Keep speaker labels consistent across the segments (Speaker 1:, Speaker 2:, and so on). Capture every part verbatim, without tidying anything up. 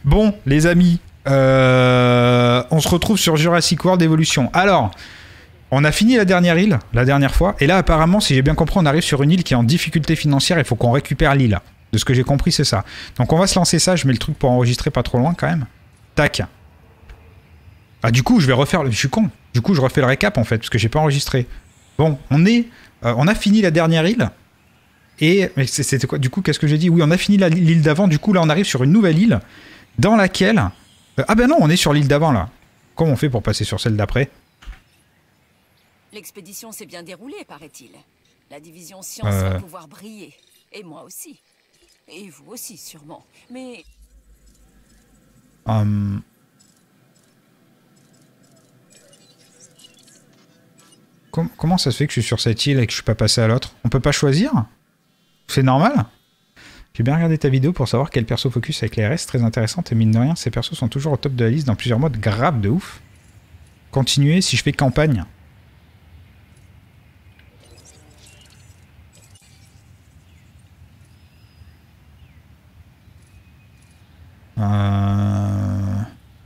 Speaker 1: Bon, les amis, euh, on se retrouve sur Jurassic World Evolution. Alors, on a fini la dernière île, la dernière fois, et là, apparemment, si j'ai bien compris, on arrive sur une île qui est en difficulté financière, il faut qu'on récupère l'île. De ce que j'ai compris, c'est ça. Donc on va se lancer ça, je mets le truc pour enregistrer pas trop loin quand même. Tac. Ah, du coup, je vais refaire... Le... Je suis con. Du coup, je refais le récap, en fait, parce que j'ai pas enregistré. Bon, on est... Euh, on a fini la dernière île. Et... Mais c'était quoi? Du coup, qu'est-ce que j'ai dit? Oui, on a fini l'île d'avant. Du coup, là, on arrive sur une nouvelle île dans laquelle... Euh, ah ben non, on est sur l'île d'avant, là. Comment on fait pour passer sur celle d'après?
Speaker 2: L'expédition s'est bien déroulée, paraît-il. La division science
Speaker 1: euh...
Speaker 2: va pouvoir briller. Et moi aussi. Et vous aussi, sûrement. Mais...
Speaker 1: Um... Com comment ça se fait que je suis sur cette île et que je suis pas passé à l'autre? On peut pas choisir? C'est normal? J'ai bien regardé ta vidéo pour savoir quel perso focus avec les R S, très intéressante, et mine de rien, ces persos sont toujours au top de la liste dans plusieurs modes, grave de ouf. Continuer si je fais campagne. Euh...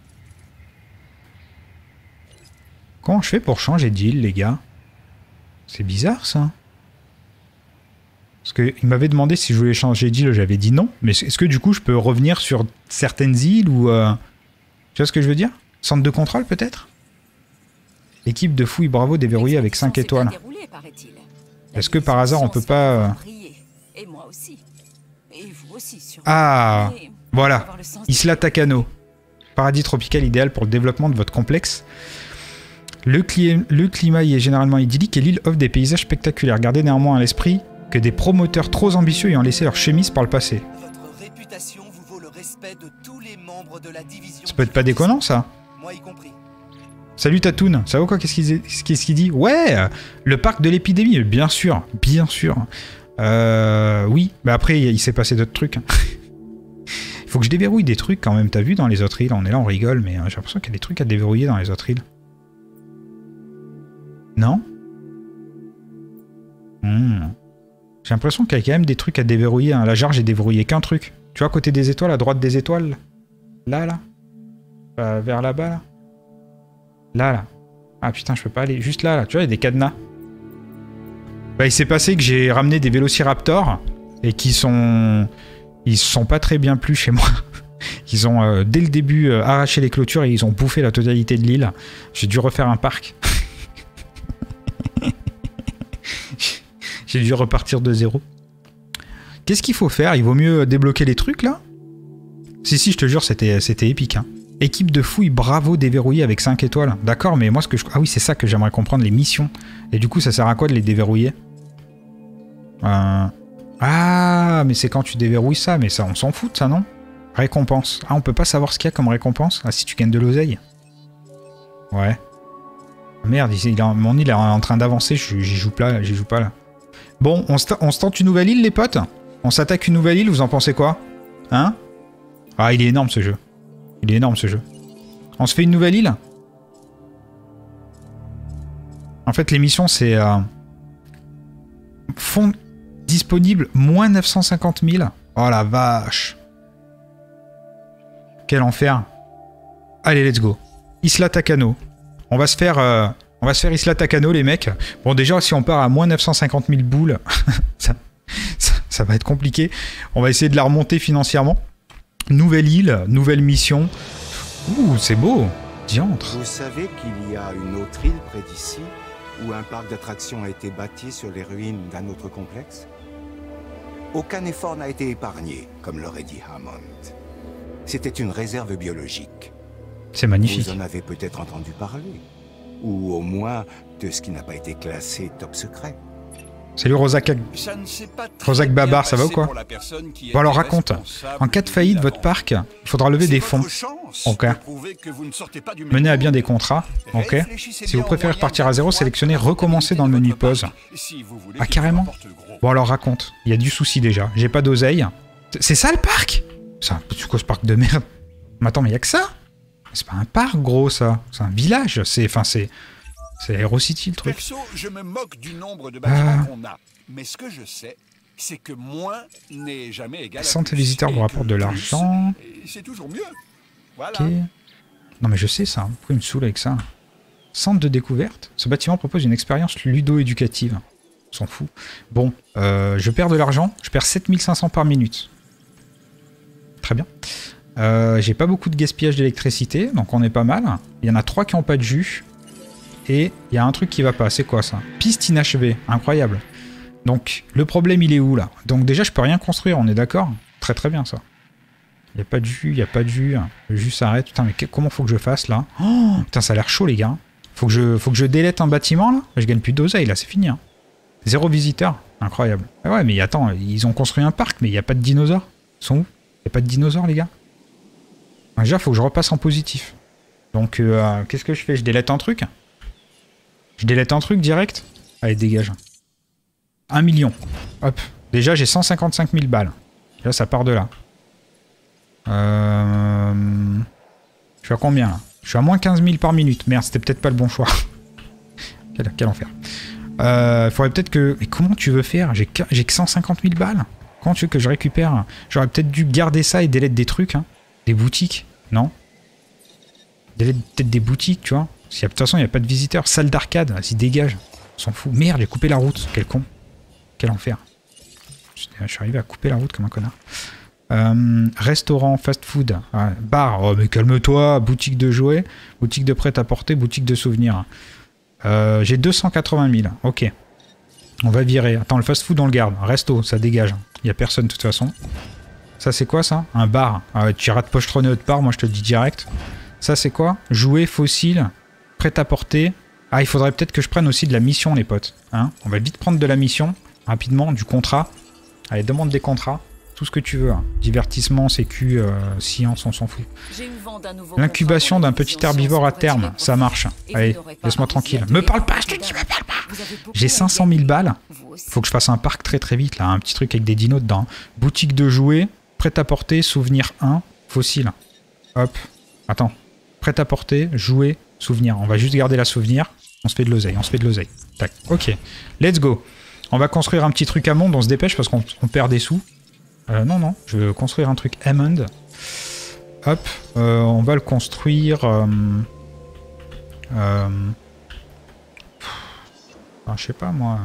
Speaker 1: Comment je fais pour changer d'île, les gars? C'est bizarre, ça. Parce qu'il m'avait demandé si je voulais changer d'île, j'avais dit non. Mais est-ce que du coup, je peux revenir sur certaines îles ou... Euh... Tu vois ce que je veux dire? Centre de contrôle, peut-être? Équipe de fouilles Bravo déverrouillée avec cinq étoiles. Est-ce que par hasard, on peut pas... Euh... Ah, voilà. Isla Takano. Paradis tropical idéal pour le développement de votre complexe. Le, cli le climat y est généralement idyllique et l'île offre des paysages spectaculaires. Gardez néanmoins à l'esprit que des promoteurs trop ambitieux ayant laissé leur chemise par le passé.
Speaker 3: Votre réputation vous vaut le respect de tous les membres de la division.
Speaker 1: Ça peut être pas déconnant, ça.
Speaker 3: Moi y compris.
Speaker 1: Salut Tatoun, ça va quoi? Qu'est-ce qu'il qu'est-ce qu'il dit? Ouais, le parc de l'épidémie, bien sûr, bien sûr. Euh, oui, mais après, il s'est passé d'autres trucs. Il faut que je déverrouille des trucs quand même, t'as vu dans les autres îles? On est là, on rigole, mais j'ai l'impression qu'il y a des trucs à déverrouiller dans les autres îles. Non? hmm. J'ai l'impression qu'il y a quand même des trucs à déverrouiller. Hein. Là, genre, j'ai déverrouillé qu'un truc. Tu vois, à côté des étoiles, à droite des étoiles? Là, là. Euh, vers là-bas, là. Là, là. Ah putain, je peux pas aller. Juste là, là. Tu vois, il y a des cadenas. Bah, il s'est passé que j'ai ramené des vélociraptors et qui sont... Ils sont pas très bien plus chez moi. Ils ont, euh, dès le début, euh, arraché les clôtures et ils ont bouffé la totalité de l'île. J'ai dû refaire un parc. J'ai dû repartir de zéro. Qu'est-ce qu'il faut faire? Il vaut mieux débloquer les trucs, là? Si, si, je te jure, c'était c'était épique. Hein. Équipe de fouilles Bravo déverrouillée avec cinq étoiles. D'accord, mais moi, ce que je... Ah oui, c'est ça que j'aimerais comprendre, les missions. Et du coup, ça sert à quoi de les déverrouiller? euh... Ah, mais c'est quand tu déverrouilles ça. Mais ça, on s'en fout de ça, non? Récompense. Ah, on peut pas savoir ce qu'il y a comme récompense? Ah, si tu gagnes de l'oseille. Ouais. Merde, il est en... mon île est en train d'avancer, j'y joue pas, j'y joue pas là. Bon, on se, on se tente une nouvelle île, les potes? On s'attaque une nouvelle île, vous en pensez quoi? Hein? Ah, il est énorme ce jeu. Il est énorme ce jeu. On se fait une nouvelle île? En fait, l'émission, c'est... Euh... Fonds disponible, moins neuf cent cinquante mille. Oh la vache. Quel enfer. Allez, let's go. Isla Takano. On va se faire... Euh... On va se faire Isla Takano, les mecs. Bon, déjà, si on part à moins neuf cent cinquante mille boules, ça, ça, ça va être compliqué. On va essayer de la remonter financièrement. Nouvelle île, nouvelle mission. Ouh, c'est beau. Diantre.
Speaker 4: Vous savez qu'il y a une autre île près d'ici, où un parc d'attractions a été bâti sur les ruines d'un autre complexe? Aucun effort n'a été épargné, comme l'aurait dit Hammond. C'était une réserve biologique.
Speaker 1: C'est magnifique.
Speaker 4: Vous en avez peut-être entendu parler. Ou au moins de ce qui n'a pas été classé top secret.
Speaker 1: Salut Rosak, Rosak Babar, ça va ou quoi? Bon alors raconte, en cas de faillite, votre parc, il faudra lever des fonds. Ok. Mener à bien des contrats. Ok. Si vous préférez repartir à zéro, sélectionnez recommencer dans le menu pause. Ah carrément? Bon alors raconte, il y a du souci déjà, j'ai pas d'oseille. C'est ça le parc? C'est un petit quoi ce parc de merde? Mais attends, mais il y a que ça? C'est pas un parc gros ça, c'est un village, c'est... Enfin c'est... C'est Aerocity le truc.
Speaker 5: Perso, je me moque du nombre de bâtiments qu'on a. Mais ce que je sais,
Speaker 3: c'est que moins n'est jamais égal à
Speaker 1: Centre
Speaker 3: plus.
Speaker 1: visiteur vous
Speaker 3: Et
Speaker 1: rapporte
Speaker 3: que
Speaker 1: de
Speaker 3: plus,
Speaker 1: l'argent.
Speaker 3: c'est toujours mieux. Voilà.
Speaker 1: Ok. Non mais je sais ça, pourquoi il me saoule avec ça? Centre de découverte. Ce bâtiment propose une expérience ludo-éducative. On s'en fout. Bon, euh, je perds de l'argent. Je perds sept mille cinq cents par minute. Très bien. Euh, J'ai pas beaucoup de gaspillage d'électricité, donc on est pas mal. Il y en a trois qui n'ont pas de jus. Et il y a un truc qui va pas. C'est quoi ça? Piste inachevée. Incroyable. Donc, le problème, il est où, là? Donc déjà, je peux rien construire, on est d'accord? Très très bien, ça. Il n'y a pas de jus, il n'y a pas de jus. Le jus s'arrête. Putain, mais comment faut que je fasse, là? Oh, putain, ça a l'air chaud, les gars. Faut que je, faut que je délète un bâtiment, là? Je gagne plus d'oseille, là, c'est fini. Hein. Zéro visiteur. Incroyable. Ah ouais, mais attends, ils ont construit un parc, mais il n'y a pas de dinosaures. Ils sont où? Il n'y a pas de dinosaures, les gars? Déjà, faut que je repasse en positif. Donc, euh, qu'est-ce que je fais? Je délète un truc? Je délète un truc direct? Allez, dégage. Un million. Hop. Déjà, j'ai cent cinquante-cinq mille balles. Là, ça part de là. Euh... Je suis à combien, là? Je suis à moins quinze mille par minute. Merde, c'était peut-être pas le bon choix. quel, quel enfer. Il euh, faudrait peut-être que... Mais comment tu veux faire? J'ai que... que cent cinquante mille balles. Comment tu veux que je récupère? J'aurais peut-être dû garder ça et délète des trucs. Hein. Des boutiques. Non? Délète peut-être des boutiques, tu vois. De toute façon, il n'y a pas de visiteurs. Salle d'arcade. Vas-y, dégage. On s'en fout. Merde, j'ai coupé la route. Quel con. Quel enfer. Je suis arrivé à couper la route comme un connard. Euh, restaurant, fast-food, ouais, bar. Oh, mais calme-toi. Boutique de jouets. Boutique de prêt-à-porter. Boutique de souvenirs. Euh, j'ai deux cent quatre-vingt mille. Ok. On va virer. Attends, le fast-food, on le garde. Resto, ça dégage. Il n'y a personne de toute façon. Ça, c'est quoi, ça? Un bar. Ah, tu iras te pochetronner autre part, moi, je te le dis direct. Ça, c'est quoi? Jouets, fossiles, prêt-à-porter. Ah, il faudrait peut-être que je prenne aussi de la mission, les potes. Hein, on va vite prendre de la mission. Rapidement, du contrat. Allez, demande des contrats. Tout ce que tu veux. Hein. Divertissement, sécu, euh, science, on s'en fout. L'incubation d'un petit herbivore à terme. Ça marche. Allez, laisse-moi tranquille. Me parle pas, je te dis, me parle pas. J'ai cinq cent mille balles. Faut que je fasse un parc très très vite, là. Un petit truc avec des dinos dedans. Boutique de jouets. Prêt-à-porter, souvenir un. Fossile. Hop. Attends. Prêt-à-porter, jouets, souvenir. On va juste garder la souvenir. On se fait de l'oseille, on se fait de l'oseille. Tac. Ok. Let's go. On va construire un petit truc Hammond, on se dépêche parce qu'on perd des sous. Euh, non, non, je veux construire un truc Hammond. Hop, euh, on va le construire... Euh, euh, enfin, je sais pas, moi...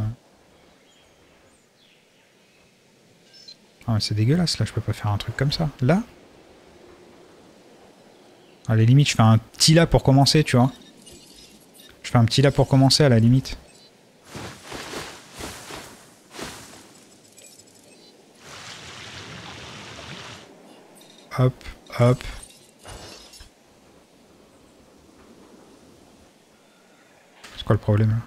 Speaker 1: Ah, c'est dégueulasse, là, je peux pas faire un truc comme ça. Là? À la limite, je fais un petit là pour commencer, tu vois. Je fais un petit là pour commencer, à la limite. Hop, hop. C'est quoi le problème là?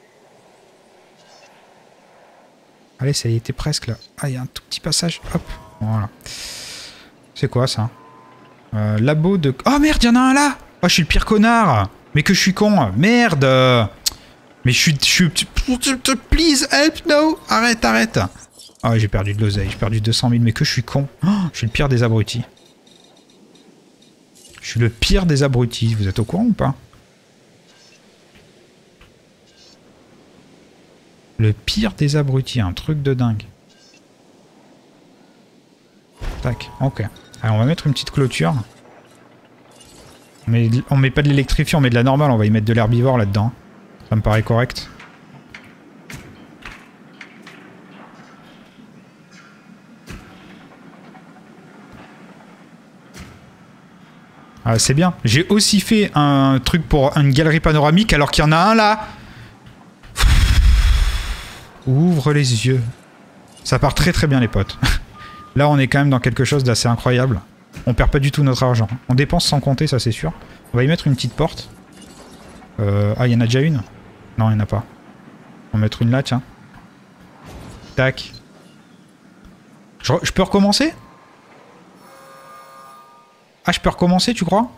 Speaker 1: Allez, ça y était presque là. Ah, il y a un tout petit passage. Hop, voilà. C'est quoi ça? euh, Labo de... Oh merde, il y en a un là! Oh, je suis le pire connard! Mais que je suis con! Merde! Mais je suis... Je suis... Please, help, no! Arrête, arrête! Ah, j'ai perdu de l'oseille. J'ai perdu deux cent mille. Mais que je suis con! Oh, je suis le pire des abrutis. Je suis le pire des abrutis. Vous êtes au courant ou pas? Le pire des abrutis. Un truc de dingue. Tac. Ok. Allez, on va mettre une petite clôture. Mais on met pas de l'électrifiant, on met de la normale. On va y mettre de l'herbivore là-dedans. Ça me paraît correct. Ah, c'est bien. J'ai aussi fait un truc pour une galerie panoramique alors qu'il y en a un là. Ouvre les yeux. Ça part très très bien les potes. Là on est quand même dans quelque chose d'assez incroyable. On perd pas du tout notre argent. On dépense sans compter, ça c'est sûr. On va y mettre une petite porte. Euh, ah, il y en a déjà une? Non, il n'y en a pas. On va mettre une là, tiens. Tac. Je, je peux recommencer? Ah, je peux recommencer, tu crois?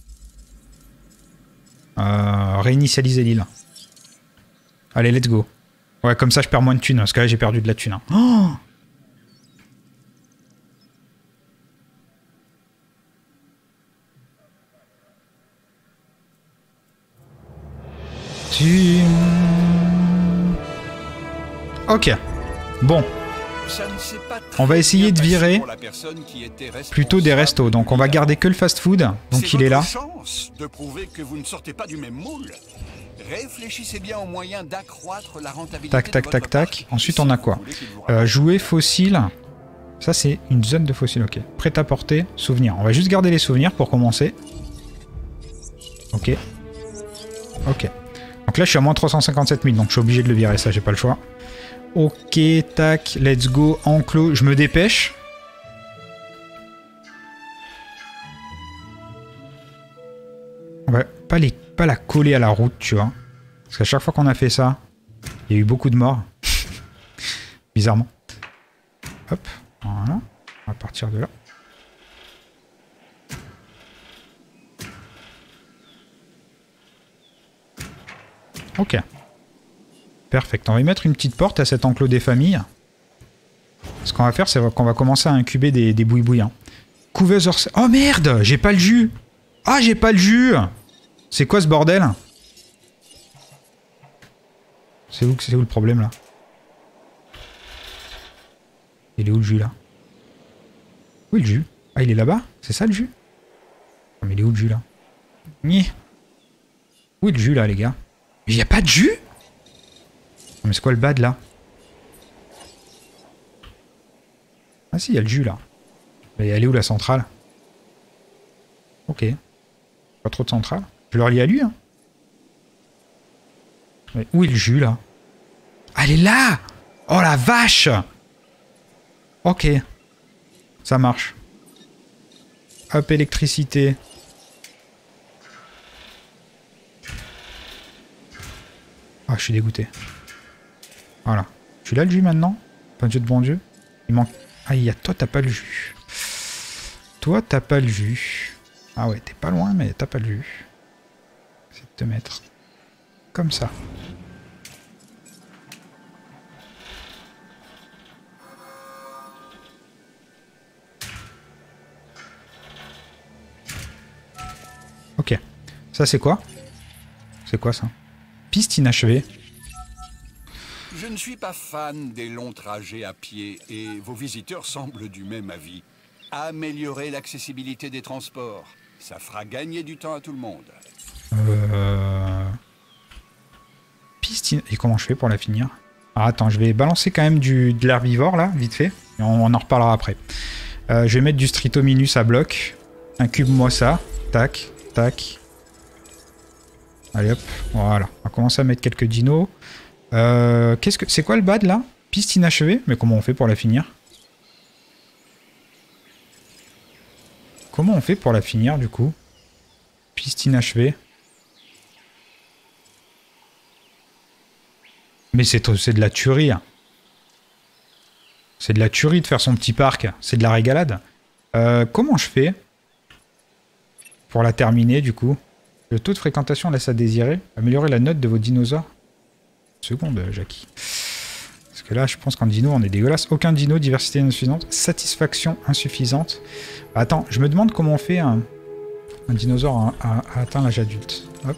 Speaker 1: euh, Réinitialiser l'île. Allez, let's go. Ouais, comme ça, je perds moins de thunes. Parce que là, j'ai perdu de la thune. Hein. Oh, tu... Ok. Bon.
Speaker 3: Ça ne s'est pas très
Speaker 1: On va essayer
Speaker 3: bien
Speaker 1: de
Speaker 3: passé
Speaker 1: virer
Speaker 3: pour la personne qui était
Speaker 1: plutôt des
Speaker 3: responsable
Speaker 1: restos. Donc on va
Speaker 3: du
Speaker 1: garder que le fast-food. Donc
Speaker 3: C'est
Speaker 1: il est là.
Speaker 3: votre chance de prouver que vous ne sortez pas du même moule. Réfléchissez bien aux moyens d'accroître la rentabilité.
Speaker 1: Tac, tac,
Speaker 3: de
Speaker 1: tac,
Speaker 3: votre
Speaker 1: tac.
Speaker 3: parc.
Speaker 1: Ensuite
Speaker 3: Si
Speaker 1: on a
Speaker 3: vous
Speaker 1: quoi
Speaker 3: voulez qu'il vous
Speaker 1: euh,
Speaker 3: rapporte.
Speaker 1: Jouer fossile. Ça c'est une zone de fossiles, ok. Prêt à porter, souvenirs. On va juste garder les souvenirs pour commencer. Ok. Ok. Donc là je suis à moins trois cent cinquante-sept mille, donc je suis obligé de le virer, ça j'ai pas le choix. Ok, tac, let's go, enclos, je me dépêche. On va pas, les, pas la coller à la route, tu vois. Parce qu'à chaque fois qu'on a fait ça, il y a eu beaucoup de morts. Bizarrement. Hop, voilà. On va partir de là. Ok. Perfect. On va y mettre une petite porte à cet enclos des familles. Ce qu'on va faire, c'est qu'on va commencer à incuber des, des bouille-bouilles. Hein. Couveuse hors... Oh merde, j'ai pas le jus. Ah, j'ai pas le jus. C'est quoi ce bordel? C'est où, c'est où le problème là? Il est où le jus là? Où est le jus? Ah, il est là-bas? C'est ça le jus? Oh, mais il est où le jus là? Ni. Où est le jus là, les gars? Mais y a pas de jus? Mais c'est quoi le bad là? Ah si, il y a le jus là. Mais elle est où la centrale? Ok. Pas trop de centrale. Je le relie à lui. Hein. Mais où est le jus là? Ah, elle est là! Oh la vache! Ok. Ça marche. Hop, électricité. Ah, je suis dégoûté. Voilà. Tu l'as le jus maintenant? Pas de jeu de bon Dieu. Il manque... Ah, il y a... Toi, t'as pas le jus. Toi, t'as pas le jus. Ah ouais, t'es pas loin, mais t'as pas le jus. C'est de te mettre comme ça. Ok. Ça, c'est quoi? C'est quoi, ça? Piste inachevée.
Speaker 3: Je ne suis pas fan des longs trajets à pied et vos visiteurs semblent du même avis. Améliorer l'accessibilité des transports, ça fera gagner du temps à tout le monde.
Speaker 1: Euh... Piste in... Et comment je fais pour la finir? Ah, attends, je vais balancer quand même du, de l'herbivore là, vite fait. Et on, on en reparlera après. Euh, je vais mettre du stritominus à bloc. Incube-moi ça. Tac, tac. Allez hop, voilà. On va commencer à mettre quelques dinos. Euh, qu'est-ce que c'est quoi le bad là? Piste inachevée? Mais comment on fait pour la finir? Comment on fait pour la finir du coup? Piste inachevée. Mais c'est de la tuerie. Hein. C'est de la tuerie de faire son petit parc. C'est de la régalade. Euh, comment je fais pour la terminer du coup? Le taux de fréquentation laisse à désirer. Améliorer la note de vos dinosaures. Une seconde, Jackie. Parce que là, je pense qu'en dino, on est dégueulasse. Aucun dino, diversité insuffisante. Satisfaction insuffisante. Attends, je me demande comment on fait un, un dinosaure à, à, à atteindre l'âge adulte. Hop.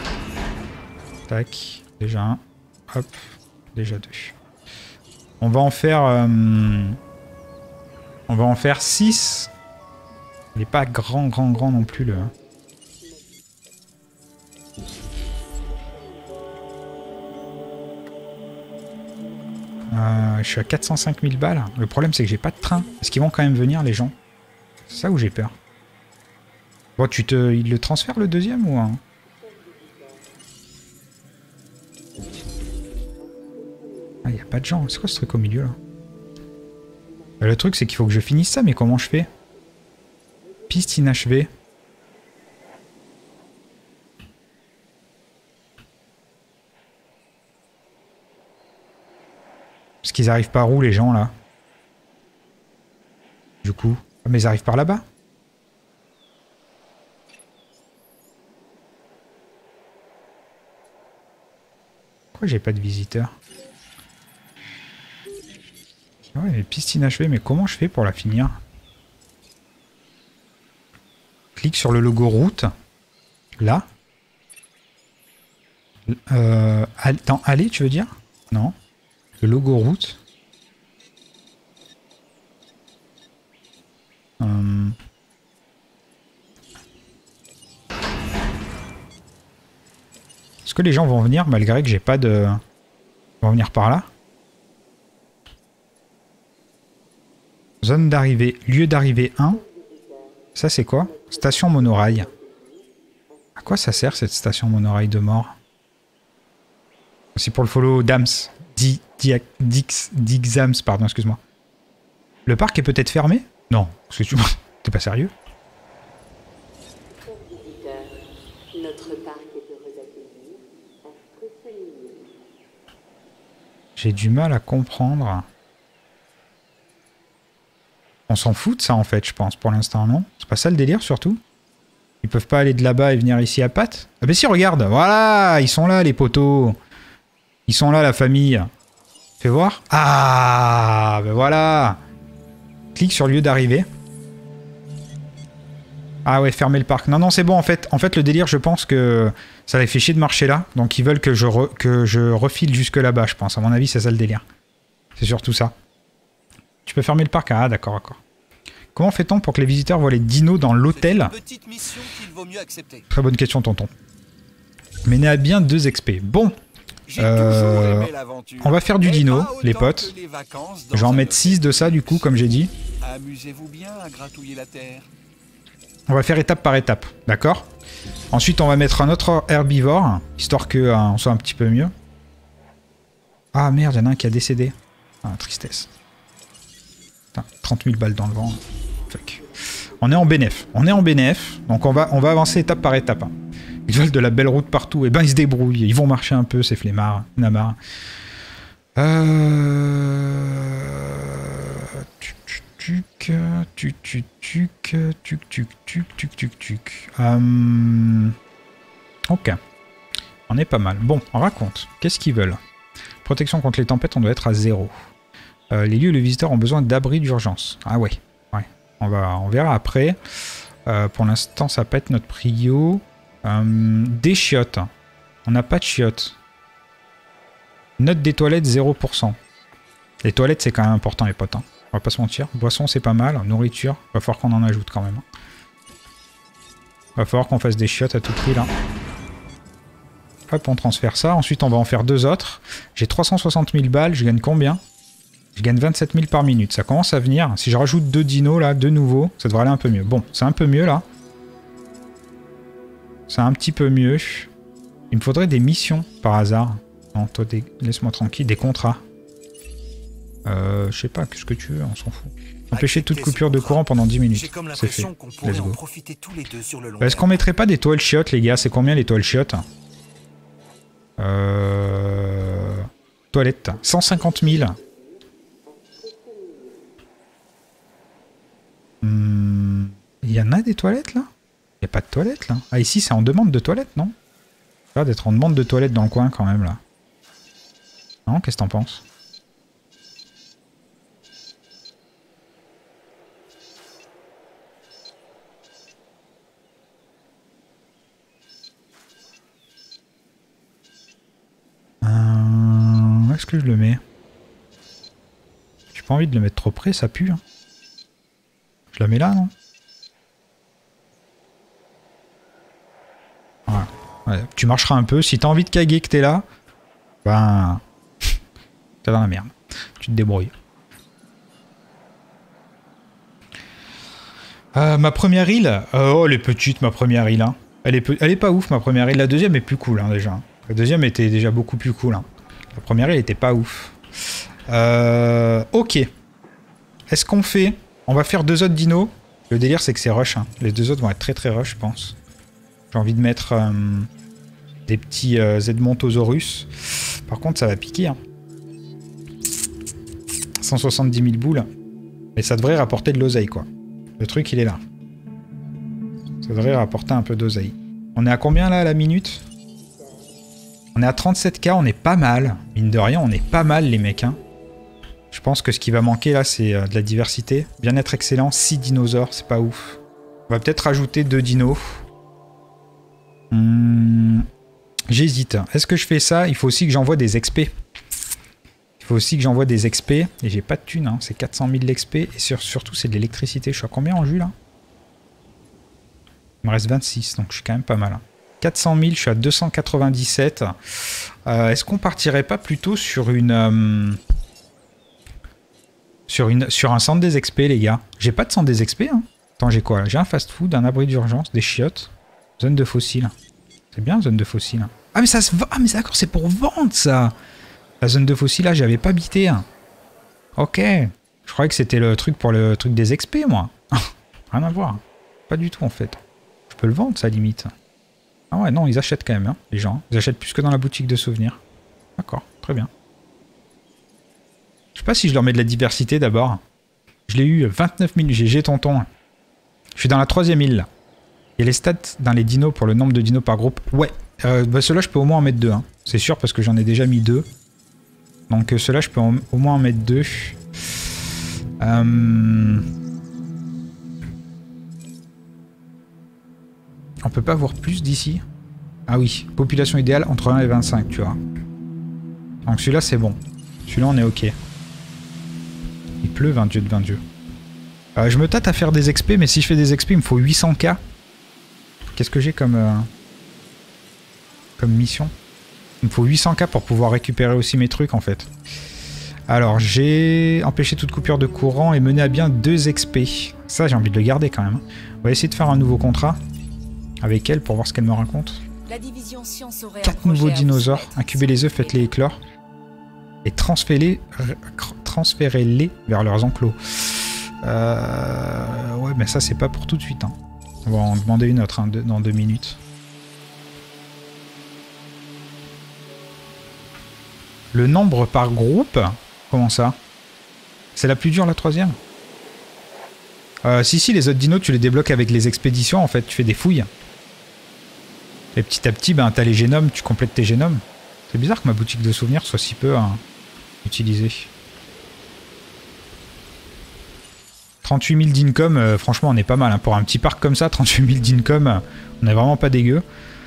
Speaker 1: Tac. Déjà un. Hop. Déjà deux. On va en faire... Euh, on va en faire six. Il n'est pas grand, grand, grand non plus, le... Euh, je suis à quatre cent cinq mille balles. Le problème, c'est que j'ai pas de train. Est-ce qu'ils vont quand même venir, les gens? C'est ça où j'ai peur. Bon, tu te... Il le transfère, le deuxième, ou un... Ah, il n'y a pas de gens. C'est quoi ce truc au milieu, là? Le truc, c'est qu'il faut que je finisse ça, mais comment je fais? Piste inachevée. Parce qu'ils arrivent par où, les gens, là? Du coup. Ah, mais ils arrivent par là-bas. Pourquoi j'ai pas de visiteurs? Ouais, mais piste inachevée, mais comment je fais pour la finir? Clique sur le logo route. Là. Euh, dans aller, tu veux dire? Non. Le logo route. que les gens vont venir malgré que j'ai pas de... Ils vont venir par là. Zone d'arrivée. Lieu d'arrivée un. Ça c'est quoi? Station monorail. À quoi ça sert cette station monorail de mort? C'est pour le follow Dams. Di, di, dix, Dixams, pardon, excuse-moi. Le parc est peut-être fermé? Non, parce que tu... T'es pas sérieux? J'ai du mal à comprendre. On s'en fout de ça en fait, je pense, pour l'instant, non? C'est pas ça le délire surtout? Ils peuvent pas aller de là-bas et venir ici à pattes? Ah ben si, regarde, voilà, ils sont là les poteaux. Ils sont là la famille. Fais voir. Ah, ben voilà. Clique sur lieu d'arrivée. Ah ouais, fermer le parc. Non, non, c'est bon en fait. En fait, le délire, je pense que ça les fait chier de marcher là. Donc ils veulent que je, re, que je refile jusque là-bas, je pense. À mon avis, c'est ça le délire. C'est surtout ça. Tu peux fermer le parc? Ah, d'accord, d'accord. Comment fait-on pour que les visiteurs voient les dinos dans l'hôtel? Très bonne question, tonton. Mener à bien deux X P. Bon. Euh, on va faire du dino, les potes. Je vais en mettre six de ça, du coup, comme j'ai dit.
Speaker 3: Amusez-vous bien à gratouiller la terre.
Speaker 1: On va faire étape par étape, d'accord? Ensuite, on va mettre un autre herbivore, histoire qu'on euh, soit un petit peu mieux. Ah merde, il y en a un qui a décédé. Ah, tristesse. Putain, trente mille balles dans le vent. Fuck. On est en bénéf. On est en bénéf, donc on va, on va avancer étape par étape. Hein. Ils veulent de la belle route partout. Et ben ils se débrouillent. Ils vont marcher un peu, ces flemmards. Namar. Euh... Tuc, tuc, tuc, tuc, tuc, tuc, tuc, tuc, tuc, tuc. Euh... Ok. On est pas mal. Bon, on raconte. Qu'est-ce qu'ils veulent? Protection contre les tempêtes, on doit être à zéro. Euh, les lieux où les visiteurs ont besoin d'abri d'urgence. Ah ouais. Ouais. On, va, on verra après. Euh, pour l'instant, ça peut être notre prio. Euh, des chiottes. On n'a pas de chiottes. Note des toilettes, zéro pour cent. Les toilettes, c'est quand même important, les potes. Hein. On va pas se mentir. Boisson, c'est pas mal. Nourriture, va falloir qu'on en ajoute quand même. Va falloir qu'on fasse des chiottes à tout prix, là. Hop, on transfère ça. Ensuite, on va en faire deux autres. J'ai trois cent soixante mille balles. Je gagne combien? Je gagne vingt-sept mille par minute. Ça commence à venir. Si je rajoute deux dinos, là, deux nouveaux, ça devrait aller un peu mieux. Bon, c'est un peu mieux, là. C'est un petit peu mieux. Il me faudrait des missions, par hasard. Non, toi, des... laisse-moi tranquille. Des contrats. Euh, je sais pas, qu'est-ce que tu veux, on s'en fout. Empêcher toute coupure de courant pendant dix minutes. C'est fait. Let's go. Est-ce qu'on mettrait pas des toiles chiottes, les gars? C'est combien les toiles chiottes? Euh... Toilettes. cent cinquante mille. Hmm... Il y en a des toilettes, là? Il n'y a pas de toilettes, là? Ah, ici, c'est en demande de toilettes, non? Ça a l'air d'être en demande de toilettes dans le coin, quand même, là. Non? Qu'est-ce que t'en penses? Euh... Où est-ce que je le mets? J'ai pas envie de le mettre trop près, ça pue. Hein. Je la mets là, non? Voilà. Ouais, tu marcheras un peu. Si t'as envie de caguer que t'es là, ben... t'es dans la merde. Tu te débrouilles. Euh, ma première île... Euh, oh, elle est petite, ma première île. Hein. Elle, est pe... elle est pas ouf, ma première île. La deuxième est plus cool, hein, déjà. La deuxième était déjà beaucoup plus cool. Hein. La première île était pas ouf. Euh, ok. Est-ce qu'on fait... On va faire deux autres dinos. Le délire, c'est que c'est rush. Hein. Les deux autres vont être très très rush, je pense. J'ai envie de mettre euh, des petits euh, Edmontosaurus. Par contre, ça va piquer. Hein. cent soixante-dix mille boules. Mais ça devrait rapporter de l'oseille, quoi. Le truc, il est là. Ça devrait rapporter un peu d'oseille. On est à combien, là, à la minute? On est à trente-sept K, on est pas mal. Mine de rien, on est pas mal, les mecs. Hein. Je pense que ce qui va manquer, là, c'est euh, de la diversité. Bien-être excellent, six dinosaures, c'est pas ouf. On va peut-être rajouter deux dinos. Hum, J'hésite. Est-ce que je fais ça? Il faut aussi que j'envoie des X P. Il faut aussi que j'envoie des X P. Et j'ai pas de thunes, hein. C'est quatre cent mille d'X P. Et sur, surtout, c'est de l'électricité. Je suis à combien en jus, là? Il me reste vingt-six, donc je suis quand même pas mal. Hein. quatre cent mille, je suis à deux cent quatre-vingt-dix-sept. Euh, Est-ce qu'on partirait pas plutôt sur une... Euh, sur, une sur un centre des X P, les gars? J'ai pas de centre des X P, hein. Attends, j'ai quoi là? J'ai un fast-food, un abri d'urgence, des chiottes, zone de fossiles. C'est bien, zone de fossiles. Ah, mais ça se vend. Ah, mais d'accord, c'est pour vendre, ça. La zone de fossiles, là, j'avais pas habité. Hein. Ok. Je croyais que c'était le truc pour le truc des X P, moi. Rien à voir. Pas du tout, en fait. Je peux le vendre, ça, limite. Ah ouais, non, ils achètent quand même, hein, les gens. Ils achètent plus que dans la boutique de souvenirs. D'accord, très bien. Je sais pas si je leur mets de la diversité, d'abord. Je l'ai eu vingt-neuf mille G G, tonton. Je suis dans la troisième île, là. Il y a les stats dans les dinos pour le nombre de dinos par groupe. Ouais, euh, bah ceux-là, je peux au moins en mettre deux. Hein. C'est sûr, parce que j'en ai déjà mis deux. Donc euh, ceux-là, je peux en, au moins en mettre deux. Euh... On peut pas voir plus d'ici? Ah oui, population idéale entre un et vingt-cinq, tu vois. Donc celui-là, c'est bon. Celui-là, on est ok. Il pleut, vingt dieu de vingt dieu. Euh, je me tâte à faire des X P, mais si je fais des X P, il me faut huit cents K. Qu'est-ce que j'ai comme, euh, comme mission? Il me faut huit cents K pour pouvoir récupérer aussi mes trucs, en fait. Alors, j'ai empêché toute coupure de courant et mené à bien deux X P. Ça, j'ai envie de le garder quand même. On va essayer de faire un nouveau contrat avec elle pour voir ce qu'elle me raconte.
Speaker 2: La division science aurait
Speaker 1: quatre nouveaux dinosaures. Incubez les œufs, faites-les éclore. Et transférez-les transférez-les vers leurs enclos. Euh, ouais, mais ça, c'est pas pour tout de suite. Hein. On va en demander une autre hein, de, dans deux minutes. Le nombre par groupe? Comment ça? C'est la plus dure, la troisième? euh, Si, si, les autres dinos, tu les débloques avec les expéditions, en fait. Tu fais des fouilles. Et petit à petit, ben, t'as les génomes, tu complètes tes génomes. C'est bizarre que ma boutique de souvenirs soit si peu hein, utilisée. trente-huit mille d'income, euh, franchement, on est pas mal. Hein. Pour un petit parc comme ça, trente-huit mille d'income, euh, on est vraiment pas dégueu.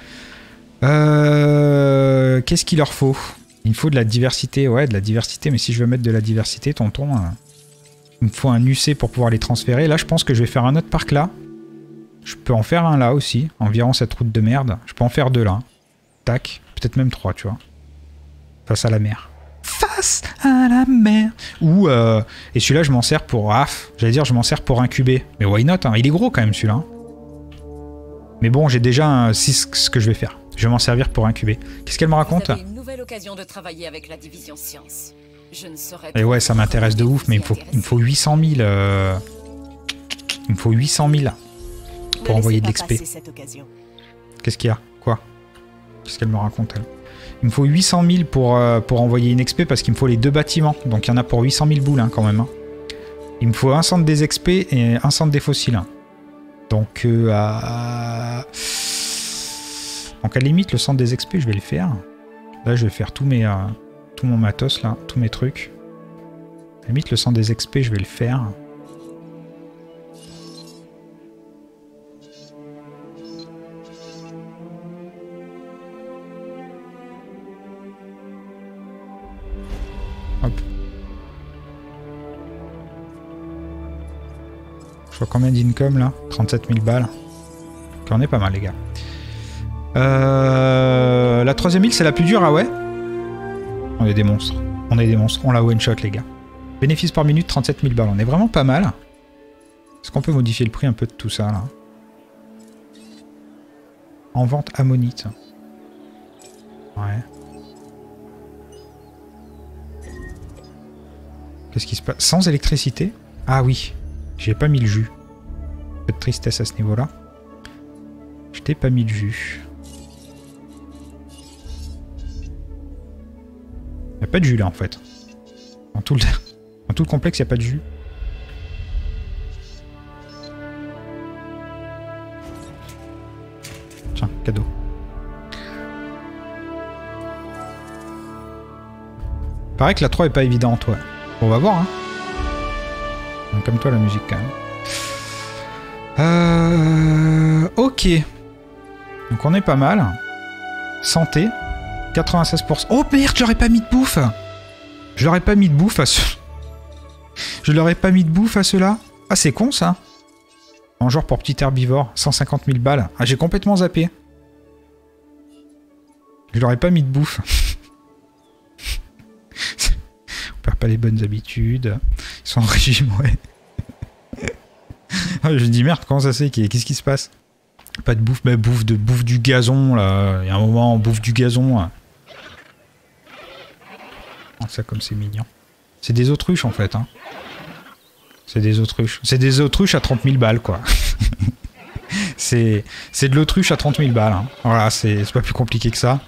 Speaker 1: Euh, Qu'est-ce qu'il leur faut? Il me faut de la diversité. Ouais, de la diversité. Mais si je veux mettre de la diversité, tonton, euh, il me faut un U C pour pouvoir les transférer. Là, je pense que je vais faire un autre parc là. Je peux en faire un là aussi. Environ cette route de merde. Je peux en faire deux là. Tac. Peut-être même trois, tu vois. Face à la mer. Face à la mer. Ou euh, et celui-là je m'en sers pour ah, j'allais dire je m'en sers pour incuber. Mais why not hein. Il est gros quand même celui-là. Mais bon j'ai déjà six ce que je vais faire. Je vais m'en servir pour incuber. Qu'est-ce qu'elle me raconte?
Speaker 2: Vous avez une nouvelle occasion de travailler avec la division science. Je ne saurais
Speaker 1: et ouais ça m'intéresse de ouf mais il me faut, il me faut huit cent mille. Euh... Il me faut huit cent mille pour envoyer de l'X P. Qu'est-ce qu'il y a? Quoi? Qu'est-ce qu'elle me raconte elle? Il me faut huit cent mille pour, euh, pour envoyer une X P parce qu'il me faut les deux bâtiments. Donc il y en a pour huit cent mille boules hein, quand même. Hein. Il me faut un centre des X P et un centre des fossiles. Hein. Donc, euh, à... Donc à la limite, le centre des X P, je vais le faire. Là, je vais faire tous mes, euh, tout mon matos, là, tous mes trucs. À la limite, le centre des X P, je vais le faire. Hop. Je vois combien d'income là? trente-sept mille balles. Ok, on est pas mal les gars. Euh, la troisième île c'est la plus dure, ah ouais? On est des monstres. On est des monstres. On la one shot les gars. Bénéfice par minute trente-sept mille balles. On est vraiment pas mal. Est-ce qu'on peut modifier le prix un peu de tout ça là? En vente ammonite. Ouais. Qu'est-ce qui se passe? Sans électricité? Ah oui. J'ai pas mis le jus. Un peu de tristesse à ce niveau-là. Je t'ai pas mis le jus. Il n'y a pas de jus là en fait. Dans tout le, dans tout le complexe, il n'y a pas de jus. Tiens, cadeau. Paraît que la trois est pas évidente, ouais. Bon, on va voir, hein. Comme toi la musique quand même. Euh... Ok. Donc on est pas mal. Santé. quatre-vingt-seize pour cent. Oh merde, je leur ai pas mis de bouffe. Je leur ai pas mis de bouffe à ceux... Je leur ai pas mis de bouffe à ceux-là. Ah c'est con ça. En genre pour petit herbivore. cent cinquante mille balles. Ah j'ai complètement zappé. Je leur ai pas mis de bouffe. On perd pas les bonnes habitudes. Ils sont en régime, ouais. Ah, je me dis merde, comment ça c'est? Qu'est-ce qui se passe? Pas de bouffe, mais bouffe de bouffe du gazon là. Il y a un moment, on bouffe du gazon. Là. Oh, ça comme c'est mignon. C'est des autruches en fait. Hein. C'est des autruches. C'est des autruches à trente mille balles quoi. c'est de l'autruche à trente mille balles. Hein. Voilà, c'est pas plus compliqué que ça.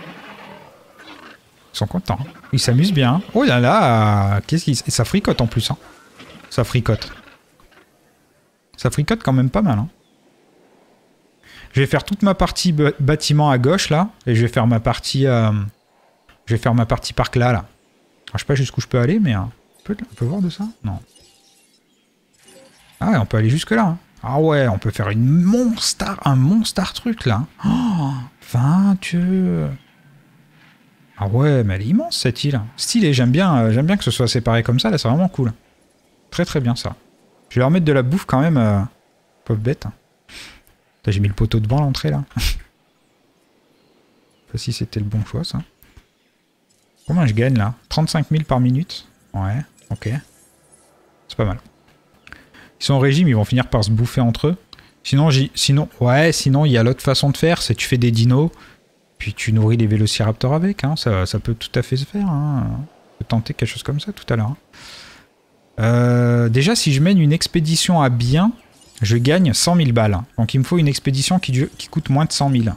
Speaker 1: Ils sont contents. Ils s'amusent bien. Oh là là, qu'est-ce qu'ils... Ça fricote en plus. Hein. Ça fricote. Ça fricote quand même pas mal. Hein. Je vais faire toute ma partie bâtiment à gauche là, et je vais faire ma partie, euh... je vais faire ma partie parc là là. Alors, je sais pas jusqu'où je peux aller, mais euh... on, peut... on peut voir de ça? Non. Ah ouais, on peut aller jusque là. Hein. Ah ouais, on peut faire une monstar, un monstar truc là. Oh, vingt Dieu. Ah ouais, mais elle est immense cette île. Stylé, j'aime bien, euh, j'aime bien que ce soit séparé comme ça. Là, c'est vraiment cool. Très très bien ça. Je vais leur mettre de la bouffe quand même. Euh... Pauvre bête. J'ai mis le poteau devant l'entrée là. Je sais pas si c'était le bon choix ça. Combien je gagne là? trente-cinq mille par minute. Ouais, ok. C'est pas mal. Ils sont en régime, ils vont finir par se bouffer entre eux. Sinon, sinon ouais, sinon il y a l'autre façon de faire, c'est tu fais des dinos, puis tu nourris les vélociraptors avec. Hein. Ça, ça peut tout à fait se faire. Hein. On peut tenter quelque chose comme ça tout à l'heure. Hein. Euh, déjà, si je mène une expédition à bien, je gagne cent mille balles. Donc il me faut une expédition qui, dure, qui coûte moins de cent mille.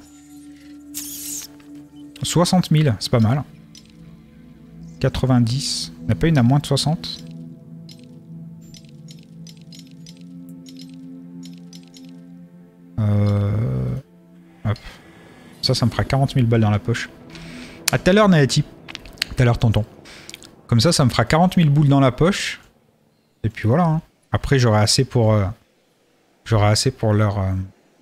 Speaker 1: soixante mille, c'est pas mal. quatre-vingt-dix. Il n'y a pas une à moins de soixante? Euh... Hop. Ça, ça me fera quarante mille balles dans la poche. À tout à l'heure, Nayati. Tout à l'heure, tonton. Comme ça, ça me fera quarante mille boules dans la poche. Et puis voilà. Hein. Après, j'aurai assez pour... Euh... J'aurai assez pour leur... Euh...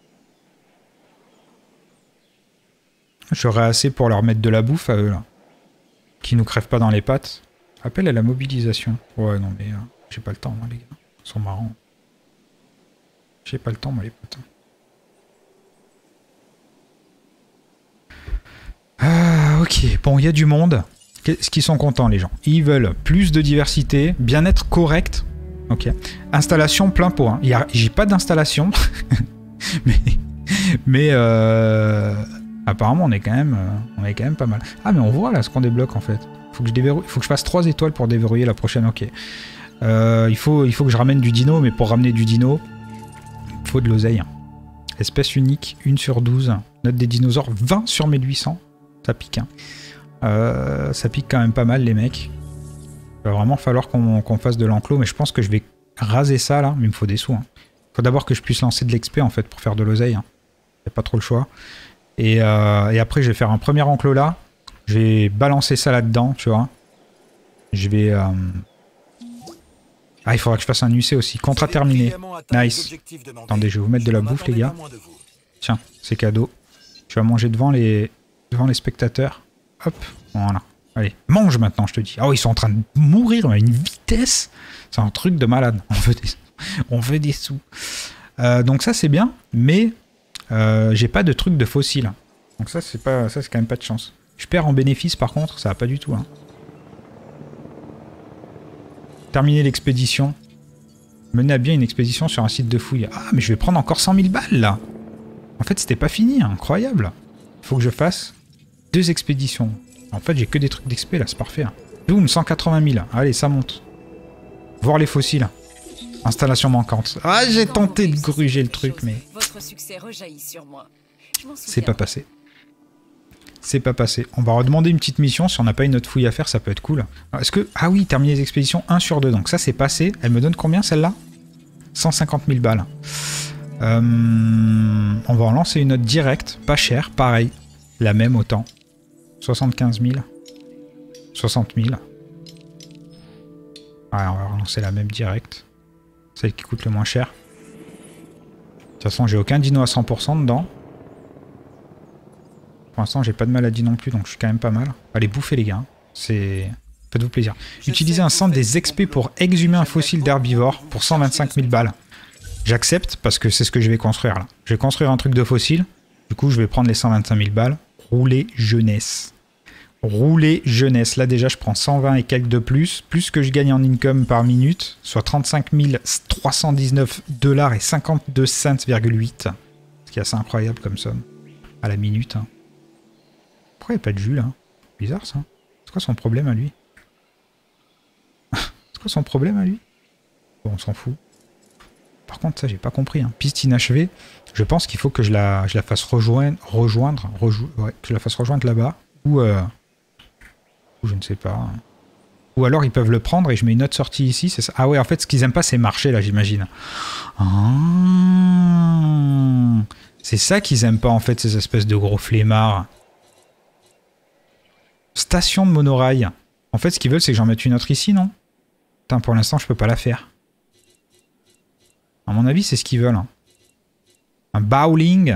Speaker 1: J'aurai assez pour leur mettre de la bouffe à eux, là. Qui nous crèvent pas dans les pattes. Appel à la mobilisation. Ouais, non, mais... Euh, j'ai pas le temps, moi, les gars. Ils sont marrants. J'ai pas le temps, moi, les potes. Ah, ok. Bon, il y a du monde. Est-ce qu'ils sont contents, les gens? Ils veulent plus de diversité, bien-être correct. Ok. Installation plein pot. Hein. J'ai pas d'installation. mais mais euh, apparemment, on est, quand même, on est quand même pas mal. Ah, mais on voit là ce qu'on débloque en fait. Faut que je déverrouille. Faut que je fasse trois étoiles pour déverrouiller la prochaine. Ok. Euh, il, faut, il faut que je ramène du dino, mais pour ramener du dino, il faut de l'oseille. Hein. Espèce unique, une sur douze. Note des dinosaures, vingt sur mille huit cents. Ça pique. Hein. Euh, ça pique quand même pas mal, les mecs. Il va vraiment falloir qu'on qu'on fasse de l'enclos, mais je pense que je vais raser ça là, mais il me faut des sous. Il hein. faut d'abord que je puisse lancer de l'expé en fait pour faire de l'oseille. Hein. Il n'y a pas trop le choix. Et, euh, et après, je vais faire un premier enclos là. Je vais balancer ça là-dedans, tu vois. Je vais... Euh... Ah, il faudra que je fasse un U C aussi. Contrat terminé. Nice. Attendez, je vais vous mettre de la bouffe, les gars. Tiens, c'est cadeau. Je vais manger devant les, devant les spectateurs. Hop, voilà. Allez, mange maintenant, je te dis. Oh, ils sont en train de mourir à une vitesse. C'est un truc de malade. On veut des, on veut des sous. Euh, donc ça, c'est bien, mais euh, j'ai pas de truc de fossile. Donc ça, c'est pas, ça, c'est quand même pas de chance. Je perds en bénéfice, par contre, ça va pas du tout. Hein. Terminer l'expédition. Mener à bien une expédition sur un site de fouille. Ah, mais je vais prendre encore cent mille balles, là. En fait, c'était pas fini. Hein. Incroyable. Il faut que je fasse deux expéditions. En fait, j'ai que des trucs d'expé, là. C'est parfait. Hein. Boum, cent quatre-vingt mille. Allez, ça monte. Voir les fossiles. Installation manquante. Ah, j'ai tenté de gruger le truc, mais... C'est pas passé. C'est pas passé. On va redemander une petite mission. Si on n'a pas une autre fouille à faire, ça peut être cool. Est-ce que... Ah oui, terminer les expéditions un sur deux. Donc ça, c'est passé. Elle me donne combien, celle-là? cent cinquante mille balles. Euh... On va en lancer une autre directe. Pas chère. Pareil. La même autant. soixante-quinze mille. soixante mille. Ouais, on va relancer la même directe. Celle qui coûte le moins cher. De toute façon, j'ai aucun dino à cent pour cent dedans. Pour l'instant, j'ai pas de maladie non plus, donc je suis quand même pas mal. Allez, bouffez les gars. C'est... Faites-vous plaisir. Utilisez un centre des X P pour exhumer un fossile d'herbivore pour cent vingt-cinq mille balles. J'accepte parce que c'est ce que je vais construire là. Je vais construire un truc de fossile. Du coup, je vais prendre les cent vingt-cinq mille balles. rouler jeunesse. Rouler jeunesse. Là déjà je prends cent vingt et quelques de plus. Plus que je gagne en income par minute. Soit trente-cinq mille trois cent dix-neuf dollars et cinquante-deux cents virgule huit. Ce qui est assez incroyable comme somme. À la minute. Hein. Pourquoi il n'y a pas de jus là? Bizarre ça. C'est quoi son problème à lui? C'est quoi son problème à lui? Bon on s'en fout. Par contre ça j'ai pas compris. Hein. Piste inachevée. Je pense qu'il faut que je la, je la fasse rejoindre. Rejoindre. Rejou ouais, que je la fasse rejoindre là-bas. Ou... Euh, ou je ne sais pas. Ou alors ils peuvent le prendre et je mets une autre sortie ici. Ça. Ah ouais, en fait, ce qu'ils aiment pas, c'est marcher, là, j'imagine. Ah, c'est ça qu'ils aiment pas, en fait, ces espèces de gros flemmards. Station de monorail. En fait, ce qu'ils veulent, c'est que j'en mette une autre ici, non? Putain, pour l'instant, je peux pas la faire. À mon avis, c'est ce qu'ils veulent. Hein. Un bowling.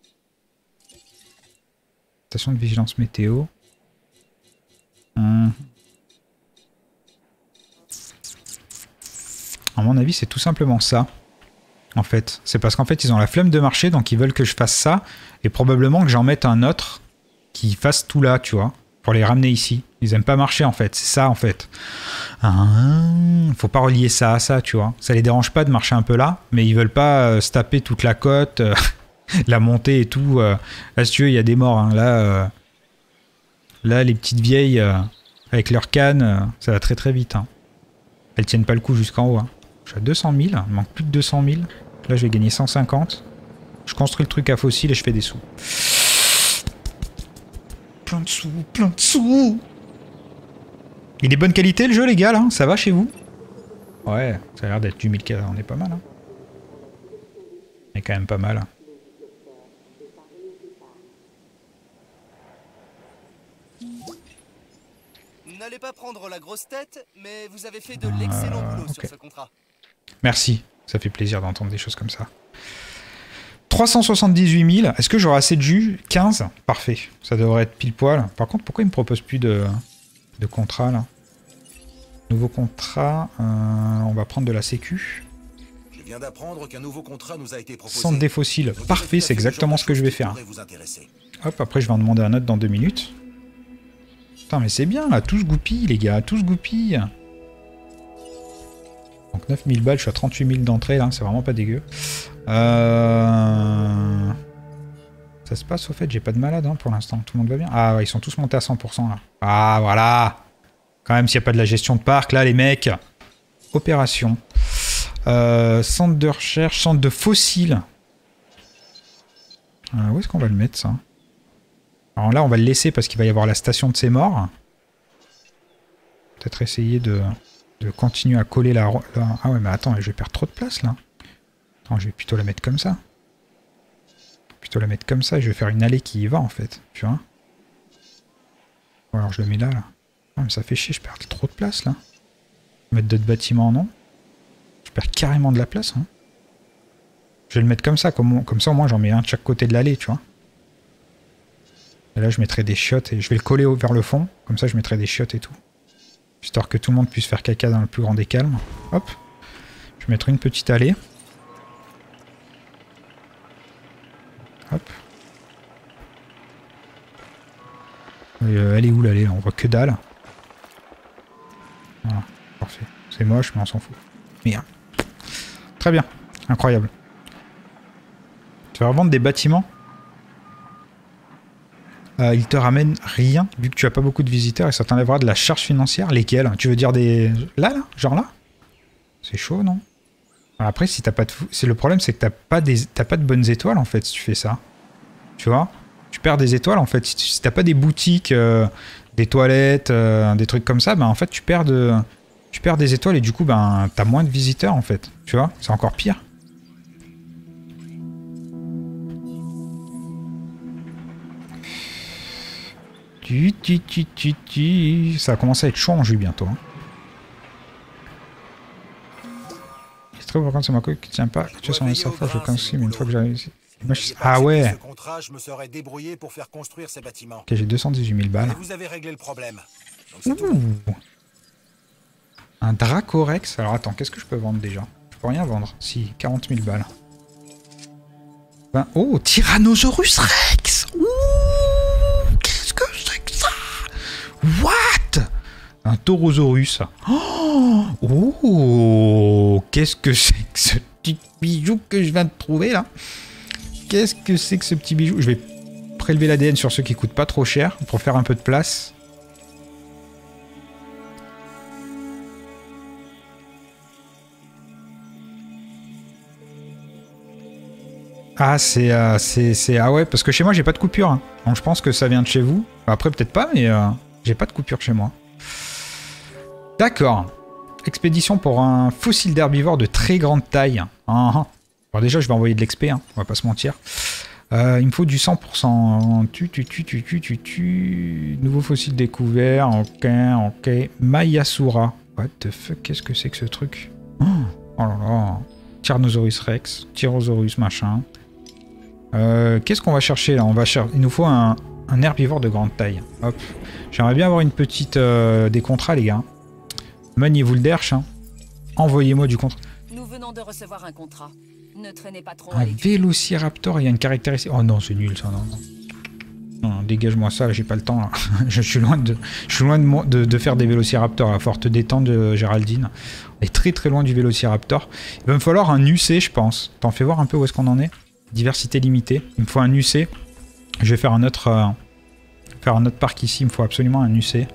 Speaker 1: Station de vigilance météo. Hum. À mon avis, c'est tout simplement ça. En fait, c'est parce qu'en fait, ils ont la flemme de marcher, donc ils veulent que je fasse ça, et probablement que j'en mette un autre qui fasse tout là, tu vois, pour les ramener ici. Ils aiment pas marcher, en fait. C'est ça, en fait. Ah, faut pas relier ça à ça, tu vois. Ça les dérange pas de marcher un peu là, mais ils veulent pas euh, se taper toute la côte, euh, la montée et tout. Euh. Là, si tu veux, il y a des morts. Hein. Là. Euh... Là, les petites vieilles, euh, avec leurs cannes, euh, ça va très très vite. Hein. Elles tiennent pas le coup jusqu'en haut. Hein. Je suis à deux cent mille, il manque plus de deux cent mille. Là, je vais gagner cent cinquante. Je construis le truc à fossile et je fais des sous. Plein de sous, plein de sous. Il est bonne qualité le jeu, les gars, là? Ça va chez vous? Ouais, ça a l'air d'être du mille quatre, on est pas mal. Hein. On est quand même pas mal. Hein.
Speaker 5: N'allez pas prendre la grosse tête, mais vous avez fait de l'excellent euh, boulot okay. sur ce contrat.
Speaker 1: Merci, ça fait plaisir d'entendre des choses comme ça. trois cent soixante-dix-huit mille, est-ce que j'aurai assez de jus? Quinze, parfait, ça devrait être pile poil. Par contre, pourquoi il me propose plus de, de contrat là? Nouveau contrat, euh, on va prendre de la sécu.
Speaker 6: Je viens d'apprendre qu'un nouveau contrat nous a été proposé.
Speaker 1: Centre des fossiles, parfait, c'est exactement ce que je vais faire. Hop, après je vais en demander un autre dans deux minutes. Putain, mais c'est bien là, tous goupilles les gars, tous goupilles. Donc neuf mille balles, je suis à trente-huit mille d'entrée là, c'est vraiment pas dégueu. Euh... Ça se passe au fait, j'ai pas de malade hein, pour l'instant, tout le monde va bien. Ah ouais, ils sont tous montés à cent pour cent là. Ah voilà. Quand même s'il n'y a pas de la gestion de parc là les mecs. Opération. Euh, centre de recherche, centre de fossiles. Euh, où est-ce qu'on va le mettre ça? Alors là, on va le laisser parce qu'il va y avoir la station de ses morts. Peut-être essayer de, de continuer à coller la, la... Ah ouais, mais attends, je vais perdre trop de place, là. Attends, je vais plutôt la mettre comme ça. Plutôt la mettre comme ça et je vais faire une allée qui y va, en fait. Tu vois? Ou alors je le mets là, là. Non, mais ça fait chier, je perds trop de place, là. Mettre d'autres bâtiments, non? Je perds carrément de la place, hein. Je vais le mettre comme ça, comme, comme ça, au moins, j'en mets un de chaque côté de l'allée, tu vois? Et là, je mettrai des chiottes et je vais le coller vers le fond. Comme ça, je mettrai des chiottes et tout. Histoire que tout le monde puisse faire caca dans le plus grand des calmes. Hop. Je mettrai une petite allée. Hop. Et euh, elle est où l'allée? On voit que dalle. Voilà. Parfait. C'est moche, mais on s'en fout. Merde. Très bien. Incroyable. Tu vas revendre des bâtiments? Euh, il te ramène rien, vu que tu as pas beaucoup de visiteurs et ça t'enlèvera de la charge financière. Lesquels? Tu veux dire des... Là, là? Genre là? C'est chaud, non? Après, si t'as pas de... C'est le problème, c'est que t'as pas, des... t'as pas de bonnes étoiles, en fait, si tu fais ça. Tu vois? Tu perds des étoiles, en fait. Si t'as pas des boutiques, euh, des toilettes, euh, des trucs comme ça, ben en fait, tu perds, de... tu perds des étoiles et du coup, ben t'as moins de visiteurs, en fait. Tu vois? C'est encore pire. Tu, tu, tu, tu, tu. Ça va commencer à être chaud en jus bientôt. Hein. C'est très important, c'est ma couille qui tient pas. Tu es sur ma surface, je consomme une fois que j'arrive ici. Moi, je... Ah ouais. Ok, j'ai deux cent dix-huit mille balles.
Speaker 6: Vous avez réglé le problème.
Speaker 1: Un Dracorex. Alors attends, qu'est-ce que je peux vendre déjà? Je peux rien vendre. Si, quarante mille balles. Ben, oh, Tyrannosaurus Rex. Ouh. What? Un Taurosaurus. Oh, oh, qu'est-ce que c'est que ce petit bijou que je viens de trouver là? Qu'est-ce que c'est que ce petit bijou? Je vais prélever l'A D N sur ceux qui coûtent pas trop cher pour faire un peu de place. Ah, c'est... Euh, c'est... Ah ouais, parce que chez moi, j'ai pas de coupure. Hein. Donc je pense que ça vient de chez vous. Après, peut-être pas, mais euh, j'ai pas de coupure chez moi. D'accord. Expédition pour un fossile d'herbivore de très grande taille. Ah, ah. Alors déjà, je vais envoyer de l'ex P, hein, on va pas se mentir. Euh, il me faut du cent pour cent. Tu, tu, tu, tu, tu, tu, tu. Nouveau fossile découvert. Ok, ok. Mayasura. What the fuck, qu'est-ce que c'est que ce truc? Oh, oh là là. Tyrannosaurus Rex. Tyrannosaurus machin. Euh, Qu'est-ce qu'on va chercher là? On va chercher. Il nous faut un, un herbivore de grande taille. Hop. J'aimerais bien avoir une petite euh, des contrats, les gars. Maniez-vous le derche. Hein. Envoyez-moi du contrat.
Speaker 2: Nous venons de recevoir un contrat. Ne traînez pas trop.
Speaker 1: Un Vélociraptor, il y a une caractéristique. Oh non, c'est nul ça, non. Non, non dégage-moi ça, j'ai pas le temps. Là. je suis loin de, je suis loin de, de, de faire des Vélociraptors. À forte détente de Géraldine. On est très très loin du Vélociraptor. Il va me falloir un U C, je pense. T'en fais voir un peu où est-ce qu'on en est. Diversité limitée. Il me faut un U C. Je vais faire un autre, euh, faire un autre parc ici. Il me faut absolument un U C.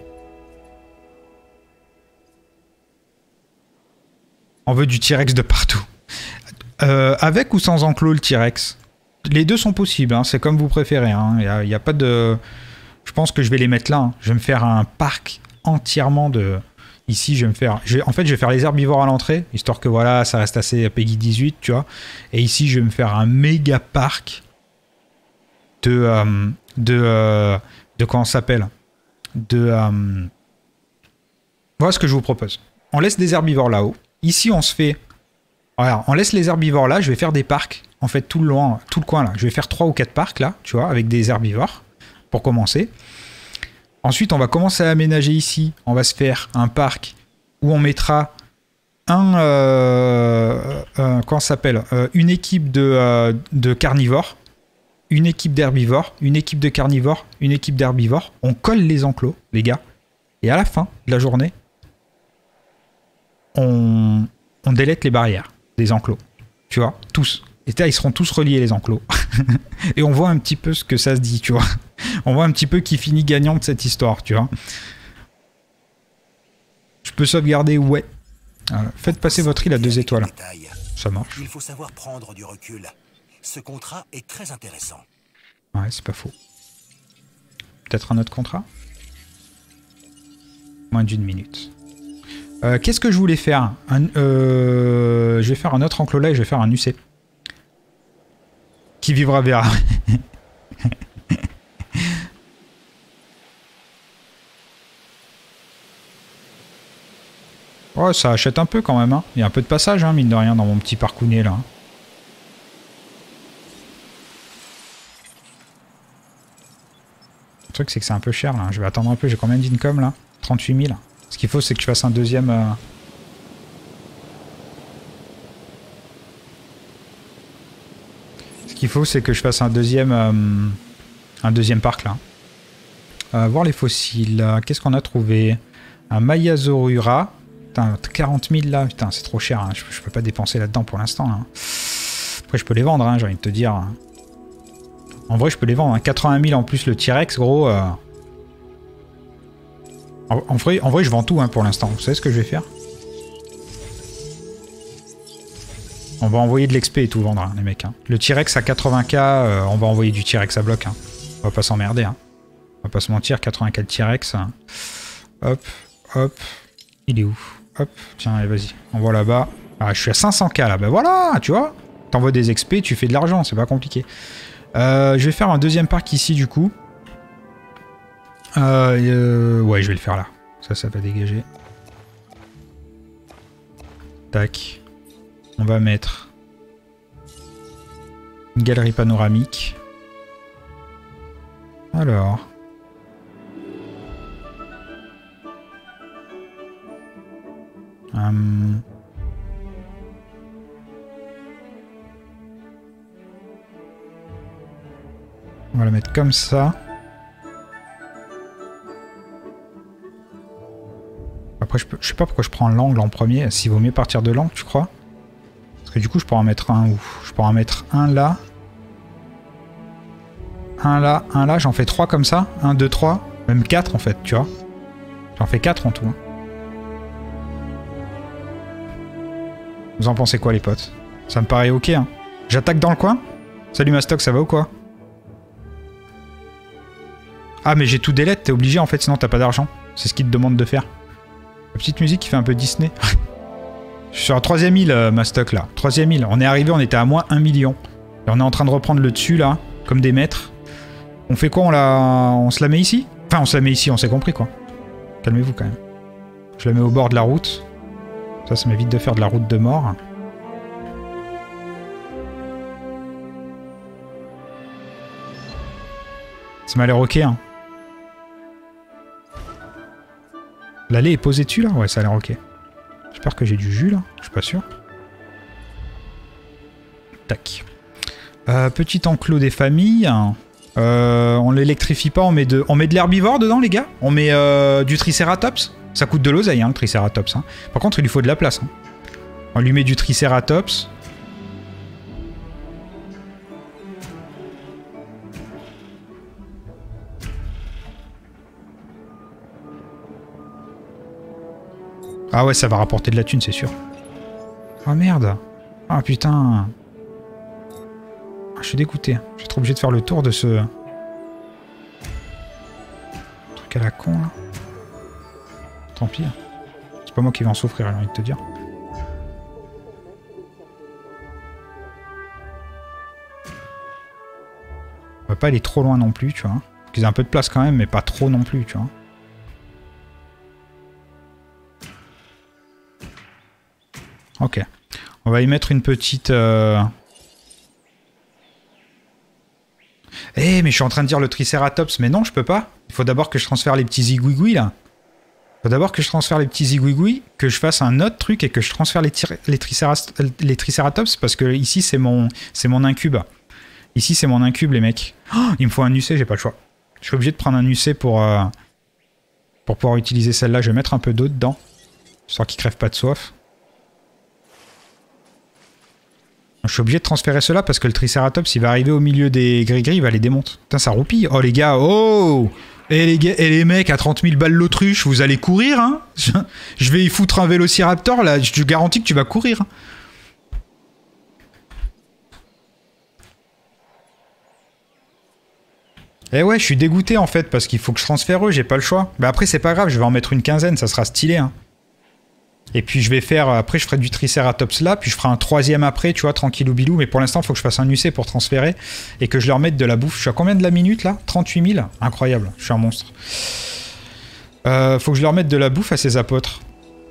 Speaker 1: On veut du T-Rex de partout. Euh, avec ou sans enclos le T-Rex? Les deux sont possibles, hein, c'est comme vous préférez. Il hein. n'y a, y a pas de... Je pense que je vais les mettre là. Hein. Je vais me faire un parc entièrement de... Ici, je vais me faire... Je vais... En fait, je vais faire les herbivores à l'entrée, histoire que voilà, ça reste assez Peggy dix-huit, tu vois. Et ici, je vais me faire un méga parc de... Euh, de... Euh, de comment ça s'appelle? De... Euh... Voilà ce que je vous propose. On laisse des herbivores là-haut. Ici, on se fait... Voilà, on laisse les herbivores là. Je vais faire des parcs, en fait, tout le long, tout le coin là. Je vais faire trois ou quatre parcs là, tu vois, avec des herbivores, pour commencer. Ensuite, on va commencer à aménager ici. On va se faire un parc où on mettra un... Euh, euh, comment ça s'appelle euh, une équipe de, euh, de carnivores, une équipe d'herbivores, une équipe de carnivores, une équipe d'herbivores. On colle les enclos, les gars. Et à la fin de la journée, on, on délète les barrières des enclos. Tu vois, tous. Et là, ils seront tous reliés, les enclos. Et on voit un petit peu ce que ça se dit, tu vois. On voit un petit peu qui finit gagnant de cette histoire, tu vois. Je peux sauvegarder, ouais. Voilà. Faites passer votre île à deux étoiles. Ça marche.
Speaker 6: Il faut savoir prendre du recul. Ce contrat est très intéressant.
Speaker 1: Ouais, c'est pas faux. Peut-être un autre contrat? Moins d'une minute. Euh, Qu'est-ce que je voulais faire? un, euh, Je vais faire un autre enclos là et je vais faire un U C. Qui vivra verra. Oh, ça achète un peu quand même. Hein. Il y a un peu de passage, hein, mine de rien, dans mon petit parcounet là. Le truc, c'est que c'est un peu cher là. Je vais attendre un peu. J'ai combien d'income là? trente-huit mille. Ce qu'il faut, c'est que je fasse un deuxième... Euh... Ce qu'il faut, c'est que je fasse un deuxième... Euh... Un deuxième parc, là. Euh, voir les fossiles. Qu'est-ce qu'on a trouvé? Un Mayasura. Putain, quarante mille, là. Putain, c'est trop cher. Hein. Je, je peux pas dépenser là-dedans pour l'instant. Hein. Après, je peux les vendre, hein, j'ai envie de te dire. En vrai, je peux les vendre. Hein. quatre-vingt mille en plus, le T-Rex, gros... Euh... En, en, vrai, en vrai, je vends tout hein, pour l'instant. Vous savez ce que je vais faire? On va envoyer de l'ex P et tout vendre, hein, les mecs. Hein. Le T-Rex à quatre-vingts K, euh, on va envoyer du T-Rex à bloc. Hein. On va pas s'emmerder. Hein. On va pas se mentir, quatre-vingts K de T-Rex. Hein. Hop, hop. Il est où? Hop, tiens, allez, vas-y. Envoie là-bas. Ah, je suis à cinq cents K là. Ben voilà, tu vois. T'envoies des X P, tu fais de l'argent, c'est pas compliqué. Euh, je vais faire un deuxième parc ici, du coup. Euh, euh, ouais, je vais le faire là. Ça, ça va dégager. Tac. On va mettre une galerie panoramique. Alors. Hum. On va la mettre comme ça. Après, je, peux, je sais pas pourquoi je prends l'angle en premier. S'il vaut mieux partir de l'angle, tu crois? Parce que du coup, je pourrais en mettre un où? Je pourrais en mettre un là. Un là, un là. J'en fais trois comme ça. Un, deux, trois. Même quatre en fait, tu vois. J'en fais quatre en tout. Hein. Vous en pensez quoi, les potes? Ça me paraît ok. Hein. J'attaque dans le coin? Salut Mastoc, ça va ou quoi? Ah, mais j'ai tout delete, t'es obligé en fait, sinon t'as pas d'argent. C'est ce qu'il te demande de faire. La petite musique qui fait un peu Disney. Je suis sur la troisième île, euh, Mastoc, là. Troisième île. On est arrivé, on était à moins un million. Et on est en train de reprendre le dessus, là, comme des maîtres. On fait quoi? On la... on se la met ici? Enfin, on se la met ici, on s'est compris, quoi. Calmez-vous, quand même. Je la mets au bord de la route. Ça, ça m'évite de faire de la route de mort. Ça m'a l'air ok, hein. L'allée est posée dessus, là? Ouais, ça a l'air ok. J'espère que j'ai du jus, là. Je suis pas sûr. Tac. Euh, petit enclos des familles. Euh, on l'électrifie pas, on met de, on met de l'herbivore dedans, les gars. On met euh, du tricératops. Ça coûte de l'oseille, hein, le tricératops. Hein. Par contre, il lui faut de la place. Hein. On lui met du tricératops. Ah ouais, ça va rapporter de la thune, c'est sûr. Oh merde. Ah putain. Je suis dégoûté. Je vais être obligé de faire le tour de ce... truc à la con, là. Tant pis. C'est pas moi qui vais en souffrir, j'ai envie de te dire. On va pas aller trop loin non plus, tu vois. Faut qu'ils aient un peu de place quand même, mais pas trop non plus, tu vois. Ok. On va y mettre une petite... Euh... Eh, mais je suis en train de dire le Triceratops, mais non, je peux pas. Il faut d'abord que je transfère les petits zigouigouis, là. Il faut d'abord que je transfère les petits zigouigouis, que je fasse un autre truc et que je transfère les, les, tricérat les Triceratops, parce que ici, c'est mon, c'est mon incube. Ici, c'est mon incube, les mecs. Oh, il me faut un U C, j'ai pas le choix. Je suis obligé de prendre un U C pour, euh, pour pouvoir utiliser celle-là. Je vais mettre un peu d'eau dedans, histoire qu'il crève pas de soif. Je suis obligé de transférer cela parce que le Triceratops, il va arriver au milieu des gris-gris, il va les démonter. Putain, ça roupille. Oh les gars, oh et les, gars, et les mecs, à trente mille balles l'autruche, vous allez courir, hein. Je vais y foutre un Vélociraptor, là, je te garantis que tu vas courir. Eh ouais, je suis dégoûté en fait, parce qu'il faut que je transfère eux, j'ai pas le choix. Mais après, c'est pas grave, je vais en mettre une quinzaine, ça sera stylé, hein. Et puis je vais faire, après je ferai du Triceratops là, puis je ferai un troisième après, tu vois, tranquillou bilou, mais pour l'instant il faut que je fasse un U C pour transférer et que je leur mette de la bouffe. Je suis à combien de la minute là? trente-huit mille? Incroyable, je suis un monstre. Euh, faut que je leur mette de la bouffe à ces apôtres.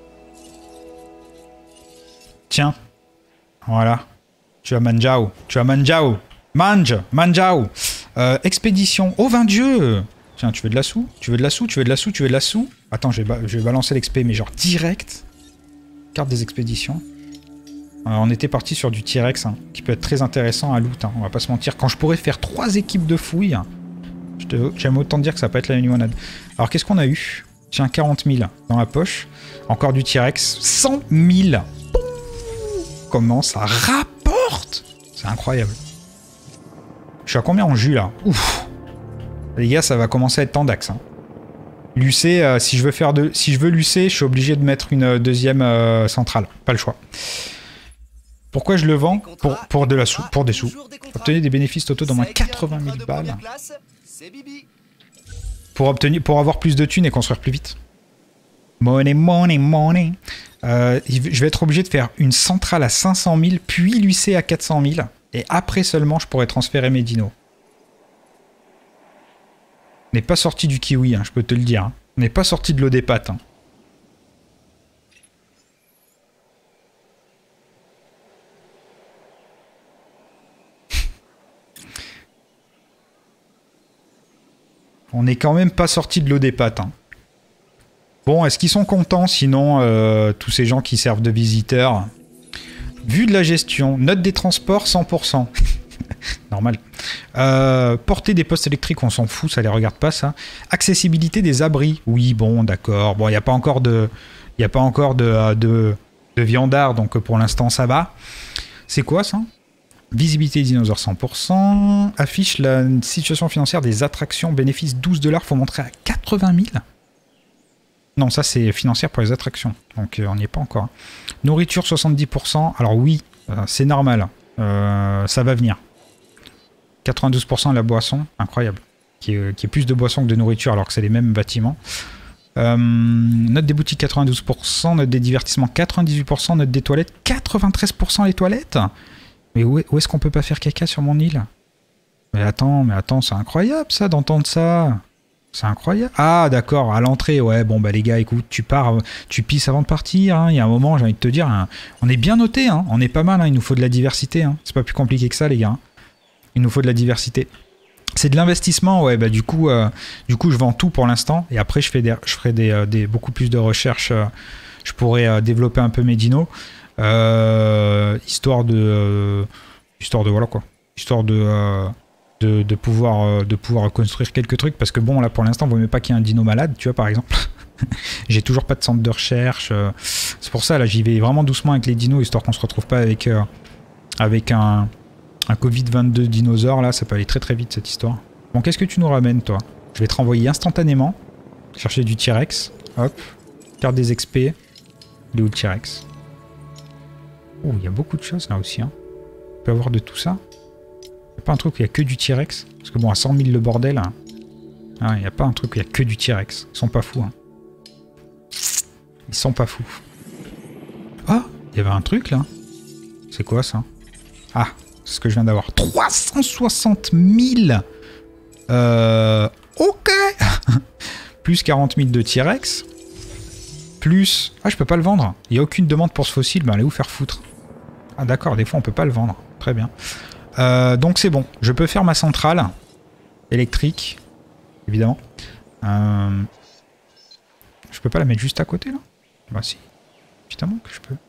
Speaker 1: Tiens, voilà. Tu as manjao, tu as manjao, mange, manjao. Euh, expédition, oh vingt dieux. Tiens, tu veux de la sous? Tu veux de la sous? Tu veux de la sous? Tu veux de la sous? Attends, je vais, ba je vais balancer l'expé, mais genre direct. Carte des expéditions. Euh, on était parti sur du T-Rex, hein, qui peut être très intéressant à loot, hein, on va pas se mentir. Quand je pourrais faire trois équipes de fouilles, hein, j'aime autant dire que ça va pas être la limonade. Alors qu'est-ce qu'on a eu? Tiens, quarante mille dans la poche. Encore du T-Rex. cent mille. Comment ça rapporte? C'est incroyable. Je suis à combien en jus là? Ouf. Les gars, ça va commencer à être tendax. Hein. L'U C, euh, si je veux faire de, si je veux l'U C, je suis obligé de mettre une euh, deuxième euh, centrale. Pas le choix. Pourquoi je le vends? Pour, pour de la sou, pour des sous. Obtenir des bénéfices totaux d'au moins quatre-vingt mille balles. Pour obtenir, pour avoir plus de thunes et construire plus vite. Money, money, money. Euh, je vais être obligé de faire une centrale à cinq cent mille, puis l'U C à quatre cent mille. Et après seulement, je pourrais transférer mes dinos. On n'est pas sorti du kiwi, hein, je peux te le dire. Hein. On n'est pas sorti de l'eau des pâtes. Hein. On n'est quand même pas sorti de l'eau des pâtes. Hein. Bon, est-ce qu'ils sont contents sinon, euh, tous ces gens qui servent de visiteurs? Vue de la gestion, note des transports cent pour cent. Normal. Euh, portée des postes électriques, on s'en fout, ça les regarde pas ça. Accessibilité des abris. Oui, bon, d'accord. Bon, il n'y a pas encore de... Il n'y a pas encore de, de, de viandard, donc pour l'instant ça va. C'est quoi ça? Visibilité dinosaure cent pour cent. Affiche la situation financière des attractions. Bénéfice douze dollars. Faut montrer à quatre-vingt mille. Non, ça c'est financière pour les attractions. Donc euh, on n'y est pas encore. Nourriture soixante-dix pour cent. Alors oui, euh, c'est normal. Euh, ça va venir. quatre-vingt-douze pour cent de la boisson. Incroyable. Qui est, qui est plus de boisson que de nourriture alors que c'est les mêmes bâtiments. Euh, note des boutiques quatre-vingt-douze pour cent. Note des divertissements quatre-vingt-dix-huit pour cent. Note des toilettes quatre-vingt-treize pour cent les toilettes. Mais où, est, où est-ce qu'on peut pas faire caca sur mon île? Mais attends, mais attends, c'est incroyable ça d'entendre ça. C'est incroyable. Ah d'accord, à l'entrée, ouais, bon bah les gars, écoute, tu pars, tu pisses avant de partir, hein. Il y a un moment, j'ai envie de te dire, hein, on est bien noté, hein. On est pas mal, hein. Il nous faut de la diversité, hein. C'est pas plus compliqué que ça les gars. Hein. Il nous faut de la diversité. C'est de l'investissement, ouais, bah du coup, euh, du coup je vends tout pour l'instant, et après je, fais des, je ferai des, des, beaucoup plus de recherches, euh, je pourrais euh, développer un peu mes dinos, euh, histoire de... Euh, histoire de, voilà quoi, histoire de... Euh, De, de, pouvoir, de pouvoir construire quelques trucs, parce que bon là pour l'instant il ne vaut mieux pas qu'il y ait un dino malade, tu vois par exemple. J'ai toujours pas de centre de recherche, euh, c'est pour ça là j'y vais vraiment doucement avec les dinos, histoire qu'on se retrouve pas avec, euh, avec un, un Covid vingt-deux dinosaure là, ça peut aller très très vite cette histoire. Bon, qu'est-ce que tu nous ramènes toi? Je vais te renvoyer instantanément, chercher du T-Rex, hop, carte des X P, il est où le T-Rex? Oh, il y a beaucoup de choses là aussi, hein. On peut avoir de tout ça. Il n'y a pas un truc où il n'y a que du T-Rex? Parce que bon, à cent mille le bordel, hein. Ah, il n'y a pas un truc où il n'y a que du T-Rex. Ils sont pas fous, hein. Ils sont pas fous. Ah, il y avait un truc là. C'est quoi ça? Ah, c'est ce que je viens d'avoir. trois cent soixante mille euh... Ok. Plus quarante mille de T-Rex. Plus... Ah, je peux pas le vendre. Il n'y a aucune demande pour ce fossile. Ben, allez où faire foutre. Ah d'accord, des fois on peut pas le vendre. Très bien. Euh, donc c'est bon, je peux faire ma centrale électrique, évidemment. Euh, je peux pas la mettre juste à côté là? Bah si, évidemment que je peux.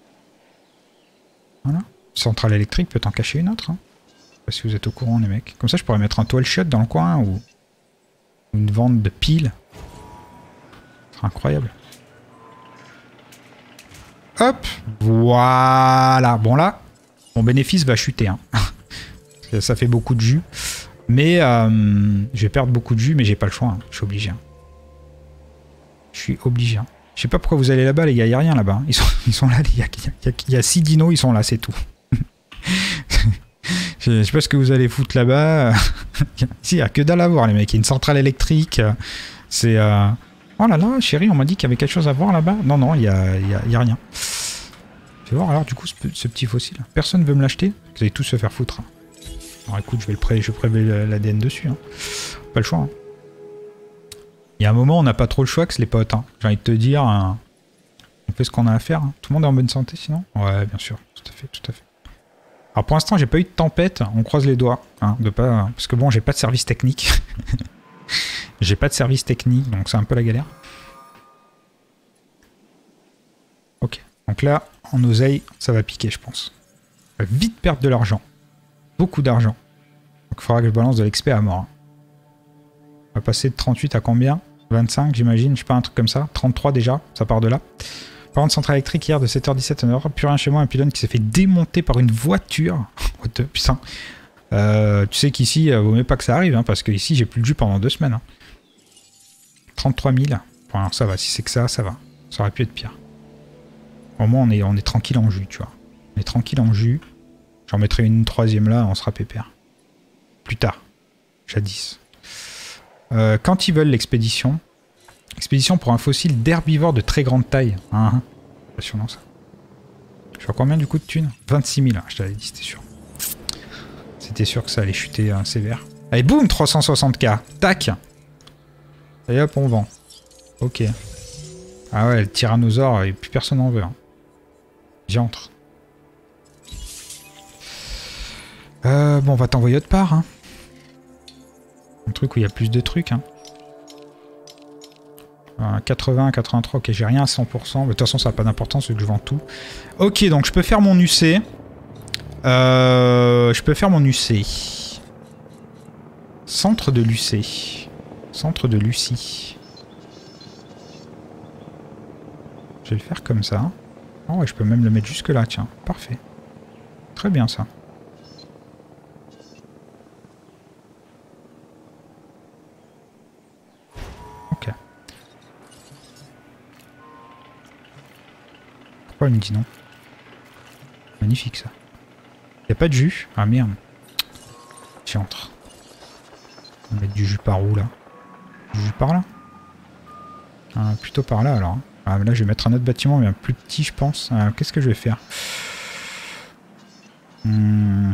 Speaker 1: Voilà. Centrale électrique peut en cacher une autre. Hein. Je sais pas si vous êtes au courant les mecs. Comme ça je pourrais mettre un toile shot dans le coin ou une vente de piles. Ce serait incroyable. Hop, voilà. Bon là, mon bénéfice va chuter. Hein. Ça fait beaucoup de jus. Mais euh, je vais perdre beaucoup de jus, mais j'ai pas le choix. Hein. Je suis obligé. Hein. Je suis obligé. Hein. Je sais pas pourquoi vous allez là-bas, les gars. Il n'y a rien là-bas. Ils sont, ils sont là. Il y a, y a, y a six dinos, ils sont là, c'est tout. Je sais pas ce que vous allez foutre là-bas. Si, il n'y a que dalle à voir, les mecs. Il y a une centrale électrique. C'est... Euh... Oh là là, chérie, on m'a dit qu'il y avait quelque chose à voir là-bas. Non, non, il n'y a, y a, y a rien. Je vais voir alors, du coup, ce, ce petit fossile. Personne veut me l'acheter? Vous allez tous se faire foutre. Alors écoute, je vais le pré je prélever l'A D N dessus. Hein. Pas le choix. Hein. Il y a un moment, on n'a pas trop le choix que les potes. Hein. J'ai envie de te dire, hein, on fait ce qu'on a à faire. Hein. Tout le monde est en bonne santé sinon? Ouais, bien sûr. Tout à fait, tout à fait. Alors pour l'instant, j'ai pas eu de tempête. On croise les doigts. Hein, de pas... Parce que bon, j'ai pas de service technique. J'ai pas de service technique, donc c'est un peu la galère. Ok. Donc là, en oseille, ça va piquer, je pense. On va vite perdre de l'argent. Beaucoup d'argent. Donc il faudra que je balance de l'X P à mort. On va passer de trente-huit à combien? vingt-cinq, j'imagine. Je sais pas, un truc comme ça. trente-trois déjà, ça part de là. Parlant de centrale électrique, hier de sept heures dix-sept, on n'aura plus rien chez moi. Un pylône qui s'est fait démonter par une voiture. What the... Putain. Euh, tu sais qu'ici, euh, vaut mieux pas que ça arrive, hein, parce que ici, j'ai plus de jus pendant deux semaines. Hein. trente-trois mille. Bon, alors ça va. Si c'est que ça, ça va. Ça aurait pu être pire. Au moins, on est, on est tranquille en jus, tu vois. On est tranquille en jus. J'en mettrai une troisième là, on sera pépère. Plus tard. Jadis. Euh, quand ils veulent l'expédition. Expédition pour un fossile d'herbivore de très grande taille. Hein, impressionnant ça. Je vois combien du coup de thunes? vingt-six mille, je t'avais dit, c'était sûr. C'était sûr que ça allait chuter hein, sévère. Allez, boum, trois cent soixante K. Tac. Et hop, on vend. Ok. Ah ouais, le tyrannosaure, et plus personne n'en veut. Hein. J'entre. Euh, bon, on va t'envoyer autre part. Hein. Un truc où il y a plus de trucs. Hein. Euh, quatre-vingts, quatre-vingt-trois, ok, j'ai rien à cent pour cent. De toute façon, ça n'a pas d'importance, vu que je vends tout. Ok, donc je peux faire mon U C. Euh, je peux faire mon U C. Centre de l'U C. Centre de Lucie. Je vais le faire comme ça. Oh ouais, je peux même le mettre jusque là, tiens. Parfait. Très bien ça. Ok. Pourquoi il me dit non? Magnifique ça. Y a pas de jus? Ah merde. Tiens-entre. On va mettre du jus par où là? Du jus par là? Ah, plutôt par là alors. Ah, mais là je vais mettre un autre bâtiment mais un plus petit je pense. Ah, qu'est-ce que je vais faire? hmm.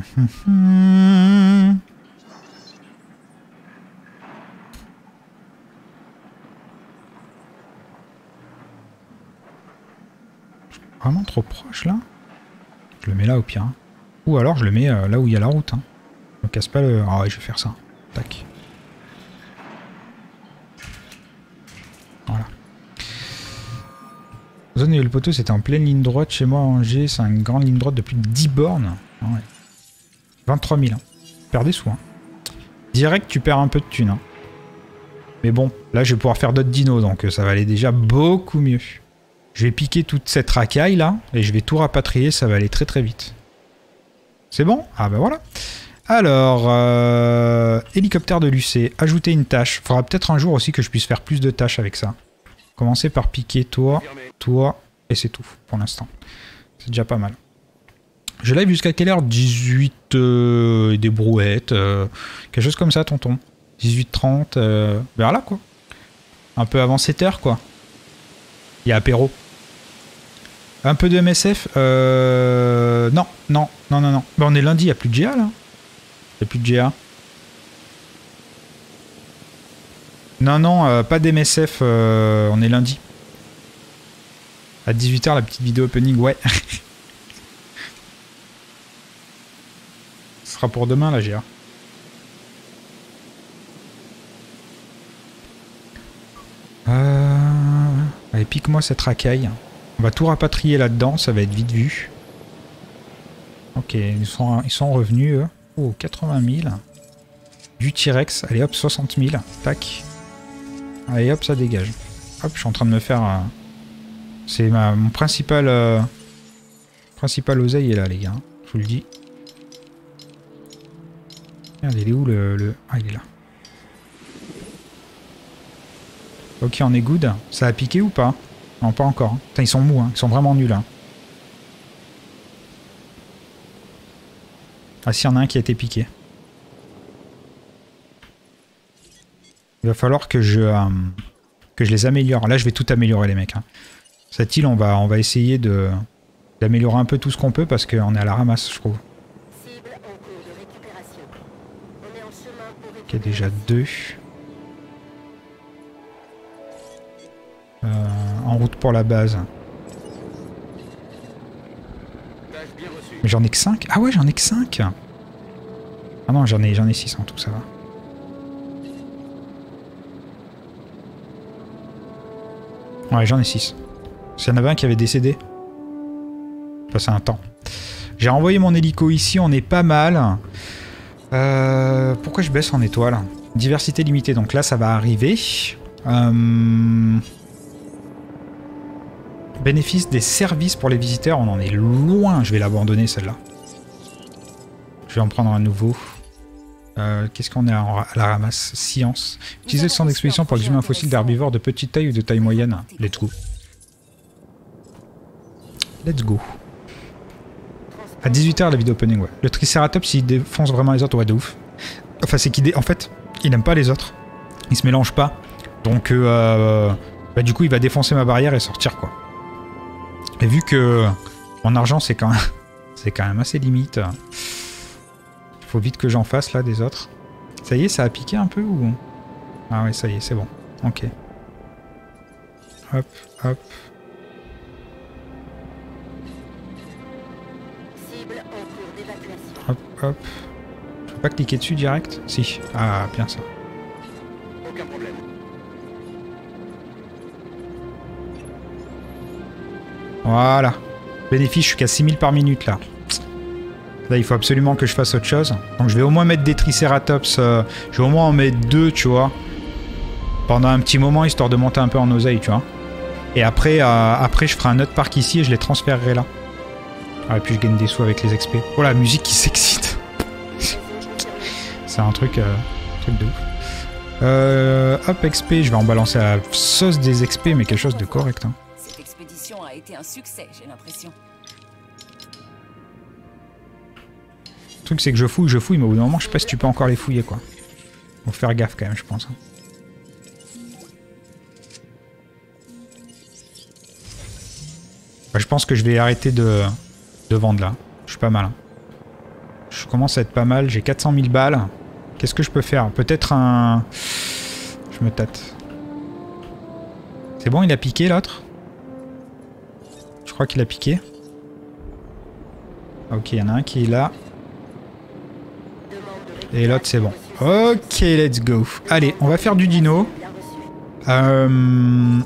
Speaker 1: Vraiment trop proche là? Je le mets là au pire. Hein. Ou alors je le mets euh, là où il y a la route. Hein. Je me casse pas le... Ah ouais, je vais faire ça. Tac. Voilà. Zone et le poteau, c'était en pleine ligne droite. Chez moi, à Angers, c'est une grande ligne droite de plus de dix bornes. Ah ouais. vingt-trois mille. Hein. Tu perds des sous. Hein. Direct, tu perds un peu de thunes. Hein. Mais bon, là, je vais pouvoir faire d'autres dinos, donc ça va aller déjà beaucoup mieux. Je vais piquer toute cette racaille, là, et je vais tout rapatrier, ça va aller très très vite. C'est bon? Ah ben voilà. Alors, euh, hélicoptère de l'U C, ajouter une tâche. Il faudra peut-être un jour aussi que je puisse faire plus de tâches avec ça. Commencer par piquer toi, toi, et c'est tout pour l'instant. C'est déjà pas mal. Je live jusqu'à quelle heure? dix-huit euh, des brouettes, euh, quelque chose comme ça, tonton. dix-huit trente, euh, vers là, quoi. Un peu avant sept heures, quoi. Il y a apéro. Un peu de M S F euh... Non, non, non, non, non. Ben, on est lundi, il n'y a plus de G A, là. Il n'y a plus de G A. Non, non, euh, pas d'M S F, euh, on est lundi. À dix-huit heures, la petite vidéo opening, ouais. Ce sera pour demain, la G A. Euh... Allez, pique-moi cette racaille. On va tout rapatrier là-dedans, ça va être vite vu. Ok, ils sont, ils sont revenus, eux. Oh, quatre-vingt mille. Du T-Rex, allez hop, soixante mille. Tac. Allez hop, ça dégage. Hop, je suis en train de me faire... Euh... C'est ma mon principal... Euh... Principal oseille est là, les gars. Je vous le dis. Merde, il est où le... le... Ah, il est là. Ok, on est good. Ça a piqué ou pas? Non, pas encore. Putain, ils sont mous, hein. Ils sont vraiment nuls. Hein. Ah si, il y en a un qui a été piqué. Il va falloir que je, euh, que je les améliore. Là, je vais tout améliorer, les mecs. Hein. Cette île, on va, on va essayer de d'améliorer un peu tout ce qu'on peut parce qu'on est à la ramasse, je trouve. Ok, déjà deux. Euh, en route pour la base. Mais j'en ai que cinq. Ah ouais, j'en ai que cinq. Ah non, j'en ai, j'en ai six en tout, ça va. Ouais, j'en ai six. S'il y en avait un qui avait décédé. Passé un temps. J'ai renvoyé mon hélico ici, on est pas mal. Euh, pourquoi je baisse en étoile? Diversité limitée, donc là ça va arriver. Euh... Bénéfice des services pour les visiteurs, on en est loin. Je vais l'abandonner celle-là. Je vais en prendre un nouveau. Euh, Qu'est-ce qu'on est à la ramasse? Science. Utiliser le centre d'expédition pour exhumer un fossile d'herbivore de petite taille ou de taille moyenne. Let's go. Let's go. À dix-huit heures la vidéo opening, ouais. Le Triceratops il défonce vraiment les autres, ouais de ouf. Enfin c'est qu'il dé... En fait, il n'aime pas les autres. Il se mélange pas. Donc euh, bah, du coup il va défoncer ma barrière et sortir quoi. Et vu que mon argent c'est quand même c'est quand même assez limite. Il faut vite que j'en fasse là des autres. Ça y est, ça a piqué un peu ou... Ah ouais, ça y est, c'est bon. Ok. Hop, hop. Hop, hop. Je peux pas cliquer dessus direct? Si. Ah, bien ça.
Speaker 7: Aucun problème.
Speaker 1: Voilà. Bénéfice, je suis qu'à six mille par minute là. Là, il faut absolument que je fasse autre chose. Donc je vais au moins mettre des Triceratops. Euh, je vais au moins en mettre deux, tu vois. Pendant un petit moment, histoire de monter un peu en oseille, tu vois. Et après, euh, après, je ferai un autre parc ici et je les transférerai là. Ah, et puis je gagne des sous avec les X P. Oh la musique qui s'excite. C'est un truc, euh, un truc de ouf. Euh, hop, X P, je vais en balancer à la sauce des X P, mais quelque chose de correct. Hein.
Speaker 2: Cette expédition a été un succès, j'ai l'impression.
Speaker 1: Le truc, c'est que je fouille, je fouille, mais au bout d'un moment, je sais pas si tu peux encore les fouiller, quoi. Faut faire gaffe quand même, je pense. Hein. Bah, je pense que je vais arrêter de, de vendre là. Je suis pas mal. Hein. Je commence à être pas mal. J'ai quatre cent mille balles. Qu'est-ce que je peux faire? Peut-être un... Je me tâte. C'est bon, il a piqué l'autre? Je crois qu'il a piqué. Ok, il y en a un qui est là. Et l'autre, c'est bon. Ok, let's go. Allez, on va faire du dino. Euh...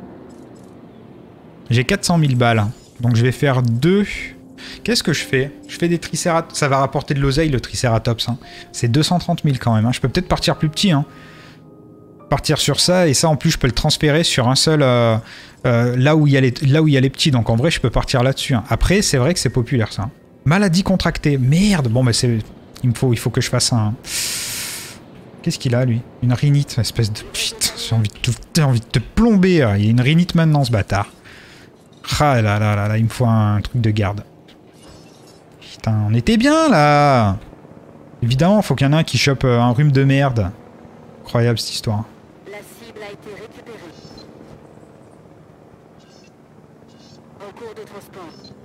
Speaker 1: J'ai quatre cent mille balles. Donc je vais faire deux... Qu'est-ce que je fais? Je fais des tricératops. Ça va rapporter de l'oseille, le tricératops. Hein. C'est deux cent trente mille quand même. Hein. Je peux peut-être partir plus petit. Hein. Partir sur ça. Et ça, en plus, je peux le transférer sur un seul... Euh, euh, là, où il y a les, là où il y a les petits. Donc en vrai, je peux partir là-dessus. Hein. Après, c'est vrai que c'est populaire, ça. Maladie contractée. Merde. Bon, bah c'est... Il me faut, il faut que je fasse un... Qu'est-ce qu'il a, lui? Une rhinite. Espèce de... Putain, j'ai envie, envie de te plomber. Hein. Il y a une rhinite maintenant, ce bâtard. Ah là là là là, il me faut un truc de garde. Putain, on était bien là. Évidemment, faut qu'il y en ait un qui chope un rhume de merde. Incroyable cette histoire.
Speaker 8: La cible a été récupérée. En cours de transport.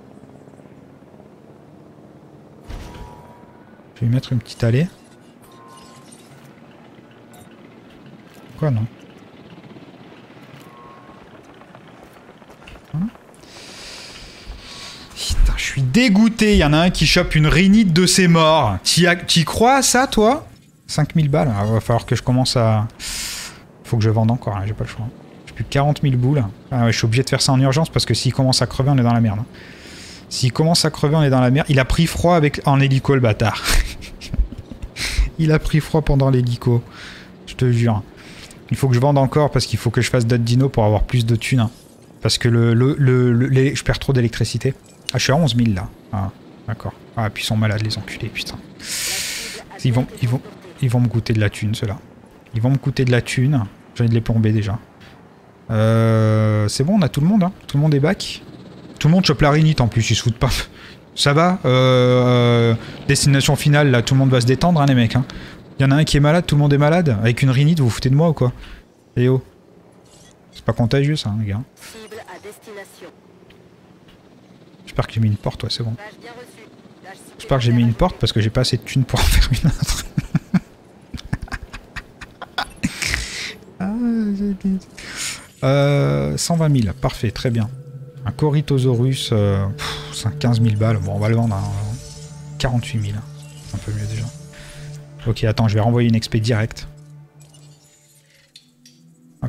Speaker 1: Je vais lui mettre une petite allée. Quoi non? Hein? Putain, je suis dégoûté. Il y en a un qui chope une rhinite de ses morts. T'y y crois à ça, toi? cinq mille balles. Il va falloir que je commence à... Faut que je vende encore, hein, j'ai pas le choix. J'ai plus que quarante mille boules. Ah ouais, je suis obligé de faire ça en urgence parce que s'il commence à crever, on est dans la merde. Hein. S'il commence à crever, on est dans la merde. Il a pris froid avec en hélico, le bâtard. Il a pris froid pendant l'hélico. Je te jure. Il faut que je vende encore parce qu'il faut que je fasse d'autres dinos pour avoir plus de thunes. Hein. Parce que le, le, le, le les, je perds trop d'électricité. Ah, je suis à onze mille là. Ah, d'accord. Ah, puis ils sont malades, les enculés, putain. Ils vont, ils vont, ils vont me coûter de la thune, ceux-là. Ils vont me coûter de la thune. J'ai envie de les plomber déjà. Euh, c'est bon, on a tout le monde. Hein. Tout le monde est back. Tout le monde chope la rhinite en plus, ils se foutent pas. Ça va euh, destination finale, là, tout le monde va se détendre, hein, les mecs. Hein. Il y en a un qui est malade, tout le monde est malade. Avec une rhinite, vous vous foutez de moi ou quoi? Eh oh. C'est pas contagieux, ça, hein, les gars.
Speaker 8: Cible à destination.
Speaker 1: J'espère que j'ai mis une porte, ouais, c'est bon. J'espère que j'ai mis une porte parce que j'ai pas assez de thunes pour en faire une autre. ah, euh, cent vingt mille, parfait, très bien. Un Corythosaurus, euh, pff, quinze mille balles. Bon, on va le vendre à quarante-huit mille. C'est un peu mieux déjà. Ok, attends, je vais renvoyer une expé direct. Hop.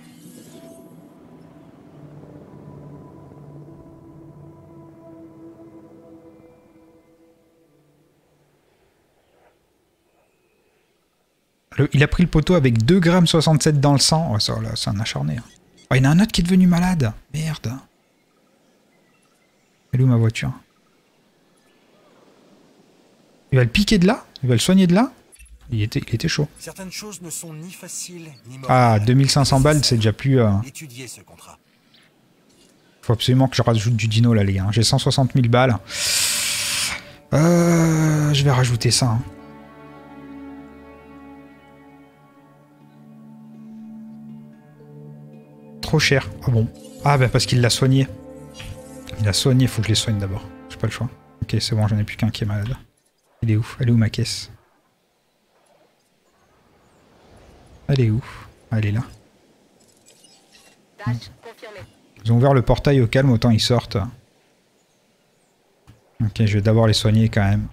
Speaker 1: Le, il a pris le poteau avec deux virgule soixante-sept grammes dans le sang. Oh, ça, là, c'est un acharné. Oh, il y en a un autre qui est devenu malade. Merde. Elle est où ma voiture? Il va le piquer de là? Il va le soigner de là? Il était, il était chaud.
Speaker 6: Certaines choses ne sont ni faciles ni
Speaker 1: ah, deux mille cinq cents balles, c'est déjà plus... Euh...
Speaker 6: Étudier ce contrat.
Speaker 1: Faut absolument que je rajoute du dino là, les gars. J'ai cent soixante mille balles. Euh, je vais rajouter ça. Hein. Trop cher. Ah bon. Ah bah parce qu'il l'a soigné. Il a soigné, faut que je les soigne d'abord. J'ai pas le choix. Ok, c'est bon, j'en ai plus qu'un qui est malade. Il est où? Elle est où ma caisse? Elle est où? Ah, elle est là. Ils ont ouvert le portail au calme, autant ils sortent. Ok, je vais d'abord les soigner quand même.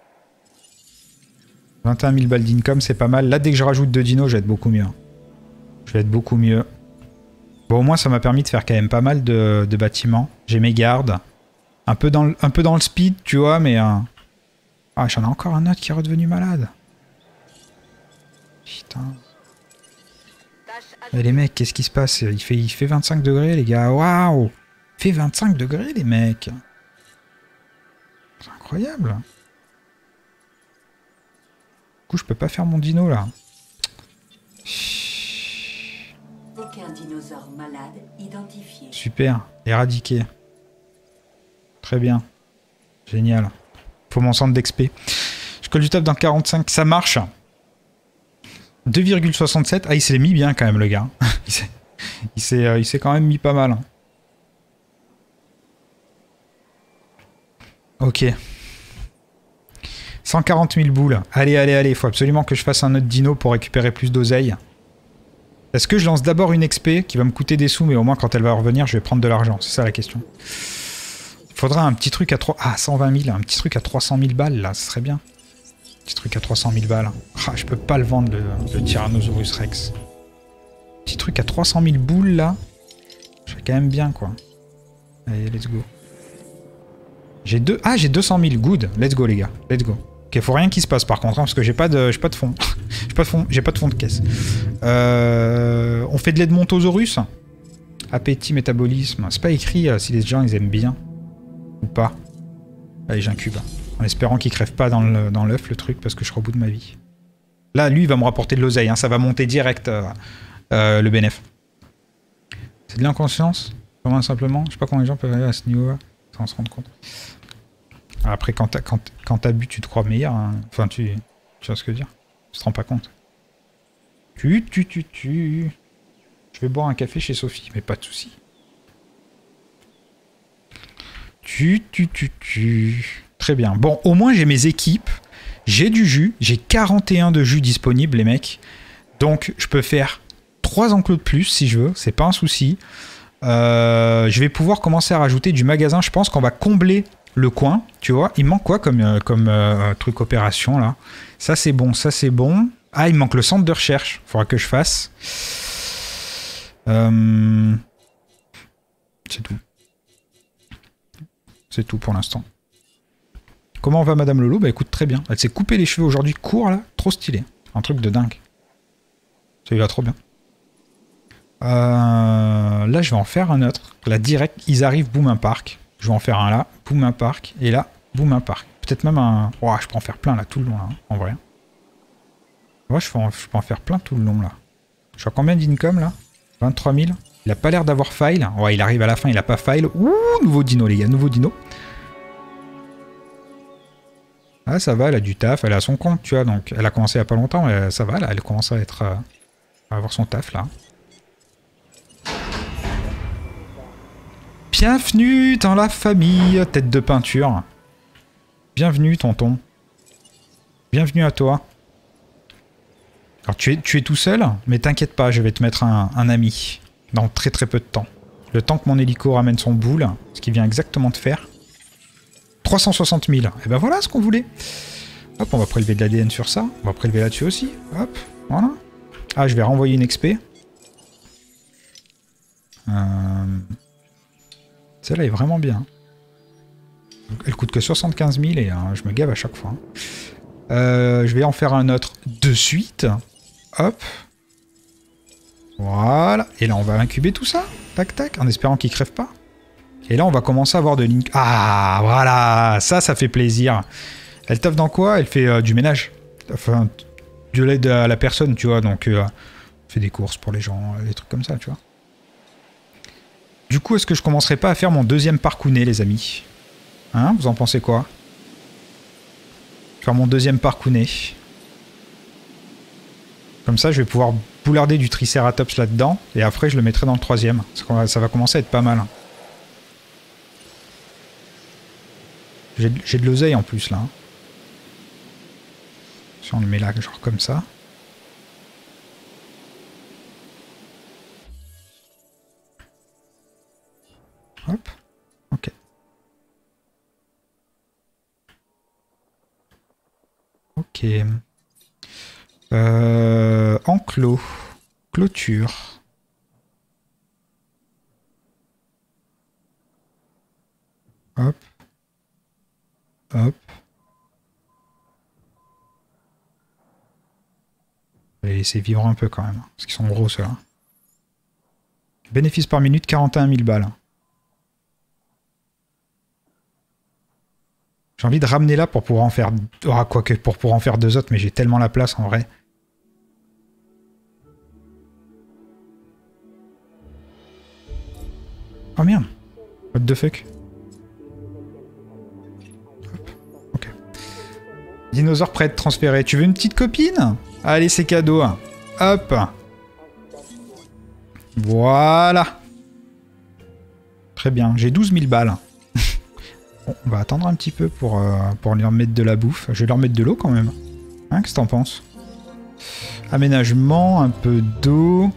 Speaker 1: vingt et un mille balles d'income, c'est pas mal. Là, dès que je rajoute deux dinos, je vais être beaucoup mieux. Je vais être beaucoup mieux. Bon, au moins, ça m'a permis de faire quand même pas mal de, de bâtiments. J'ai mes gardes. Un peu, dans le, un peu dans le speed, tu vois, mais... Euh... Ah, j'en ai encore un autre qui est redevenu malade. Putain. Eh, les mecs, qu'est-ce qui se passe? Il fait, il fait vingt-cinq degrés, les gars. Waouh! Il fait vingt-cinq degrés, les mecs. C'est incroyable. Du coup, je peux pas faire mon dino, là.
Speaker 8: Aucun dinosaure malade identifié.
Speaker 1: Super. Éradiqué. Très bien. Génial. Faut mon centre d'X P. Je colle du taf dans quarante-cinq. Ça marche. deux virgule soixante-sept. Ah, il s'est mis bien quand même, le gars. il s'est il s'est euh, il s'est quand même mis pas mal. Ok. cent quarante mille boules. Allez, allez, allez. Faut absolument que je fasse un autre dino pour récupérer plus d'oseille. Est-ce que je lance d'abord une X P qui va me coûter des sous, mais au moins quand elle va revenir, je vais prendre de l'argent. C'est ça la question. Il faudra un petit truc à trois... Ah, cent vingt mille. Un petit truc à trois cent mille balles, là. Ce serait bien. Petit truc à trois cent mille balles. Ah, je peux pas le vendre, le, le Tyrannosaurus Rex. Petit truc à trois cent mille boules, là. C'est quand même bien, quoi. Allez, let's go. J'ai deux... Ah, j'ai deux cent mille. Good. Let's go, les gars. Let's go. Ok, faut rien qui se passe, par contre, hein, parce que j'ai pas de, j'ai pas de fond. j'ai pas de fond, j'ai pas de fond de caisse. Euh... On fait de l'Edmontosaurus. Appétit, métabolisme. C'est pas écrit euh, si les gens, ils aiment bien. Ou pas. Allez, j'incube. En espérant qu'il crève pas dans le, dans l'œuf, le truc, parce que je serai au bout de ma vie. Là, lui, il va me rapporter de l'oseille. Hein, ça va monter direct, euh, euh, le bénéf. C'est de l'inconscience, comment simplement. Je sais pas comment les gens peuvent aller à ce niveau-là, sans se rendre compte. Après, quand t'as quand, quand t'as bu, tu te crois meilleur. Hein. Enfin, tu, tu vois ce que je veux dire. Tu te rends pas compte. Tu, tu, tu, tu. Je vais boire un café chez Sophie, mais pas de soucis. Tu, tu, tu, tu. Très bien. Bon, au moins, j'ai mes équipes. J'ai du jus. J'ai quarante et un de jus disponibles, les mecs. Donc, je peux faire trois enclos de plus, si je veux. C'est pas un souci. Euh, je vais pouvoir commencer à rajouter du magasin. Je pense qu'on va combler le coin, tu vois. Il manque quoi comme, euh, comme euh, truc opération, là? Ça, c'est bon. Ça, c'est bon. Ah, il me manque le centre de recherche. Il faudra que je fasse. Euh... C'est tout. C'est tout pour l'instant. Comment va Madame Lolo? Bah écoute, très bien. Elle s'est coupé les cheveux aujourd'hui court, là. Trop stylé. Un truc de dingue. Ça lui va trop bien. Euh... Là, je vais en faire un autre. Là, direct, ils arrivent, boum, un parc. Je vais en faire un là, boum, un parc. Et là, boum, un parc. Peut-être même un... Oh, je peux en faire plein, là, tout le long, là, hein, en vrai. Ouais, je peux, en... je peux en faire plein tout le long, là. Je suis à combien d'income, là? vingt-trois mille. Il a pas l'air d'avoir file. Ouais, il arrive à la fin, il a pas file. Ouh, nouveau dino, les gars, nouveau dino. Ah, ça va, elle a du taf, elle a son compte, tu vois. Donc, elle a commencé il y a pas longtemps, mais ça va, là, elle commence à être... Euh, à avoir son taf, là. Bienvenue dans la famille, tête de peinture. Bienvenue, tonton. Bienvenue à toi. Alors, tu es, tu es tout seul, mais t'inquiète pas, je vais te mettre un, un ami. Dans très très peu de temps. Le temps que mon hélico ramène son boule, ce qu'il vient exactement de faire. trois cent soixante mille. Et ben voilà ce qu'on voulait. Hop, on va prélever de l'A D N sur ça. On va prélever là-dessus aussi. Hop, voilà. Ah, je vais renvoyer une X P. Euh... Celle-là est vraiment bien. Elle coûte que soixante-quinze mille et euh, je me gave à chaque fois. Euh, je vais en faire un autre de suite. Hop. Voilà. Et là, on va incuber tout ça. Tac, tac. En espérant qu'il crève pas. Et là, on va commencer à avoir de link. Ah, voilà. Ça, ça fait plaisir. Elle taffe dans quoi? Elle fait euh, du ménage. Enfin, de l'aide à la personne, tu vois. Donc, euh, elle fait des courses pour les gens, des trucs comme ça, tu vois. Du coup, est-ce que je commencerai pas à faire mon deuxième parcounet, les amis? Hein? Vous en pensez quoi? Faire mon deuxième parcounet. Comme ça, je vais pouvoir boularder du Triceratops là-dedans. Et après, je le mettrai dans le troisième. Ça va commencer à être pas mal. J'ai de l'oseille en plus, là. Si on le met là, genre comme ça. Hop. Ok. Ok. Euh, enclos. Clôture. Hop. Hop. On va les laisser vivre un peu quand même. Parce qu'ils sont gros ceux-là. Bénéfice par minute, quarante et un mille balles. J'ai envie de ramener là pour pouvoir en faire... Ah, quoique pour pouvoir en faire deux autres, mais j'ai tellement la place en vrai. Oh merde. What the fuck. Hop. Ok. Dinosaure prêt à être transféré. Tu veux une petite copine? Allez, c'est cadeau. Hop. Voilà. Très bien. J'ai douze mille balles. Bon, on va attendre un petit peu pour, euh, pour leur mettre de la bouffe. Je vais leur mettre de l'eau quand même. Hein, qu'est-ce que t'en penses? Aménagement, un peu d'eau.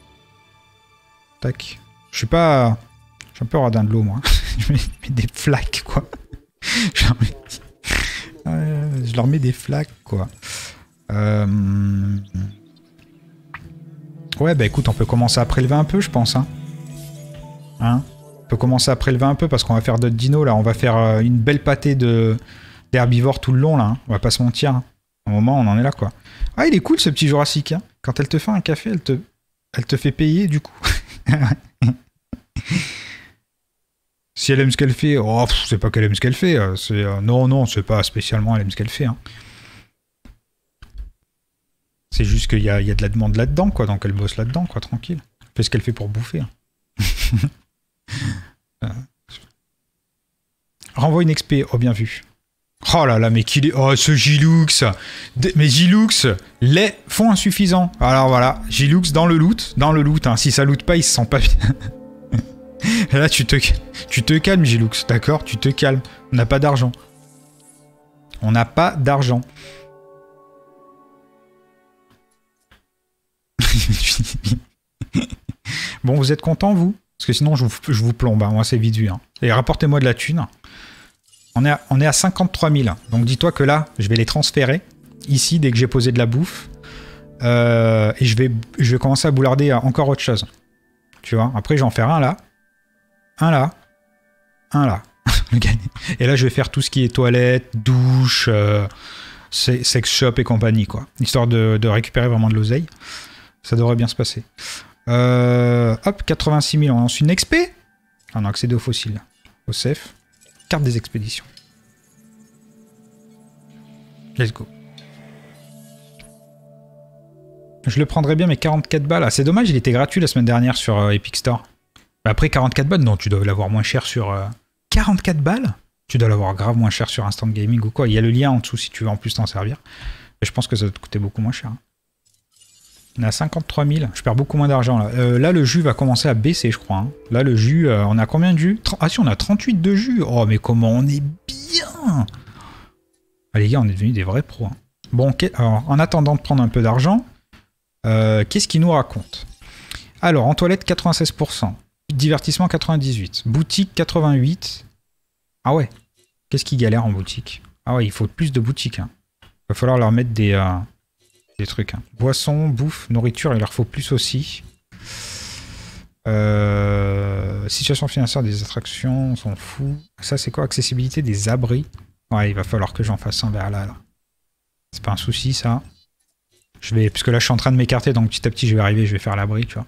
Speaker 1: Tac. Je suis pas... Je suis un peu radin de l'eau, moi. Je mets des flaques, quoi. Je leur mets, euh, je leur mets des flaques, quoi. Euh... Ouais, bah écoute, on peut commencer à prélever un peu, je pense. Hein, hein on peut commencer à prélever un peu parce qu'on va faire d'autres dinos, là. On va faire euh, une belle pâtée de d'herbivores tout le long, là. Hein. On va pas se mentir. Hein. Au moment, on en est là, quoi. Ah, il est cool, ce petit Jurassic. Hein. Quand elle te fait un café, elle te, elle te fait payer, du coup. Si elle aime ce qu'elle fait, oh, c'est pas qu'elle aime ce qu'elle fait. C'est euh, non, non, c'est pas spécialement elle aime ce qu'elle fait. Hein. C'est juste qu'il y a, il y a de la demande là-dedans, quoi. Donc elle bosse là-dedans, quoi, tranquille. Elle fait ce qu'elle fait pour bouffer. Hein. euh. Renvoie une X P, oh bien vu. Oh là là, mais qu'il est... Oh, ce Gilux. Mais Gilux, les fonds insuffisants. Alors voilà, Gilux dans le loot. Dans le loot, hein. Si ça loot pas, il se sent pas bien. Là, tu te, tu te calmes, Gilux, d'accord? Tu te calmes. On n'a pas d'argent. On n'a pas d'argent. Bon, vous êtes contents, vous? Parce que sinon, je vous, je vous plombe. Hein. Moi, c'est vite vu. Hein. Et rapportez-moi de la thune. On est à, on est à cinquante-trois mille. Donc, dis-toi que là, je vais les transférer. Ici, dès que j'ai posé de la bouffe. Euh, et je vais, je vais commencer à boularder encore autre chose. Tu vois? Après, je vais en faire un là. Un là, un là. Et là, je vais faire tout ce qui est toilette, douche, euh, sex shop et compagnie, quoi. Histoire de, de récupérer vraiment de l'oseille. Ça devrait bien se passer. Euh, hop, quatre-vingt-six mille. On lance une X P. On a accédé aux fossiles. Au safe. Carte des expéditions. Let's go. Je le prendrais bien, mais quarante-quatre balles. Ah, c'est dommage, il était gratuit la semaine dernière sur euh, Epic Store. Après, quarante-quatre balles, non, tu dois l'avoir moins cher sur... Euh... quarante-quatre balles? Tu dois l'avoir grave moins cher sur Instant Gaming ou quoi. Il y a le lien en dessous si tu veux en plus t'en servir. Et je pense que ça va te coûter beaucoup moins cher. Hein. On est à cinquante-trois mille. Je perds beaucoup moins d'argent là. Euh, là, le jus va commencer à baisser, je crois. Hein. Là, le jus, euh, on a combien de jus? Ah si, on a trente-huit de jus. Oh, mais comment on est bien! Ah, les gars, on est devenus des vrais pros. Hein. Bon, okay. Alors, en attendant de prendre un peu d'argent, euh, qu'est-ce qu'il nous raconte? Alors, en toilette, quatre-vingt-seize pour cent. Divertissement, quatre-vingt-dix-huit. Boutique, quatre-vingt-huit. Ah ouais. Qu'est-ce qui galère en boutique? Ah ouais, il faut plus de boutiques. Hein. Il va falloir leur mettre des, euh, des trucs. Hein. Boissons, bouffe, nourriture, il leur faut plus aussi. Euh, situation financière des attractions, on s'en fout. Ça, c'est quoi? Accessibilité des abris. Ouais, il va falloir que j'en fasse un vers là. là. C'est pas un souci, ça. Je vais, puisque là, je suis en train de m'écarter, donc petit à petit, je vais arriver, je vais faire l'abri, tu vois.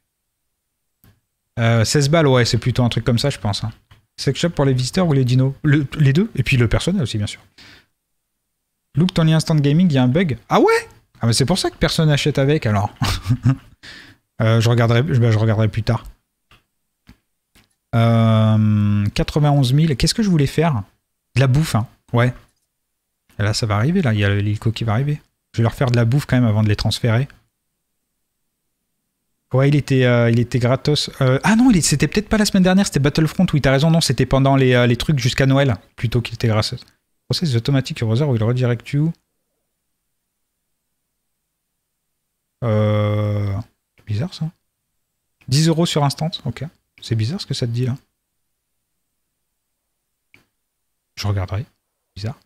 Speaker 1: Euh, seize balles, ouais, c'est plutôt un truc comme ça, je pense. Hein. Sex shop pour les visiteurs ou les dinos? le, Les deux, et puis le personnel aussi, bien sûr. Look, ton lien Instant Gaming, il y a un bug. Ah ouais? Ah, mais c'est pour ça que personne n'achète avec, alors. euh, je, regarderai, ben, je regarderai plus tard. Euh, quatre-vingt-onze mille. Qu'est-ce que je voulais faire? De la bouffe, hein. Ouais. Et là, ça va arriver, là. Il y a l'hélico qui va arriver. Je vais leur faire de la bouffe quand même avant de les transférer. Ouais, il était, euh, il était gratos. Euh, ah non, c'était peut-être pas la semaine dernière, c'était Battlefront. Oui, t'as raison, non, c'était pendant les, euh, les trucs jusqu'à Noël, plutôt qu'il était gratos. Process automatique user will redirect you. Euh... Bizarre ça. dix euros sur instant, ok. C'est bizarre ce que ça te dit là. Je regarderai. Bizarre.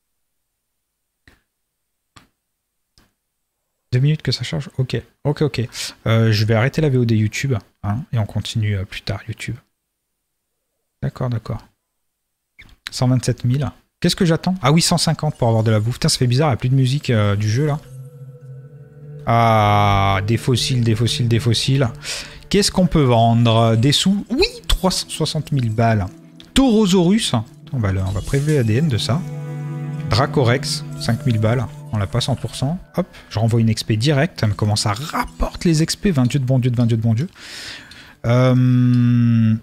Speaker 1: Deux minutes que ça charge? Ok, ok, ok. Euh, je vais arrêter la V O D YouTube, hein, et on continue euh, plus tard YouTube. D'accord, d'accord. cent vingt-sept mille. Qu'est-ce que j'attends? Ah oui, cent cinquante pour avoir de la bouffe. Putain, ça fait bizarre, il n'y a plus de musique euh, du jeu là. Ah, des fossiles, des fossiles, des fossiles. Qu'est-ce qu'on peut vendre? Des sous? Oui, trois cent soixante mille balles. Taurosaurus. On va, on va prélever l'A D N de ça. Dracorex, cinq mille balles. On l'a pas cent pour cent. Hop, je renvoie une X P directe. Ça me commence à rapporter les X P. vingt dieux de bon Dieu, de vingt dieux de bon Dieu. Euh...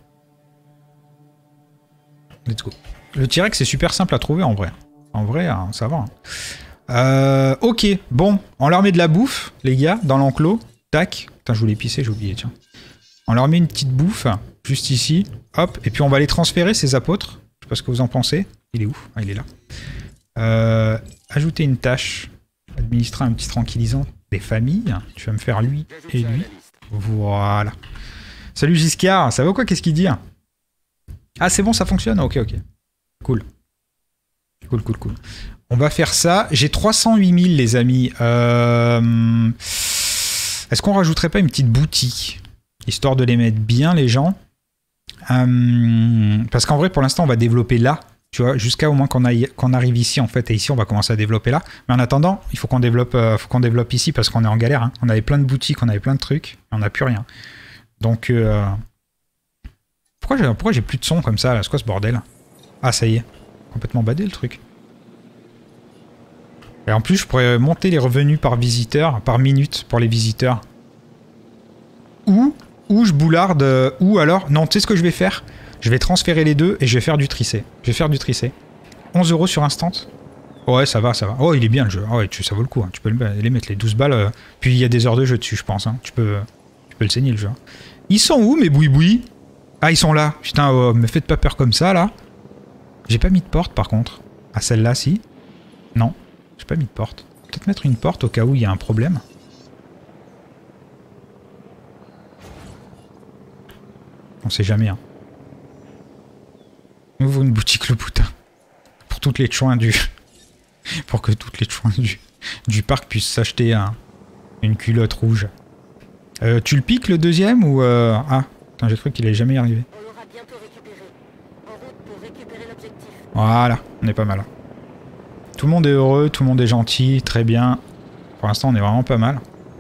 Speaker 1: Let's go. Le T-Rex, c'est super simple à trouver en vrai. En vrai, hein, ça va. Hein. Euh, ok, bon. On leur met de la bouffe, les gars, dans l'enclos. Tac. Putain, je voulais pisser, j'ai oublié, tiens. On leur met une petite bouffe, juste ici. Hop. Et puis on va les transférer, ces apôtres. Je sais pas ce que vous en pensez. Il est où? Ah, il est là. Euh, ajouter une tâche. Administrer un petit tranquillisant des familles. Tu vas me faire lui et lui. Voilà. Salut Giscard, ça va quoi? Qu'est-ce qu'il dit? Ah, c'est bon, ça fonctionne? Ok, ok. Cool. Cool, cool, cool. On va faire ça. J'ai trois cent huit mille, les amis. Euh... Est-ce qu'on rajouterait pas une petite boutique? Histoire de les mettre bien, les gens. Euh... Parce qu'en vrai, pour l'instant, on va développer là. Tu vois, jusqu'à au moins qu'on aille... qu'on arrive ici, en fait. Et ici, on va commencer à développer là. Mais en attendant, il faut qu'on développe, euh, faut qu'on développe ici parce qu'on est en galère. Hein. On avait plein de boutiques, on avait plein de trucs. Et on n'a plus rien. Donc... Euh... Pourquoi j'ai pourquoi j'ai plus de son comme ça, là? C'est quoi ce bordel? Ah, ça y est. Complètement badé, le truc. Et en plus, je pourrais monter les revenus par visiteur, par minute pour les visiteurs. Ou, ou je boularde, ou alors... Non, tu sais ce que je vais faire? Je vais transférer les deux et je vais faire du tricé. Je vais faire du tricé. onze euros sur instant. Ouais, ça va, ça va. Oh, il est bien le jeu. Oh, ouais, tu, ça vaut le coup. Hein. Tu peux les mettre, les douze balles. Euh... Puis il y a des heures de jeu dessus, je pense. Hein. Tu, peux, tu peux le saigner, le jeu. Ils sont où, mes boui-boui? Ah, ils sont là. Putain, oh, me faites pas peur comme ça, là. J'ai pas mis de porte, par contre. Ah, celle-là, si. Non, j'ai pas mis de porte. Peut-être mettre une porte au cas où il y a un problème. On sait jamais, hein. On ouvre une boutique le putain. Pour toutes les chouins du... Pour que toutes les chouins du, du parc puissent s'acheter un... une culotte rouge. Euh, tu le piques, le deuxième, ou... Euh... Ah, j'ai cru qu'il allait jamais y arriver. Voilà, on est pas mal. Tout le monde est heureux, tout le monde est gentil, très bien. Pour l'instant, on est vraiment pas mal.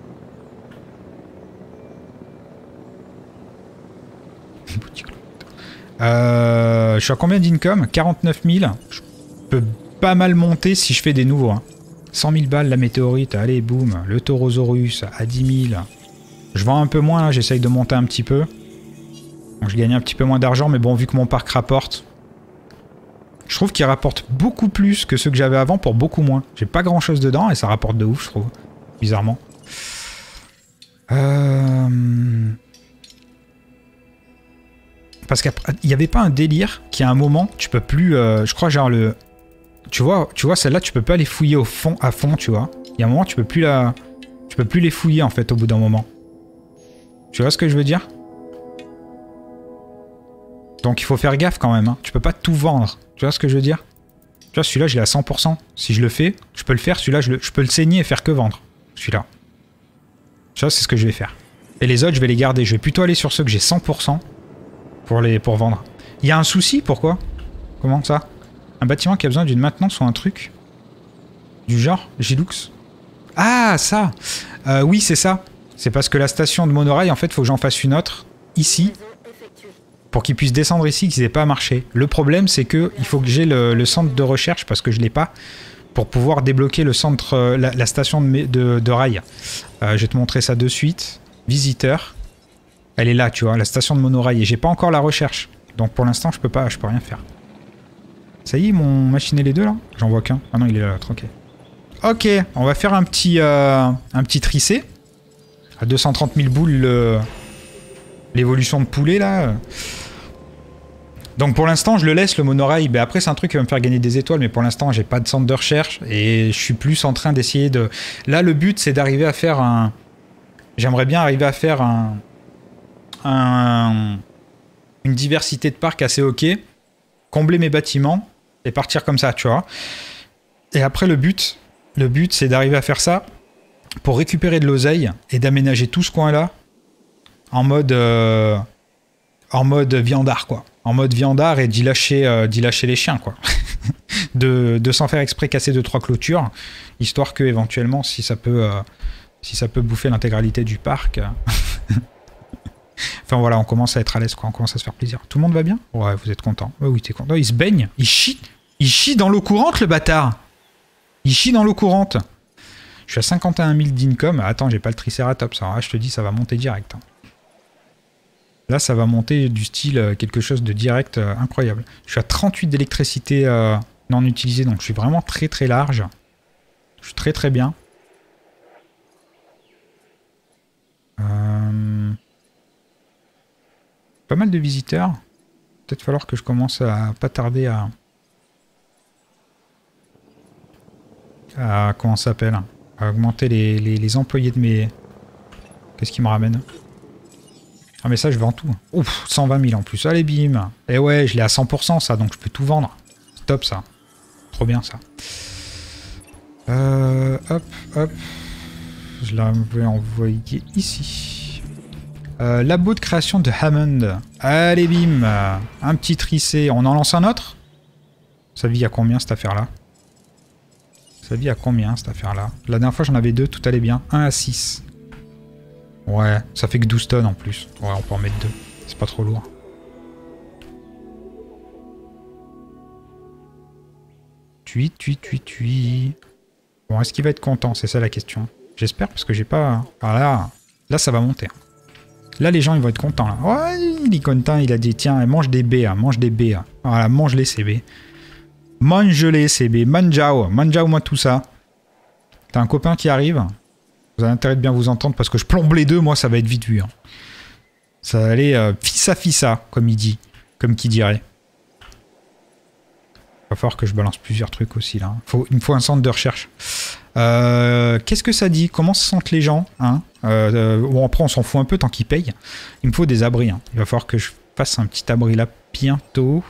Speaker 1: Euh, je suis à combien d'income? quarante-neuf mille. Je peux pas mal monter si je fais des nouveaux. Hein. cent mille balles la météorite, allez, boum. Le Taurosaurus à dix mille. Je vends un peu moins, j'essaye de monter un petit peu. Donc je gagne un petit peu moins d'argent, mais bon, vu que mon parc rapporte... Je trouve qu'il rapporte beaucoup plus que ceux que j'avais avant pour beaucoup moins. J'ai pas grand chose dedans et ça rapporte de ouf, je trouve. Bizarrement. Euh... Parce qu'il n'y avait pas un délire qui à un moment, tu peux plus... Euh, je crois genre le... Tu vois, tu vois celle-là, tu peux pas les fouiller au fond, à fond, tu vois. Il y a un moment, tu peux plus la... Tu peux plus les fouiller en fait au bout d'un moment. Tu vois ce que je veux dire? Donc il faut faire gaffe quand même, hein. Tu peux pas tout vendre. Tu vois ce que je veux dire? Tu vois, celui-là, je l'ai à cent pour cent. Si je le fais, je peux le faire. Celui-là, je, je peux le saigner et faire que vendre. Celui-là. Tu vois, c'est ce que je vais faire. Et les autres, je vais les garder. Je vais plutôt aller sur ceux que j'ai cent pour cent pour, les, pour vendre. Il y a un souci, pourquoi? Comment ça? Un bâtiment qui a besoin d'une maintenance ou un truc? Du genre, Gilux? Ah, ça euh, Oui, c'est ça. C'est parce que la station de monorail, en fait, il faut que j'en fasse une autre, ici. Pour qu'ils puissent descendre ici, qu'ils n'aient pas marché. Le problème, c'est que il faut que j'ai le, le centre de recherche, parce que je ne l'ai pas, pour pouvoir débloquer le centre, la, la station de, de, de rail. Euh, je vais te montrer ça de suite. Visiteur. Elle est là, tu vois, la station de monorail. Et j'ai pas encore la recherche. Donc pour l'instant, je peux pas, je peux rien faire. Ça y est, mon machiné les deux, là? J'en vois qu'un. Ah non, il est là, ok. Ok, on va faire un petit, euh, un petit tricé. À deux cent trente mille boules, le... l'évolution de poulet, là. Donc pour l'instant, je le laisse, le monorail. Ben après, c'est un truc qui va me faire gagner des étoiles, mais pour l'instant, j'ai pas de centre de recherche et je suis plus en train d'essayer de... Là, le but, c'est d'arriver à faire un... J'aimerais bien arriver à faire un... un... une diversité de parcs assez ok, combler mes bâtiments et partir comme ça, tu vois. Et après, le but, le but, c'est d'arriver à faire ça pour récupérer de l'oseille et d'aménager tout ce coin-là en mode... Euh... en mode viandard, quoi. En mode viandard et d'y lâcher, euh, d'y lâcher les chiens, quoi. de de s'en faire exprès casser deux trois clôtures, histoire que éventuellement, si ça peut, euh, Si ça peut bouffer l'intégralité du parc. Enfin voilà, on commence à être à l'aise, quoi. On commence à se faire plaisir. Tout le monde va bien? Ouais, vous êtes content. Ouais, oui, t'es content. Il se baigne. Il chie. Il chie dans l'eau courante, le bâtard. Il chie dans l'eau courante. Je suis à cinquante et un mille d'income. Attends, j'ai pas le tricératops. Alors là, je te dis, ça va monter direct. Là, ça va monter du style euh, quelque chose de direct euh, incroyable. Je suis à trente-huit d'électricité euh, non utilisée, donc je suis vraiment très très large. Je suis très très bien. Euh... Pas mal de visiteurs. Peut-être falloir que je commence à pas tarder à... à comment ça s'appelle, à augmenter les, les, les employés de mes... Qu'est-ce qui me ramène? Ah mais ça je vends tout. Ouf, cent vingt mille en plus. Allez bim. Et ouais, je l'ai à cent pour cent ça, donc je peux tout vendre. C'est top ça. Trop bien ça. Euh, hop, hop. Je la vais envoyer ici. Euh, labo de création de Hammond. Allez bim. Un petit tricé. On en lance un autre? Ça vit à combien cette affaire-là? Ça vit à combien cette affaire-là? La dernière fois j'en avais deux, tout allait bien. un à six. Ouais, ça fait que douze tonnes en plus. Ouais, on peut en mettre deux. C'est pas trop lourd. Tui, tui, tui, tui. Bon, est-ce qu'il va être content? C'est ça la question. J'espère parce que j'ai pas... Ah là, là ça va monter. Là les gens ils vont être contents là. Ouais, il est content, il a dit tiens, mange des baies, mange des baies. Voilà, mange-les ces baies. Mange-les ces baies. Manjao, manjao moi tout ça. T'as un copain qui arrive. Vous avez intérêt de bien vous entendre parce que je plombe les deux, moi ça va être vite vu. Hein. Ça va aller euh, fissa fissa, comme il dit. Comme qui dirait. Il va falloir que je balance plusieurs trucs aussi là. Faut, il me faut un centre de recherche. Euh, Qu'est-ce que ça dit? Comment se sentent les gens hein euh, Bon après on s'en fout un peu tant qu'ils payent. Il me faut des abris. Hein. Il va falloir que je fasse un petit abri là bientôt.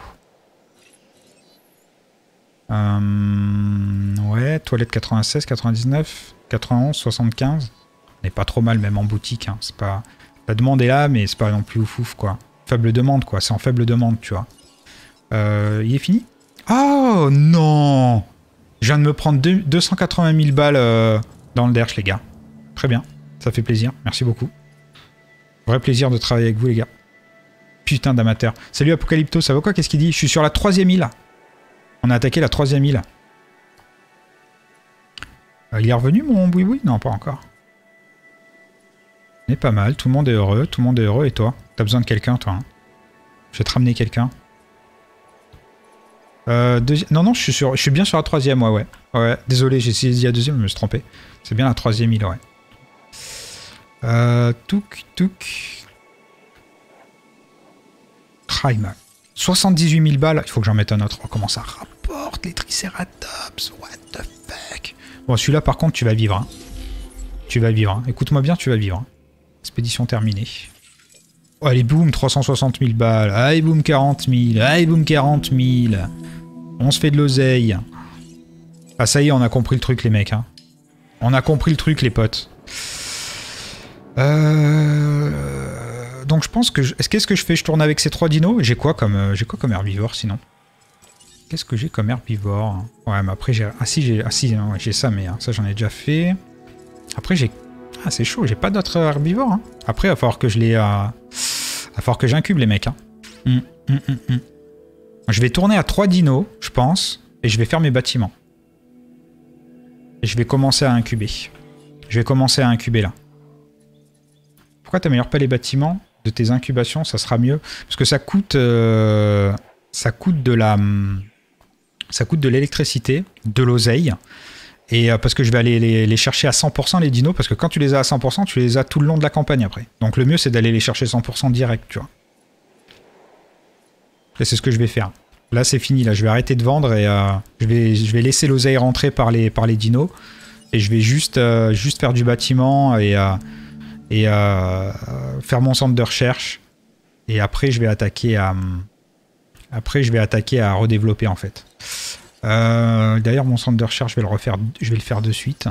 Speaker 1: Euh, ouais, toilette quatre-vingt-seize, quatre-vingt-dix-neuf, quatre-vingt-onze, soixante-quinze. On n'est pas trop mal même en boutique. Hein. C'est pas... La demande est là, mais c'est pas non plus ouf ouf quoi. Faible demande quoi, c'est en faible demande, tu vois. Euh, il est fini? Oh non! Je viens de me prendre deux cent quatre-vingt mille balles euh, dans le derche les gars. Très bien, ça fait plaisir, merci beaucoup. Vrai plaisir de travailler avec vous les gars. Putain d'amateur. Salut Apocalypto, ça va quoi? Qu'est-ce qu'il dit? Je suis sur la troisième île. On a attaqué la troisième île. Euh, il est revenu mon boui-boui? Non, pas encore. On est pas mal, tout le monde est heureux, tout le monde est heureux. Et toi? T'as besoin de quelqu'un toi hein? Je vais te ramener quelqu'un. Euh, non, non, je suis, sur... je suis bien sur la troisième, ouais, ouais. Ouais, désolé, j'ai essayé de dire la deuxième, je me suis trompé. C'est bien la troisième île, ouais. Euh, touk, touk. Trimac. soixante-dix-huit mille balles, il faut que j'en mette un autre. Oh, comment ça rapporte les Triceratops? What the fuck? Bon, celui-là, par contre, tu vas vivre. Hein. Tu vas vivre. Hein. Écoute-moi bien, tu vas vivre. Hein. Expédition terminée. Oh, allez, boum, trois cent soixante mille balles. Allez, boum, quarante mille. Allez, boum, quarante mille. On se fait de l'oseille. Ah, ça y est, on a compris le truc, les mecs. Hein. On a compris le truc, les potes. Euh... Donc, je pense que... Je... Qu'est-ce que je fais? Je tourne avec ces trois dinos? J'ai quoi comme euh, j'ai quoi comme herbivore, sinon? Qu'est-ce que j'ai comme herbivore? Ouais, mais après, j'ai... Ah, si, j'ai ah, si, ouais, j'ai ça, mais hein, ça, j'en ai déjà fait. Après, j'ai... Ah, c'est chaud, j'ai pas d'autres herbivores. Hein. Après, il va falloir que je les... Euh... Il va falloir que j'incube, les mecs. Hein. Hum, hum, hum, hum. Je vais tourner à trois dinos, je pense, et je vais faire mes bâtiments. Et je vais commencer à incuber. Je vais commencer à incuber, là. Pourquoi t'améliores pas les bâtiments de tes incubations? Ça sera mieux. Parce que ça coûte... Euh, ça coûte de la... Ça coûte de l'électricité, de l'oseille. Et euh, parce que je vais aller les, les chercher à cent pour cent, les dinos, parce que quand tu les as à cent pour cent, tu les as tout le long de la campagne, après. Donc le mieux, c'est d'aller les chercher cent pour cent direct, tu vois. Et c'est ce que je vais faire. Là, c'est fini. Là, je vais arrêter de vendre et euh, je, vais, je vais laisser l'oseille rentrer par les, par les dinos. Et je vais juste, euh, juste faire du bâtiment et, euh, et euh, faire mon centre de recherche. Et après, je vais attaquer à, après, je vais attaquer à redévelopper, en fait. Euh, D'ailleurs, mon centre de recherche, je vais le refaire, je vais le faire de suite.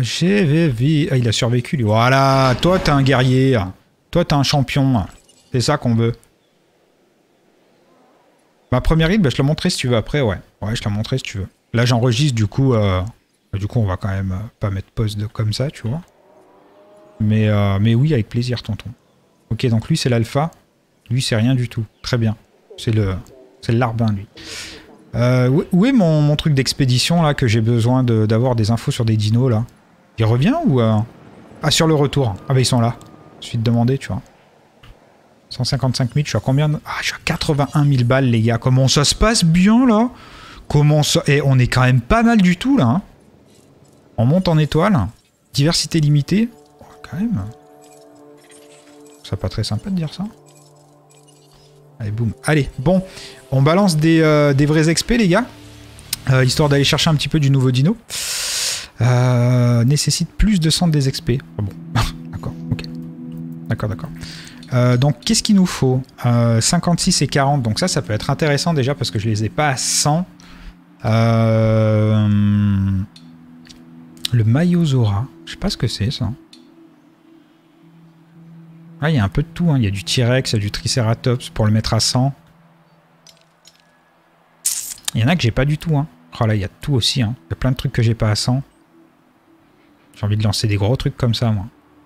Speaker 1: J'ai vécu... Ah, il a survécu, lui. Voilà, toi, t'es un guerrier. Toi, t'es un champion. C'est ça qu'on veut. Ma première île, bah, je te la montrerai si tu veux après, ouais. Ouais, je te la montrerai si tu veux. Là, j'enregistre, du coup... Euh... Du coup, on va quand même pas mettre pause de... comme ça, tu vois. Mais, euh... Mais oui, avec plaisir, tonton. Ok, donc lui, c'est l'alpha. Lui, c'est rien du tout. Très bien. C'est le... C'est le larbin, lui. Euh, où est mon, mon truc d'expédition, là, que j'ai besoin d'avoir de, des infos sur des dinos, là? Il revient ou... Euh... Ah, sur le retour. Ah, bah, ils sont là. Je suis de demander, tu vois. cent cinquante-cinq mille, je suis à combien de... Ah, je suis à quatre-vingt-un mille balles, les gars. Comment ça se passe bien, là? Comment ça... Et on est quand même pas mal du tout, là. Hein, on monte en étoile. Diversité limitée. Oh, quand même. C'est pas très sympa de dire ça. Allez, boum. Allez, bon. On balance des, euh, des vrais X P, les gars. Euh, histoire d'aller chercher un petit peu du nouveau dino. Euh, nécessite plus de centres des X P. Ah bon. D'accord, ok. D'accord, d'accord. Euh, donc, qu'est-ce qu'il nous faut? euh, cinquante-six et quarante. Donc ça, ça peut être intéressant déjà parce que je les ai pas à cent. Euh... Le Mayozora. Je sais pas ce que c'est, ça. Ah, il y a un peu de tout. Hein. Il y a du T-Rex, il y a du Triceratops pour le mettre à cent. Il y en a que j'ai pas du tout. Hein. Oh là, il y a tout aussi. Hein. Il y a plein de trucs que j'ai pas à cent. J'ai envie de lancer des gros trucs comme ça, moi.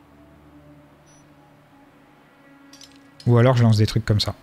Speaker 1: Ou alors je lance des trucs comme ça.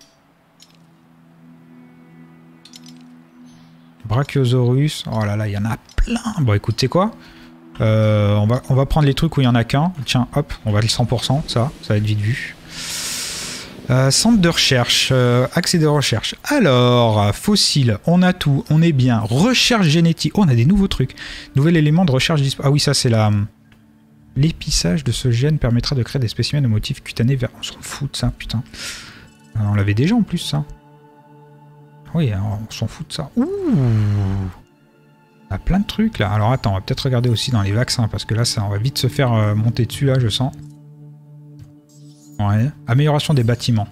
Speaker 1: Brachiosaurus. Oh là là, il y en a plein. Bon, écoute, tu sais quoi euh, on, va, on va prendre les trucs où il y en a qu'un. Tiens, hop, on va le cent pour cent. Ça, ça va être vite vu. Euh, centre de recherche. Euh, accès de recherche. Alors, fossiles. On a tout. On est bien. Recherche génétique. Oh, on a des nouveaux trucs. Nouvel élément de recherche. Ah oui, ça, c'est la... L'épissage de ce gène permettra de créer des spécimens de motifs cutanés vers... On s'en fout de ça, putain. Euh, on l'avait déjà en plus, ça. Oui, on s'en fout de ça. Ouh, il y a plein de trucs, là. Alors, attends, on va peut-être regarder aussi dans les vaccins, parce que là, ça, on va vite se faire euh, monter dessus, là, je sens. Ouais. Amélioration des bâtiments.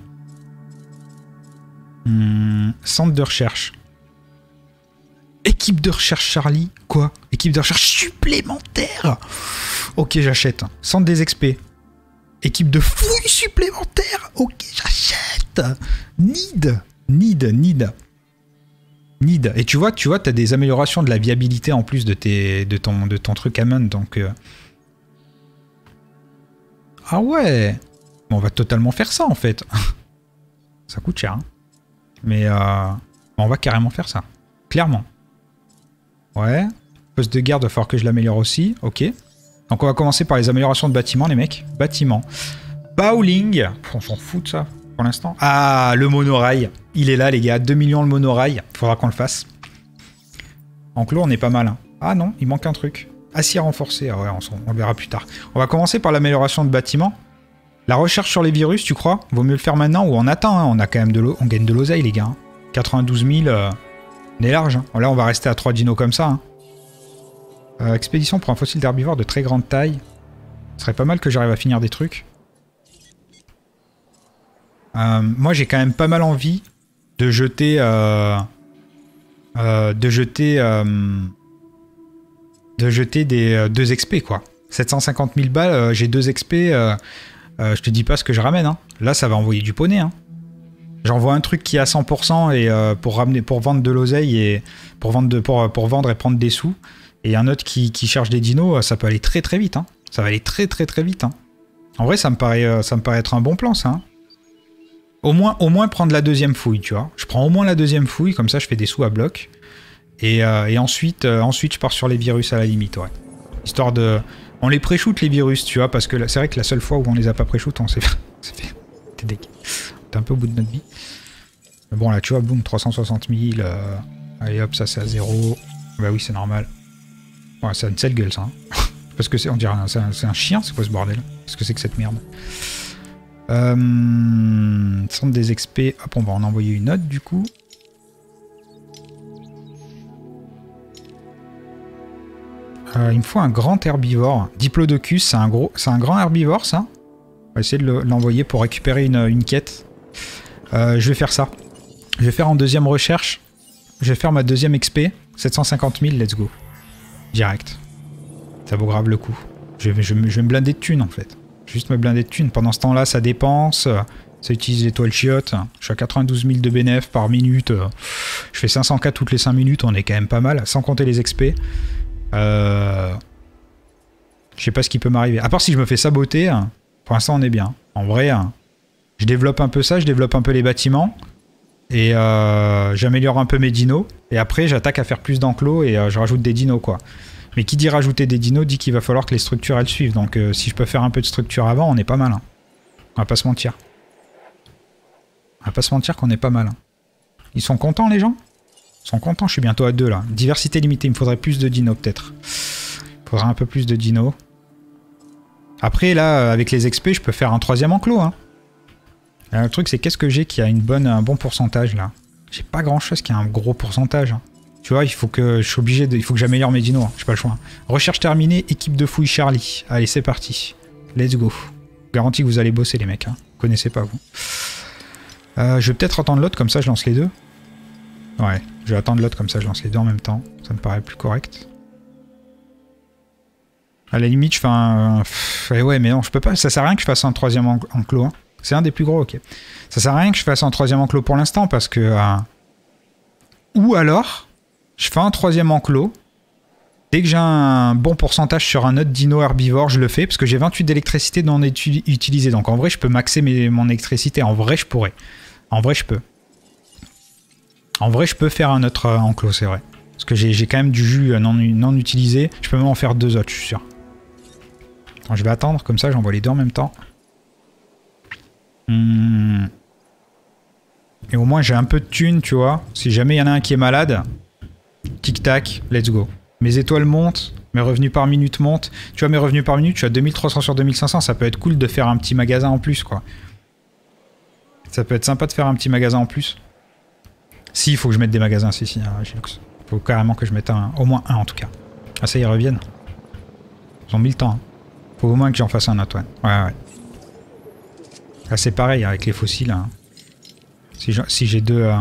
Speaker 1: Hum, centre de recherche. Équipe de recherche Charlie. Quoi? Équipe de recherche supplémentaire. Ok, j'achète. Centre des X P. Équipe de fouilles supplémentaire. Ok, j'achète. Need. Need, need. Need. Et tu vois, tu vois, t'as des améliorations de la viabilité en plus de, tes, de, ton, de ton truc Hammond. Donc... Euh... Ah ouais. On va totalement faire ça, en fait. Ça coûte cher. Hein. Mais euh... on va carrément faire ça. Clairement. Ouais. Poste de garde, il va falloir que je l'améliore aussi. Ok. Donc on va commencer par les améliorations de bâtiments, les mecs. Bâtiments. Bowling. On s'en fout de ça, pour l'instant. Ah, le monorail. Il est là, les gars. deux millions le monorail. Il faudra qu'on le fasse. Enclos, on est pas mal. Hein. Ah non, il manque un truc. Acier renforcé. Ah ouais, on, on verra plus tard. On va commencer par l'amélioration de bâtiments. La recherche sur les virus, tu crois? Vaut mieux le faire maintenant ou on attend. Hein. On a quand même de l'eau. On gagne de l'oseille, les gars. Hein. quatre-vingt-douze mille. Euh... On est large. Hein. Là, on va rester à trois dinos comme ça. Hein. Euh, expédition pour un fossile d'herbivore de très grande taille. Ce serait pas mal que j'arrive à finir des trucs. Euh, moi, j'ai quand même pas mal envie de jeter... Euh, euh, de jeter... Euh, de jeter des euh, deux X P, quoi. sept cent cinquante mille balles, euh, j'ai deux X P. Euh, euh, je te dis pas ce que je ramène. Hein. Là, ça va envoyer du poney. Hein. J'envoie un truc qui est à cent pour cent et, euh, pour, ramener, pour vendre de l'oseille et pour vendre, de, pour, pour vendre et prendre des sous. Et un autre qui, qui cherche des dinos, ça peut aller très très vite. Hein. Ça va aller très très très vite. Hein. En vrai, ça me, paraît, ça me paraît être un bon plan, ça. Hein. Au moins, au moins prendre la deuxième fouille, tu vois. Je prends au moins la deuxième fouille, comme ça je fais des sous à bloc. Et, euh, et ensuite, euh, ensuite, je pars sur les virus à la limite, ouais. Histoire de... On les pré-shoot, les virus, tu vois, parce que c'est vrai que la seule fois où on les a pas pré-shoot, on s'est fait... T'es deg... T'es un peu au bout de notre vie. Mais bon, là, tu vois, boum, trois cent soixante mille. Euh... Allez, hop, ça, c'est à zéro. Bah oui, c'est normal. Ouais, c'est une sale gueule, ça. Hein. Parce que c'est... On dirait... C'est un, un chien, c'est quoi ce bordel? Qu'est-ce que c'est que cette merde? Euh... Centre des X P. Hop, on va en envoyer une autre, du coup. Euh, il me faut un grand herbivore. Diplodocus, c'est un gros, c'est un grand herbivore, ça. On va essayer de l'envoyer pour récupérer une, une quête. Euh, je vais faire ça. Je vais faire en deuxième recherche. Je vais faire ma deuxième X P. sept cent cinquante mille, let's go. Direct. Ça vaut grave le coup. Je vais, je, je vais me blinder de thunes en fait. Juste me blinder de thunes. Pendant ce temps-là, ça dépense. Ça utilise l'étoile chiotte. Je suis à quatre-vingt-douze mille de bénéf par minute. Je fais cinq cents K toutes les cinq minutes. On est quand même pas mal. Sans compter les X P. Euh... Je sais pas ce qui peut m'arriver. À part si je me fais saboter. Pour l'instant, on est bien. En vrai, je développe un peu ça. Je développe un peu les bâtiments. Et euh, j'améliore un peu mes dinos. Et après, j'attaque à faire plus d'enclos. Et euh, je rajoute des dinos, quoi. Mais qui dit rajouter des dinos dit qu'il va falloir que les structures, elles suivent. Donc euh, si je peux faire un peu de structure avant, on est pas mal. Hein. On va pas se mentir. On va pas se mentir qu'on est pas mal. Hein. Ils sont contents, les gens? Ils sont contents, je suis bientôt à deux, là. Diversité limitée, il me faudrait plus de dinos, peut-être. Il faudrait un peu plus de dinos. Après, là, avec les X P, je peux faire un troisième enclos. Hein. Et le truc, c'est qu'est-ce que j'ai qui a une bonne, un bon pourcentage, là? J'ai pas grand-chose qui a un gros pourcentage. Hein. Tu vois, il faut que je suis obligé de, il faut que j'améliore mes dinos. Hein. J'ai pas le choix. Hein. Recherche terminée, équipe de fouille Charlie. Allez, c'est parti. Let's go. Garantie que vous allez bosser, les mecs. Hein. Vous connaissez pas, vous. Euh, je vais peut-être attendre l'autre, comme ça je lance les deux. Ouais, je vais attendre l'autre, comme ça je lance les deux en même temps. Ça me paraît plus correct. À la limite, je fais un... Pff, ouais, mais non, je peux pas. Ça sert à rien que je fasse un troisième enclos. Hein. C'est un des plus gros, ok. Ça sert à rien que je fasse un troisième enclos pour l'instant, parce que... Euh... Ou alors, je fais un troisième enclos. Dès que j'ai un bon pourcentage sur un autre dino herbivore, je le fais, parce que j'ai vingt-huit d'électricité non utilisée. Donc en vrai, je peux maxer mes, mon électricité. En vrai, je pourrais. En vrai, je peux. En vrai, je peux faire un autre euh, enclos, c'est vrai. Parce que j'ai quand même du jus non, non utilisé. Je peux même en faire deux autres, je suis sûr. Attends, je vais attendre, comme ça, j'envoie les deux en même temps. Hum. Et au moins, j'ai un peu de thunes, tu vois. Si jamais il y en a un qui est malade, tic-tac, let's go. Mes étoiles montent, mes revenus par minute montent. Tu vois, mes revenus par minute, je suis à deux mille trois cents sur deux mille cinq cents. Ça peut être cool de faire un petit magasin en plus, quoi. Ça peut être sympa de faire un petit magasin en plus. Si, il faut que je mette des magasins, si, si. Il faut carrément que je mette un, au moins un, en tout cas. Ah, ça, ils reviennent. Ils ont mis le temps. Hein. Faut au moins que j'en fasse un autre, ouais. Ouais, ouais. Là, c'est pareil avec les fossiles. Hein. Si j'ai si deux... Euh...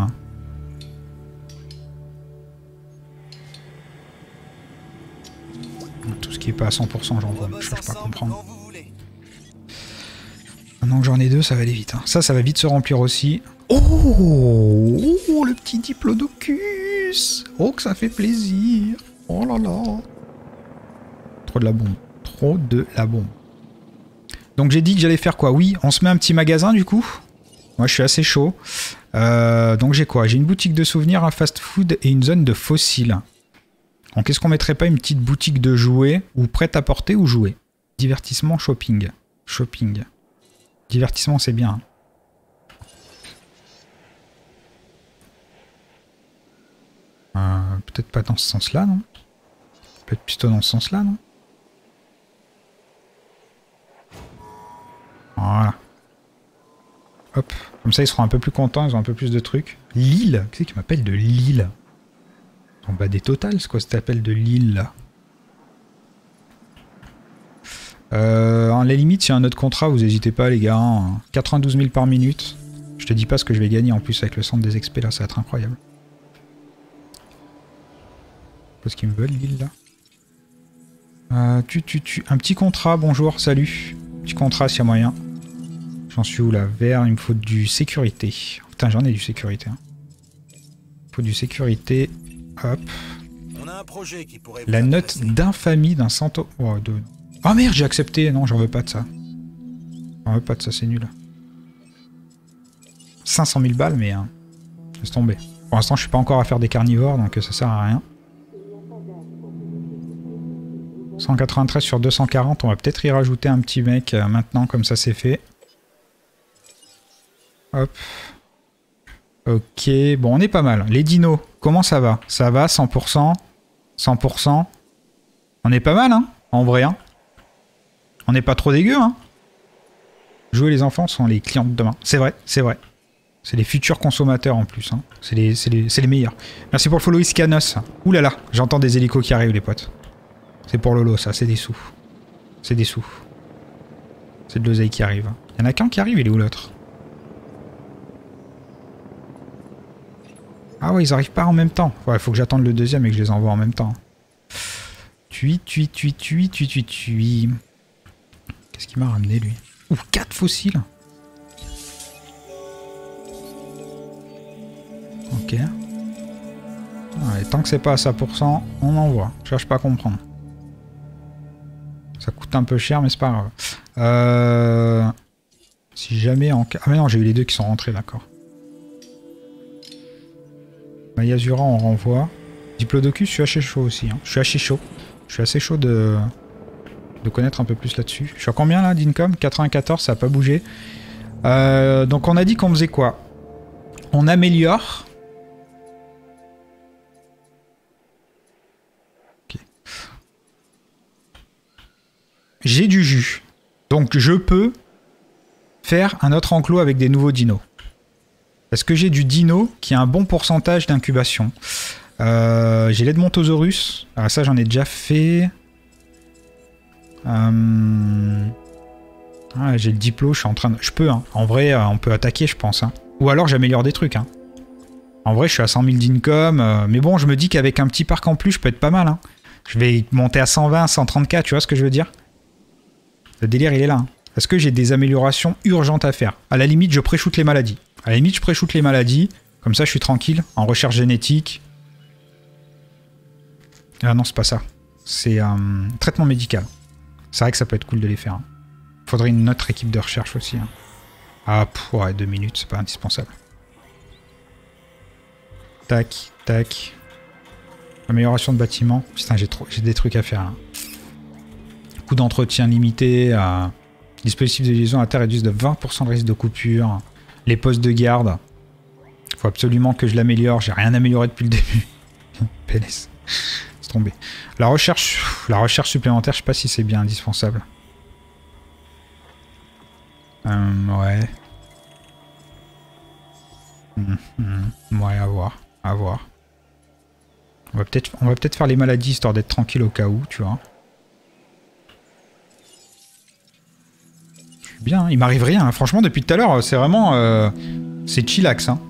Speaker 1: Tout ce qui est pas à cent pour cent, j'en vois. Je cherche pas à comprendre. Maintenant que j'en ai deux, ça va aller vite. Hein. Ça, ça va vite se remplir aussi. Oh, oh, le petit diplodocus. Oh, que ça fait plaisir. Oh là là. Trop de la bombe. Trop de la bombe. Donc j'ai dit que j'allais faire quoi? Oui, on se met un petit magasin du coup. Moi, je suis assez chaud. Euh, donc j'ai quoi? J'ai une boutique de souvenirs, un fast-food et une zone de fossiles. Donc est-ce qu'on mettrait pas une petite boutique de jouets ou prêt à porter ou jouets? Divertissement, shopping. Shopping. Divertissement, c'est bien. Euh, Peut-être pas dans ce sens-là, non? Peut-être plutôt dans ce sens-là, non? Voilà. Hop. Comme ça, ils seront un peu plus contents, ils ont un peu plus de trucs. Lille? Qui c'est qui m'appelle de Lille? En bas des totales, c'est quoi cet appel de Lille, là? Euh, en la limite, s'il y a un autre contrat, vous n'hésitez pas, les gars. Hein. quatre-vingt-douze mille par minute. Je te dis pas ce que je vais gagner en plus avec le centre des X P, là, ça va être incroyable. Qu'est-ce qu'ils me veulent, Lille, là? Euh, tu, tu, tu. Un petit contrat, bonjour, salut. Petit contrat, s'il y a moyen. J'en suis où, là? Vert, il me faut du sécurité. Putain, j'en ai du sécurité. Hein. Il faut du sécurité. Hop.
Speaker 6: On a un projet qui pourrait
Speaker 1: La note d'infamie d'un cento... Oh, de... oh merde, j'ai accepté. Non, j'en veux pas de ça. J'en veux pas de ça, c'est nul. cinq cent mille balles, mais... Hein, laisse tomber. Pour l'instant, je suis pas encore à faire des carnivores, donc ça sert à rien. cent quatre-vingt-treize sur deux cent quarante, on va peut-être y rajouter un petit mec euh, maintenant, comme ça c'est fait. Hop. Ok, bon, on est pas mal. Les dinos, comment ça va? Ça va, cent pour cent? cent pour cent? On est pas mal, hein? En vrai, hein? On n'est pas trop dégueu, hein? Jouer les enfants sont les clients de demain. C'est vrai, c'est vrai. C'est les futurs consommateurs en plus, hein. C'est les, les, les meilleurs. Merci pour le follow Iskanos. Ouh là là, j'entends des hélicos qui arrivent, les potes. C'est pour Lolo, ça, c'est des sous. C'est des sous. C'est de l'oseille qui arrive. Il y en a qu'un qui arrive, il est où l'autre? Ah ouais, ils arrivent pas en même temps. Ouais, faut que j'attende le deuxième et que je les envoie en même temps. Tui, tui, tui, tui, tui, tui, tui. Qu'est-ce qu'il m'a ramené, lui? Ouh, quatre fossiles. Ok. Ouais, tant que c'est pas à cent pour cent, on envoie. Je cherche pas à comprendre. Ça coûte un peu cher, mais c'est pas grave. Euh... Si jamais en cas... Ah mais non, j'ai eu les deux qui sont rentrés, d'accord. Mayazura, on renvoie. Diplodocus, je suis assez chaud aussi. Hein. Je suis assez chaud. Je suis assez chaud de... de connaître un peu plus là-dessus. Je suis à combien là d'Income? quatre-vingt-quatorze, ça n'a pas bougé. Euh, donc on a dit qu'on faisait quoi? On améliore. Okay. J'ai du jus. Donc je peux faire un autre enclos avec des nouveaux dinos. Parce que j'ai du dino qui a un bon pourcentage d'incubation. Euh, j'ai l'Edmontosaurus. Ah ça j'en ai déjà fait. Euh... Ah, j'ai le diplo, je suis en train de... Je peux, hein. En vrai, euh, on peut attaquer, je pense. Hein. Ou alors j'améliore des trucs. Hein. En vrai, je suis à cent mille d'income. Euh... Mais bon, je me dis qu'avec un petit parc en plus, je peux être pas mal. Hein. Je vais monter à cent vingt, cent trente-quatre, tu vois ce que je veux dire? Le délire, il est là. Hein. Est-ce que j'ai des améliorations urgentes à faire? À la limite, je pré-shoot les maladies. À la limite, je pré-shoot les maladies. Comme ça, je suis tranquille. En recherche génétique. Ah non, c'est pas ça. C'est un euh, traitement médical. C'est vrai que ça peut être cool de les faire. Hein. Faudrait une autre équipe de recherche aussi. Hein. Ah, pff, ouais, deux minutes, c'est pas indispensable. Tac, tac. Amélioration de bâtiment. Putain, j'ai trop, j'ai des trucs à faire. Là. Coût d'entretien limité. Euh, dispositif de liaison à terre réduisent de vingt pour cent le risque de coupure. Les postes de garde. Faut absolument que je l'améliore. J'ai rien amélioré depuis le début. P L S. C'est tombé. La recherche, la recherche supplémentaire, je sais pas si c'est bien indispensable. Euh, ouais. Mmh, mmh, ouais, à voir. À voir. On va peut-être on va peut-être faire les maladies histoire d'être tranquille au cas où, tu vois. Je suis bien, hein, il m'arrive rien. Hein. Franchement, depuis tout à l'heure, c'est vraiment... Euh, c'est chillax, hein.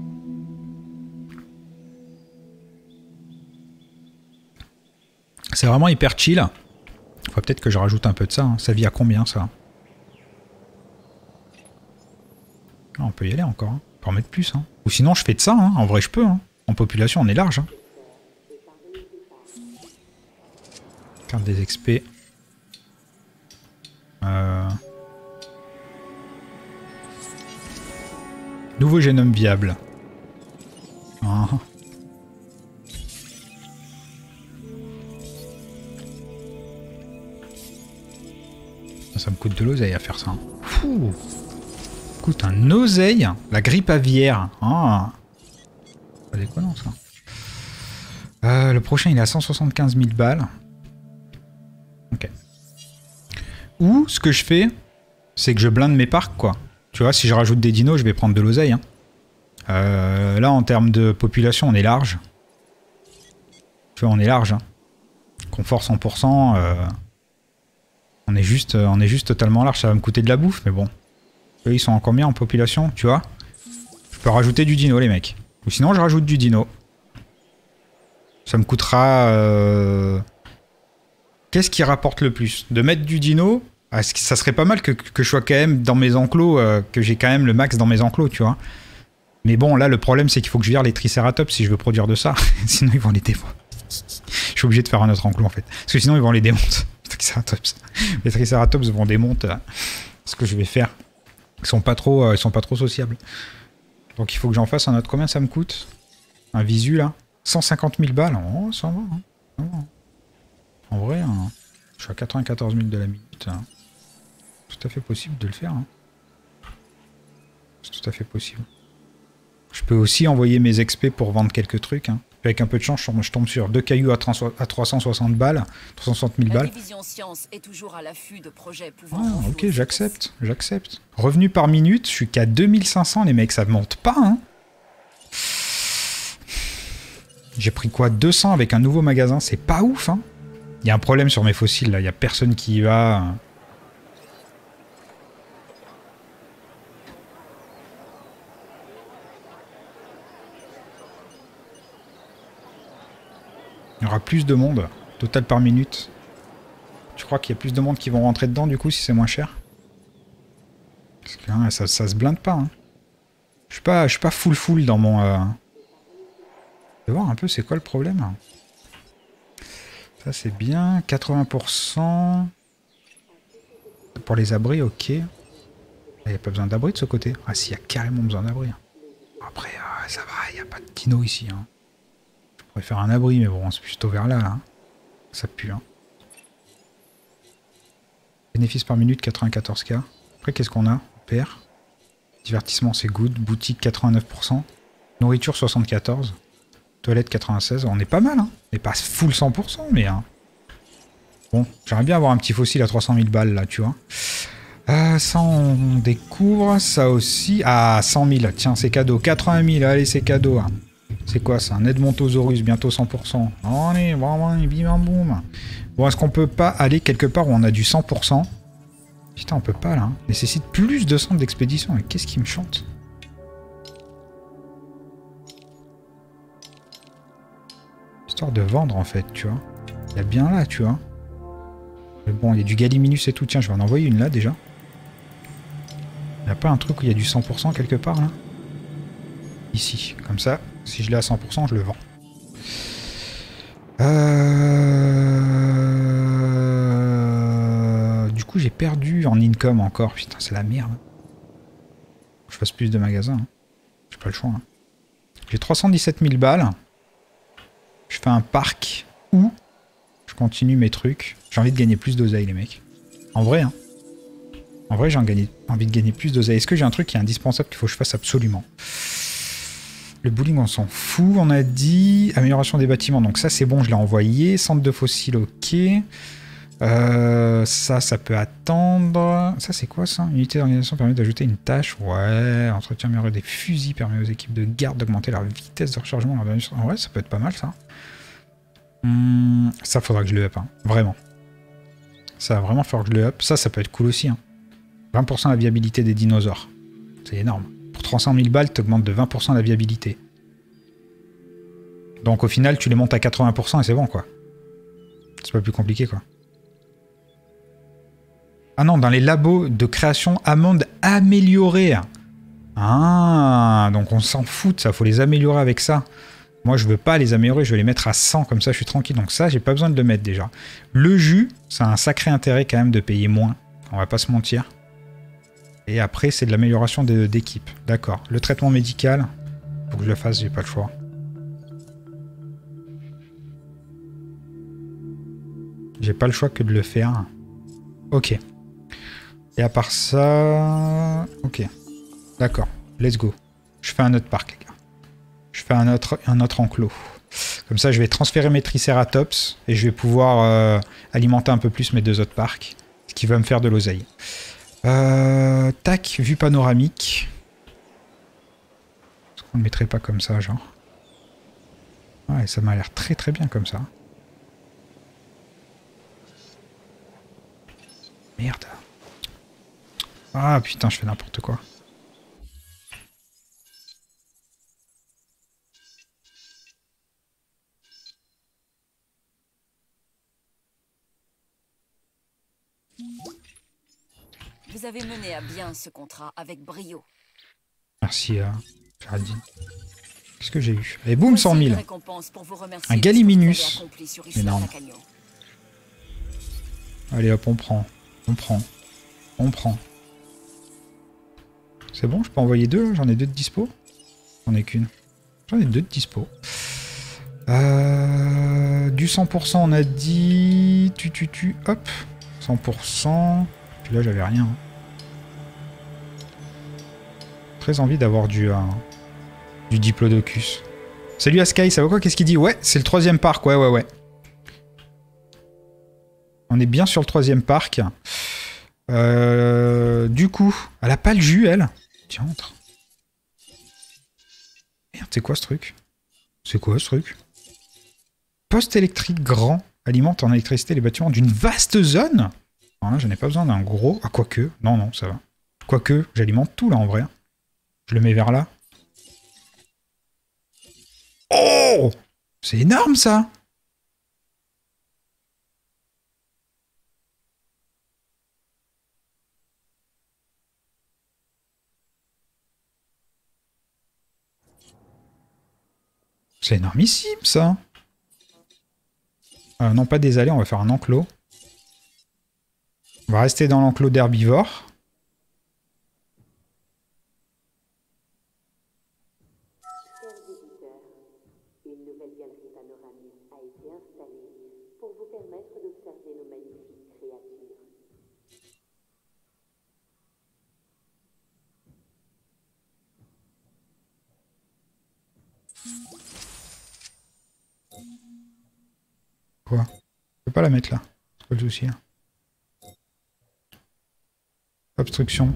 Speaker 1: C'est vraiment hyper chill. Faut peut-être que je rajoute un peu de ça. Hein. Ça vit à combien, ça? Ah, on peut y aller encore. Hein. On peut en mettre plus. Hein. Ou sinon, je fais de ça. Hein. En vrai, je peux. Hein. En population, on est large. Hein. Carte des X P. Euh... Nouveau génome viable. Ah. Ça me coûte de l'oseille à faire ça. Fou. Coûte un oseille. La grippe aviaire. Ah. Pas déconnant ça. Euh, le prochain il est à cent soixante-quinze mille balles. Ok. Ou ce que je fais, c'est que je blinde mes parcs quoi. Tu vois, si je rajoute des dinos, je vais prendre de l'oseille. Hein. Euh, là en termes de population, on est large. Tu vois, on est large. Hein. Confort cent pour cent. Euh... On est, juste, on est juste totalement large, ça va me coûter de la bouffe, mais bon. Eux, ils sont en combien en population, tu vois? Je peux rajouter du dino, les mecs. Ou sinon, je rajoute du dino. Ça me coûtera... Euh... Qu'est-ce qui rapporte le plus? De mettre du dino, ah, ça serait pas mal que, que je sois quand même dans mes enclos, euh, que j'ai quand même le max dans mes enclos, tu vois. Mais bon, là, le problème, c'est qu'il faut que je vire les tricératops si je veux produire de ça. Sinon, ils vont les démonter. Je suis obligé de faire un autre enclos, en fait. Parce que sinon, ils vont les démonter. Triceratops. Les Triceratops vont démonter euh, ce que je vais faire. Ils sont pas trop, euh, ils sont pas trop sociables. Donc il faut que j'en fasse un autre. Combien ça me coûte? Un visu là cent cinquante mille balles. Oh, ça va. Hein. Ça va. En vrai, hein, je suis à quatre-vingt-quatorze mille de la minute. Hein. C'est tout à fait possible de le faire. Hein. C'est tout à fait possible. Je peux aussi envoyer mes X P pour vendre quelques trucs. Hein. Avec un peu de chance, je tombe sur deux cailloux à trois cent soixante balles, trois cent soixante mille balles.
Speaker 2: La division science est toujours à l'affût de projets pouvant...
Speaker 1: Ah, ok, j'accepte, j'accepte. Revenu par minute, je suis qu'à deux mille cinq cents, les mecs, ça monte pas, hein. J'ai pris quoi, deux cents avec un nouveau magasin, c'est pas ouf, hein. Il y a un problème sur mes fossiles, là, il y a personne qui y va. Il y aura plus de monde, total par minute. Tu crois qu'il y a plus de monde qui vont rentrer dedans, du coup, si c'est moins cher? Parce que hein, ça, ça se blinde pas. Hein. Je suis pas, je suis pas full full dans mon... Euh... Je vais voir un peu c'est quoi le problème. Ça, c'est bien. quatre-vingts pour cent... Pour les abris, ok. Il n'y a pas besoin d'abri de ce côté. Ah si, il y a carrément besoin d'abri. Après, euh, ça va, il n'y a pas de dino ici. Hein. Je pourrais faire un abri, mais bon, c'est plutôt vers là. là. Ça pue. Hein. Bénéfice par minute, quatre-vingt-quatorze K. Après, qu'est-ce qu'on a? P R. Divertissement, c'est good. Boutique, quatre-vingt-neuf pour cent. Nourriture, soixante-quatorze. Toilette, quatre-vingt-seize. On est pas mal. Hein. On n'est pas full cent pour cent, mais... Hein. Bon, j'aimerais bien avoir un petit fossile à trois cent mille balles, là, tu vois. Euh, ça, on découvre. Ça aussi. Ah, cent mille. Tiens, c'est cadeau. quatre-vingt mille. Allez, c'est cadeau. Hein. C'est quoi, ça? Un Edmontosaurus, bientôt cent pour cent. Allez, vraiment, bim, boum. Bon, est-ce qu'on peut pas aller quelque part où on a du cent pour cent? Putain, on peut pas, là. Hein. Nécessite plus de centres d'expédition. Mais qu'est-ce qui me chante? Histoire de vendre, en fait, tu vois. Il y a bien là, tu vois. Mais bon, il y a du Galiminus et tout. Tiens, je vais en envoyer une là, déjà. Il n'y a pas un truc où il y a du cent pour cent quelque part, là? Ici. Comme ça, si je l'ai à cent pour cent, je le vends. Euh... Du coup, j'ai perdu en income encore. Putain, c'est la merde. Je fasse plus de magasins. Hein. J'ai pas le choix. Hein. J'ai trois cent dix-sept mille balles. Je fais un parc où je continue mes trucs. J'ai envie de gagner plus d'oseille, les mecs. En vrai, hein. En vrai, j'ai envie de gagner plus d'oseille. Est-ce que j'ai un truc qui est indispensable qu'il faut que je fasse absolument? Le bowling, on s'en fout, on a dit. Amélioration des bâtiments, donc ça, c'est bon, je l'ai envoyé. Centre de fossiles, ok. Euh, ça, ça peut attendre. Ça, c'est quoi, ça? Unité d'organisation permet d'ajouter une tâche. Ouais. Entretien amélioré des fusils permet aux équipes de garde d'augmenter leur vitesse de rechargement. En vrai, ça peut être pas mal, ça. Hum, ça, faudra que je le up, hein. Vraiment. Ça va vraiment falloir que je le up. Ça, ça peut être cool aussi, hein. vingt pour cent la viabilité des dinosaures. C'est énorme. Pour trois cent mille balles, tu augmentes de vingt pour cent la viabilité. Donc au final, tu les montes à quatre-vingts pour cent et c'est bon, quoi. C'est pas plus compliqué, quoi. Ah non, dans les labos de création amende améliorée. Ah, donc on s'en fout de ça, faut les améliorer avec ça. Moi, je veux pas les améliorer, je vais les mettre à cent, comme ça je suis tranquille. Donc ça, j'ai pas besoin de le mettre déjà. Le jus, ça a un sacré intérêt quand même de payer moins. On va pas se mentir. Et après, c'est de l'amélioration d'équipe. D'accord. Le traitement médical, faut que je le fasse, j'ai pas le choix. J'ai pas le choix que de le faire. Ok. Et à part ça... Ok. D'accord. Let's go. Je fais un autre parc, les gars. Je fais un autre, un autre enclos. Comme ça, je vais transférer mes Triceratops et je vais pouvoir euh, alimenter un peu plus mes deux autres parcs. Ce qui va me faire de l'oseille. Euh, tac, vue panoramique. Est-ce qu'on ne le mettrait pas comme ça, genre? Ouais, ça m'a l'air très très bien comme ça. Merde. Ah putain, je fais n'importe quoi.
Speaker 2: Vous avez mené à bien ce contrat avec brio.
Speaker 1: Merci, euh, Géraldine. Qu'est-ce que j'ai eu? Et boum, cent mille. Un
Speaker 2: Un
Speaker 1: Galiminus. Énorme. Allez hop, on prend. On prend. On prend. C'est bon, je peux envoyer deux, j'en ai deux de dispo. J'en ai qu'une. J'en ai deux de dispo. Euh, du cent pour cent, on a dit... Tu, tu, tu, hop. cent pour cent. Puis là, j'avais rien. Très envie d'avoir du... Euh, du Diplodocus. Salut Askai, ça va quoi? Qu'est-ce qu'il dit? Ouais, c'est le troisième parc, ouais, ouais, ouais. On est bien sur le troisième parc. Euh, du coup, elle a pas le jus, elle. Tiens, entre. Merde, c'est quoi ce truc? C'est quoi ce truc? Poste électrique grand alimente en électricité les bâtiments d'une vaste zone. Alors là, je n'ai pas besoin d'un gros... Ah, quoique. Non, non, ça va. Quoique, j'alimente tout, là, en vrai. Je le mets vers là. Oh! C'est énorme, ça! C'est énormissime, ça. Euh, non, pas des allées, on va faire un enclos. On va rester dans l'enclos d'herbivores.
Speaker 8: Une nouvelle galerie panoramique a été installée pour vous permettre d'observer nos magnifiques créatures.
Speaker 1: Quoi? Je peux pas la mettre là. C'est quoi le souci là? Obstruction.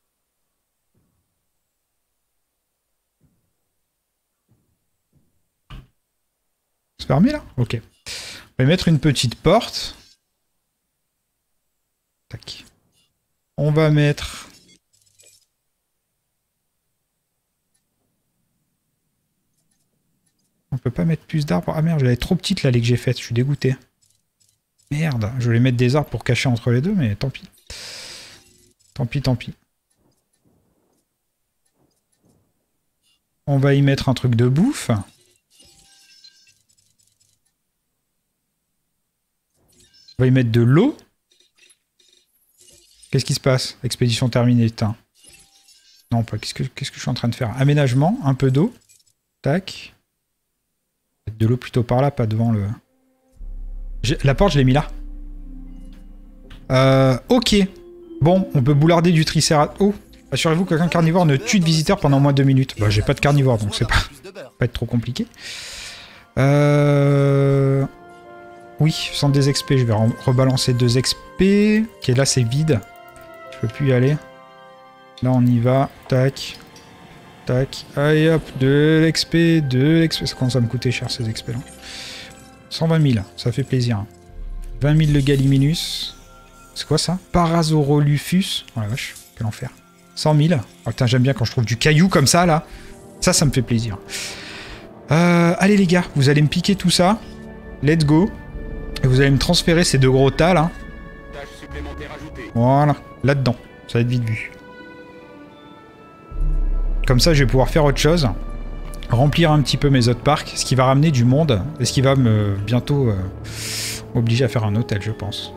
Speaker 1: C'est fermé là? Ok. On va mettre une petite porte. Tac. On va mettre... On peut pas mettre plus d'arbres. Ah merde, j'avais trop petite l'allée que j'ai faite, je suis dégoûté. Merde, je voulais mettre des arbres pour cacher entre les deux, mais tant pis. Tant pis, tant pis. On va y mettre un truc de bouffe. On va y mettre de l'eau. Qu'est-ce qui se passe? Expédition terminée, putain. Non, pas. Qu'est-ce que, qu'est-ce que je suis en train de faire? Aménagement, un peu d'eau. Tac. De l'eau plutôt par là, pas devant le... La porte, je l'ai mis là. Euh, ok. Bon, on peut boularder du tricératop. Oh, assurez-vous qu'aucun carnivore ne tue de visiteurs pendant moins de deux minutes. Bah, j'ai pas de carnivore, donc c'est pas... pas être trop compliqué. Euh... Oui, sans des X P, je vais re rebalancer deux X P. Ok, là c'est vide. Je peux plus y aller. Là on y va. Tac. Tac. Allez hop, de l'X P, de l'X P. Ça commence à me coûter cher ces X P là. cent vingt mille, ça fait plaisir. vingt mille le Gallimimus. C'est quoi ça? Parasauroluphus. Oh la vache, quel enfer. cent mille. Oh putain, j'aime bien quand je trouve du caillou comme ça là. Ça, ça me fait plaisir. Euh, allez les gars, vous allez me piquer tout ça. Let's go. Et vous allez me transférer ces deux gros tas là. Voilà, là-dedans. Ça va être vite vu. Comme ça, je vais pouvoir faire autre chose. Remplir un petit peu mes autres parcs. Ce qui va ramener du monde. Et ce qui va me bientôt euh, obliger à faire un hôtel, je pense.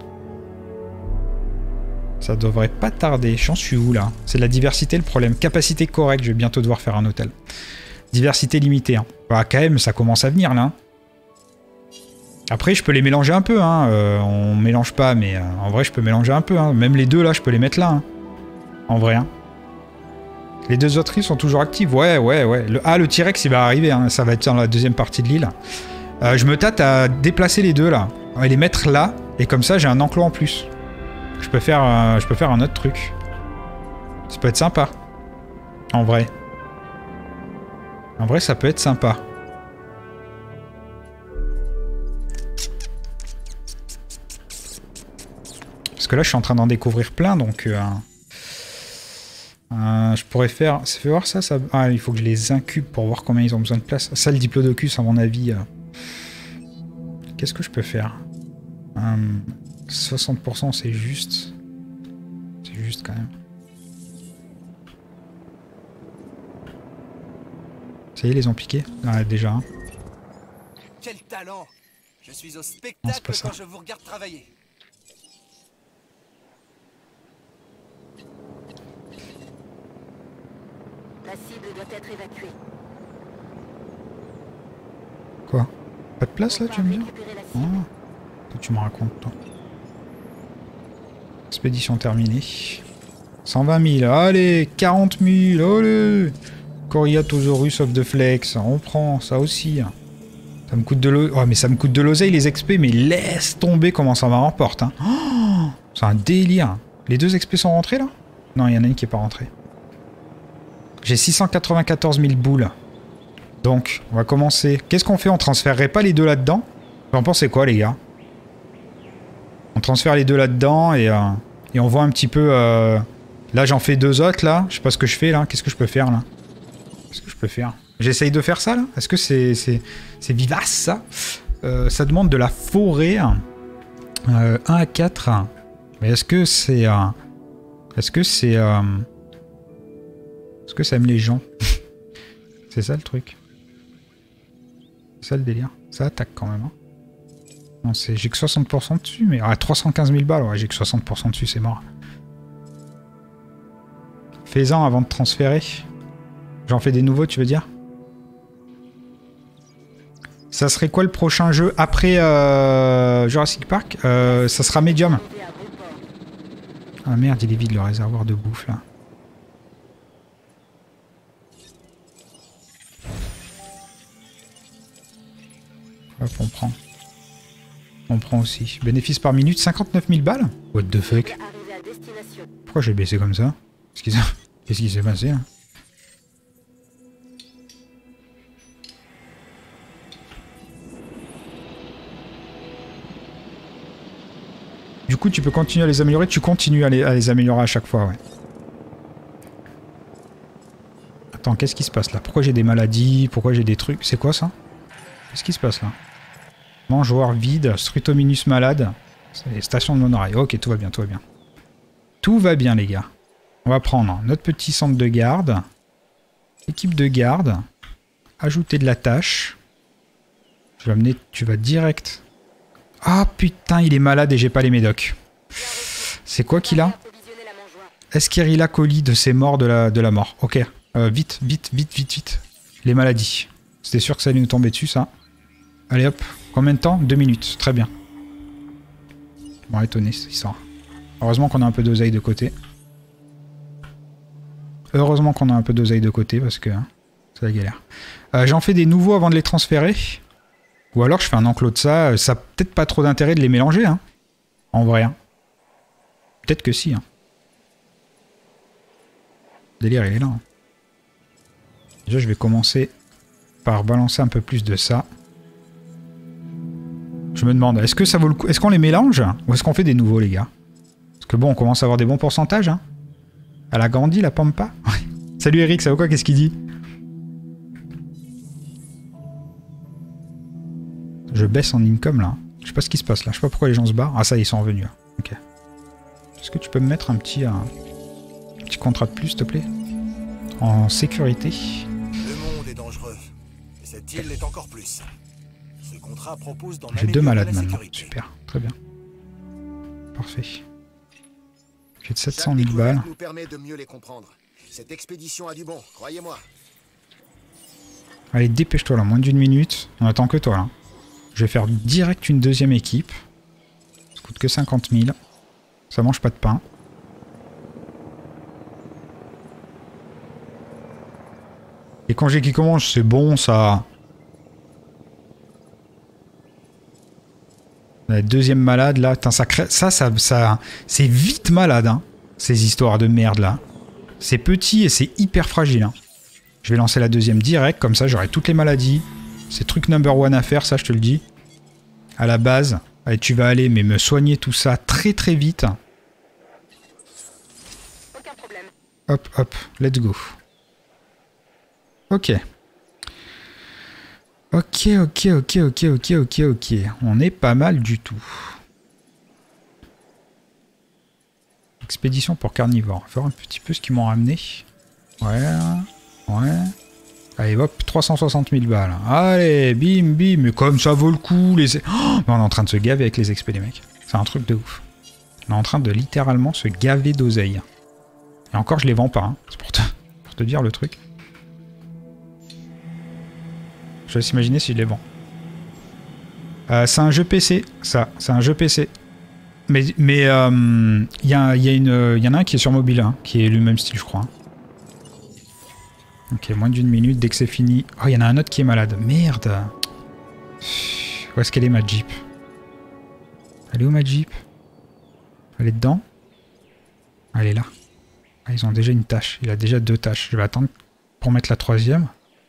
Speaker 1: Ça devrait pas tarder. J'en suis où là? C'est la diversité le problème. Capacité correcte, je vais bientôt devoir faire un hôtel. Diversité limitée. Hein. Bah, quand même, ça commence à venir là. Hein. Après, je peux les mélanger un peu. Hein. Euh, on mélange pas, mais euh, en vrai, je peux mélanger un peu. Hein. Même les deux là, je peux les mettre là. Hein. En vrai. Hein. Les deux autres îles sont toujours actives. Ouais, ouais, ouais. Le... Ah, le T-Rex, il va arriver. Hein. Ça va être dans la deuxième partie de l'île. Euh, je me tâte à déplacer les deux là. Et les mettre là. Et comme ça, j'ai un enclos en plus. Je peux faire, euh, je peux faire un autre truc. Ça peut être sympa. En vrai. En vrai, ça peut être sympa. Parce que là, je suis en train d'en découvrir plein, donc... Euh, euh, je pourrais faire... Ça fait voir ça, ça... Ah, il faut que je les incube pour voir combien ils ont besoin de place. Ça, le Diplodocus, à mon avis... Euh... Qu'est-ce que je peux faire euh, soixante pour cent, c'est juste. C'est juste, quand même. Ça y est, ils les ont piqués. Ah, déjà. Hein.
Speaker 5: Quel talent! Je suis au
Speaker 1: Non,
Speaker 5: spectacle
Speaker 1: pas ça.
Speaker 5: quand je vous regarde travailler.
Speaker 8: La cible doit être évacuée.
Speaker 1: Quoi? Pas de place, là, tu veux me dire?
Speaker 8: Récupérer la
Speaker 1: Ah,
Speaker 8: cible.
Speaker 1: toi, tu me racontes, toi. Expédition terminée. cent vingt mille, allez, quarante mille, allez. Coriatosaurus of the Flex, on prend ça aussi. Ça me coûte de l'oseille. Oh, mais ça me coûte de l'oseille, les X P, mais laisse tomber comment ça m'en remporte. Hein. Oh, c'est un délire. Les deux X P sont rentrés, là? Non, il y en a une qui n'est pas rentrée. J'ai six cent quatre-vingt-quatorze mille boules. Donc, on va commencer. Qu'est-ce qu'on fait? On transférerait pas les deux là-dedans? Vous en pensez quoi, les gars? On transfère les deux là-dedans et, euh, et on voit un petit peu... Euh... Là, j'en fais deux autres, là. Je sais pas ce que je fais, là. Qu'est-ce que je peux faire, là? Qu'est-ce que je peux faire? J'essaye de faire ça, là? Est-ce que c'est c'est c'est vivace, ça? euh, Ça demande de la forêt. Euh, un à quatre. Mais est-ce que c'est... Euh... Est-ce que c'est... Euh... Est-ce que ça aime les gens? C'est ça, le truc. C'est ça le délire. Ça attaque quand même. Hein. Non, c'est... J'ai que soixante pour cent dessus, mais... Ah, trois cent quinze mille balles, ouais, j'ai que soixante pour cent dessus, c'est mort. Fais-en avant de transférer. J'en fais des nouveaux, tu veux dire? Ça serait quoi le prochain jeu après euh, Jurassic Park? euh, Ça sera Medium. Ah merde, il est vide le réservoir de bouffe là. Hop, on prend. On prend aussi. Bénéfice par minute, cinquante-neuf mille balles? What the fuck? Pourquoi j'ai baissé comme ça? Qu'est-ce qui s'est passé là? Du coup, tu peux continuer à les améliorer. Tu continues à les, à les améliorer à chaque fois, ouais. Attends, qu'est-ce qui se passe là? Pourquoi j'ai des maladies? Pourquoi j'ai des trucs? C'est quoi ça? Qu'est-ce qui se passe là? Mangeoire vide, Strutominus malade. C'est station de monorail. Ok, tout va bien, tout va bien. Tout va bien, les gars. On va prendre notre petit centre de garde. Équipe de garde. Ajouter de la tâche. Je vais amener... Tu vas direct... Ah putain, il est malade et j'ai pas les médocs. C'est quoi qu'il a? Escherichia coli de ses morts de la, de la mort. Ok. Euh, vite, vite, vite, vite, vite. Les maladies. C'était sûr que ça allait nous tomber dessus, ça. Allez hop. Combien de temps? Deux minutes. Très bien. Bon, étonné, ça sort. Heureusement qu'on a un peu d'oseille de côté. Heureusement qu'on a un peu d'oseille de côté parce que hein, c'est la galère. Euh, J'en fais des nouveaux avant de les transférer. Ou alors je fais un enclos de ça. Ça n'a peut-être pas trop d'intérêt de les mélanger. Hein. En vrai. Hein. Peut-être que si. Hein. Le délire, il est là. Hein. Déjà, je vais commencer par balancer un peu plus de ça. Je me demande, est-ce que ça vaut le coup? Est-ce qu'on les mélange? Ou est-ce qu'on fait des nouveaux, les gars? Parce que bon, on commence à avoir des bons pourcentages. Hein. Elle a grandi, la Pampa. Salut Eric, ça vaut quoi? Qu'est-ce qu'il dit? Je baisse en income là. Je sais pas ce qui se passe là. Je sais pas pourquoi les gens se barrent. Ah ça, ils sont revenus. Là. Ok. Est-ce que tu peux me mettre un petit, un, un petit contrat de plus, s'il te plaît? En sécurité.
Speaker 6: Le monde est dangereux. Cette île l'est encore plus. Ce contrat propose d'en
Speaker 1: J'ai deux malades maintenant.
Speaker 6: sécurité.
Speaker 1: Super. Très bien. Parfait. J'ai de sept cent mille balles.
Speaker 6: Nous permet de mieux les comprendre. Cette expédition a du bon, croyez-moi.
Speaker 1: Allez, dépêche-toi là. Moins d'une minute. On attend que toi là. Je vais faire direct une deuxième équipe. Ça coûte que cinquante mille. Ça mange pas de pain. Les congés qui commencent, c'est bon ça. La deuxième malade là. Tain, ça, crée... ça, ça, ça... c'est vite malade. Hein, ces histoires de merde là. C'est petit et c'est hyper fragile. Hein. Je vais lancer la deuxième direct. Comme ça, j'aurai toutes les maladies. C'est truc number one à faire, ça je te le dis. À la base. Allez, tu vas aller mais me soigner tout ça très très vite.
Speaker 8: Aucun problème.
Speaker 1: Hop, hop, let's go. Ok. Ok, ok, ok, ok, ok, ok, ok. On est pas mal du tout. Expédition pour carnivore. On va faire un petit peu ce qu'ils m'ont ramené. Ouais, ouais. Allez, hop, trois cent soixante mille balles. Allez, bim, bim. Mais comme ça vaut le coup, les... Oh, on est en train de se gaver avec les X P, les mecs. C'est un truc de ouf. On est en train de littéralement se gaver d'oseille. Et encore, je les vends pas. Hein. C'est pour te... pour te dire le truc. Je laisse imaginer si je les vends. Euh, c'est un jeu P C, ça. C'est un jeu P C. Mais il mais, euh, y, a, y, a une, y en a un qui est sur mobile, hein, qui est le même style, je crois. Ok, moins d'une minute, dès que c'est fini... Oh, il y en a un autre qui est malade. Merde. Où est-ce qu'elle est, ma Jeep? Elle est où, ma Jeep? Elle est dedans? Elle est là. Ah, ils ont déjà une tâche. Il a déjà deux tâches. Je vais attendre pour mettre la troisième.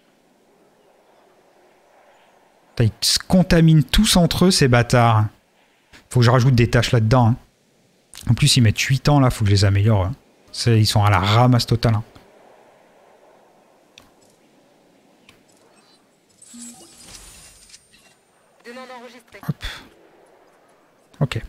Speaker 1: Putain, ils se contaminent tous entre eux, ces bâtards. Faut que je rajoute des tâches là-dedans. Hein. En plus, ils mettent huit ans, là. Faut que je les améliore. Hein. Ils sont à la ramasse totale. Hein. Hop. Ok.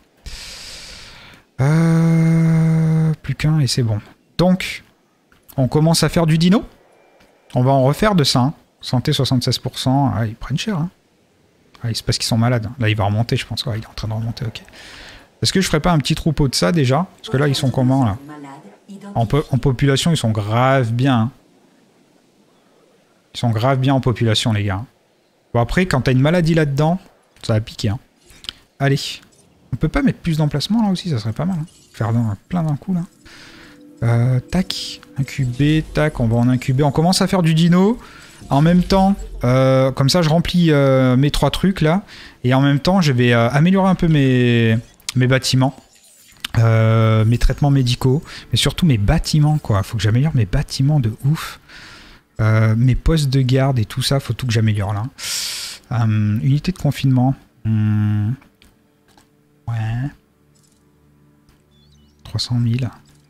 Speaker 1: Euh, plus qu'un et c'est bon. Donc, on commence à faire du dino. On va en refaire de ça. Hein. Santé soixante-seize pour cent. Ah, ils prennent cher. Hein. Ah, c'est parce qu'ils sont malades. Là, il va remonter, je pense. Ouais, il est en train de remonter, ok. Est-ce que je ferais pas un petit troupeau de ça, déjà? Parce que là, ils sont comment, là? En, po en population, ils sont grave bien. Hein. Ils sont grave bien en population, les gars. Bon, après, quand t'as une maladie là-dedans, ça va piquer. Hein. Allez. On peut pas mettre plus d'emplacements, là, aussi? Ça serait pas mal. Hein. Faire dans, plein d'un coup, là. Euh, tac. Incuber, tac. On va en incuber. On commence à faire du dino. En même temps, euh, comme ça, je remplis euh, mes trois trucs là. Et en même temps, je vais euh, améliorer un peu mes, mes bâtiments. Euh, mes traitements médicaux. Mais surtout mes bâtiments, quoi. Faut que j'améliore mes bâtiments de ouf. Euh, mes postes de garde et tout ça, faut tout que j'améliore là. Euh, unité de confinement. Hmm. Ouais. trois cent mille.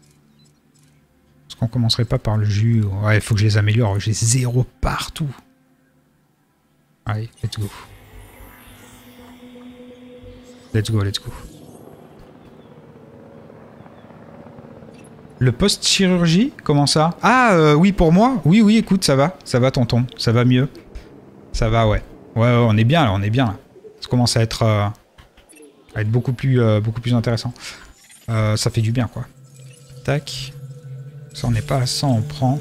Speaker 1: On commencerait pas par le jus. Ouais, il faut que je les améliore. J'ai zéro partout. Allez, let's go. Let's go, let's go. Le post-chirurgie, comment ça? Ah, euh, oui, pour moi? Oui, oui, écoute, ça va. Ça va, tonton. Ça va mieux. Ça va, ouais. Ouais, ouais, on est bien, là. On est bien, là. Ça commence à être, euh, à être beaucoup plus, euh, beaucoup plus intéressant. Euh, ça fait du bien, quoi. Tac. Ça, on n'est pas à cent, on prend.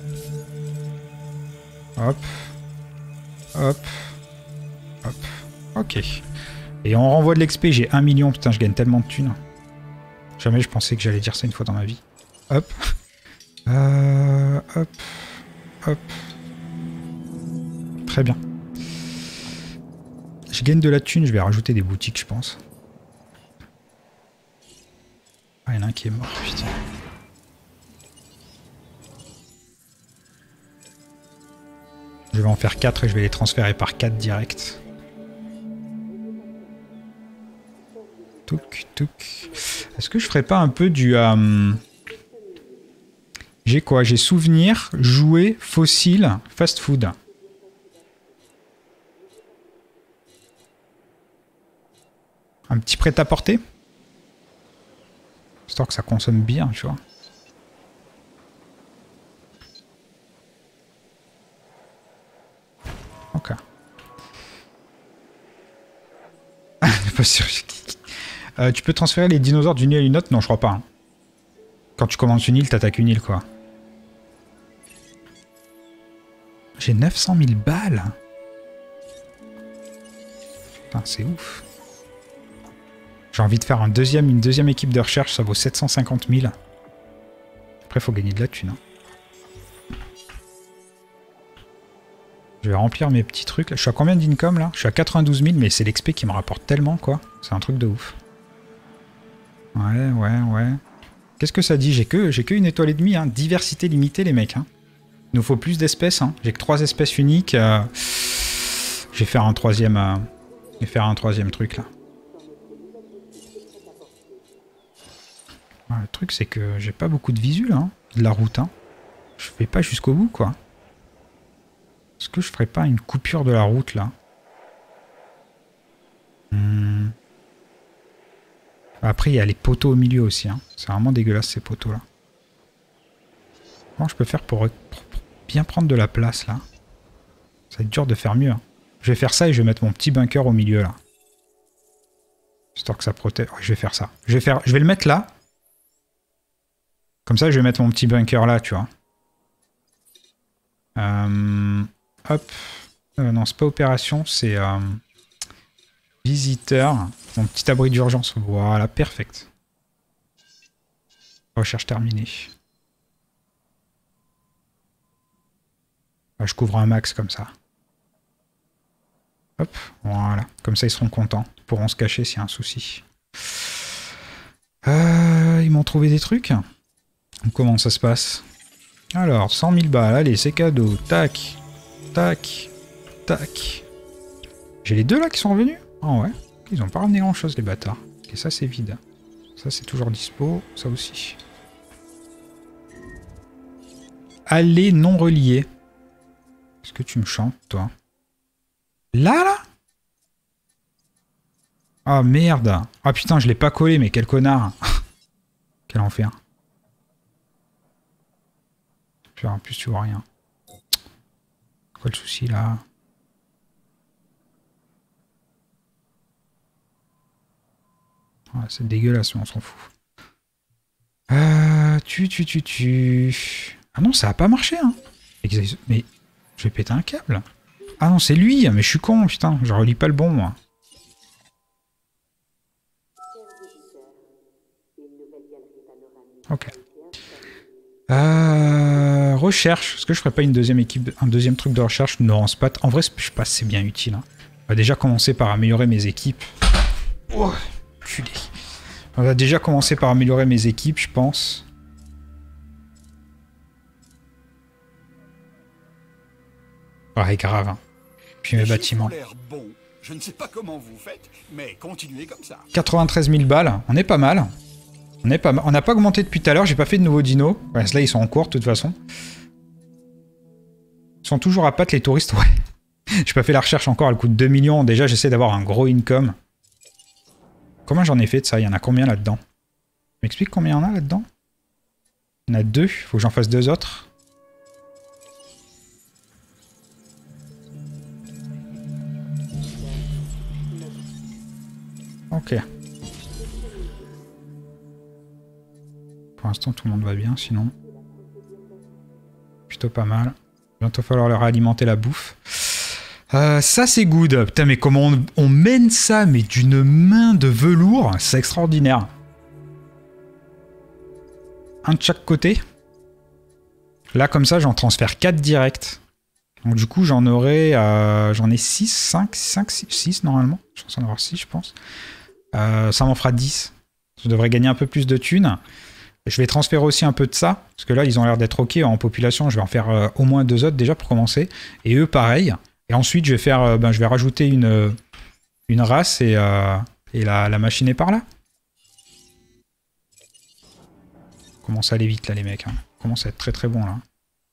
Speaker 1: Hop. Hop. Hop. Ok. Et on renvoie de l'ex P, j'ai un million. Putain, je gagne tellement de thunes. Jamais je pensais que j'allais dire ça une fois dans ma vie. Hop. Euh, hop. Hop. Très bien. Je gagne de la thune, je vais rajouter des boutiques, je pense. Ah, il y en a un qui est mort, putain. Je vais en faire quatre et je vais les transférer par quatre direct. Touk, touk. Est-ce que je ferais pas un peu du... Euh... J'ai quoi? J'ai souvenir, jouet, fossile, fast food. Un petit prêt-à-porter? Histoire que ça consomme bien, tu vois. Ok. Pas sûr. Euh, tu peux transférer les dinosaures d'une île à une autre? Non, je crois pas. Hein. Quand tu commences une île, t'attaques une île, quoi. J'ai neuf cent mille balles. Putain, c'est ouf. J'ai envie de faire un deuxième, une deuxième équipe de recherche, ça vaut sept cent cinquante mille. Après, il faut gagner de la thune. Hein. Je vais remplir mes petits trucs. Là. Je suis à combien d'income là? Je suis à quatre-vingt-douze mille, mais c'est l'ex P qui me rapporte tellement, quoi. C'est un truc de ouf. Ouais, ouais, ouais. Qu'est-ce que ça dit? J'ai que, j'ai que une étoile et demie, hein. Diversité limitée, les mecs. Hein. Il nous faut plus d'espèces. Hein. J'ai que trois espèces uniques. Euh... Je vais faire un troisième, euh... je vais faire un troisième truc là. Ouais, le truc, c'est que j'ai pas beaucoup de visu là, hein, de la route. Hein. Je vais pas jusqu'au bout, quoi. Est-ce que je ferais pas une coupure de la route là? hmm. Après, il y a les poteaux au milieu aussi. Hein. C'est vraiment dégueulasse ces poteaux là. Comment je peux faire pour, pour, pour bien prendre de la place là? Ça va être dur de faire mieux. Hein. Je vais faire ça et je vais mettre mon petit bunker au milieu là. Histoire que ça protège. Ouais, je vais faire ça. Je vais, faire... je vais le mettre là. Comme ça, je vais mettre mon petit bunker là, tu vois. Euh... Hop. Euh, non, c'est pas opération, c'est euh, visiteur. Mon petit abri d'urgence. Voilà, perfect. Recherche terminée. Je couvre un max comme ça. Hop, voilà. Comme ça, ils seront contents. Ils pourront se cacher s'il y a un souci. Euh, ils m'ont trouvé des trucs. Comment ça se passe? Alors, cent mille balles. Allez, c'est cadeau. Tac. Tac. Tac. J'ai les deux là qui sont revenus? Ah ouais. Ils ont pas ramené grand chose, les bâtards. Ok, ça c'est vide. Ça c'est toujours dispo. Ça aussi. Allez non relié. Est-ce que tu me chantes, toi? Là, là? Ah, merde. Ah, putain, je l'ai pas collé, mais quel connard. Quel enfer. En plus, tu vois rien. Quoi le souci, là? Ouais, c'est dégueulasse, mais on s'en fout. Euh, tu, tu, tu, tu... Ah non, ça a pas marché, hein. Mais je vais péter un câble. Ah non, c'est lui, mais je suis con, putain. Je relis pas le bon, moi. Ok. Euh, recherche. Est-ce que je ferais pas une deuxième équipe, un deuxième truc de recherche? Non, c'est pas. En vrai, je sais pas si c'est bien utile. Hein. On va déjà commencer par améliorer mes équipes. Oh, culé. On va déjà commencer par améliorer mes équipes, je pense. Ouais, grave. Hein. Puis mes bâtiments.
Speaker 3: Bon. Je ne sais pas comment vous faites, mais continuez comme ça.
Speaker 1: quatre-vingt-treize mille balles, on est pas mal. On est pas mal. On n'a pas augmenté depuis tout à l'heure, j'ai pas fait de nouveaux dinos. Ouais, là, ils sont en cours, de toute façon. Ils sont toujours à pattes, les touristes, ouais. J'ai pas fait la recherche encore, elle coûte deux millions. Déjà, j'essaie d'avoir un gros income. Comment j'en ai fait de ça? Il y en a combien là-dedans? Tu m'expliques combien il y en a là-dedans? Il y en a deux, faut que j'en fasse deux autres. Ok. Pour l'instant, tout le monde va bien, sinon. Plutôt pas mal. Bientôt falloir leur alimenter la bouffe. Euh, ça, c'est good. Putain, mais comment on, on mène ça, mais d'une main de velours, c'est extraordinaire. Un de chaque côté. Là, comme ça, j'en transfère quatre directs. Donc, du coup, j'en aurai... Euh, j'en ai six, cinq, cinq, six normalement. Je pense en avoir six, je pense. Euh, ça m'en fera dix. Je devrais gagner un peu plus de thunes. Je vais transférer aussi un peu de ça, parce que là, ils ont l'air d'être OK en population. Je vais en faire euh, au moins deux autres déjà pour commencer. Et eux, pareil. Et ensuite, je vais faire, euh, ben, je vais rajouter une, euh, une race et, euh, et la, la machine est par là. Commence à aller vite, là, les mecs. Hein. Commence à être très très bon, là.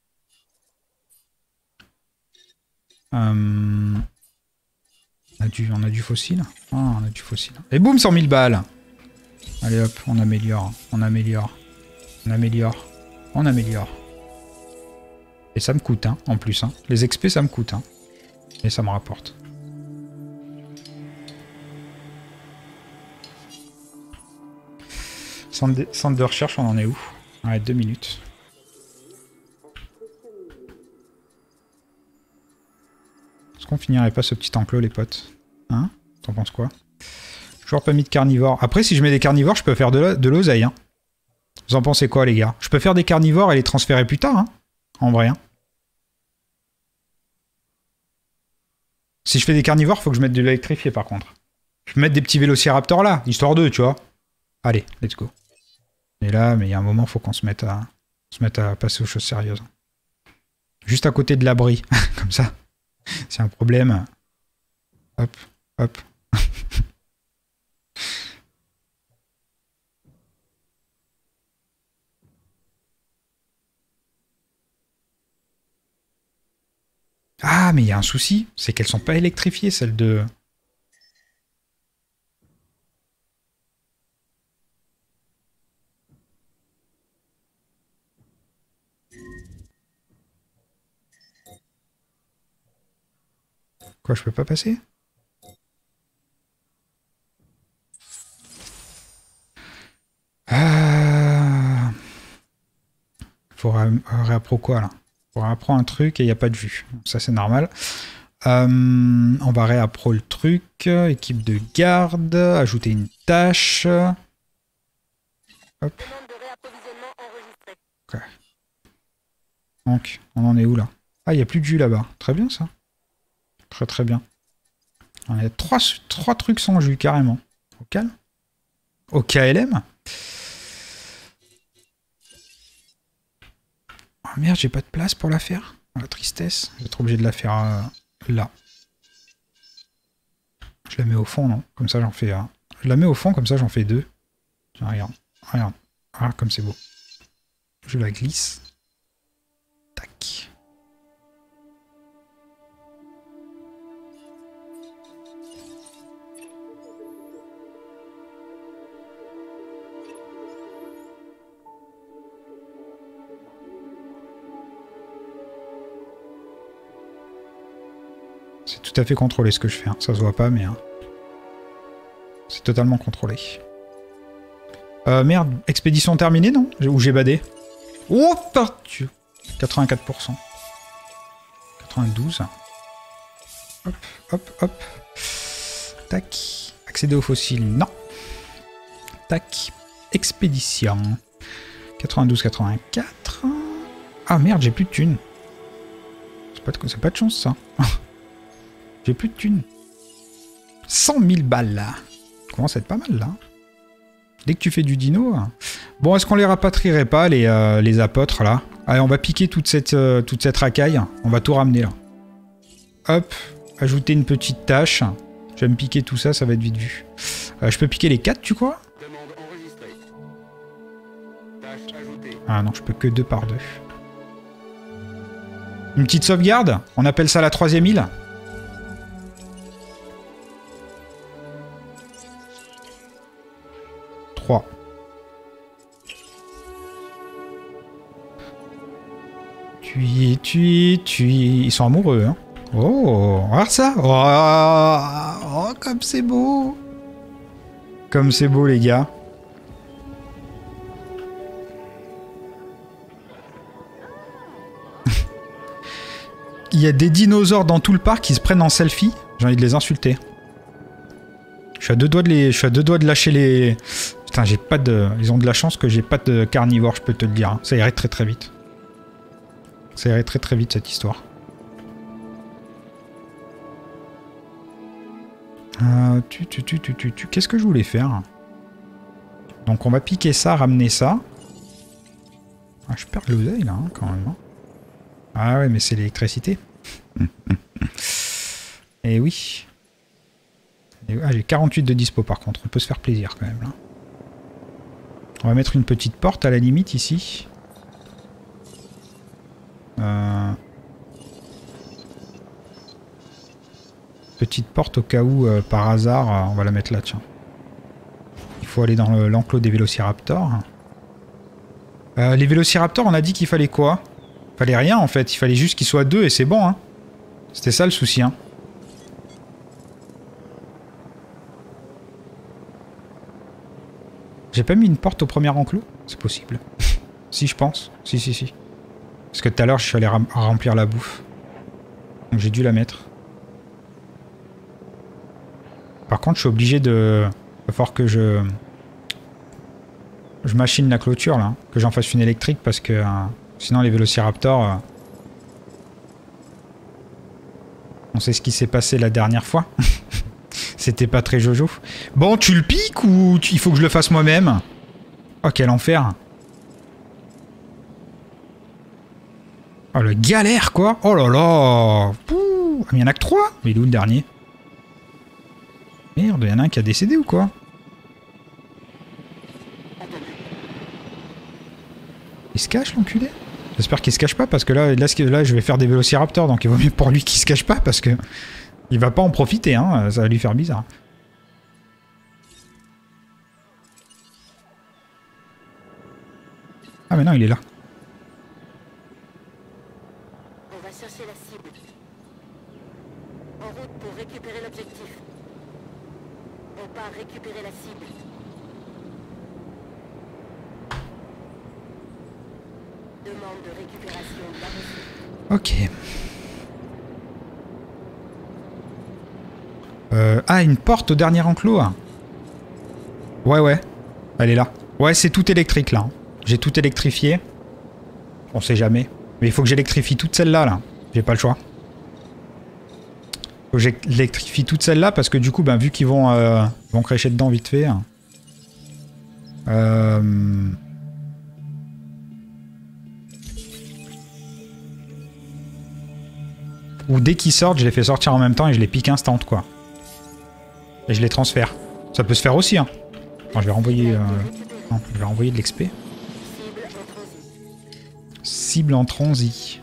Speaker 1: Euh... On, a du, on a du fossile. Ah, on a du fossile. Et boum, cent mille balles. Allez hop, on améliore, on améliore, on améliore, on améliore. Et ça me coûte, hein, en plus. Hein. Les X P, ça me coûte. Hein. Et ça me rapporte. Centre de, centre de recherche, on en est où? Ouais, deux minutes. Est-ce qu'on finirait pas ce petit enclos, les potes? Hein? T'en penses quoi? Toujours pas mis de carnivores. Après, si je mets des carnivores, je peux faire de l'oseille. Hein. Vous en pensez quoi, les gars? Je peux faire des carnivores et les transférer plus tard, hein, en vrai. Hein. Si je fais des carnivores, faut que je mette de l'électrifié, par contre. Je vais mettre des petits vélociraptors là, histoire d'eux, tu vois. Allez, let's go. Et là, mais il y a un moment, faut qu'on se mette à se mette à passer aux choses sérieuses. Juste à côté de l'abri, comme ça. C'est un problème. Hop, hop. Ah, mais il y a un souci, c'est qu'elles sont pas électrifiées, celles de... Quoi, je peux pas passer? Ah... Faut réappro quoi, là? On réappro un truc et il n'y a pas de vue. Ça, c'est normal. Euh, on va réappro le truc. Équipe de garde. Ajouter une tâche. Hop. Okay. Donc, on en est où, là? Ah, il n'y a plus de vue là-bas. Très bien, ça. Très, très bien. On a trois, trois trucs sans jus, carrément. Au calme. Au K L M. Oh merde, j'ai pas de place pour la faire. La tristesse. Je vais être obligé de la faire euh, là. Je la mets au fond, non? Comme ça, j'en fais un. Je la mets au fond, comme ça, j'en fais deux. Tiens, regarde. Regarde. Ah, comme c'est beau. Je la glisse. Tac. C'est tout à fait contrôlé ce que je fais, hein. Ça se voit pas, mais hein, c'est totalement contrôlé. Euh, merde, expédition terminée, non? Ou j'ai badé? Oh, parti. quatre-vingt-quatre pour cent. quatre-vingt-douze. Hop, hop, hop. Tac. Accéder aux fossiles, non. Tac. Expédition. quatre-vingt-douze quatre-vingt-quatre. Ah merde, j'ai plus de thunes. C'est pas, de... pas de chance ça. J'ai plus de thunes. cent mille balles là. Commence à être pas mal là. Dès que tu fais du dino. Bon, est-ce qu'on les rapatrierait pas, les, euh, les apôtres là? Allez, on va piquer toute cette, euh, toute cette racaille. On va tout ramener là. Hop. Ajouter une petite tâche. Je vais me piquer tout ça, ça va être vite vu. Euh, je peux piquer les quatre, tu crois? Ah non, je peux que deux par deux. Une petite sauvegarde? On appelle ça la troisième île? trois. Tu y es, tu y es, tu y es. Ils sont amoureux, hein. Oh, regarde ça. Oh, oh, comme c'est beau. Comme c'est beau, les gars. Il y a des dinosaures dans tout le parc qui se prennent en selfie. J'ai envie de les insulter. Je suis à deux doigts de les, je suis à deux doigts de lâcher les. Putain, j'ai pas de. Ils ont de la chance que j'ai pas de carnivore, je peux te le dire. Ça irait très très vite. Ça irait très très vite cette histoire. Euh, tu, tu, tu, tu, tu, tu. Qu'est-ce que je voulais faire? Donc on va piquer ça, ramener ça. Ah, je perds l'oseille là, hein, quand même. Hein. Ah ouais, mais c'est l'électricité. Et oui. Et, ah, j'ai quarante-huit de dispo par contre. On peut se faire plaisir quand même là. On va mettre une petite porte à la limite ici. Euh... Petite porte au cas où, euh, par hasard, euh, on va la mettre là, tiens. Il faut aller dans l'enclos des vélociraptors. Euh, les vélociraptors, on a dit qu'il fallait quoi? Fallait rien en fait, il fallait juste qu'ils soient deux et c'est bon, hein. C'était ça le souci, hein. J'ai pas mis une porte au premier enclos? C'est possible. Si, je pense. Si, si, si. Parce que tout à l'heure, je suis allé ram remplir la bouffe. Donc j'ai dû la mettre. Par contre, je suis obligé de... Il va falloir que je... Je machine la clôture, là. Que j'en fasse une électrique, parce que... Euh, sinon, les vélociraptors... Euh, on sait ce qui s'est passé la dernière fois. C'était pas très jojo. Bon, tu le piques ou tu... il faut que je le fasse moi-même? Oh, quel enfer. Oh, le galère, quoi. Oh là là. Pouh. Ah, mais il y en a que trois. Mais il est où le dernier? Merde, il y en a un qui a décédé ou quoi? Il se cache, l'enculé? J'espère qu'il se cache pas, parce que là, là, là, je vais faire des vélociraptors, donc il vaut mieux pour lui qu'il se cache pas, parce que il va pas en profiter, hein, ça va lui faire bizarre. Ah mais non, il est là.
Speaker 8: On va chercher la cible. En route pour récupérer l'objectif. On part récupérer la cible. Demande de récupération de la reçue.
Speaker 1: Ok. Euh, ah, une porte au dernier enclos. Ouais, ouais. Elle est là. Ouais, c'est tout électrique, là. J'ai tout électrifié. On sait jamais. Mais il faut que j'électrifie toute celle-là, là. J'ai pas le choix. Faut que j'électrifie toute celle-là, parce que du coup, ben, vu qu'ils vont, euh, vont crêcher dedans vite fait... Euh... Ou dès qu'ils sortent, je les fais sortir en même temps et je les pique instant, quoi. Et je les transfère. Ça peut se faire aussi, hein. Bon, je vais renvoyer... Euh... Non, je vais renvoyer de l'X P. Cible en transit.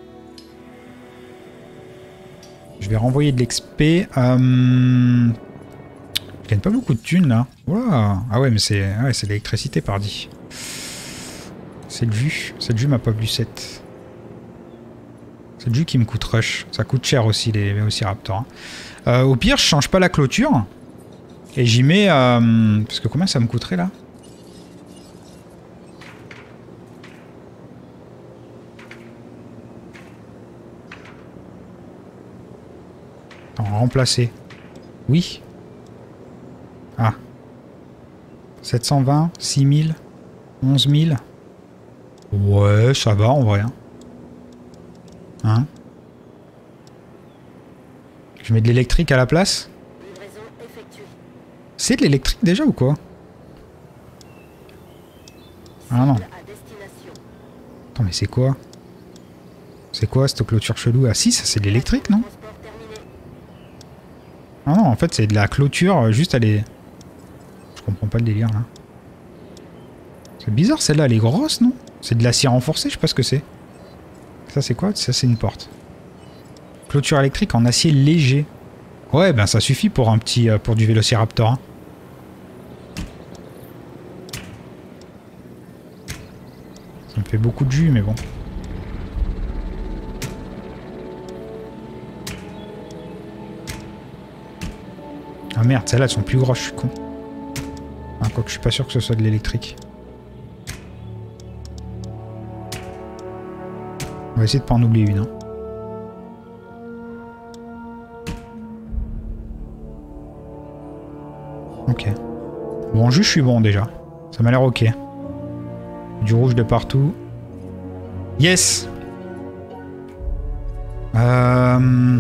Speaker 1: Je vais renvoyer de l'X P. Euh... Je gagne pas beaucoup de thunes, là. Wow. Ah ouais, mais c'est ouais, c'est l'électricité, pardi. Cette vue. Cette vue m'a pas plu sept. C'est le jus qui me coûte rush. Ça coûte cher aussi, les vélociraptors. Hein. Euh, au pire, je change pas la clôture. Et j'y mets... Euh, parce que combien ça me coûterait, là? Remplacer. Oui. Ah. sept cent vingt, six mille, onze mille. Ouais, ça va en vrai. Hein? Je mets de l'électrique à la place? C'est de l'électrique déjà ou quoi? Ah non. Attends, mais c'est quoi? C'est quoi cette clôture chelou? Ah si, ça c'est de l'électrique, non? Ah non, en fait c'est de la clôture, juste elle est... Je comprends pas le délire là. C'est bizarre celle-là, elle est grosse, non? C'est de l'acier renforcé, je sais pas ce que c'est. Ça c'est quoi? Ça c'est une porte. Clôture électrique en acier léger. Ouais, ben ça suffit pour un petit... pour du Vélociraptor. Hein. Ça me fait beaucoup de jus, mais bon. Ah merde, celles-là elles sont plus grosses, je suis con. Ah, quoique je suis pas sûr que ce soit de l'électrique. On va essayer de pas en oublier une. Hein. Ok. Bon, en jus, je suis bon déjà. Ça m'a l'air ok. Du rouge de partout. Yes! Euh...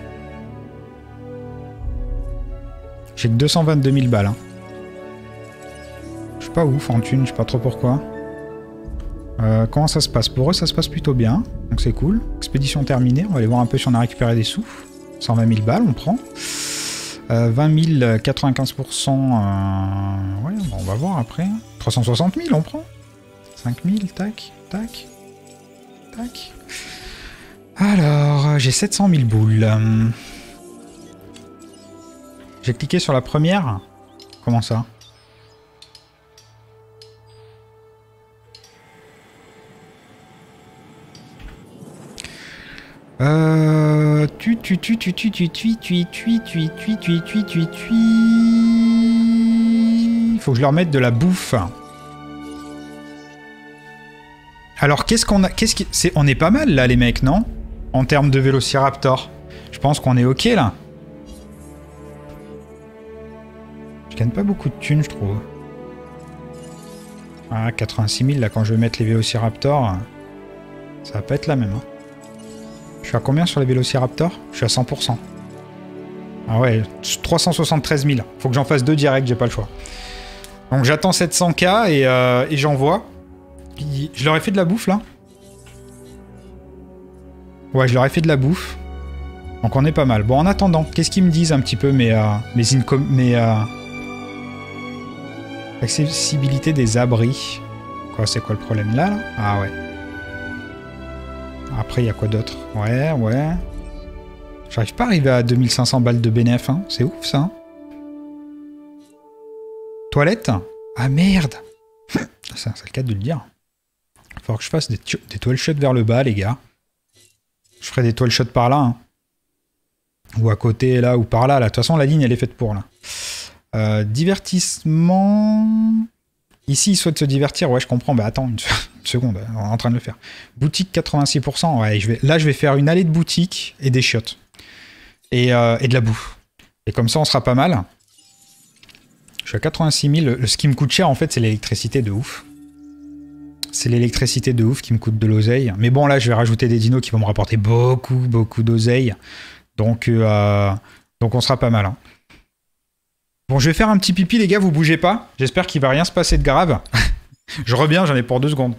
Speaker 1: J'ai que deux cent vingt-deux mille balles. Hein. Je suis pas ouf en thune, je sais pas trop pourquoi. Euh, comment ça se passe? Pour eux, ça se passe plutôt bien. Donc c'est cool. Expédition terminée. On va aller voir un peu si on a récupéré des sous. cent vingt mille balles, on prend. Euh, vingt mille, quatre-vingt-quinze pour cent. Euh... Ouais, bon, on va voir après. trois cent soixante mille, on prend. cinq mille, tac, tac, tac. Alors, j'ai sept cent mille boules. J'ai cliqué sur la première. Comment ça? Euh... Tu, tu, tu, tu, tu, tu, tu, tu, tu, tu, tu, tu, tu, tu, tu... Il faut que je leur mette de la bouffe. Alors, qu'est-ce qu'on a... Qu'est-ce qui... C'est... On est pas mal, là, les mecs, non? En termes de Vélociraptor. Je pense qu'on est ok, là. Je gagne pas beaucoup de thunes, je trouve. Ah, quatre-vingt-six mille, là, quand je vais mettre les Vélociraptors, ça va pas être la même. Hein. Je suis à combien sur les Vélociraptors? Je suis à cent pour cent. Ah ouais, trois cent soixante-treize mille. Faut que j'en fasse deux directs, j'ai pas le choix. Donc j'attends sept cents K et, euh, et j'envoie. Je leur ai fait de la bouffe, là. Ouais, je leur ai fait de la bouffe. Donc on est pas mal. Bon, en attendant, qu'est-ce qu'ils me disent un petit peu mes... Euh, mes, incom mes euh... accessibilité des abris. Quoi, c'est quoi le problème là, là? Ah ouais. Après, il y a quoi d'autre? Ouais, ouais. J'arrive pas à arriver à deux mille cinq cents balles de bénéf, hein. C'est ouf, ça. Hein. Toilette? Ah merde. Ça, c'est le cas de le dire. Il va falloir que je fasse des, des toiles shots vers le bas, les gars. Je ferai des toiles shots par là, hein. Ou à côté, là, ou par là, là. De toute façon, la ligne, elle est faite pour, là. Euh, divertissement... Ici, il souhaite se divertir. Ouais, je comprends. Bah, attends, une, une seconde. On est en train de le faire. Boutique, quatre-vingt-six pour cent. Ouais, je vais... Là, je vais faire une allée de boutique et des chiottes. Et, euh, et de la bouffe. Et comme ça, on sera pas mal. Je suis à quatre-vingt-six mille. Le, ce qui me coûte cher, en fait, c'est l'électricité de ouf. C'est l'électricité de ouf qui me coûte de l'oseille. Mais bon, là, je vais rajouter des dinos qui vont me rapporter beaucoup, beaucoup d'oseille. Donc, euh, donc, on sera pas mal. Hein. Bon, je vais faire un petit pipi, les gars, vous bougez pas. J'espère qu'il va rien se passer de grave. Je reviens, j'en ai pour deux secondes.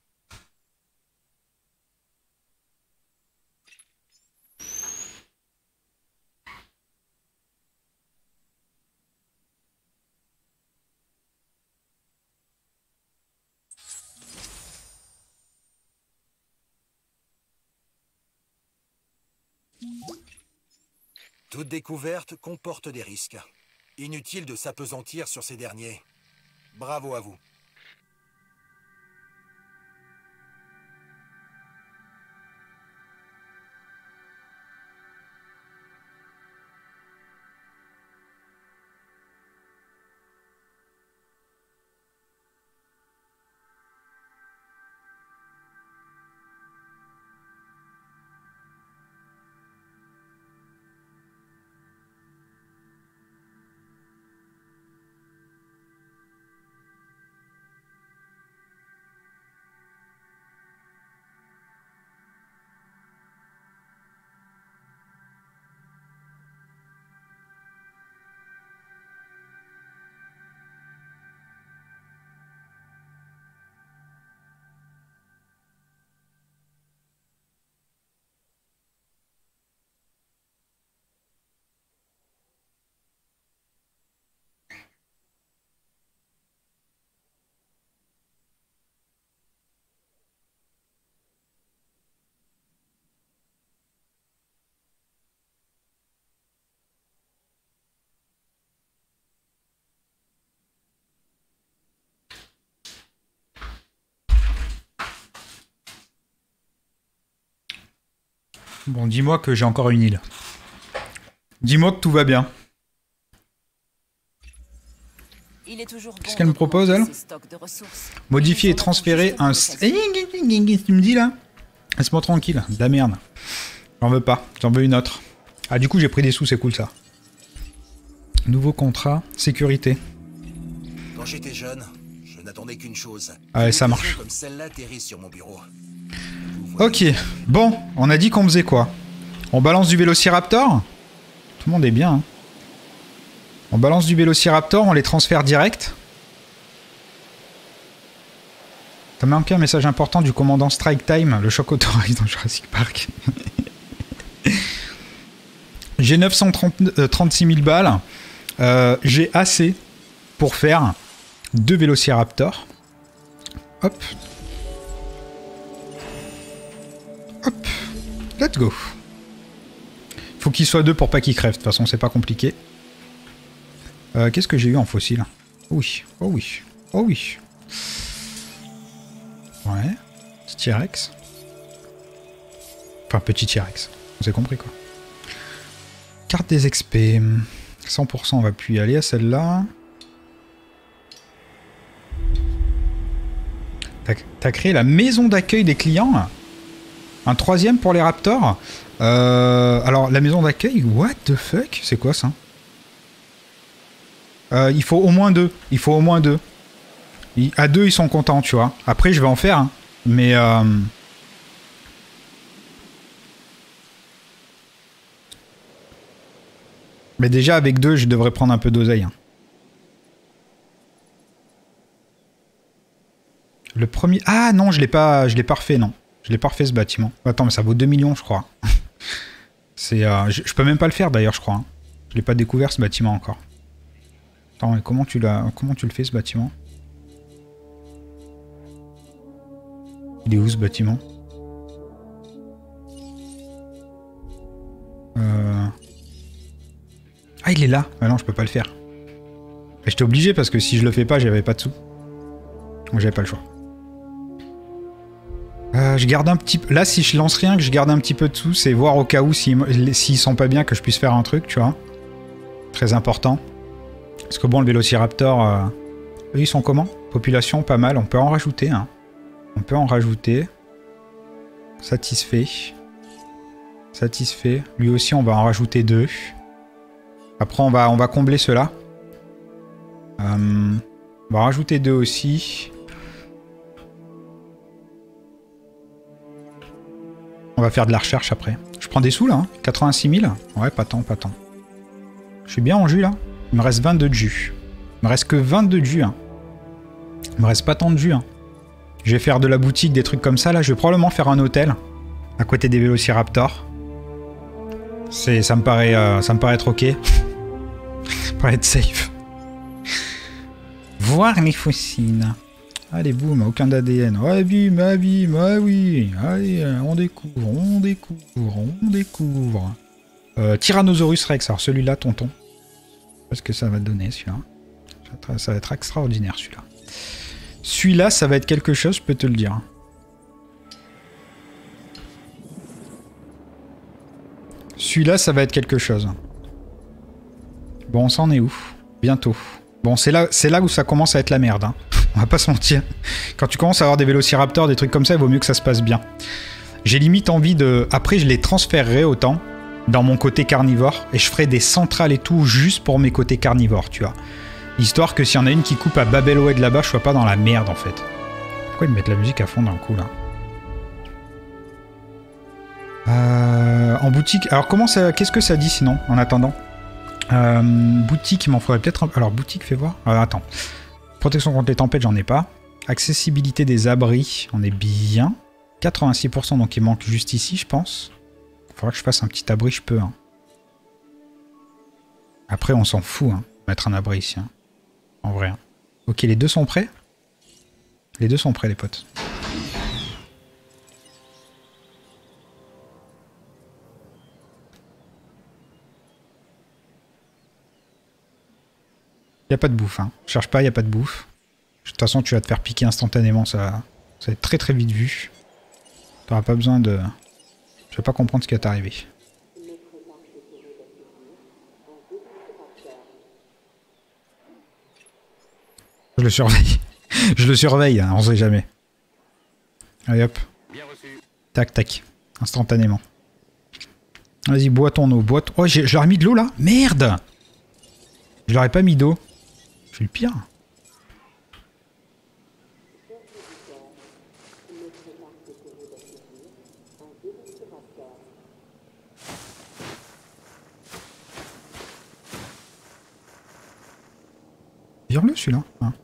Speaker 6: Toute découverte comporte des risques. Inutile de s'appesantir sur ces derniers. Bravo à vous.
Speaker 1: Bon, dis-moi que j'ai encore une île. Dis-moi que tout va bien. Qu'est-ce qu'elle me propose, elle? Modifier et transférer un... Tu me dis, là? Laisse-moi tranquille. De la merde. J'en veux pas. J'en veux une autre. Ah, du coup, j'ai pris des sous, c'est cool, ça. Nouveau contrat. Sécurité.
Speaker 6: Quand j'étais jeune, je n'attendais qu'une chose.
Speaker 1: Ah, ça marche.
Speaker 6: Comme celle-là atterrisse sur mon bureau.
Speaker 1: Ok. Bon, on a dit qu'on faisait quoi? On balance du Vélociraptor? Tout le monde est bien, hein. On balance du Vélociraptor, on les transfère direct. T'as manqué un message important du commandant Strike Time, le choc autorise dans Jurassic Park. J'ai neuf cent trente-six mille balles. Euh, J'ai assez pour faire deux Vélociraptors. Hop. Hop. Let's go. Faut qu'ils soient deux pour pas qu'ils crèvent. De toute façon, c'est pas compliqué. Euh, Qu'est-ce que j'ai eu en fossile? Oh oui, oh oui, oh oui. Ouais, petit T-Rex. Enfin, petit T-Rex. Vous avez compris, quoi. Carte des X P. cent pour cent, on va plus y aller à celle-là. T'as créé la maison d'accueil des clients? Un troisième pour les Raptors? euh, Alors, la maison d'accueil, what the fuck? C'est quoi, ça? Euh, il faut au moins deux. Il faut au moins deux. Il, à deux, ils sont contents, tu vois. Après, je vais en faire. Hein. Mais... Euh... Mais déjà, avec deux, je devrais prendre un peu d'oseille. Hein. Le premier... Ah non, je l'ai pas, je l'ai pas refait, non. Je l'ai pas refait, ce bâtiment. Attends, mais ça vaut deux millions, je crois. C'est, euh... je, je peux même pas le faire, d'ailleurs, je crois. Hein. Je l'ai pas découvert, ce bâtiment, encore. Attends, mais comment tu l'as, comment tu le fais, ce bâtiment? Il est où, ce bâtiment? euh... Ah, il est là. Ah non, je peux pas le faire. J'étais obligé, parce que si je le fais pas, j'avais pas de sous. Donc j'avais pas le choix. Euh, je garde un petit peu... Là, si je lance rien, que je garde un petit peu de sous, c'est voir au cas où, s'ils s'ils sont pas bien, que je puisse faire un truc, tu vois. Très important. Parce que bon, le Vélociraptor, euh, eux, ils sont comment? Population, pas mal. On peut en rajouter, hein. On peut en rajouter. Satisfait. Satisfait. Lui aussi, on va en rajouter deux. Après, on va, on va combler ceux-là. Euh, on va en rajouter deux aussi. On va faire de la recherche après. Je prends des sous, là. Hein. quatre-vingt-six mille. Ouais, pas tant, pas tant. Je suis bien en jus, là. Il me reste vingt-deux de jus. Il me reste que vingt-deux de jus. Hein. Il me reste pas tant de jus. Hein. Je vais faire de la boutique, des trucs comme ça. Là, je vais probablement faire un hôtel à côté des Vélociraptors. C'est, ça me paraît, euh, ça me paraît être ok. Ça me paraît être safe. Voir les fossiles. Allez, boum, aucun d'A D N. Abîme, abîme, ah oui. Allez, on découvre, on découvre, on découvre. Euh, Tyrannosaurus Rex. Alors celui-là, tonton. Qu'est-ce que ça va donner, celui-là? Ça va être extraordinaire, celui-là. Celui-là, ça va être quelque chose, je peux te le dire. Celui-là, ça va être quelque chose. Bon, on s'en est où? Bientôt. Bon, c'est là, c'est là où ça commence à être la merde. Hein. On va pas se mentir. Quand tu commences à avoir des Vélociraptors, des trucs comme ça, il vaut mieux que ça se passe bien. J'ai limite envie de... Après, je les transférerai autant dans mon côté carnivore. Et je ferai des centrales et tout juste pour mes côtés carnivores, tu vois. Histoire que s'il y en a une qui coupe à Babelwed là-bas, je sois pas dans la merde, en fait. Pourquoi ils me mettent la musique à fond d'un coup, là? Euh, en boutique... Alors, comment ça... Qu'est-ce que ça dit, sinon, en attendant? euh, Boutique, il m'en faudrait peut-être... Un... Alors, boutique, fais voir. Euh, attends. Protection contre les tempêtes, j'en ai pas. Accessibilité des abris, on est bien. quatre-vingt-six pour cent, donc il manque juste ici, je pense. Il faudra que je fasse un petit abri, je peux. Hein. Après, on s'en fout, hein, mettre un abri ici. Hein. En vrai. Hein. Ok, les deux sont prêts? Les deux sont prêts, les potes. Y a pas de bouffe, hein. Cherche pas, y a pas de bouffe. De toute façon, tu vas te faire piquer instantanément, ça, ça va être très très vite vu. T'auras pas besoin de... Je vais pas comprendre ce qui est arrivé. Je le surveille. Je le surveille, hein, on sait jamais. Allez hop. Tac, tac. Instantanément. Vas-y, bois ton eau. Bois ton... Oh, je leur ai mis de l'eau là. Merde! Je leur ai pas mis d'eau. Je suis le pire. Vire-le celui-là. Hein.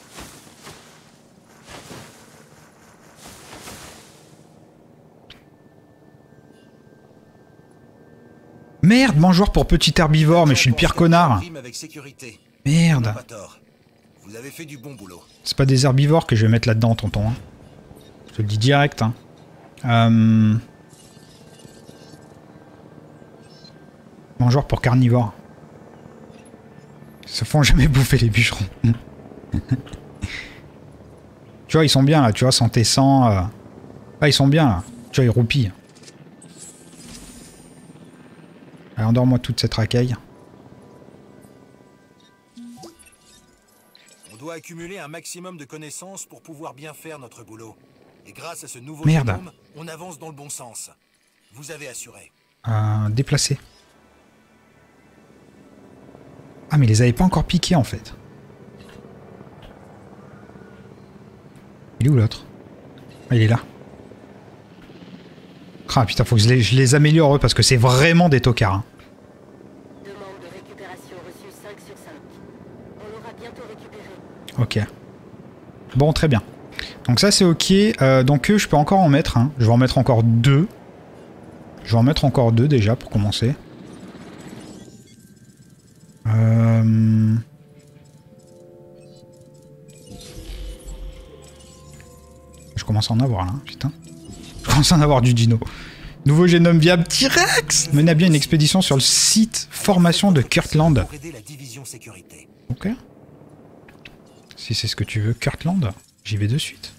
Speaker 1: Merde, mangeoire pour petit herbivore, mais je suis le pire connard. Merde.
Speaker 6: Vous avez fait du bon boulot.
Speaker 1: C'est pas des herbivores que je vais mettre là-dedans, tonton. Hein. Je te le dis direct. Hein. Euh... Mangeoire pour carnivore. Ils se font jamais bouffer les bûcherons. Tu vois, ils sont bien là, tu vois, santé cent. Euh... Ah, ils sont bien là. Tu vois, ils roupillent. Allez, endors-moi toute cette racaille.
Speaker 6: On doit accumuler un maximum de connaissances pour pouvoir bien faire notre boulot. Et grâce à ce nouveau
Speaker 1: Merde.
Speaker 6: génome, on avance dans le bon sens. Vous avez assuré.
Speaker 1: Euh, déplacer. Ah, mais ils les avaient pas encore piqués en fait. Il est où l'autre? Ah, il est là. Ah putain, faut que je les, je les améliore eux parce que c'est vraiment des tocards. Hein.
Speaker 8: Demande de récupération reçue cinq sur cinq. On l'aura bientôt récupéré.
Speaker 1: Ok. Bon, très bien. Donc ça c'est ok. Euh, donc eux, je peux encore en mettre. Hein. Je vais en mettre encore deux. Je vais en mettre encore deux déjà pour commencer. Euh... Je commence à en avoir là, hein, putain. Je commence à en avoir du dino. Nouveau génome viable T-Rex. Menez à bien une expédition sur le site formation de Kurtland. Ok. Si c'est ce que tu veux, Kurtland, j'y vais de suite.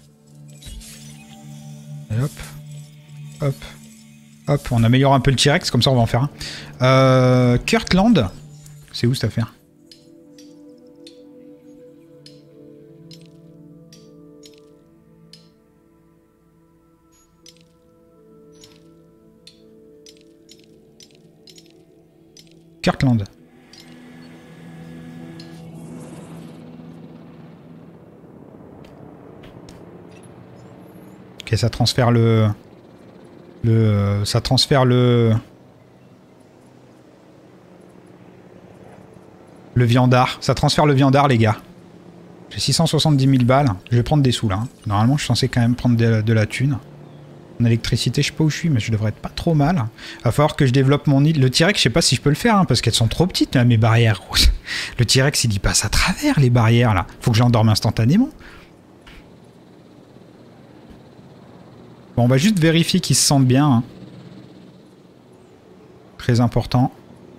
Speaker 1: Et hop. Hop. Hop, on améliore un peu le T-Rex, comme ça on va en faire un. Euh, Kurtland. C'est où cette affaire? Kurtland. Ok, ça transfère le... le... ça transfère le... Le viandard. Ça transfère le viandard, les gars. J'ai six cent soixante-dix mille balles. Je vais prendre des sous, là. Hein. Normalement, je suis censé quand même prendre de, de la thune. En électricité, je sais pas où je suis, mais je devrais être pas trop mal. Il va falloir que je développe mon île. Le T-Rex, je sais pas si je peux le faire, hein, parce qu'elles sont trop petites, là, mes barrières. Le T-Rex, il y passe à travers, les barrières, là. Faut que je l'endorme instantanément. Bon, on va juste vérifier qu'ils se sentent bien. Hein. Très important.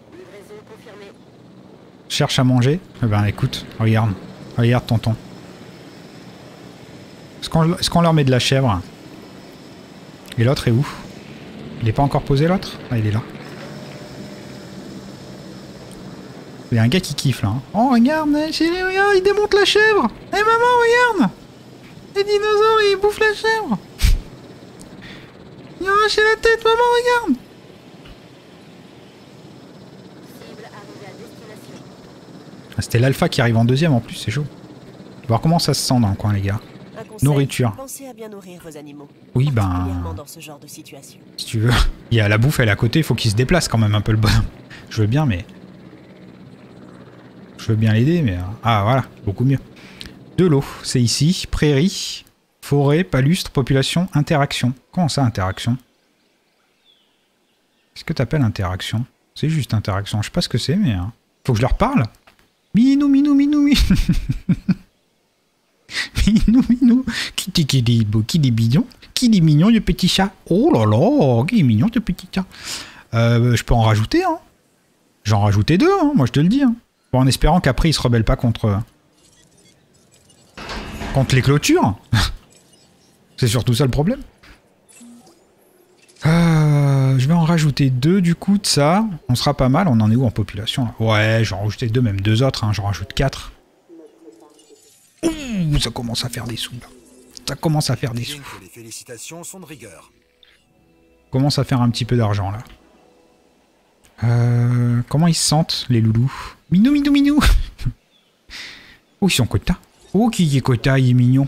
Speaker 1: Cherche à manger. Eh ben, écoute, regarde. Regarde, tonton. Est-ce qu'on est-ce qu'on leur met de la chèvre? Et l'autre est où? Il n'est pas encore posé, l'autre? Ah, il est là. Il y a un gars qui kiffe, là. Hein. Oh, regarde, chérie, regarde, il démonte la chèvre. Eh, maman, regarde. Les dinosaures, ils bouffent la chèvre. Il a arraché la tête, maman, regarde. Ah, c'était l'alpha qui arrive en deuxième, en plus, c'est chaud. On va voir comment ça se sent dans le coin, les gars.
Speaker 2: Conseil,
Speaker 1: nourriture.
Speaker 2: Pensez à bien nourrir vos animaux.
Speaker 1: Oui, ben...
Speaker 2: Dans ce genre de situation.
Speaker 1: Si tu veux. Il y a la bouffe, elle est à côté, il faut qu'il se déplace quand même un peu le bonhomme. Je veux bien, mais... Je veux bien l'aider, mais... Ah, voilà, beaucoup mieux. De l'eau, c'est ici. Prairie, forêt, palustre, population, interaction. Comment ça, interaction? Qu'est-ce que t'appelles interaction? C'est juste interaction. Je sais pas ce que c'est, mais... Hein. Faut que je leur parle. Minou, minou, minou, minou. Minou, minou. Qui dit qui dit beau, qui dit bidon, qui dit mignon, le petit chat. Oh là là, qui est mignon, ce petit chat. Euh, je peux en rajouter, hein. J'en rajouter deux, hein, moi je te le dis. Hein. Bon, en espérant qu'après ils se rebellent pas contre... Contre les clôtures. C'est surtout ça le problème. Euh... Euh, je vais en rajouter deux du coup de ça. On sera pas mal. On en est où en population là? Ouais, j'en rajouter deux, même deux autres. Hein. J'en rajoute quatre. Ouh, ça commence à faire des sous là. Ça commence à faire des sous.
Speaker 6: Les félicitations sont de rigueur.
Speaker 1: Commence à faire un petit peu d'argent là. Euh, comment ils se sentent les loulous? Minou, minou, minou. Oh, ils sont quota. Oh, qui est quota, il est mignon.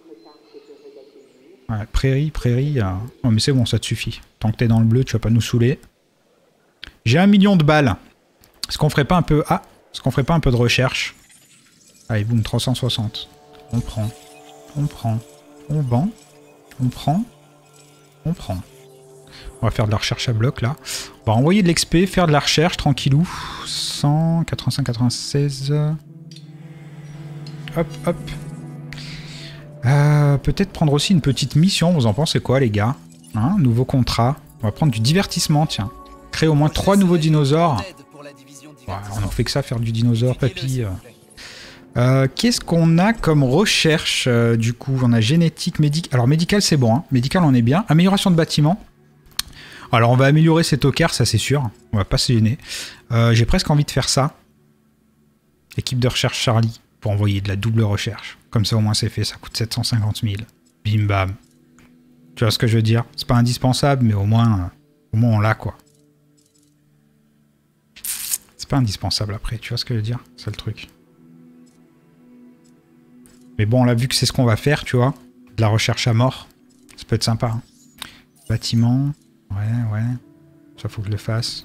Speaker 1: Ouais, prairie, prairie. Euh... Oh, mais c'est bon, ça te suffit. Tant que t'es dans le bleu, tu vas pas nous saouler. J'ai un million de balles. Est-ce qu'on ferait pas un peu... Ah, est-ce qu'on ferait pas un peu de recherche? Allez, boum, trois cent soixante. On prend. On prend. On vend. On prend. On prend. On va faire de la recherche à bloc, là. On va envoyer de l'ex P, faire de la recherche, tranquillou. cent quatre-vingt-cinq quatre-vingt-seize. Hop, hop. Euh, Peut-être prendre aussi une petite mission. Vous en pensez quoi, les gars? Hein, nouveau contrat. On va prendre du divertissement, tiens. Créer au moins trois nouveaux dinosaures. Ouais, on en fait que ça, faire du dinosaure, papy. Euh, Qu'est-ce qu'on a comme recherche, euh, du coup? On a génétique, médical. Alors, médical, c'est bon. Hein. Médical, on est bien. Amélioration de bâtiment. Alors, on va améliorer ces tocards, ça, c'est sûr. On va pas se gêner. Euh, J'ai presque envie de faire ça. Équipe de recherche Charlie. Pour envoyer de la double recherche. Comme ça, au moins, c'est fait. Ça coûte sept cent cinquante mille. Bim, bam. Tu vois ce que je veux dire? C'est pas indispensable, mais au moins, euh, au moins on l'a, quoi. C'est pas indispensable après. Tu vois ce que je veux dire? C'est le truc. Mais bon, on l'a vu que c'est ce qu'on va faire, tu vois. De la recherche à mort. Ça peut être sympa. Hein. Bâtiment. Ouais, ouais. Ça, faut que je le fasse.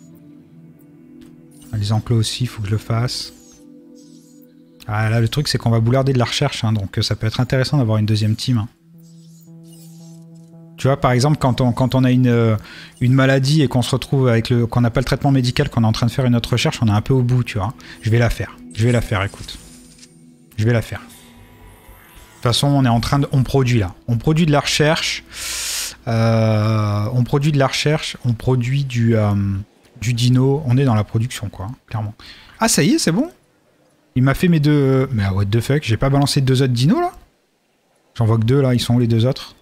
Speaker 1: Les enclos aussi, faut que je le fasse. Ah là, le truc, c'est qu'on va boularder de la recherche, hein, donc ça peut être intéressant d'avoir une deuxième team. Hein. Tu vois, par exemple, quand on, quand on a une, euh, une maladie et qu'on se retrouve avec le... qu'on n'a pas le traitement médical, qu'on est en train de faire une autre recherche, on est un peu au bout, tu vois. Je vais la faire. Je vais la faire, écoute. Je vais la faire. De toute façon, on est en train de... On produit, là. On produit de la recherche. Euh, on produit de la recherche. On produit du, euh, du dino. On est dans la production, quoi, hein, clairement. Ah, ça y est, c'est bon? Il m'a fait mes deux... Mais what the fuck, j'ai pas balancé deux autres dinos, là? J'en vois que deux, là. Ils sont où, les deux autres?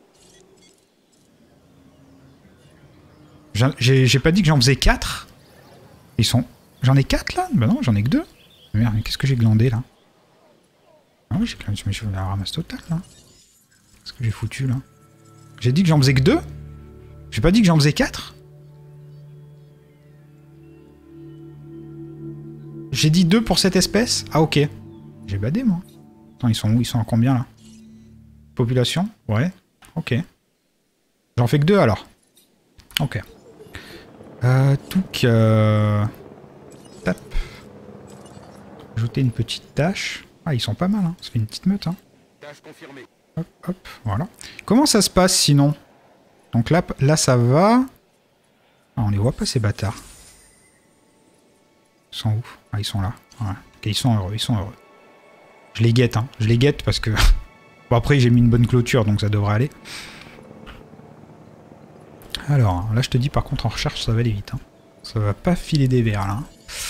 Speaker 1: J'ai pas dit que j'en faisais quatre? Ils sont... J'en ai quatre, là? Bah non, j'en ai que deux. Merde, mais qu'est-ce que j'ai glandé, là? Ah oui, j'ai quand même... Je vais la ramasse totale, là. Qu'est-ce que j'ai foutu, là? J'ai dit que j'en faisais que deux? J'ai pas dit que j'en faisais quatre? J'ai dit deux pour cette espèce? Ah, ok. J'ai badé, moi. Attends, ils sont où? Ils sont à combien, là? Population? Ouais. Ok. J'en fais que deux, alors. Ok. Euh, Touk... Euh... Tap. Ajouter une petite tâche. Ah, ils sont pas mal, hein. Ça fait une petite meute, hein.
Speaker 7: Tâche confirmée.
Speaker 1: Hop, hop, voilà. Comment ça se passe, sinon? Donc là, là, ça va... Ah, on les voit pas, ces bâtards. Ils sont où? Ah, ils sont là. Ouais. Ok, ils sont heureux, ils sont heureux. Je les guette, hein. Je les guette parce que... Bon, après, j'ai mis une bonne clôture, donc ça devrait aller. Alors, là, je te dis, par contre, en recherche, ça va aller vite. Hein. Ça va pas filer des verres, là.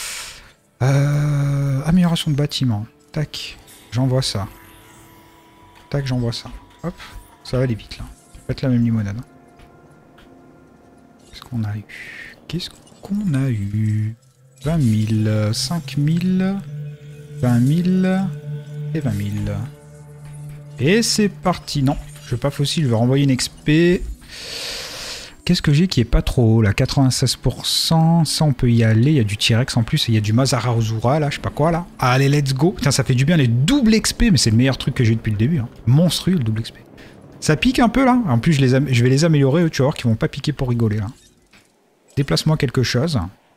Speaker 1: Euh... Amélioration de bâtiment. Tac. J'envoie ça. Tac, j'envoie ça. Hop. Ça va aller vite, là. Ça va être la même limonade. Hein. Qu'est-ce qu'on a eu? Qu'est-ce qu'on a eu? vingt mille, cinq mille, vingt mille et vingt mille. Et c'est parti. Non, je veux pas fossile, je vais renvoyer une X P. Qu'est-ce que j'ai qui est pas trop haut là? quatre-vingt-seize pour cent. Ça, on peut y aller. Il y a du T-Rex en plus et il y a du Mazarauzura là, je sais pas quoi là. Allez, let's go. Putain, ça fait du bien les doubles X P, mais c'est le meilleur truc que j'ai eu depuis le début. Hein. Monstrueux le double X P. Ça pique un peu là. En plus, je, les je vais les améliorer, eux, tu vas voir qu'ils vont pas piquer pour rigoler là. Déplace-moi quelque chose.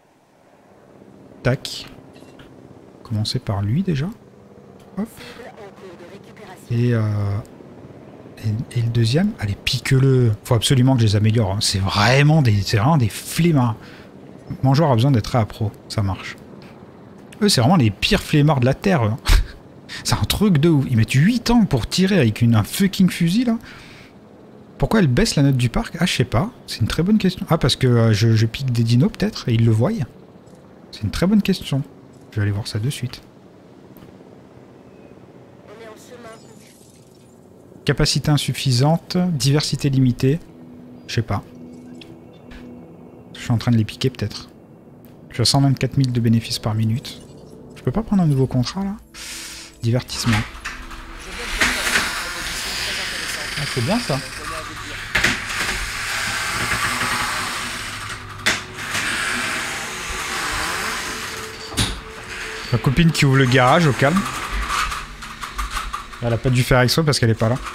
Speaker 1: Tac. Commencer par lui déjà. Hop. Et, euh, et, et le deuxième, allez, pique-le. Faut absolument que je les améliore. Hein. C'est vraiment des, c'est vraiment des flemmards. Mon joueur a besoin d'être à pro. Ça marche. Eux, c'est vraiment les pires flemmards de la Terre. Hein. C'est un truc de ouf. Ils mettent huit ans pour tirer avec une, un fucking fusil là. Pourquoi elle baisse la note du parc? Ah, je sais pas. C'est une très bonne question. Ah, parce que euh, je, je pique des dinos peut-être et ils le voient. C'est une très bonne question. Je vais aller voir ça de suite. Capacité insuffisante, diversité limitée. Je sais pas. Je suis en train de les piquer peut-être. Je suis à cent vingt-quatre mille de bénéfices par minute. Je peux pas prendre un nouveau contrat là? Divertissement. Ah, c'est bien ça. Ma copine qui ouvre le garage au calme. Elle a pas dû faire exprès parce qu'elle est pas là.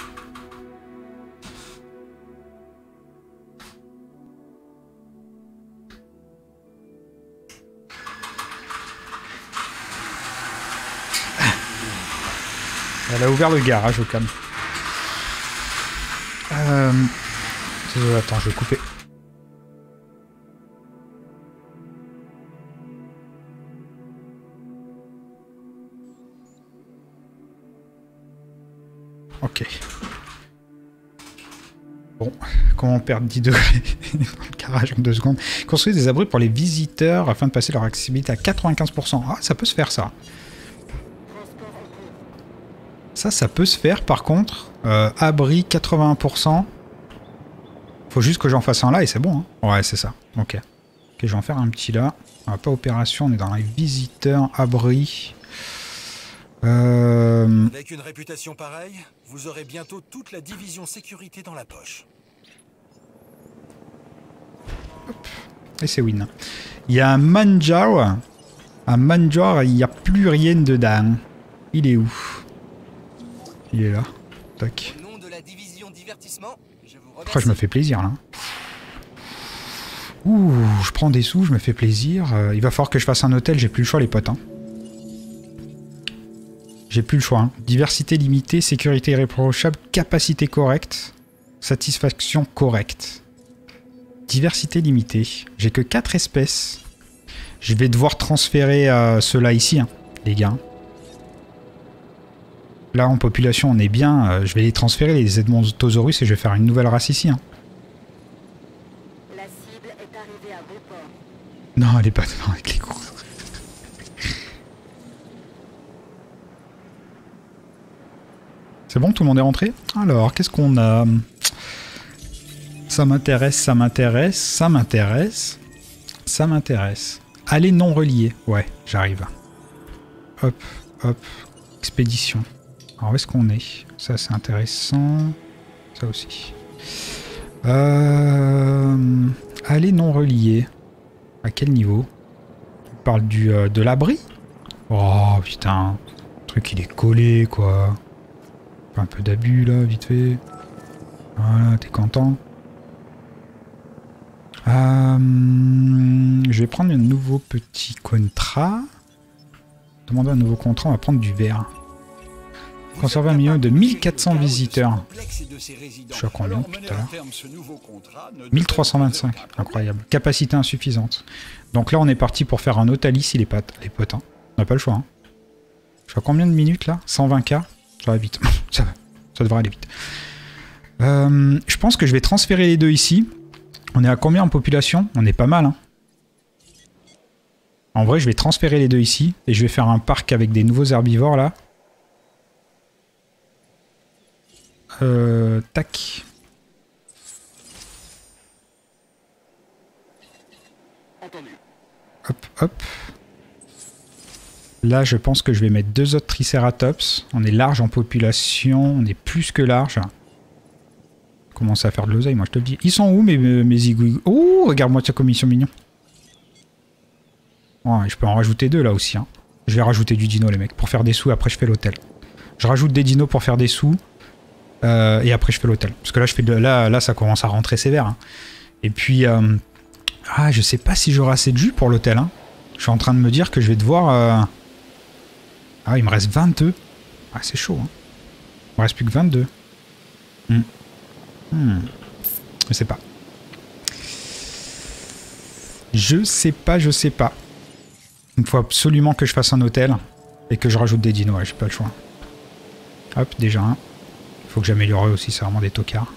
Speaker 1: Elle a ouvert le garage au calme. Euh... Attends, je vais couper. Ok. Bon, comment perdre dix degrés dans le garage en deux secondes? Construire des abris pour les visiteurs afin de passer leur accessibilité à quatre-vingt-quinze pour cent. Ah, ça peut se faire ça. Ça, ça peut se faire par contre. Euh, abri quatre-vingts pour cent. Faut juste que j'en fasse un là et c'est bon. Hein. Ouais, c'est ça. Ok. Ok, je vais en faire un petit là. On va pas opération, on est dans les visiteurs, abri. Euh...
Speaker 6: Avec une réputation pareille, vous aurez bientôt toute la division sécurité dans la poche.
Speaker 1: Hop. Et c'est win. Il y a un Manjar. Un Manjar, il n'y a plus rien dedans. Il est où? Il est là. Tac.
Speaker 5: Au nom de la division divertissement, je vous remercie.
Speaker 1: Après, je me fais plaisir là. Ouh, je prends des sous, je me fais plaisir. Euh, il va falloir que je fasse un hôtel, j'ai plus le choix les potes. Hein. J'ai plus le choix. Hein. Diversité limitée, sécurité irréprochable, capacité correcte, satisfaction correcte. Diversité limitée. J'ai que quatre espèces. Je vais devoir transférer euh, ceux-là ici, hein, les gars. Là, en population, on est bien. Euh, je vais les transférer, les Edmontosaurus, et je vais faire une nouvelle race ici. Hein.
Speaker 8: La cible est arrivée à bon port.
Speaker 1: Non, elle est pas dedans avec les courses. C'est bon, tout le monde est rentré? Alors, qu'est-ce qu'on a? Ça m'intéresse, ça m'intéresse, ça m'intéresse. Ça m'intéresse. Allez non relié. Ouais, j'arrive. Hop, hop. Expédition. Alors, où est-ce qu'on est? Ça, c'est intéressant. Ça aussi. Euh... Allez non relié. À quel niveau? On parle du, euh, de l'abri? Oh, putain. Le truc, il est collé, quoi. Un peu d'abus là, vite fait. Voilà, t'es content. Euh, je vais prendre un nouveau petit contrat. Demander un nouveau contrat, on va prendre du verre. Conserver un million de mille quatre cents visiteurs. Je suis à combien depuis tout à l'heure? mille trois cent vingt-cinq, incroyable. Capacité insuffisante. Donc là, on est parti pour faire un hôtel ici, les potes. Les potes, hein. On n'a pas le choix. Hein. Je suis à combien de minutes là? cent vingt K. Ça va vite. Ça va. Ça devrait aller vite. Euh, je pense que je vais transférer les deux ici. On est à combien en population? On est pas mal. Hein. En vrai, je vais transférer les deux ici. Et je vais faire un parc avec des nouveaux herbivores là. Euh, tac. Hop, hop. Là, je pense que je vais mettre deux autres Triceratops. On est large en population. On est plus que large. On commence à faire de l'oseille, moi je te le dis. Ils sont où mes, mes zigouigous? Oh, regarde-moi ça comme ils sont mignons. Ouais, je peux en rajouter deux là aussi. Hein. Je vais rajouter du dino les mecs. Pour faire des sous, après je fais l'hôtel. Je rajoute des dinos pour faire des sous. Euh, et après je fais l'hôtel. Parce que là, je fais de, là, là, ça commence à rentrer sévère. Hein. Et puis... Euh, ah, je sais pas si j'aurai assez de jus pour l'hôtel. Hein. Je suis en train de me dire que je vais devoir... Euh, Ah, il me reste vingt-deux. Ah, c'est chaud. Hein. Il me reste plus que vingt-deux. Hmm. Hmm. Je sais pas. Je sais pas, je sais pas. Il faut absolument que je fasse un hôtel et que je rajoute des dinos. Ouais, j'ai pas le choix. Hop, déjà un. Il faut que j'améliore eux aussi, c'est vraiment des tocards.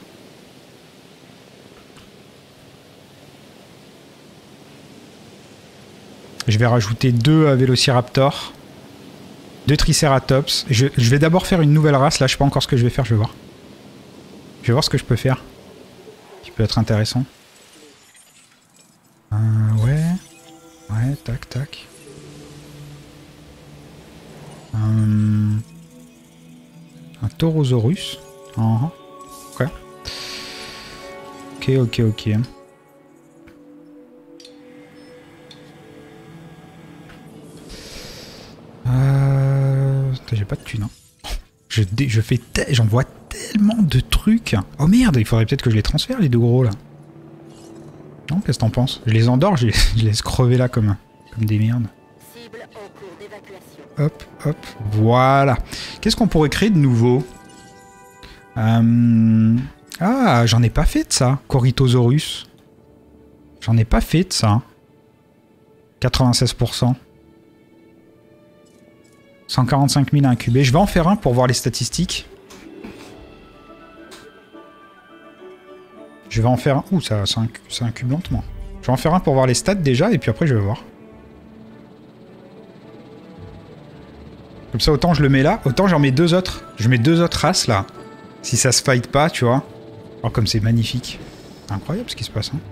Speaker 1: Je vais rajouter deux euh, Vélociraptor. Deux Triceratops. Je, je vais d'abord faire une nouvelle race. Là, je sais pas encore ce que je vais faire. Je vais voir. Je vais voir ce que je peux faire. Qui peut être intéressant. Euh... Hmm. Un Taurosaurus. Uh-huh. Ok. Ok, ok, ok. Euh... J'ai pas de thunes. Hein. Je, dé... je fais... J'en vois tellement de trucs. Oh merde, il faudrait peut-être que je les transfère, les deux gros, là. Non, qu'est-ce que t'en penses? Je les endors, je les, je les laisse crever là comme, comme des merdes. Hop, hop, voilà. Qu'est-ce qu'on pourrait créer de nouveau? euh... Ah, j'en ai pas fait de ça. Corythosaurus. J'en ai pas fait de ça. quatre-vingt-seize pour cent. cent quarante-cinq mille incubés. Je vais en faire un pour voir les statistiques. Je vais en faire un... Ouh, ça, ça, inc... ça incube lentement. Je vais en faire un pour voir les stats déjà, et puis après je vais voir. Comme ça, autant je le mets là, autant j'en mets deux autres. Je mets deux autres races là. Si ça se fight pas, tu vois. Oh, comme c'est magnifique. Incroyable ce qui se passe. Hein.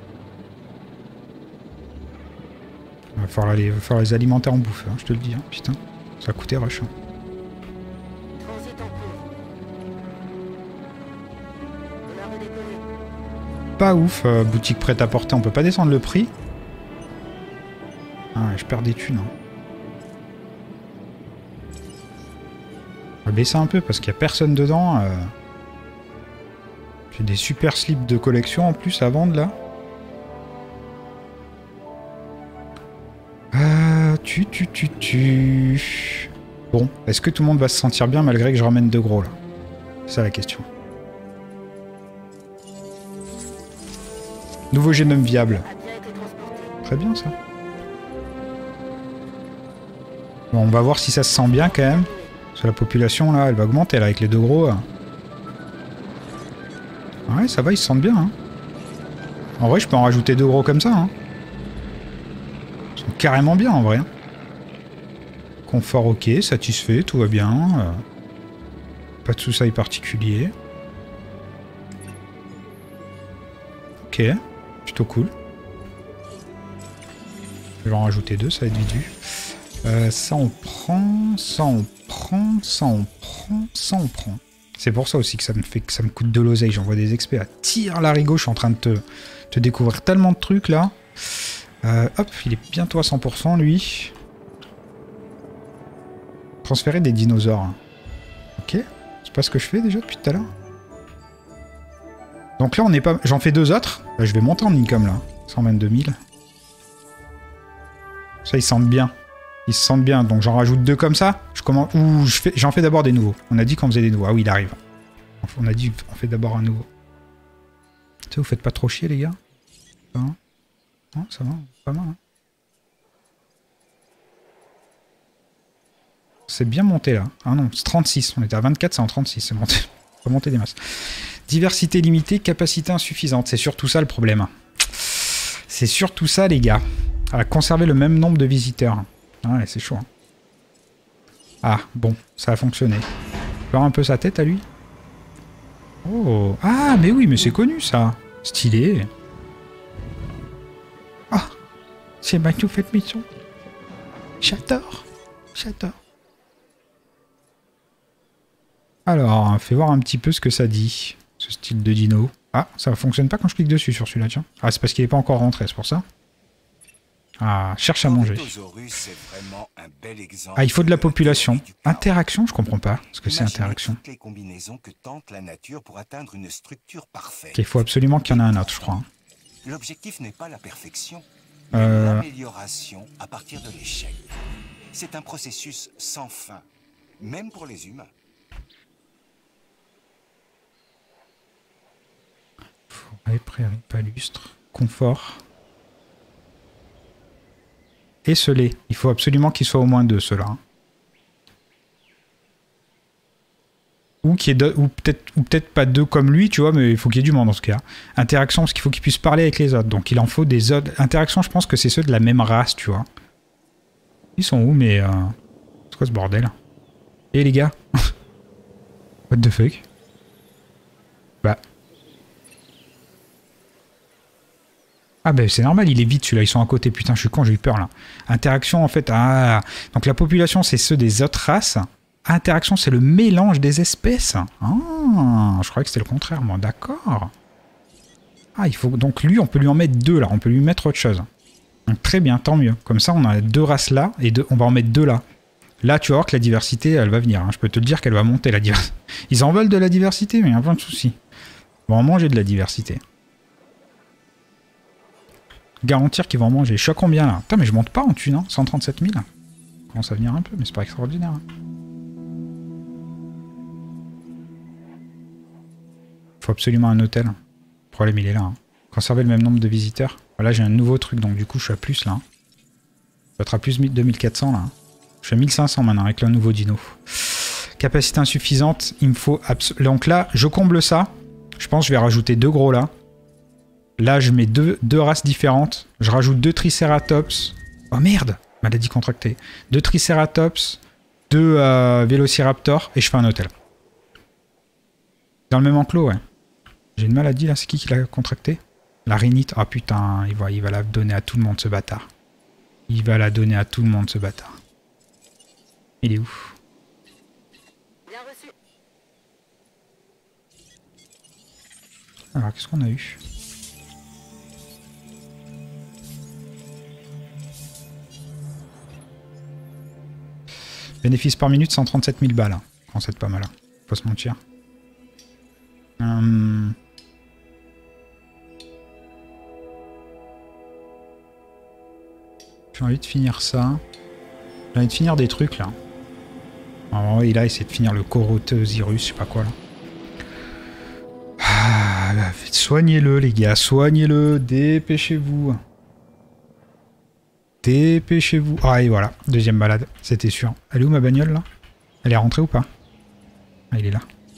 Speaker 1: Il va falloir les, va falloir les alimenter en bouffe, hein, je te le dis. Hein. Putain, ça a coûté rush. Hein. Pas ouf, euh, boutique prête à porter, on peut pas descendre le prix. Ah, je perds des thunes. Hein. On va baisser un peu parce qu'il n'y a personne dedans. Euh... J'ai des super slips de collection en plus à vendre là. Ah, tu, tu, tu, tu. Bon, est-ce que tout le monde va se sentir bien malgré que je ramène deux gros là? C'est ça la question. Nouveau génome viable. Très bien ça. Bon, on va voir si ça se sent bien quand même. Parce que la population là, elle va augmenter là avec les deux gros. Ouais, ça va, ils se sentent bien. Hein. En vrai, je peux en rajouter deux gros comme ça. Hein. Ils sont carrément bien en vrai. Confort ok, satisfait, tout va bien. Euh, pas de soucis particuliers. Ok, plutôt cool. Je vais en rajouter deux, ça va être vite vu. Euh, ça on prend, ça on prend, ça on prend, ça on prend. C'est pour ça aussi que ça me fait que ça me coûte de l'oseille. J'envoie des experts à tire l'arigot. Je suis en train de te, te découvrir tellement de trucs là. Euh, hop, il est bientôt à cent pour cent lui. Transférer des dinosaures. Ok, c'est pas ce que je fais déjà depuis tout à l'heure. Donc là on n'est pas. J'en fais deux autres. Là, je vais monter en income là. cent vingt-deux mille. Ça ils sentent bien. Ils se sentent bien, donc j'en rajoute deux comme ça. Je commence. Ou je fais. J'en fais d'abord des nouveaux. On a dit qu'on faisait des nouveaux. Ah oui, il arrive. On a dit qu'on fait d'abord un nouveau. Tu sais, vous faites pas trop chier les gars. Ça va? Non, ça va, pas mal. Hein. C'est bien monté là. Ah non, c'est trente-six. On était à vingt-quatre, c'est en trente-six. C'est monté. Faut monter des masses. Diversité limitée, capacité insuffisante. C'est surtout ça le problème. C'est surtout ça les gars. À conserver le même nombre de visiteurs. Ah ouais, c'est chaud. Hein. Ah, bon, ça a fonctionné. Voir un peu sa tête à lui. Oh, ah, mais oui, mais c'est connu ça. Stylé. Ah, c'est ma nouvelle maison. J'adore. J'adore. Alors, fais voir un petit peu ce que ça dit, ce style de dino. Ah, ça fonctionne pas quand je clique dessus sur celui-là, tiens. Ah, c'est parce qu'il n'est pas encore rentré, c'est pour ça. Ah, cherche à manger. Ah, il faut de la population. Interaction, je comprends pas ce que c'est interaction. Ok, il faut absolument qu'il y en ait un autre, je crois.
Speaker 4: L'objectif n'est pas la perfection,
Speaker 1: euh...
Speaker 4: mais l'amélioration à partir de l'échec. C'est un processus sans fin, même pour les humains.
Speaker 1: Forêt, prairie, palustre, confort. Et scellé. Il faut absolument qu'il soit au moins deux, ceux-là. Ou qu'il y ait ou peut-être ou peut-être pas deux comme lui, tu vois, mais il faut qu'il y ait du monde dans ce cas. Interaction, parce qu'il faut qu'il puisse parler avec les autres. Donc il en faut des autres. Interaction, je pense que c'est ceux de la même race, tu vois. Ils sont où, mais... Euh... C'est quoi ce bordel? Eh les gars. What the fuck? Bah... Ah ben c'est normal, il est vite celui-là, ils sont à côté, putain je suis con, j'ai eu peur là. Interaction en fait, ah, donc la population c'est ceux des autres races, Interaction, c'est le mélange des espèces. Ah, je croyais que c'était le contraire, moi. D'accord. Ah, il faut donc lui, on peut lui en mettre deux là. On peut lui mettre autre chose. Donc très bien, tant mieux. Comme ça, on a deux races là et deux, on va en mettre deux là. Là, tu vas voir que la diversité, elle va venir. Hein. Je peux te dire qu'elle va monter la diversité. Ils en veulent de la diversité, mais il y a plein de soucis. Ils vont en manger de la diversité. Garantir qu'ils vont en manger. Je suis à combien là? Putain, mais je monte pas en thune, hein. cent trente-sept mille. Commence à venir un peu, mais c'est pas extraordinaire. Hein. Faut absolument un hôtel. Le problème, il est là. Hein. Conserver le même nombre de visiteurs. Là, j'ai un nouveau truc, donc du coup, je suis à plus là. Je vais être à plus deux mille quatre cents là. Je suis à mille cinq cents maintenant avec le nouveau dino. Capacité insuffisante, il me faut... Donc là, je comble ça. Je pense que je vais rajouter deux gros là. Là, je mets deux, deux races différentes. Je rajoute deux Triceratops. Oh merde, maladie contractée. Deux Triceratops, deux euh, Vélociraptor et je fais un hôtel. Dans le même enclos, ouais. J'ai une maladie là, c'est qui qui l'a contracté? La rhinite. Ah putain, il va, il va la donner à tout le monde ce bâtard. Il va la donner à tout le monde ce bâtard. Il est où?
Speaker 8: Bien reçu.
Speaker 1: Alors, qu'est-ce qu'on a eu? Bénéfice par minute, cent trente-sept mille balles. Hein. Oh, c'est pas mal. Hein. Faut se mentir. Hum... J'ai envie de finir ça. J'ai envie de finir des trucs là. Alors, il a essayé de finir le Coroteusirus, je sais pas quoi là. Ah, soignez-le les gars, soignez-le, dépêchez-vous. Dépêchez-vous. Ah et voilà, deuxième balade, c'était sûr. Elle est où ma bagnole là? Elle est rentrée ou pas? Ah, il est là.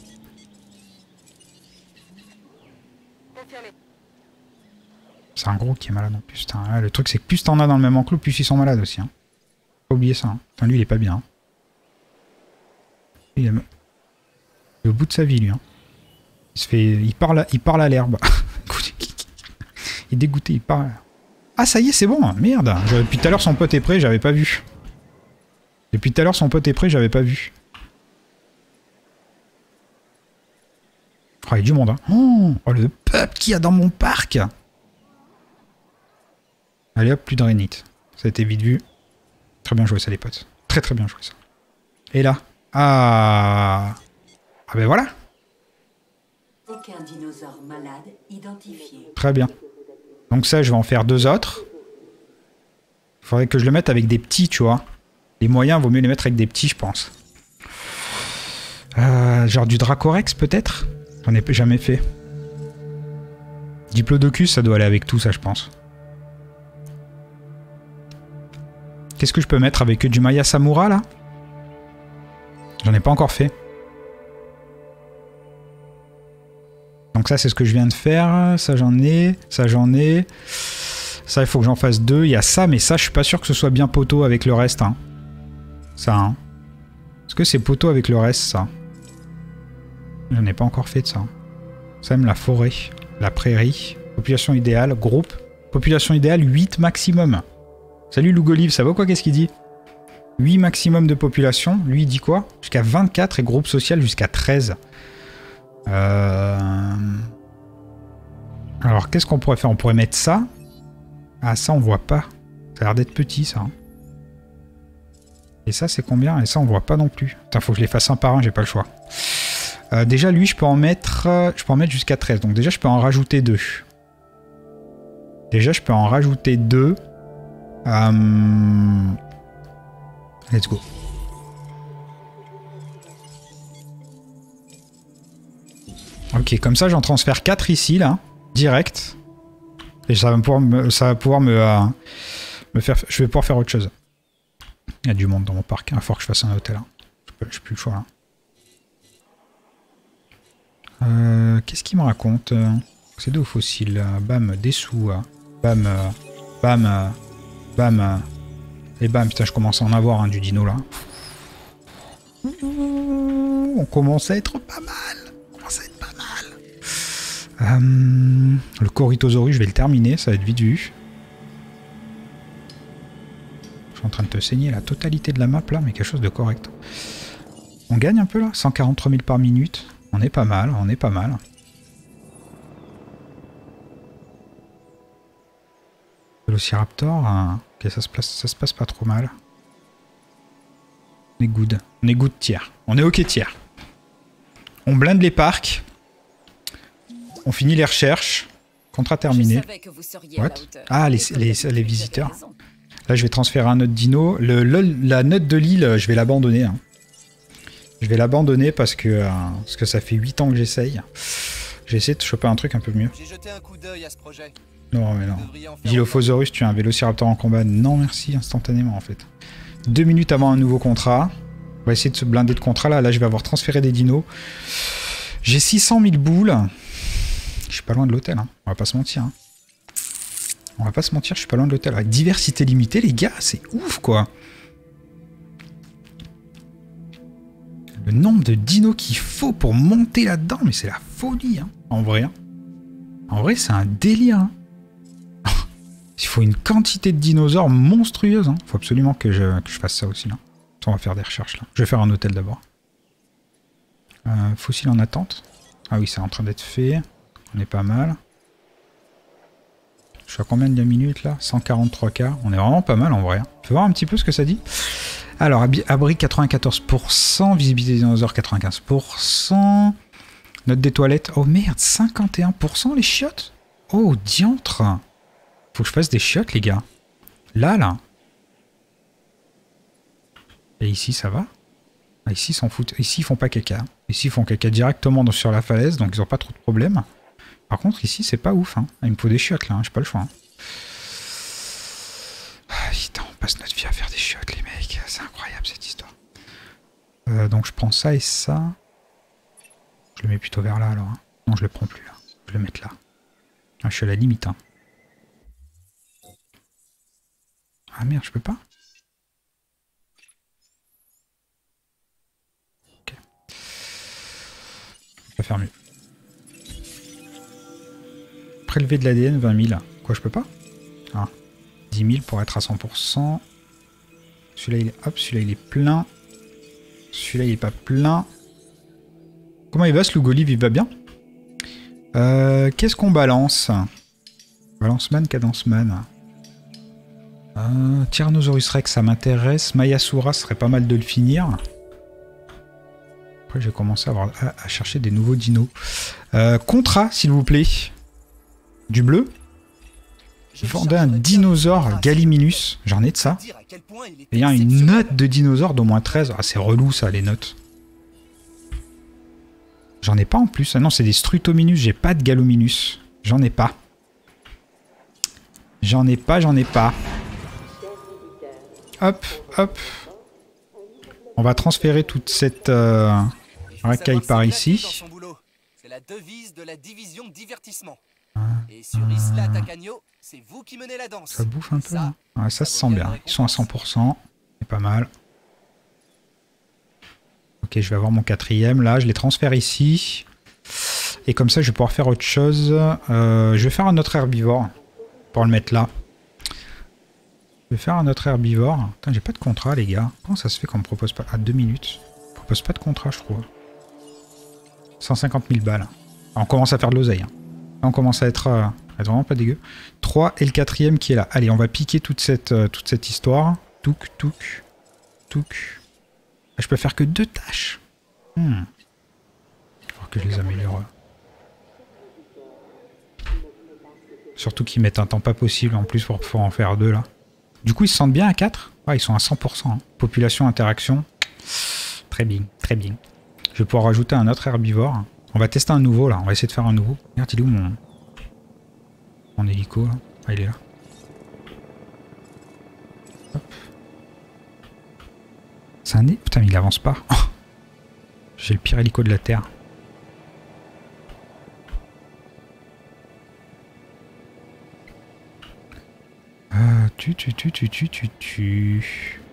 Speaker 1: C'est un gros qui est malade en plus. Putain, le truc c'est que plus t'en as dans le même enclos, plus ils sont malades aussi. Hein. Faut pas oublier ça. Hein. Putain, lui il est pas bien. Hein. Il est au bout de sa vie lui. Hein. Il se fait, il parle, il parle à l'herbe. Il est dégoûté, il parle. Ah ça y est, c'est bon. Merde. Depuis tout à l'heure son pote est prêt, j'avais pas vu. Depuis tout à l'heure son pote est prêt, j'avais pas vu. Oh, il y a du monde. Hein. Oh, oh le peuple qu'il y a dans mon parc. Allez hop, plus de rhinite. Ça a été vite vu. Très bien joué ça les potes. Très très bien joué ça. Et là. Ah. Ah ben voilà.
Speaker 2: Aucun dinosaure malade identifié.
Speaker 1: Très bien. Donc ça, je vais en faire deux autres. Il faudrait que je le mette avec des petits, tu vois. Les moyens, vaut mieux les mettre avec des petits, je pense. Euh, genre du Dracorex, peut-être? J'en ai jamais fait. Diplodocus, ça doit aller avec tout, ça, je pense. Qu'est-ce que je peux mettre avec du Maya Samura, là? J'en ai pas encore fait. Donc ça, c'est ce que je viens de faire. Ça, j'en ai. Ça, j'en ai. Ça, il faut que j'en fasse deux. Il y a ça, mais ça, je suis pas sûr que ce soit bien poteau avec le reste. Hein. Ça, hein. Est-ce que c'est poteau avec le reste, ça? J'en ai pas encore fait de ça. Ça, même la forêt. La prairie. Population idéale. Groupe. Population idéale, huit maximum. Salut Lougolive, ça va quoi? Qu'est-ce qu'il dit? huit maximum de population. Lui, il dit quoi? Jusqu'à vingt-quatre et groupe social jusqu'à treize. Euh... Alors, qu'est-ce qu'on pourrait faire? On pourrait mettre ça. Ah, ça, on voit pas. Ça a l'air d'être petit, ça. Et ça, c'est combien? Et ça, on voit pas non plus. Putain, faut que je les fasse un par un, j'ai pas le choix. Euh, déjà, lui, je peux en mettre... Je peux en mettre jusqu'à treize. Donc déjà, je peux en rajouter deux. Déjà, je peux en rajouter deux. Euh... Let's go. Ok, comme ça, j'en transfère quatre ici, là. Direct. Et ça va pouvoir me, ça va pouvoir me, euh, me faire... Je vais pouvoir faire autre chose. Il y a du monde dans mon parc. Il va falloir que je fasse un hôtel. Hein. Je n'ai plus le choix, là. Euh, Qu'est-ce qu'il me raconte? C'est deux fossiles. Bam, des sous. Bam, bam, bam. Et bam, putain, je commence à en avoir hein, du dino, là. On commence à être pas mal. On commence à être pas mal. Euh, le Corythosaurus, je vais le terminer. Ça va être vite vu. Je suis en train de te saigner la totalité de la map, là, mais quelque chose de correct. On gagne un peu là, cent quarante-trois mille par minute. On est pas mal, on est pas mal. Velociraptor, hein. Ok, ça se, place, ça se passe pas trop mal. On est good. On est good tiers. On est ok tiers. On blinde les parcs. On finit les recherches. Contrat terminé. What? Ah, les, les, les, les visiteurs. Là, je vais transférer un autre dino. Le, le, la note de l'île, je vais l'abandonner. Hein. Je vais l'abandonner parce que, euh, parce que ça fait huit ans que j'essaye. J'ai essayé de choper un truc un peu mieux.
Speaker 5: J'ai jeté un coup d'œil à ce projet.
Speaker 1: Non, mais non. Dilophosaurus, tu as un vélociraptor en combat? Non, merci, instantanément en fait. Deux minutes avant un nouveau contrat. On va essayer de se blinder de contrat là. Là, je vais avoir transféré des dinos. J'ai six cent mille boules. Je suis pas loin de l'hôtel, hein. On va pas se mentir. Hein. On va pas se mentir, je suis pas loin de l'hôtel. Avec diversité limitée, les gars, c'est ouf quoi. Le nombre de dinos qu'il faut pour monter là-dedans, mais c'est la folie, hein. En vrai. Hein. En vrai, c'est un délire. Hein. Il faut une quantité de dinosaures monstrueuse. Il hein. faut absolument que je, que je fasse ça aussi. Là. On va faire des recherches là. Je vais faire un hôtel d'abord. Euh, fossile en attente. Ah oui, c'est en train d'être fait. On est pas mal. Je suis à combien de minutes là? cent quarante-trois K. On est vraiment pas mal en vrai. Tu peux voir un petit peu ce que ça dit? Alors, abri quatre-vingt-quatorze pour cent. Visibilité des dinosaures quatre-vingt-quinze pour cent. Note des toilettes. Oh merde, cinquante et un pour cent les chiottes. Oh, diantre. Faut que je fasse des chiottes, les gars. Là, là. Et ici, ça va? Ah, ici, ils s'en foutent. Ici, ils font pas caca. Ici, ils font caca directement sur la falaise, donc ils ont pas trop de problèmes. Par contre, ici, c'est pas ouf. Hein. Il me faut des chiottes, là. Hein. J'ai pas le choix. Hein. Ah, putain, on passe notre vie à faire des chiottes, les mecs. C'est incroyable, cette histoire. Euh, donc, je prends ça et ça. Je le mets plutôt vers là, alors. Hein. Non, je le prends plus, là. Je vais le mettre là. Ah, je suis à la limite, hein. Ah merde, je peux pas? Ok. Je vais faire mieux. Prélever de l'A D N, vingt mille. Quoi, je peux pas? Ah. dix mille pour être à cent pour cent. Celui-là, il est... Hop, celui-là, il est plein. Celui-là, il est pas plein. Comment il va, ce Lugolive? Il va bien? euh, Qu'est-ce qu'on balance? Balance-man, cadence-man. Euh, Tyrannosaurus Rex, ça m'intéresse. Mayasura, ce serait pas mal de le finir. Après, j'ai commencé à, avoir, à, à chercher des nouveaux dinos. Euh, contrat, s'il vous plaît. Du bleu. Vendez un dinosaure Gallimimus. J'en ai de ça. Et il y a une note de dinosaure d'au moins treize. Ah, c'est relou, ça, les notes. J'en ai pas en plus. Ah non, c'est des Strutominus. J'ai pas de Gallominus. J'en ai pas. J'en ai pas, j'en ai pas. Hop, hop. On va transférer toute cette euh, racaille par ici.
Speaker 5: C'est la devise de la division divertissement.
Speaker 1: Ah,
Speaker 5: Et sur Isla Tacaño, c'est vous qui menez la danse.
Speaker 1: Ça bouffe un peu. Ça, hein. Ouais, ça se sent bien. Ils sont à cent pour cent. C'est pas mal. Ok, je vais avoir mon quatrième. Là, je les transfère ici. Et comme ça, je vais pouvoir faire autre chose. Euh, je vais faire un autre herbivore. Pour le mettre là. Je vais faire un autre herbivore. Putain, j'ai pas de contrat, les gars. Comment ça se fait qu'on me propose pas... À deux minutes. On propose pas de contrat, je trouve. cent cinquante mille balles. Alors, on commence à faire de l'oseille. Hein. On commence à être, euh, être vraiment pas dégueu. trois et le quatrième qui est là. Allez, on va piquer toute cette, euh, toute cette histoire. Touk, touk, touk. Je peux faire que deux tâches. Hmm. Il faut que je les améliore. Surtout qu'ils mettent un temps pas possible en plus pour pouvoir en faire deux là. Du coup, ils se sentent bien à quatre? Ouais, ils sont à cent pour cent. Hein. Population, interaction. Très bien, très bien. Je vais pouvoir rajouter un autre herbivore. On va tester un nouveau là. On va essayer de faire un nouveau. Regarde, il est où mon, mon hélico là? Ah, il est là. C'est un nez? Putain, mais il avance pas. Oh, j'ai le pire hélico de la Terre. Euh, tu, tu, tu, tu, tu, tu, tu.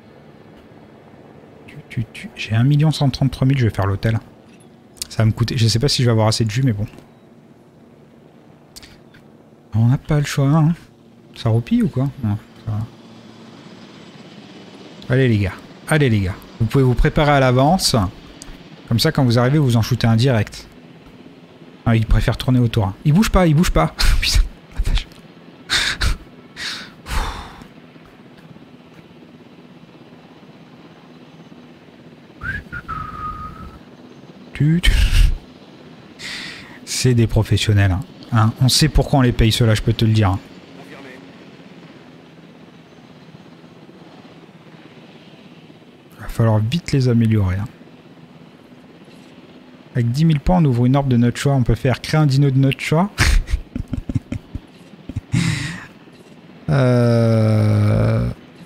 Speaker 1: Tu, tu, tu. J'ai un million cent trente-trois mille, je vais faire l'hôtel. Ça va me coûter. Je sais pas si je vais avoir assez de jus, mais bon. On n'a pas le choix, hein. Ça roupille ou quoi? Non, ça va. Allez les gars. Allez les gars. Vous pouvez vous préparer à l'avance. Comme ça, quand vous arrivez, vous en shootez un direct. Ah, il préfère tourner autour. Hein. Il bouge pas, il bouge pas. Putain, la vache. C'est des professionnels. Hein. Hein, on sait pourquoi on les paye ceux-là, je peux te le dire. Hein. Il va falloir vite les améliorer. Hein. Avec dix mille points, on ouvre une orbe de notre choix. On peut faire créer un dino de notre choix. euh...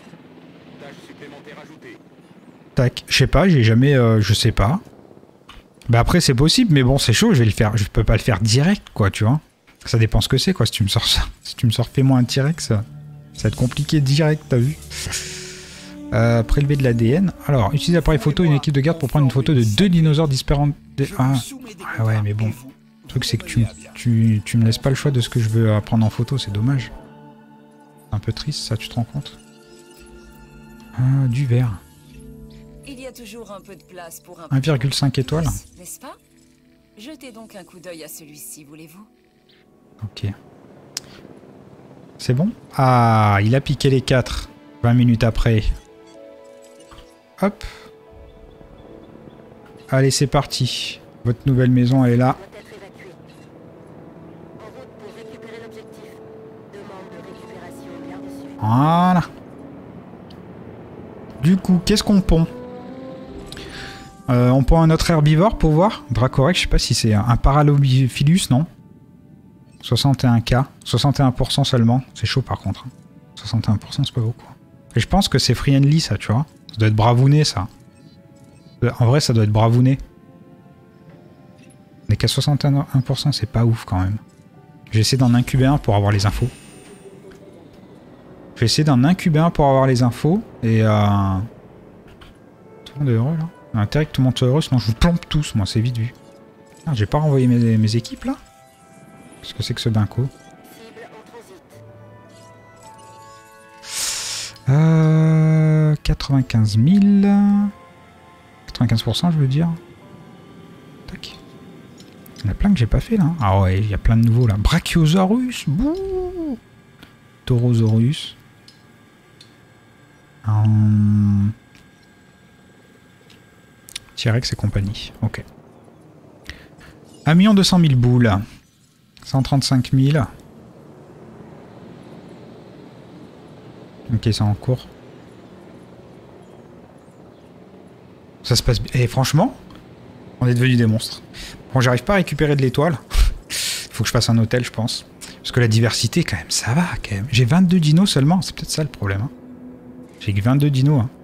Speaker 1: Tac. Je sais pas, j'ai jamais... Euh, je sais pas. Bah après c'est possible, mais bon c'est chaud, je vais le faire, je peux pas le faire direct quoi, tu vois. Ça dépend ce que c'est quoi, si tu me sors ça. Si tu me sors fais-moi un T-Rex, ça, ça va être compliqué direct, t'as vu. Euh, prélever de l'A D N. Alors, utiliser l'appareil photo et une équipe de garde pour prendre une photo de deux dinosaures disparants. Ah. ah ouais mais bon. Le truc c'est que tu, tu, tu me laisses pas le choix de ce que je veux prendre en photo, c'est dommage. C'est un peu triste ça, tu te rends compte. Ah, du verre.
Speaker 2: Il y a toujours un peu de place pour un
Speaker 1: un virgule cinq étoiles.
Speaker 2: N'est-ce pas? Jetez donc un coup d'œil à celui-ci, voulez-vous?
Speaker 1: Ok. C'est bon? Ah, il a piqué les quatre. vingt minutes après. Hop. Allez, c'est parti. Votre nouvelle maison, elle est là. Voilà. Du coup, qu'est-ce qu'on pond? Euh, on prend un autre herbivore pour voir. Dracorex, je sais pas si c'est un Paralophilus, non? soixante et un K. soixante et un pour cent seulement. C'est chaud par contre. soixante et un pour cent, c'est pas beaucoup. Et je pense que c'est friendly ça, tu vois. Ça doit être bravouné ça. En vrai, ça doit être bravouné. On est qu'à soixante et un pour cent, c'est pas ouf quand même. Je vais essayer d'en incuber un pour avoir les infos. Je vais essayer d'en incuber un pour avoir les infos. Et euh... tout le monde est heureux là. Intérêt que tout le monde soit heureux, sinon je vous plombe tous, moi, c'est vite vu. Ah, j'ai pas renvoyé mes, mes équipes, là? Qu'est-ce que c'est que ce binco? Euh... quatre-vingt-quinze mille... quatre-vingt-quinze pour cent, je veux dire. Tac. Il y en a plein que j'ai pas fait, là. Ah ouais, il y a plein de nouveaux, là. Brachiosaurus, bouh. Taurosaurus. Hum... T-Rex et compagnie. Ok. un million deux cent mille boules. cent trente-cinq mille. Ok, c'est en cours. Ça se passe bien. Et franchement, on est devenus des monstres. Bon, j'arrive pas à récupérer de l'étoile. Faut que je fasse un hôtel, je pense. Parce que la diversité, quand même, ça va, quand même. J'ai vingt-deux dinos seulement. C'est peut-être ça le problème. Hein. J'ai que vingt-deux dinos. Hein.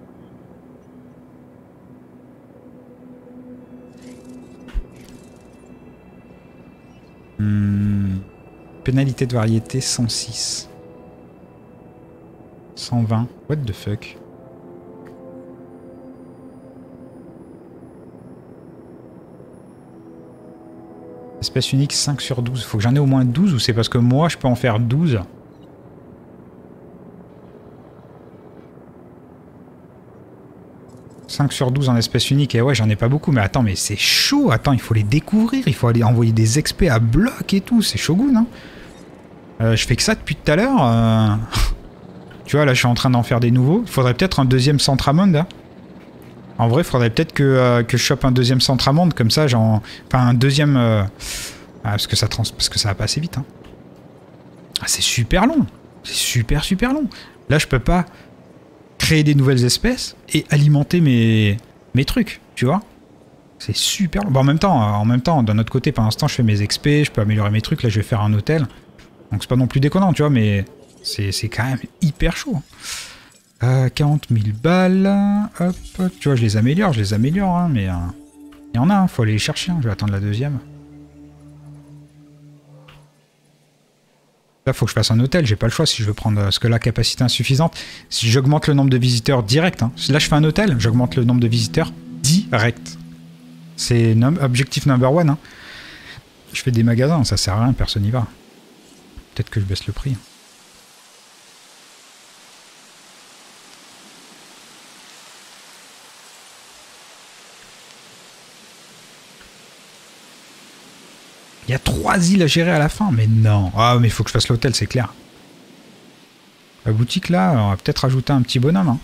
Speaker 1: Hmm. Pénalité de variété cent six. cent vingt. What the fuck? Espèce unique cinq sur douze. Faut que j'en ai au moins douze ou c'est parce que moi je peux en faire douze? cinq sur douze en espèce unique. Et ouais, j'en ai pas beaucoup. Mais attends, mais c'est chaud. Attends, il faut les découvrir. Il faut aller envoyer des experts à bloc et tout. C'est shogun, hein. Euh, je fais que ça depuis tout à l'heure. Euh... tu vois, là, je suis en train d'en faire des nouveaux. Il faudrait peut-être un deuxième Centramonde. Hein. En vrai, il faudrait peut-être que, euh, que je chope un deuxième Centramonde. Comme ça, j'en... Enfin, un deuxième... Euh... Ah, parce que ça trans... parce que ça va pas assez vite. Hein. Ah, c'est super long. C'est super, super long. Là, je peux pas... créer des nouvelles espèces et alimenter mes, mes trucs, tu vois. C'est super. Bon, en même temps, en même temps, d'un autre côté, pendant ce temps, je fais mes X P, je peux améliorer mes trucs. Là, je vais faire un hôtel. Donc, c'est pas non plus déconnant, tu vois, mais c'est quand même hyper chaud. Euh, quarante mille balles. Hop, tu vois, je les améliore, je les améliore, hein, mais il euh, y en a, hein, faut aller les chercher. Hein, je vais attendre la deuxième. Là, faut que je fasse un hôtel, j'ai pas le choix si je veux prendre... Parce que la capacité insuffisante, si j'augmente le nombre de visiteurs direct, hein, là je fais un hôtel, j'augmente le nombre de visiteurs direct. C'est num objectif number one. Hein. Je fais des magasins, ça sert à rien, personne n'y va. Peut-être que je baisse le prix. Il y a trois îles à gérer à la fin, mais non. Ah, mais il faut que je fasse l'hôtel, c'est clair. La boutique, là, on va peut-être rajouter un petit bonhomme. Hein.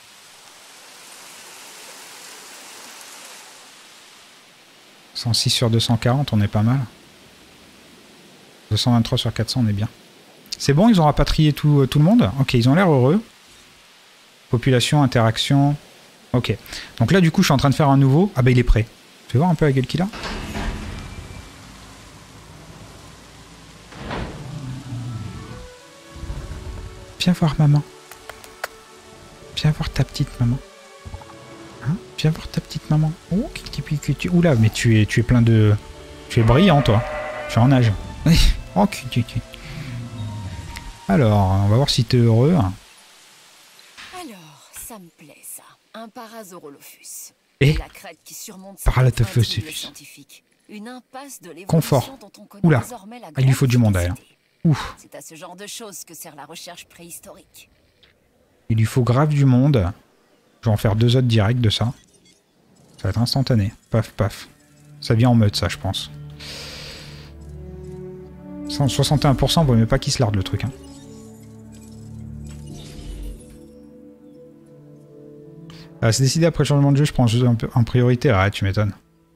Speaker 1: cent six sur deux cent quarante, on est pas mal. deux cent vingt-trois sur quatre cents, on est bien. C'est bon, ils ont rapatrié tout, tout le monde? Ok, ils ont l'air heureux. Population, interaction... Ok. Donc là, du coup, je suis en train de faire un nouveau. Ah bah, il est prêt. Tu veux voir un peu la gueule qu'il a? Viens voir maman. Viens voir ta petite maman. Hein? Viens voir ta petite maman. Oh, tu... Oula, mais tu es, tu es plein de... Tu es brillant, toi. Je suis en âge. Oh, tu... Alors, on va voir si t'es heureux.
Speaker 2: Alors, ça me plaît, ça. Un Parasaurolophus.
Speaker 1: Et
Speaker 2: la crête qui surmonte
Speaker 1: Parasaurolophus.
Speaker 2: Une impasse de l'évolution
Speaker 1: Confort.
Speaker 2: dont on connaît
Speaker 1: Oula,
Speaker 2: désormais la
Speaker 1: ah, il lui faut du monde,
Speaker 2: grande
Speaker 1: là. Ouf.
Speaker 2: C'est à ce genre de choses que sert la recherche préhistorique.
Speaker 1: Il lui faut grave du monde. Je vais en faire deux autres directs de ça. Ça va être instantané. Paf, paf. Ça vient en mode, ça, je pense. soixante et un pour cent, vaut mieux pas qu'il se larde le truc. Hein. Ah, c'est décidé après le changement de jeu, je prends un jeu un peu en priorité. Ah, tu m'étonnes.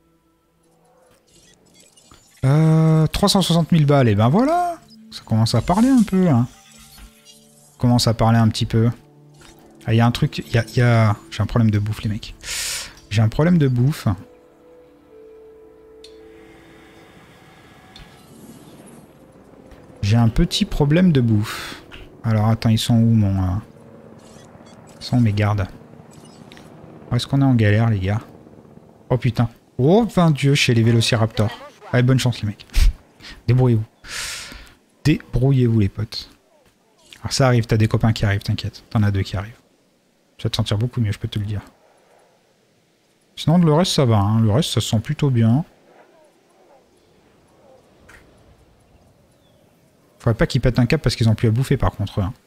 Speaker 1: Euh, trois cent soixante mille balles, et ben voilà. Ça commence à parler un peu. Hein. Ça commence à parler un petit peu. Ah, il y a un truc. Il y a, y a... J'ai un problème de bouffe, les mecs. J'ai un problème de bouffe. J'ai un petit problème de bouffe. Alors, attends, ils sont où, mon... Euh... Ils sont où, mes gardes? Est-ce qu'on est en galère, les gars? Oh, putain. Oh, vingt dieu, chez les vélociraptors. Allez, bonne chance, les mecs. Débrouillez-vous. Débrouillez-vous, les potes. Alors, ça arrive, t'as des copains qui arrivent, t'inquiète. T'en as deux qui arrivent. Tu vas te sentir beaucoup mieux, je peux te le dire. Sinon, le reste, ça va. Hein. Le reste, ça se sent plutôt bien. Faudrait pas qu'ils pètent un cap parce qu'ils ont plus à bouffer, par contre. Hein.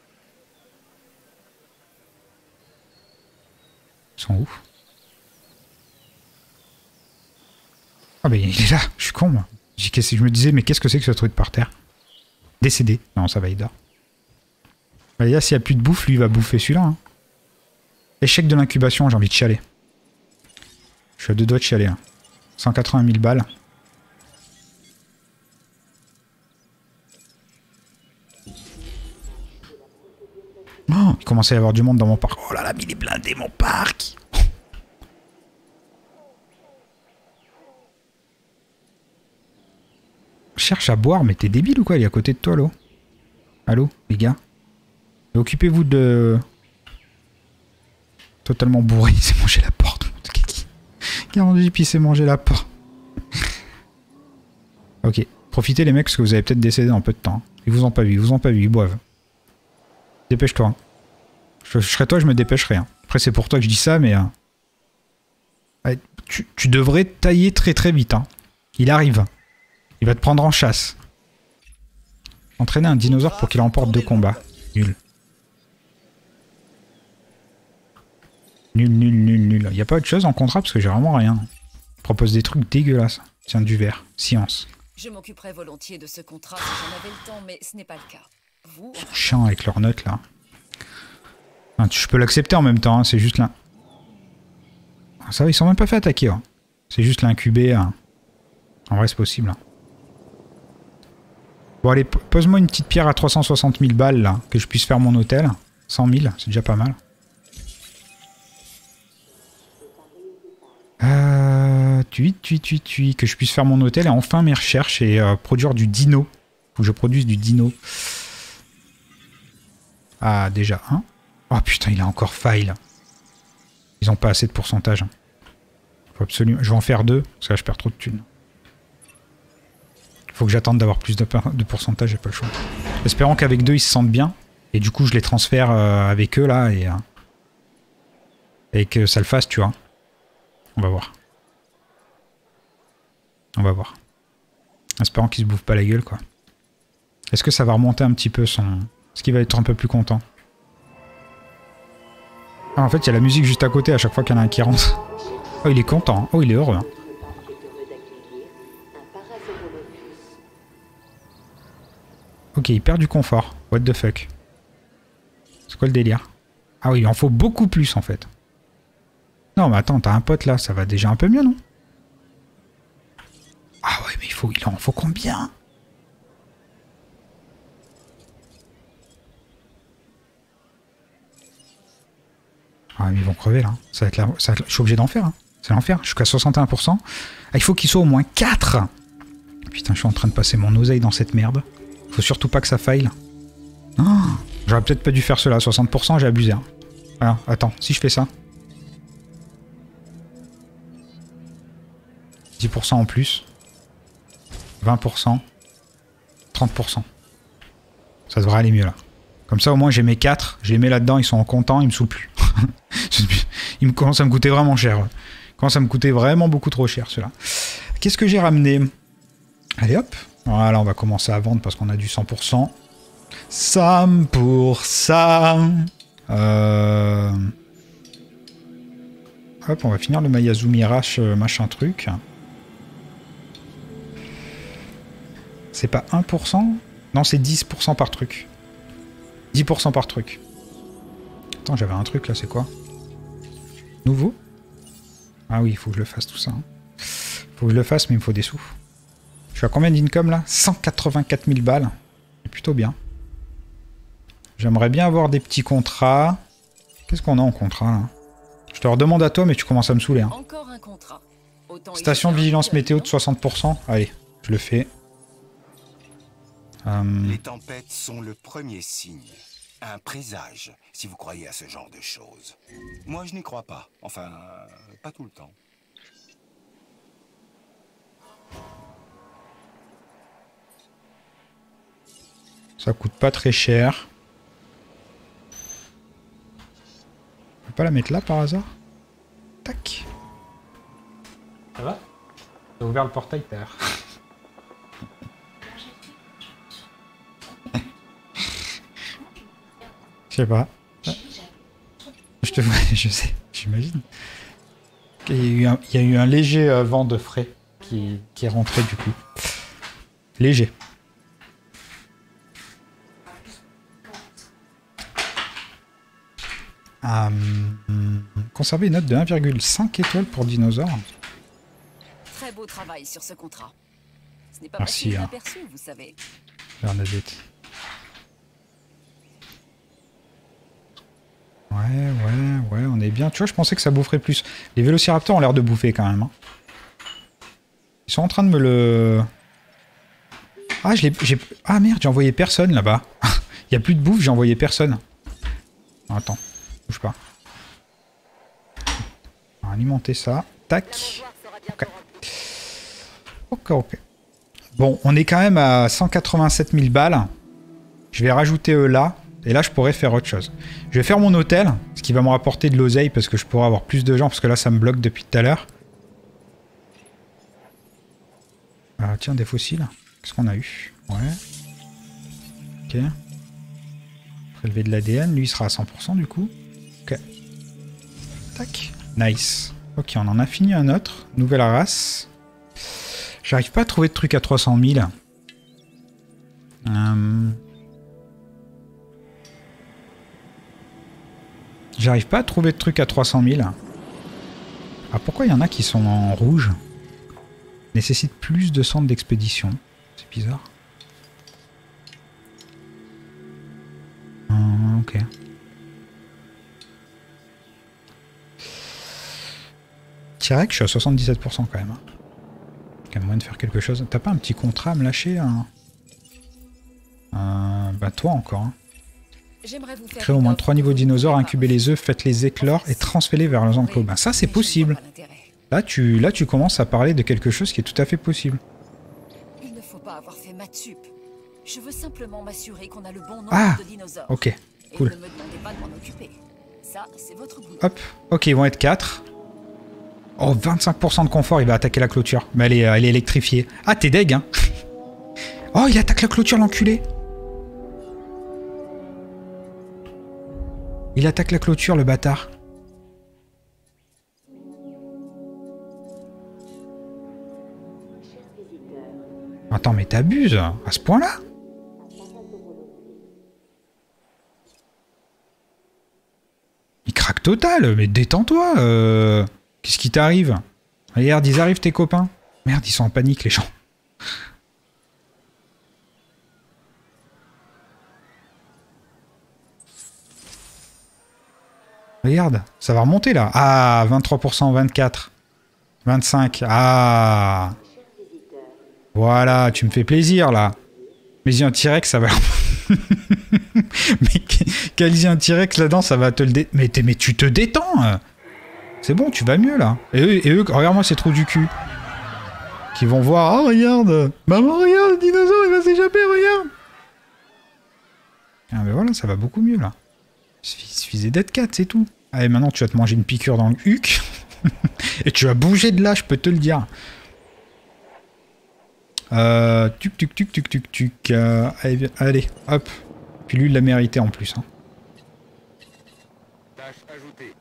Speaker 1: Ils sont où? Ah bah il est là, je suis con moi. Je me disais mais qu'est-ce que c'est que ce truc par terre? Décédé. Non ça va, il dort. Bah là s'il n'y a plus de bouffe, lui il va bouffer celui-là. Hein. Échec de l'incubation, j'ai envie de chialer. Je suis à deux doigts de chialer. Hein. cent quatre-vingt mille balles. Oh, il commençait à y avoir du monde dans mon parc. Oh là là, mais il est blindé mon parc. Cherche à boire, mais t'es débile ou quoi? Il est à côté de toi, l'eau. Allô, les gars? Occupez-vous de... Totalement bourré, il s'est mangé la porte. quarante-huit, puis il s'est mangé la porte. Ok, profitez les mecs, parce que vous allez peut-être décéder dans peu de temps. Ils vous ont pas vu, ils vous ont pas vu, ils boivent. Dépêche-toi. Hein. Je, je serais toi, je me dépêcherais. Hein. Après, c'est pour toi que je dis ça, mais... Euh... Ouais, tu, tu devrais tailler très très vite. Hein. Il arrive. Il va te prendre en chasse. Entraîner un dinosaure pour qu'il remporte deux combats. Nul. Nul, nul, nul, nul. Il n'y a pas autre chose en contrat parce que j'ai vraiment rien. Il propose des trucs dégueulasses. Tiens, du verre. Science.
Speaker 2: Je m'occuperais volontiers de ce contrat si j'en avais le temps, mais ce n'est pas le cas. Vous...
Speaker 1: Ils sont chiants avec leurs notes là. Enfin, je peux l'accepter en même temps, hein, c'est juste là. Ça va, ils sont même pas fait attaquer. Hein. C'est juste l'incuber. Hein. En vrai, c'est possible. Hein. Bon, allez, pose-moi une petite pierre à trois cent soixante mille balles là, que je puisse faire mon hôtel. cent mille, c'est déjà pas mal. Euh, tui, tui, tui, tui, que je puisse faire mon hôtel et enfin mes recherches et euh, produire du dino. Faut que je produise du dino. Ah, déjà un. Oh putain, il a encore faille. Ils ont pas assez de pourcentage. Faut absolument... Je vais en faire deux, parce que là je perds trop de thunes. Faut que j'attende d'avoir plus de, de pourcentage, j'ai pas le choix. Espérons qu'avec deux ils se sentent bien. Et du coup je les transfère euh, avec eux là et, euh, et que ça le fasse, tu vois. On va voir. On va voir. Espérons qu'ils se bouffent pas la gueule, quoi. Est-ce que ça va remonter un petit peu son... Est-ce qu'il va être un peu plus content? Ah, en fait, il y a la musique juste à côté à chaque fois qu'il y en a un qui rentre. Oh, il est content. Hein. Oh, il est heureux. Hein. Ok, il perd du confort. What the fuck? C'est quoi le délire? Ah oui, il en faut beaucoup plus en fait. Non mais attends, t'as un pote là, ça va déjà un peu mieux, non? Ah ouais, mais il faut, il en faut combien? Ah mais ils vont crever là. Ça va être la... ça va être... Je suis obligé d'en faire. Hein. C'est l'enfer. Je suis qu'à soixante et un pour cent. Ah, il faut qu'il soit au moins quatre. Putain, je suis en train de passer mon oseille dans cette merde. Faut surtout pas que ça faille. Oh, j'aurais peut-être pas dû faire cela. soixante pour cent, j'ai abusé. Hein. Alors, attends, si je fais ça. dix pour cent en plus. vingt pour cent. trente pour cent. Ça devrait aller mieux là. Comme ça au moins j'ai mes quatre, je les mets là-dedans, ils sont contents, ils me saoulent plus. Ils me commencent à me coûter vraiment cher. Ils commencent à me coûter vraiment beaucoup trop cher ceux-là. Qu'est-ce que j'ai ramené? Allez hop. Voilà, on va commencer à vendre parce qu'on a du cent pour cent. cent pour cent. Euh... Hop, on va finir le Mayazumi Rash machin truc. C'est pas un pour cent? Non, c'est dix pour cent par truc. dix pour cent par truc. Attends, j'avais un truc là, c'est quoi? Nouveau? Ah oui, il faut que je le fasse tout ça. Hein. Faut que je le fasse, mais il me faut des sous. Je suis à combien d'income là? cent quatre-vingt-quatre mille balles. C'est plutôt bien. J'aimerais bien avoir des petits contrats. Qu'est-ce qu'on a en contrat là? Je te redemande à toi, mais tu commences à me saouler. Hein.
Speaker 2: Encore un contrat. Autant
Speaker 1: Station de vigilance météo de soixante pour cent. Allez, je le fais.
Speaker 4: Euh... Les tempêtes sont le premier signe. Un présage, si vous croyez à ce genre de choses. Moi, je n'y crois pas. Enfin, euh, pas tout le temps.
Speaker 1: Ça coûte pas très cher. On peut pas la mettre là par hasard? Tac. Ça va? T'as ouvert le portail, père. Je sais pas. Je te vois, je sais, j'imagine. Il y a eu un, il y a eu un léger euh, vent de frais qui, qui est rentré du coup. Léger. Euh, conserver une note de un virgule cinq étoiles pour dinosaures.
Speaker 2: Très beau travail sur ce contrat. Ce n'est pas
Speaker 1: Merci,
Speaker 2: passé
Speaker 1: hein.
Speaker 2: inaperçu, vous savez.
Speaker 1: Bernadette. Ouais, ouais, ouais, on est bien. Tu vois, je pensais que ça boufferait plus. Les vélociraptors ont l'air de bouffer quand même. Hein. Ils sont en train de me le... Ah, je l'ai... Ah merde, j'ai envoyé personne là-bas. Il n'y a plus de bouffe, j'ai envoyé personne. Non, attends, bouge pas. On va alimenter ça. Tac. Ok. Ok, ok. Bon, on est quand même à cent quatre-vingt-sept mille balles. Je vais rajouter eux là. Et là, je pourrais faire autre chose. Je vais faire mon hôtel, ce qui va me rapporter de l'oseille parce que je pourrai avoir plus de gens, parce que là, ça me bloque depuis tout à l'heure. Ah, tiens, des fossiles. Qu'est-ce qu'on a eu? Ouais. Ok. Prélever de l'A D N. Lui, il sera à cent pour cent du coup. Ok. Tac. Nice. Ok, on en a fini un autre. Nouvelle race. J'arrive pas à trouver de trucs à trois cent mille. Euh... J'arrive pas à trouver de trucs à trois cent mille. Ah, pourquoi il y en a qui sont en rouge? Nécessite plus de centres d'expédition. C'est bizarre. Hum, ok. Tirek, je suis à soixante-dix-sept pour cent quand même. Il y a moyen de faire quelque chose. T'as pas un petit contrat à me lâcher hein euh, Bah toi encore. Hein. Créer au moins trois niveaux de dinosaures, incuber les œufs, faites les éclore et transférez-les vers leurs enclos. Ben ça c'est possible. Là tu, là tu commences à parler de quelque chose qui est tout à fait possible.
Speaker 2: Il ne faut pas avoir fait maths sup. Je veux simplement m'assurer qu'on a le bon nombre
Speaker 1: ah,
Speaker 2: de dinosaures.
Speaker 1: Ok, cool.
Speaker 2: Et ne me demandez pas de m'en occuper. Ça, c'est votre boulot.
Speaker 1: Hop, ok, ils vont être quatre. Oh, vingt-cinq pour cent de confort, il va attaquer la clôture. Mais elle est, elle est électrifiée. Ah, t'es deg, hein. Oh, il attaque la clôture, l'enculé. Il attaque la clôture, le bâtard. Attends, mais t'abuses à ce point-là? panique totale. Mais détends-toi. Euh... Qu'est-ce qui t'arrive? Regarde, ils arrivent tes copains. Merde, ils sont en panique les gens. Regarde, ça va remonter là. Ah, vingt-trois pour cent, vingt-quatre. vingt-cinq. Ah. Voilà, tu me fais plaisir là. Mais j'ai un T-Rex, ça va... mais quel j'ai un T-Rex là-dedans, ça va te le dé... Mais, mais tu te détends. C'est bon, tu vas mieux là. Et eux, et eux regarde-moi ces trous du cul. Qui vont voir, oh regarde, maman regarde, le dinosaure il va s'échapper, regarde. Ah mais voilà, ça va beaucoup mieux là. Il suffisait d'être quatre, c'est tout. Allez, maintenant tu vas te manger une piqûre dans le huc. Et tu vas bouger de là, je peux te le dire. Euh, tuc tuc tuc tuc tuc tuc. Euh, allez, allez, hop. Puis lui il l'a mérité en plus. Hein.
Speaker 7: Tâche ajoutée.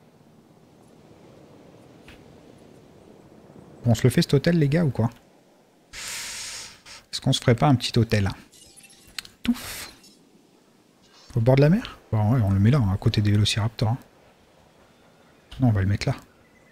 Speaker 1: On se le fait cet hôtel les gars ou quoi? Est-ce qu'on se ferait pas un petit hôtel? Touf. Au bord de la mer? Bon ouais, on le met là, hein, à côté des vélociraptors. Hein. Non, on va le mettre là.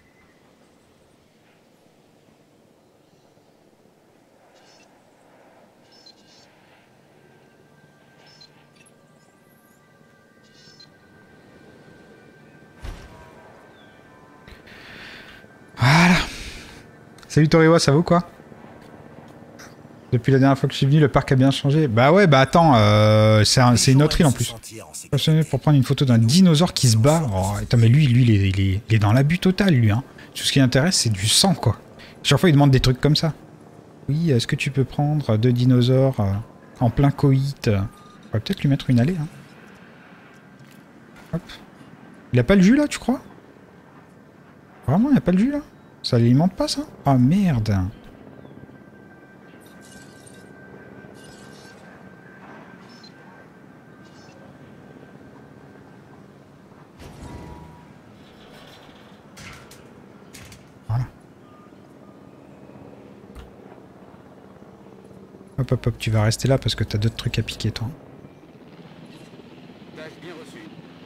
Speaker 1: Voilà. Salut Toriwa, ça va ou quoi? Depuis la dernière fois que je suis venu, le parc a bien changé. Bah ouais, bah attends, euh, c'est un, une autre île en plus. Passionné pour prendre une photo d'un dinosaure qui se bat. Oh, attends, mais lui, lui, il est, il est, il est dans l'abus total, lui. Hein. Tout ce qui l'intéresse, c'est du sang, quoi. Chaque fois, il demande des trucs comme ça. Oui, est-ce que tu peux prendre deux dinosaures euh, en plein coït? On va peut-être lui mettre une allée. Hein. Hop. Il a pas le jus, là, tu crois? Vraiment, il a pas le jus, là? Ça l'alimente pas, ça? Ah, merde. Voilà. Hop, hop, hop, tu vas rester là parce que t'as d'autres trucs à piquer, toi.
Speaker 7: Tâche bien reçue.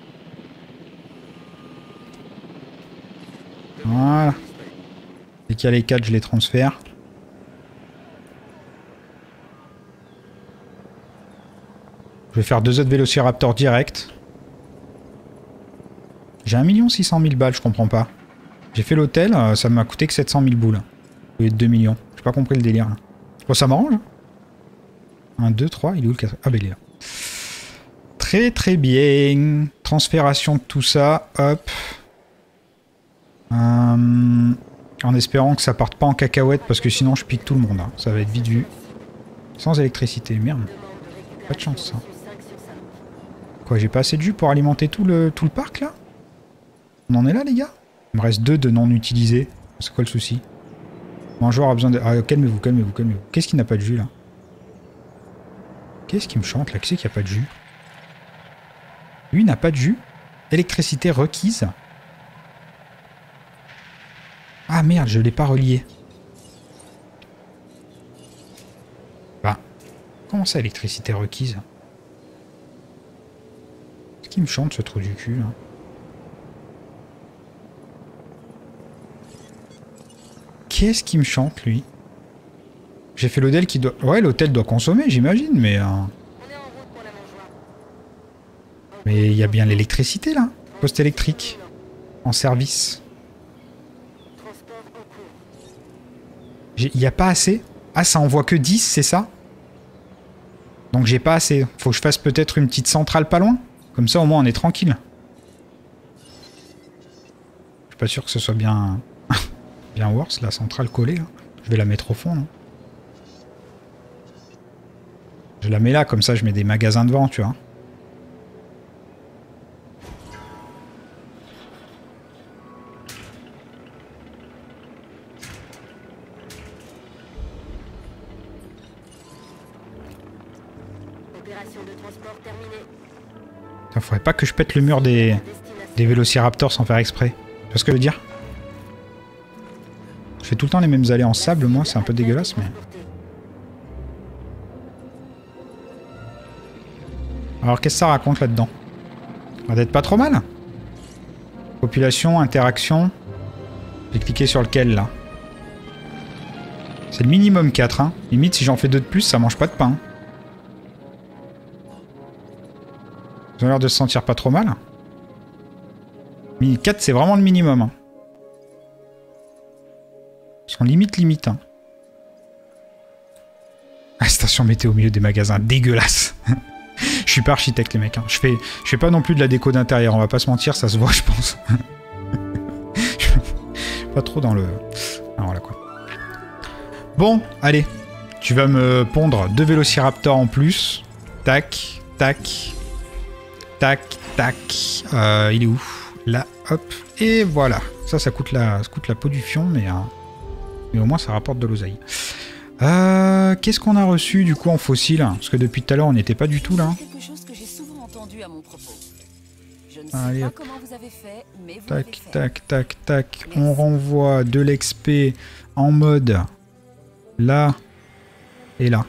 Speaker 1: Voilà. Dès qu'il y a les quatre, je les transfère. Je vais faire deux autres vélociraptors direct. J'ai un million six cent mille balles, je comprends pas. J'ai fait l'hôtel, ça m'a coûté que sept cent mille boules. Au lieu de deux millions. J'ai pas compris le délire. Là. Bon, ça m'arrange. un, deux, trois, il est où le quatre? Ah, bah il est là. Très très bien. Transfération de tout ça. Hop. Euh, en espérant que ça parte pas en cacahuète parce que sinon je pique tout le monde. Hein. Ça va être vite vu. Sans électricité, merde. Pas de chance ça. Quoi, j'ai pas assez de jus pour alimenter tout le, tout le parc là? On en est là les gars? Il me reste deux de non utilisés. C'est quoi le souci? Un joueur a besoin de... Ah, calmez-vous, calmez-vous, calmez-vous. Qu'est-ce qui n'a pas de jus là? Qu'est-ce qui me chante là? Qui c'est qui a pas de jus? Lui n'a pas de jus. Électricité requise. Ah merde, je l'ai pas relié. Bah, comment ça, électricité requise? Qu'est-ce qui me chante ce trou du cul là? Qu'est-ce qui me chante lui? J'ai fait l'hôtel qui doit... Ouais, l'hôtel doit consommer, j'imagine, mais... Euh... Mais il y a bien l'électricité là. Poste électrique. En service. Il n'y a pas assez. Ah, ça envoie que dix, c'est ça? Donc j'ai pas assez. Faut que je fasse peut-être une petite centrale pas loin. Comme ça, au moins, on est tranquille. Je suis pas sûr que ce soit bien... bien worse, la centrale collée. Là. Je vais la mettre au fond, non? Je la mets là, comme ça, je mets des magasins devant, tu vois. Il faudrait pas que je pète le mur des, des vélociraptors sans faire exprès. Tu vois ce que je veux dire? Je fais tout le temps les mêmes allées en sable, moi, c'est un peu dégueulasse, mais... Alors, qu'est-ce que ça raconte là-dedans? Ça va être pas trop mal. Population, interaction. J'ai cliqué sur lequel là? C'est le minimum quatre. Hein. Limite, si j'en fais deux de plus, ça mange pas de pain. Ils ont l'air de se sentir pas trop mal. quatre, c'est vraiment le minimum. Hein. Ils sont limite, limite. Hein. Ah, station météo au milieu des magasins, dégueulasse. Je suis pas architecte, les mecs. Hein. Je fais, je fais pas non plus de la déco d'intérieur, on va pas se mentir, ça se voit, je pense. Je suis pas trop dans le... Ah, voilà quoi. Bon, allez. Tu vas me pondre deux vélociraptors en plus. Tac, tac. Tac, tac. Euh, il est où? Là, hop. Et voilà. Ça, ça coûte la, ça coûte la peau du fion, mais, euh, mais au moins ça rapporte de l'oseille. Euh, Qu'est-ce qu'on a reçu du coup en fossile? Parce que depuis tout à l'heure, on n'était pas du tout là.
Speaker 2: Quelque chose que j'ai souvent entendu à mon propos. Je ne sais
Speaker 1: Allez,
Speaker 2: pas
Speaker 1: hop.
Speaker 2: comment vous avez fait, mais vous
Speaker 1: Tac,
Speaker 2: l'avez fait.
Speaker 1: tac, tac, tac. On renvoie de l'ex P en mode là et là.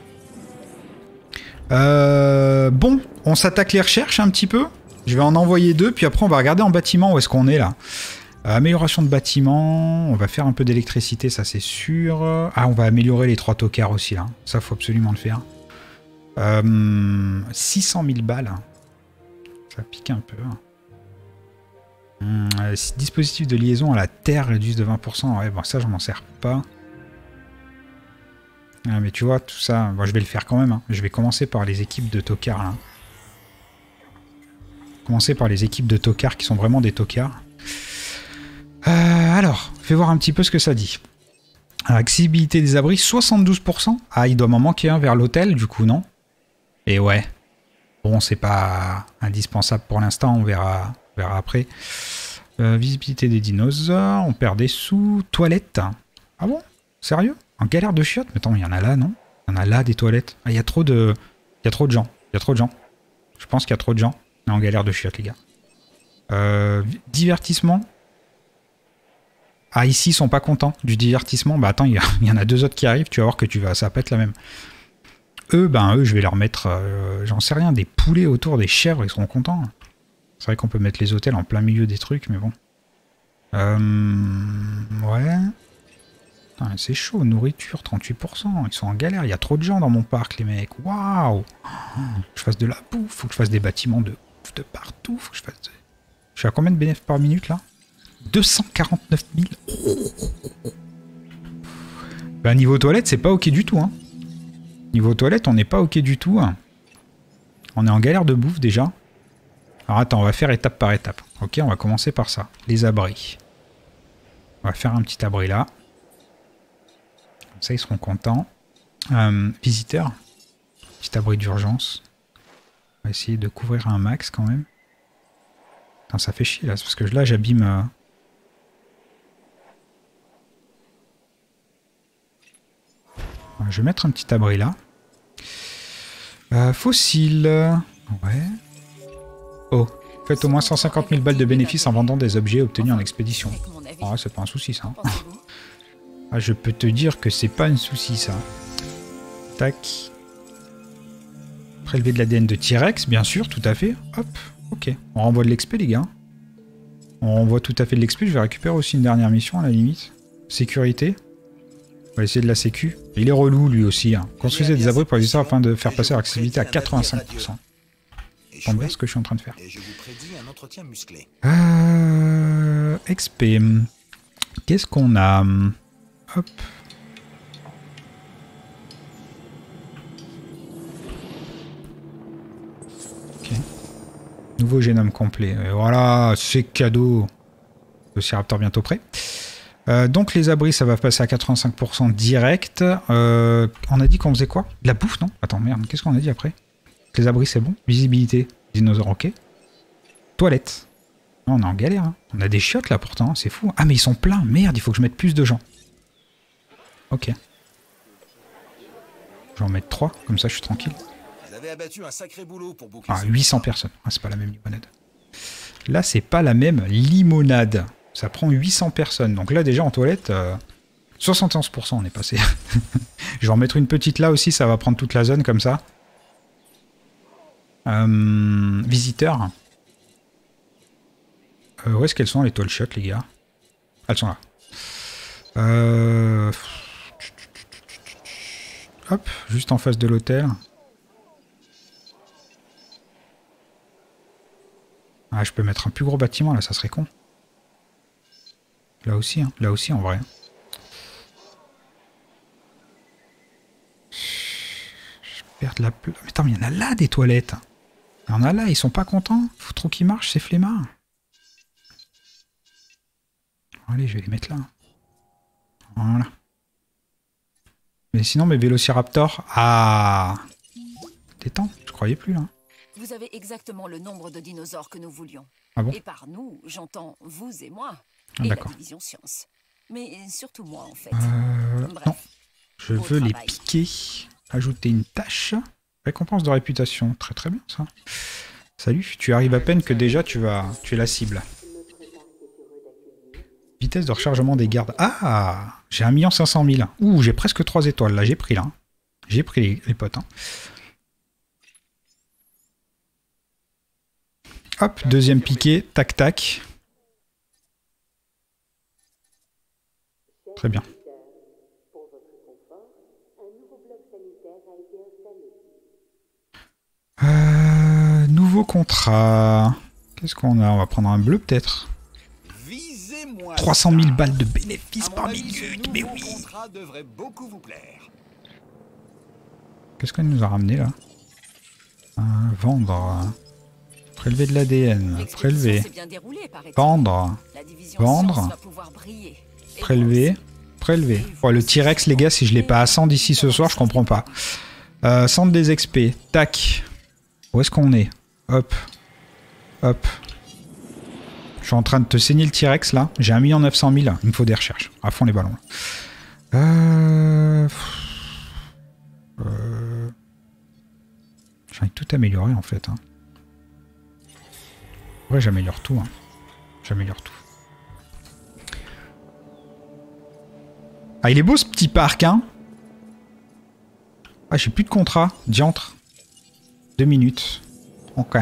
Speaker 1: Euh, bon, on s'attaque les recherches un petit peu. Je vais en envoyer deux, puis après on va regarder en bâtiment où est-ce qu'on est là. Euh, amélioration de bâtiment, on va faire un peu d'électricité, ça c'est sûr. Ah, on va améliorer les trois tocards aussi là. Ça, faut absolument le faire. Euh, six cent mille balles. Ça pique un peu. Hum, euh, dispositif de liaison à la terre réduit de vingt pour cent. Ouais, bon, ça, je m'en sers pas. Ah, mais tu vois, tout ça, bon, je vais le faire quand même. Hein. Je vais commencer par les équipes de tocards là. Commencer par les équipes de tocards qui sont vraiment des tocards. Euh, alors, fais voir un petit peu ce que ça dit. Alors, accessibilité des abris, soixante-douze pour cent. Ah, il doit m'en manquer un vers l'hôtel, du coup, non? Et ouais. Bon, c'est pas indispensable pour l'instant, on verra, on verra après. Euh, visibilité des dinosaures, on perd des sous. Toilettes. Ah bon? Sérieux? En galère de chiottes? Mais attends, il y en a là, non? Il y en a là, des toilettes. Ah, il y a trop de... Il y a trop de gens. Il y a trop de gens. Je pense qu'il y a trop de gens. En galère de chiottes, les gars. Euh, divertissement. Ah, ici, ils sont pas contents du divertissement. Bah attends, il y, y en a deux autres qui arrivent. Tu vas voir que tu vas, ça va pas être la même. Eux, ben eux, je vais leur mettre, euh, j'en sais rien, des poulets autour, des chèvres, ils seront contents. C'est vrai qu'on peut mettre les hôtels en plein milieu des trucs, mais bon. Euh, ouais. C'est chaud, nourriture, trente-huit pour cent. Ils sont en galère, il y a trop de gens dans mon parc, les mecs. Waouh! Je fasse de la bouffe, faut que je fasse des bâtiments de bouffe de partout. Faut que je fasse. De... Je suis à combien de bénéfices par minute là? deux cent quarante-neuf mille. Ben, niveau toilette, c'est pas ok du tout. Hein. Niveau toilette, on n'est pas ok du tout. Hein. On est en galère de bouffe déjà. Alors attends, on va faire étape par étape. Ok, on va commencer par ça. Les abris. On va faire un petit abri là. Comme ça, ils seront contents. Euh, visiteurs. Petit abri d'urgence. On va essayer de couvrir un max quand même. Attends, ça fait chier là, parce que là, j'abîme... Euh... Je vais mettre un petit abri là. Euh, fossile. Ouais. Oh. Faites au moins cent cinquante mille balles de bénéfices en vendant des objets obtenus en expédition. Oh, c'est pas un souci ça. Ah, je peux te dire que c'est pas un souci ça. Tac. Prélever de l'A D N de T-Rex, bien sûr, tout à fait. Hop. Ok. On renvoie de l'X P les gars. On renvoie tout à fait de l'X P. Je vais récupérer aussi une dernière mission à la limite. Sécurité. On va essayer de la sécu. Il est relou lui aussi. Hein. Construisez des abris pour les visiteurs afin de faire passer l'accessibilité à quatre-vingt-cinq pour cent. J'entends bien ce que je suis en train de faire. Euh, X P. Qu'est-ce qu'on a? Hop. Ok. Nouveau génome complet. Et voilà, c'est cadeau. Le Velociraptor bientôt prêt. Euh, donc les abris, ça va passer à quatre-vingt-cinq pour cent direct. Euh, on a dit qu'on faisait quoi? De la bouffe, non? Attends, merde, qu'est-ce qu'on a dit après? Les abris, c'est bon. Visibilité, dinosaures, ok. Toilettes. Non, on est en galère. Hein. On a des chiottes là pourtant, c'est fou. Ah mais ils sont pleins, merde, il faut que je mette plus de gens. Ok. Je vais en mettre trois, comme ça je suis tranquille.
Speaker 6: Vous avez abattu un sacré boulot pour boucler.
Speaker 1: Ah, huit cents personnes. Ah, c'est pas la même limonade. Là, c'est pas la même limonade. Ça prend huit cents personnes. Donc là, déjà, en toilette, euh, soixante et onze pour cent on est passé. Je vais en mettre une petite là aussi, ça va prendre toute la zone comme ça. Euh, visiteurs. Euh, où est-ce qu'elles sont les tall shots, les gars? Elles sont là. Euh... Hop, juste en face de l'hôtel. Ah, je peux mettre un plus gros bâtiment là, ça serait con. Là aussi, hein. Là aussi en vrai. Je perds de la... Mais attends, mais il y en a là des toilettes. Il y en a là, ils sont pas contents. Faut trop qu'ils marchent, ces flemmards. Allez, je vais les mettre là. Voilà. Mais sinon, mes vélociraptors... Ah, détends, je croyais plus là.
Speaker 2: Vous avez exactement le nombre de dinosaures que nous voulions.
Speaker 1: Ah bon?
Speaker 2: Et par nous, j'entends vous et moi.
Speaker 1: Ah,
Speaker 2: et la
Speaker 1: d'accord.
Speaker 2: division science. Mais surtout moi, en fait.
Speaker 1: Euh,
Speaker 2: Bref.
Speaker 1: non. Je
Speaker 2: Beau
Speaker 1: veux les
Speaker 2: travail.
Speaker 1: piquer. Ajouter une tâche. Récompense de réputation. Très très bien ça. Salut, tu arrives à peine que déjà tu vas, tu es la cible. Vitesse de rechargement des gardes. Ah, j'ai un million cinq cent mille. Ouh, j'ai presque trois étoiles là. J'ai pris là. J'ai pris les, les potes. Hein. Hop, deuxième piqué. Tac tac. Très bien. Euh, nouveau contrat. Qu'est-ce qu'on a? On va prendre un bleu peut-être.
Speaker 3: Visez-moi
Speaker 1: trois cent mille balles de bénéfices
Speaker 3: À mon
Speaker 1: par
Speaker 3: avis, ce
Speaker 1: minute. Mais
Speaker 3: nouveau
Speaker 1: oui.
Speaker 3: contrat devrait beaucoup vous plaire.
Speaker 1: Qu'est-ce qu'elle nous a ramené là? euh, Vendre. Prélever de l'A D N.
Speaker 2: L'expédition
Speaker 1: Prélever.
Speaker 2: s'est bien déroulée, paraît-il.
Speaker 1: Vendre.
Speaker 2: La division
Speaker 1: Vendre.
Speaker 2: science va pouvoir briller. Et
Speaker 1: Prélever.
Speaker 2: moi aussi.
Speaker 1: Prélever. Ouais, le T-Rex, les gars, si je l'ai pas à cent d'ici ce soir, je comprends pas. Euh, centre des X P. Tac. Où est-ce qu'on est? Hop. Hop. Je suis en train de te saigner le T-Rex là. J'ai un million neuf cent mille. Il me faut des recherches. À fond les ballons. Euh... Euh... J'ai envie de tout améliorer en fait. Hein. Ouais, j'améliore tout. Hein. J'améliore tout. Ah, il est beau ce petit parc, hein. Ah, j'ai plus de contrat. Diantre. Deux minutes. Ok.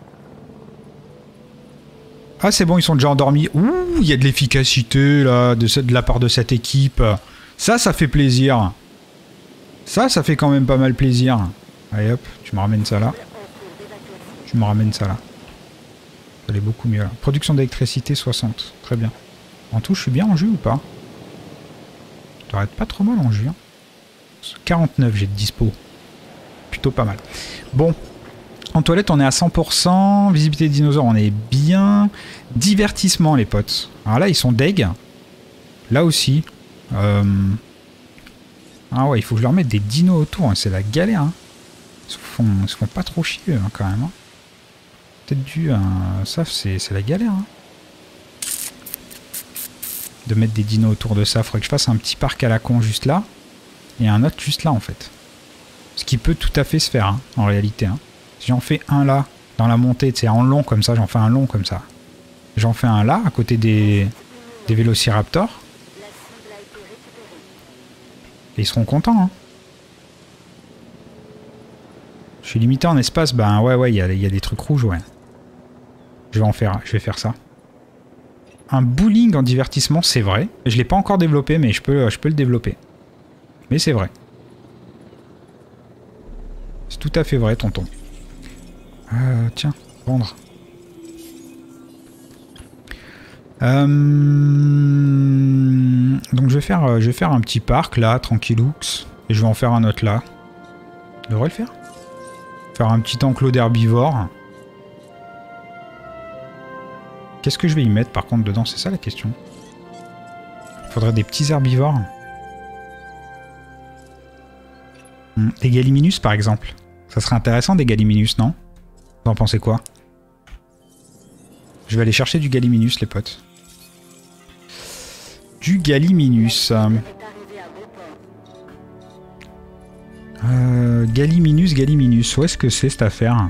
Speaker 1: Ah, c'est bon, ils sont déjà endormis. Ouh, il y a de l'efficacité, là, de, de la part de cette équipe. Ça, ça fait plaisir. Ça, ça fait quand même pas mal plaisir. Allez, hop, tu me ramènes ça là. Tu me ramènes ça là. Ça allait beaucoup mieux, là. Production d'électricité, soixante. Très bien. En tout, je suis bien en jus ou pas? Je t'arrête pas trop mal en jus. Hein. quarante-neuf, j'ai de dispo. Plutôt pas mal. Bon. En toilette, on est à cent pour cent. Visibilité dinosaure, on est bien. Divertissement, les potes. Alors là, ils sont deg. Là aussi. Euh... Ah ouais, il faut que je leur mette des dinos autour. Hein. C'est la galère. Hein. Ils se font, ils se font pas trop chier, hein, quand même. Hein. Peut-être dû à... Ça, c'est la galère. Hein. De mettre des dinos autour de ça. Faudrait que je fasse un petit parc à la con juste là. Et un autre juste là, en fait. Ce qui peut tout à fait se faire, hein, en réalité. Hein. Si j'en fais un là, dans la montée, tu sais, en long comme ça, j'en fais un long comme ça. J'en fais un là, à côté des, des vélociraptors. Et ils seront contents. Hein. Je suis limité en espace, ben ouais, ouais, il y a, y a des trucs rouges, ouais. Je vais en faire, je vais faire ça. Un bowling en divertissement, c'est vrai. Je l'ai pas encore développé, mais je peux, je peux le développer. Mais c'est vrai. C'est tout à fait vrai, tonton. Euh, tiens, vendre. Euh, donc je vais faire, je vais faire un petit parc là, tranquilloux, et je vais en faire un autre là. Je devrais le faire. Faire un petit enclos d'herbivores. Qu'est-ce que je vais y mettre par contre dedans? C'est ça la question. Il faudrait des petits herbivores. Hmm, des gallimimus par exemple. Ça serait intéressant des gallimimus, non? Vous en pensez quoi? Je vais aller chercher du gallimimus, les potes. Du gallimimus. Euh, gallimimus, gallimimus. Où est-ce que c'est cette affaire?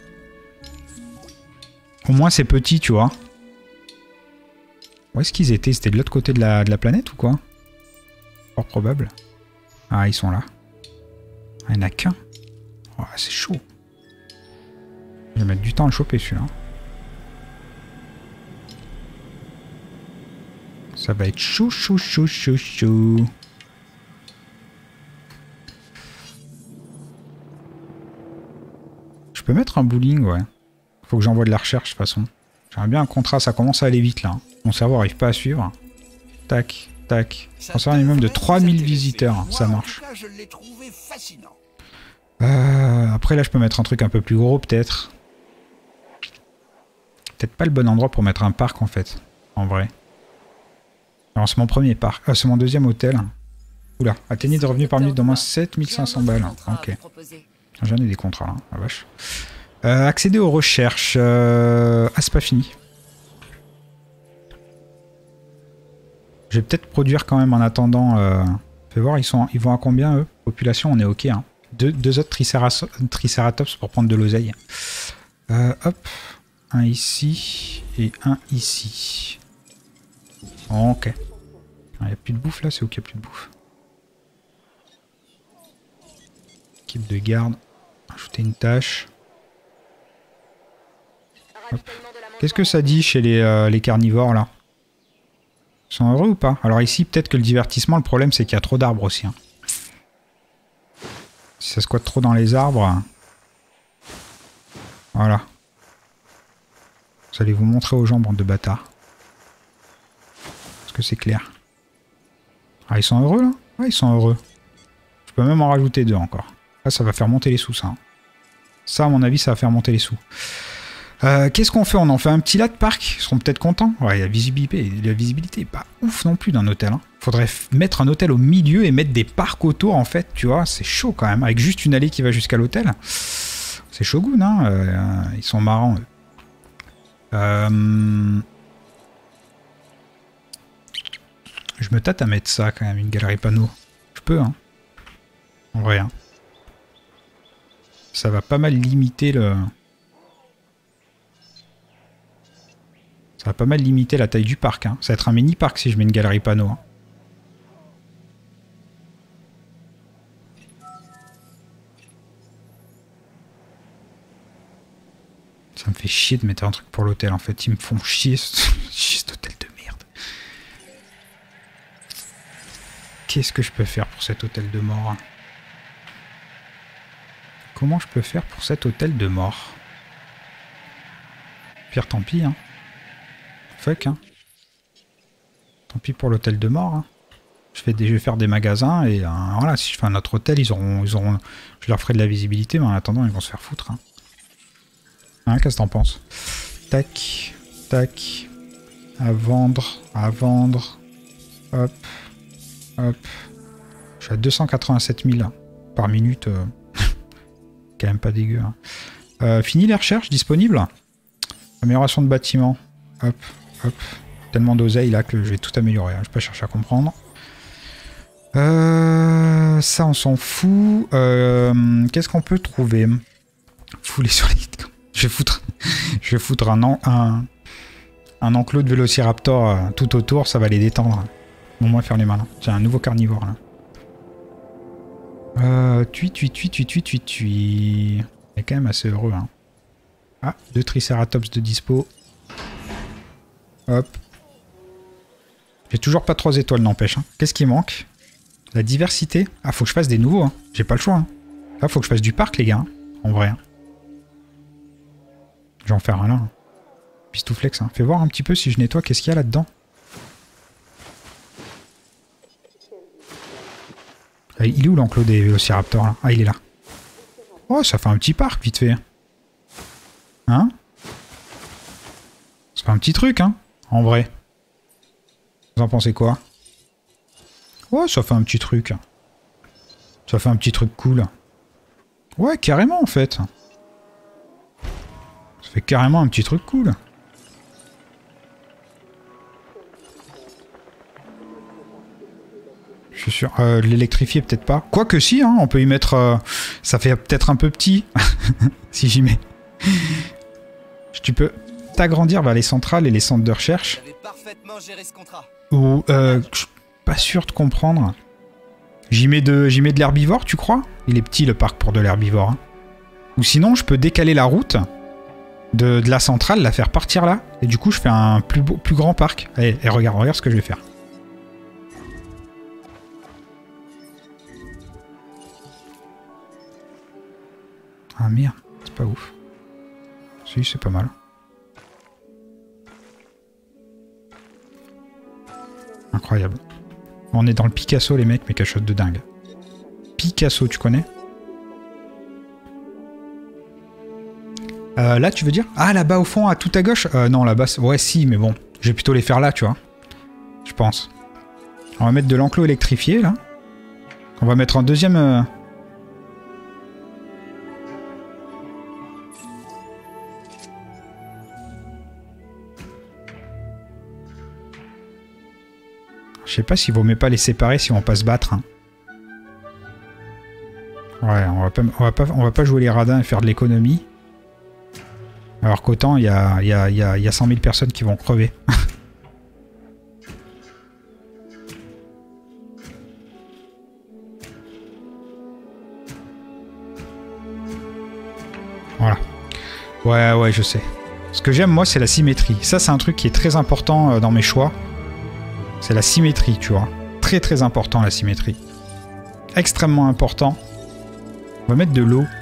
Speaker 1: Au moins c'est petit, tu vois. Où est-ce qu'ils étaient? C'était de l'autre côté de la, de la planète ou quoi? Fort probable. Ah, ils sont là. Ah, il n'y en a qu'un. Oh, c'est chaud. Je vais mettre du temps à le choper celui-là. Ça va être chou, chou, chou, chou, chou. Je peux mettre un bowling, ouais. Faut que j'envoie de la recherche, de toute façon. J'aimerais bien un contrat, ça commence à aller vite, là. Mon cerveau n'arrive pas à suivre. Tac, tac. Concernant un minimum de trois mille visiteurs, ça marche. Euh, après, là, je peux mettre un truc un peu plus gros, peut-être. Peut-être pas le bon endroit pour mettre un parc, en fait. En vrai. Alors, c'est mon premier parc. Ah, c'est mon deuxième hôtel. Oula, atteignez des revenus par minute d'au moins sept mille cinq cents balles. Ok. J'en ai des contrats, là. La vache. Euh, accéder aux recherches. Euh... Ah, c'est pas fini. Je vais peut-être produire quand même en attendant. Euh... Fais voir, ils, sont... ils vont à combien, eux? Population, on est ok. Hein. Deux, deux autres tricéras... tricératops pour prendre de l'oseille. Euh, hop. Un ici et un ici. Ok. Il n'y a plus de bouffe là, c'est ok, il n'y a plus de bouffe. Équipe de garde. Ajouter une tâche. Qu'est-ce que ça dit chez les, euh, les carnivores là? Ils sont heureux ou pas? Alors ici, peut-être que le divertissement, le problème c'est qu'il y a trop d'arbres aussi. Hein. Si ça squatte trop dans les arbres... Hein. Voilà. Vous allez vous montrer aux gens, bande de bâtards. Est-ce que c'est clair? Ah, ils sont heureux là? Ah, ils sont heureux. Je peux même en rajouter deux encore. Là, ça va faire monter les sous, ça. Hein. Ça, à mon avis, ça va faire monter les sous. Euh, Qu'est-ce qu'on fait? On en fait un petit là de parc? Ils seront peut-être contents. Ouais, la visibilité, la visibilité est pas ouf non plus d'un hôtel. Hein. Faudrait mettre un hôtel au milieu et mettre des parcs autour, en fait. Tu vois, c'est chaud quand même. Avec juste une allée qui va jusqu'à l'hôtel. C'est shogun, hein. Euh, ils sont marrants, eux. Euh... Je me tâte à mettre ça quand même, une galerie panneau. Je peux, hein. En vrai, hein. Ça va pas mal limiter le... Ça va pas mal limiter la taille du parc, hein. Ça va être un mini-parc si je mets une galerie panneau, hein. Ça me fait chier de mettre un truc pour l'hôtel, en fait. Ils me font chier, chier cet hôtel de merde. Qu'est-ce que je peux faire pour cet hôtel de mort? Comment je peux faire pour cet hôtel de mort? Pire, tant pis, hein. Fuck, hein. Tant pis pour l'hôtel de mort, hein. Je, fais des, je vais faire des magasins et euh, voilà, si je fais un autre hôtel, ils auront, ils auront, je leur ferai de la visibilité, mais en attendant, ils vont se faire foutre, hein. Hein, qu'est-ce que t'en penses? Tac, tac. À vendre, à vendre. Hop, hop. Je suis à deux cent quatre-vingt-sept mille hein, par minute. Euh... Quand même pas dégueu. Hein. Euh, fini les recherches disponibles. Amélioration de bâtiment. Hop, hop. Tellement d'oseille là que je vais tout améliorer. Hein. Je vais pas chercher à comprendre. Euh, ça, on s'en fout. Euh, Qu'est-ce qu'on peut trouver? Fouler sur les... Je vais foutre, je vais foutre un, an, un, un enclos de vélociraptor euh, tout autour, ça va les détendre. Au moins faire les malins. Tiens, un nouveau carnivore là. Euh, tui, tui, tui, tui, tui, tui, tui. Il est quand même assez heureux. Hein. Ah, deux tricératops de dispo. Hop. J'ai toujours pas trois étoiles, n'empêche. Hein. Qu'est-ce qui manque? La diversité. Ah, faut que je fasse des nouveaux. Hein. J'ai pas le choix. Hein. Là, faut que je fasse du parc, les gars. Hein. En vrai. Hein. Je vais en faire un là. Pistouflex. Hein. Fais voir un petit peu si je nettoie. Qu'est-ce qu'il y a là-dedans? Il est où l'enclos des vélociraptors là? Ah, il est là. Oh, ça fait un petit parc, vite fait. Hein? Ça fait un petit truc, hein? En vrai. Vous en pensez quoi? Ouais, ça fait un petit truc. Ça fait un petit truc cool. Ouais, carrément, en fait. Ça fait carrément un petit truc cool. Je suis sûr. Euh, L'électrifier, peut-être pas. Quoique si, hein, on peut y mettre... Euh, ça fait peut-être un peu petit. Si j'y mets. Tu peux t'agrandir vers les centrales et les centres de recherche. Ou... Euh, je suis pas sûr de comprendre. J'y mets de, j'y mets de l'herbivore, tu crois? Il est petit, le parc, pour de l'herbivore. Hein. Ou sinon, je peux décaler la route de, de la centrale, la faire partir là. Et du coup, je fais un plus, beau, plus grand parc. Et, et regarde, regarde ce que je vais faire. Ah merde, c'est pas ouf. Si, c'est pas mal. Incroyable. On est dans le Picasso, les mecs, mais quelque chose de dingue. Picasso, tu connais? euh, Là, tu veux dire? Ah, là-bas au fond, à tout à gauche? euh, Non, là-bas, ouais, si, mais bon. Je vais plutôt les faire là, tu vois. Je pense. On va mettre de l'enclos électrifié, là. On va mettre un deuxième... Euh... Je sais pas s'il vaut mieux pas les séparer si on va pas se battre. Hein. Ouais, on va pas, on va pas, on va pas jouer les radins et faire de l'économie. Alors qu'autant, il y a, y, a, y, a, y a cent mille personnes qui vont crever. Voilà. Ouais, ouais, je sais. Ce que j'aime, moi, c'est la symétrie. Ça, c'est un truc qui est très important dans mes choix. C'est la symétrie, tu vois. Très, très important, la symétrie. Extrêmement important. On va mettre de l'eau.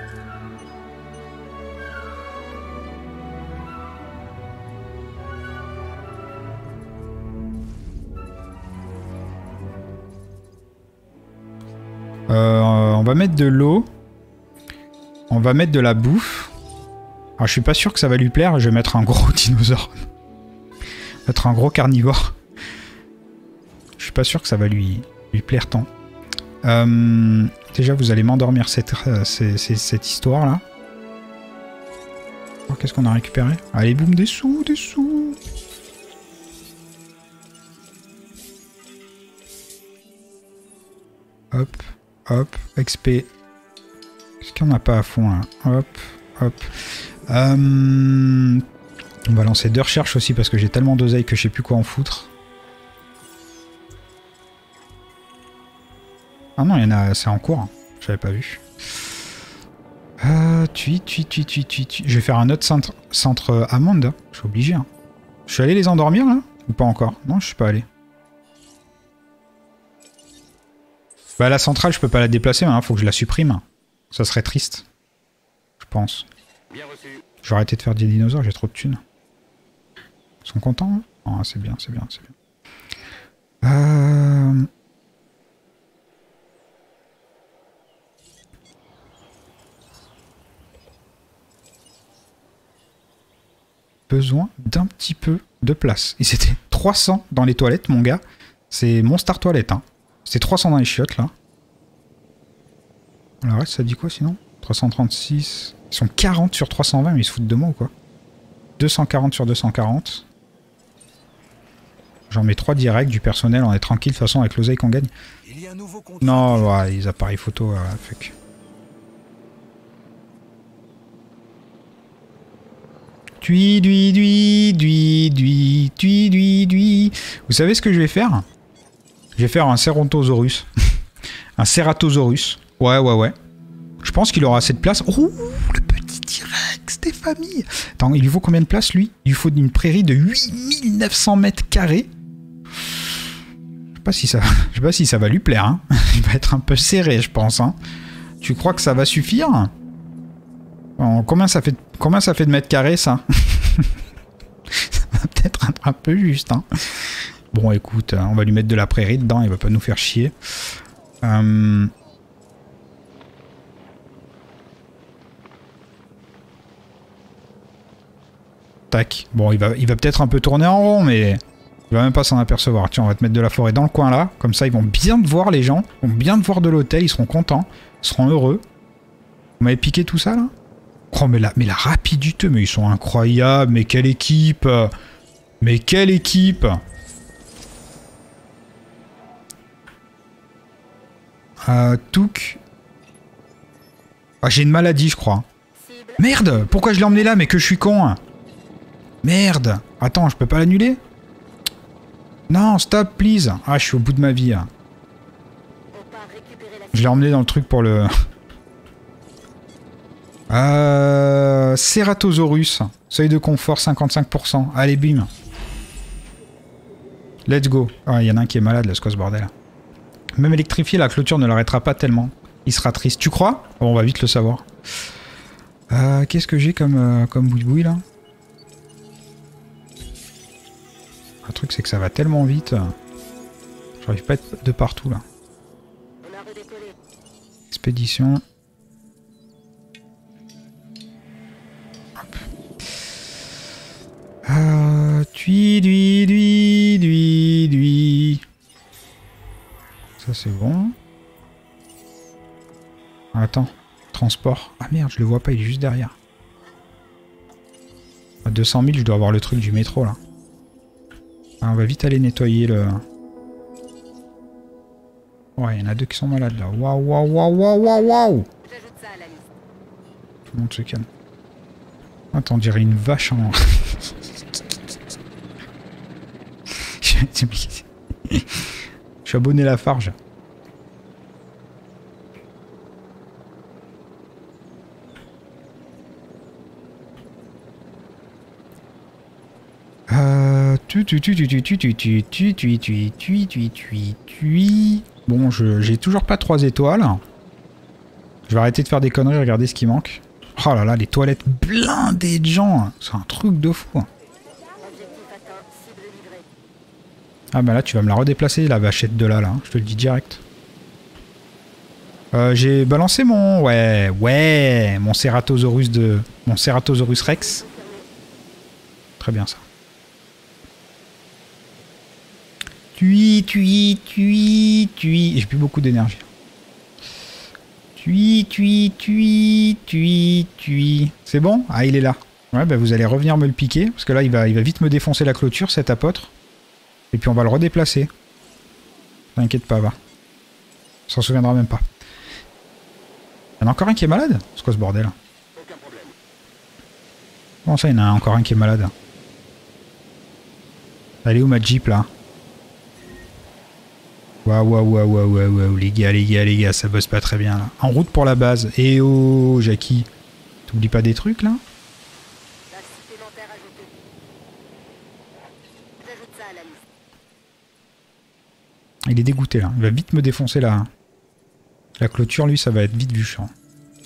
Speaker 1: Euh, on va mettre de l'eau. On va mettre de la bouffe. Alors, je suis pas sûr que ça va lui plaire. Je vais mettre un gros dinosaure. Mettre un gros carnivore. Je suis pas sûr que ça va lui, lui plaire tant. Euh, déjà, vous allez m'endormir cette, euh, cette, cette histoire-là. Oh, qu'est-ce qu'on a récupéré? Allez, boum, des sous, des sous. Hop, hop, X P. Qu'est-ce qu'on n'a pas à fond, là? Hop, hop. Euh, on va lancer deux recherches aussi, parce que j'ai tellement d'oseille que je sais plus quoi en foutre. Ah non, il y en a, c'est en cours. Hein. J'avais pas vu. Euh, tui, tui, tui, tui, tui, tui. Je vais faire un autre centre, centre Hammond. Hein. Je suis obligé. Hein. Je suis allé les endormir là? Ou pas encore? Non, je suis pas allé. Bah la centrale, je peux pas la déplacer. Maintenant, faut que je la supprime. Ça serait triste. Je pense. Je vais arrêter de faire des dinosaures. J'ai trop de thunes. Ils sont contents? Hein? Oh, c'est bien, c'est bien, c'est bien. Euh... besoin d'un petit peu de place. Ils étaient trois cents dans les toilettes, mon gars. C'est mon star toilette. Hein. C'était trois cents dans les chiottes, là. Alors, ça dit quoi, sinon? trois cent trente-six. Ils sont quarante sur trois cent vingt, mais ils se foutent de moi, ou quoi? deux cent quarante sur deux cent quarante. J'en mets trois directs, du personnel, on est tranquille, de toute façon, avec l'oseille qu'on gagne.
Speaker 6: Il y a un nouveau contrat.
Speaker 1: Non, ouais, les appareils photo, euh, fuck. Tui, dui, dui, dui, dui, tui, dui, dui. Vous savez ce que je vais faire? Je vais faire un Ceratosaurus. Un Ceratosaurus. Ouais, ouais, ouais. Je pense qu'il aura assez de place. Oh, le petit T-Rex des familles. Attends, il lui faut combien de place, lui? Il lui faut une prairie de huit mille neuf cents mètres carrés. Je sais pas si ça, je sais pas si ça va lui plaire. Hein. Il va être un peu serré, je pense. Hein. Tu crois que ça va suffire? Bon, combien ça fait, combien ça fait de mètres carrés, ça? Ça va peut-être être un peu juste. Hein. Bon, écoute, on va lui mettre de la prairie dedans, il va pas nous faire chier. Euh... Tac. Bon, il va, il va peut-être un peu tourner en rond, mais il va même pas s'en apercevoir. Tiens, on va te mettre de la forêt dans le coin là. Comme ça, ils vont bien te voir, les gens. Ils vont bien te voir de l'hôtel, ils seront contents. Ils seront heureux. Vous m'avez piqué tout ça, là? Oh, mais la, mais la rapidité, mais ils sont incroyables. Mais quelle équipe! Mais quelle équipe! Euh, Touk. Ah, j'ai une maladie, je crois. Merde! Pourquoi je l'ai emmené là, mais que je suis con? Merde! Attends, je peux pas l'annuler? Non, stop, please! Ah, je suis au bout de ma vie. Là. Je l'ai emmené dans le truc pour le... Euh... Ceratosaurus. Seuil de confort cinquante-cinq pour cent. Allez, bim. Let's go. Ah, il y en a un qui est malade, là, c'est quoi ce bordel? Même électrifié, la clôture ne l'arrêtera pas tellement. Il sera triste. Tu crois? Bon, on va vite le savoir. Euh, Qu'est-ce que j'ai comme, euh, comme boui-boui là? Le truc c'est que ça va tellement vite. J'arrive pas à être de partout là. Expédition. Hop. Euh, tui, dui, dui, dui, dui. Ça c'est bon. Ah, attends. Transport. Ah merde, je le vois pas, il est juste derrière. À deux cent mille, je dois avoir le truc du métro là. Ah, on va vite aller nettoyer le... Ouais, il y en a deux qui sont malades là. Waouh, waouh, waouh, waouh, waouh, waouh. Tout le monde se calme. Attends, on dirait une vache en... Je suis abonné à la Farge. Euh... Tu tu tu tu tu tu tu tu tu tu tu tu tu tu tu. Bon, je j'ai toujours pas trois étoiles. Je vais arrêter de faire des conneries, regardez ce qui manque. Oh là là, les toilettes blindées de gens. C'est un truc de fou. Ah bah là, tu vas me la redéplacer, la vachette de là, là. Je te le dis direct. Euh, j'ai balancé mon... Ouais, ouais, mon Ceratosaurus de... Mon Ceratosaurus Rex. Très bien, ça. Tui, tui, tui, tui. J'ai plus beaucoup d'énergie. Tui, tui, tui, tui, tui. C'est bon? Ah, il est là. Ouais, bah vous allez revenir me le piquer. Parce que là, il va, il va vite me défoncer la clôture, cet apôtre. Et puis on va le redéplacer. T'inquiète pas, va. On s'en souviendra même pas. Il y en a encore un qui est malade? C'est quoi ce bordel? Comment ça, il y en a encore un qui est malade? Elle est où ma Jeep là? Waouh, waouh, waouh, waouh, waouh, waouh, les gars, les gars, les gars, ça bosse pas très bien là. En route pour la base. Et oh, Jackie. T'oublies pas des trucs là? Il est dégoûté là. Il va vite me défoncer la, la clôture. Lui, ça va être vite vu, je sens.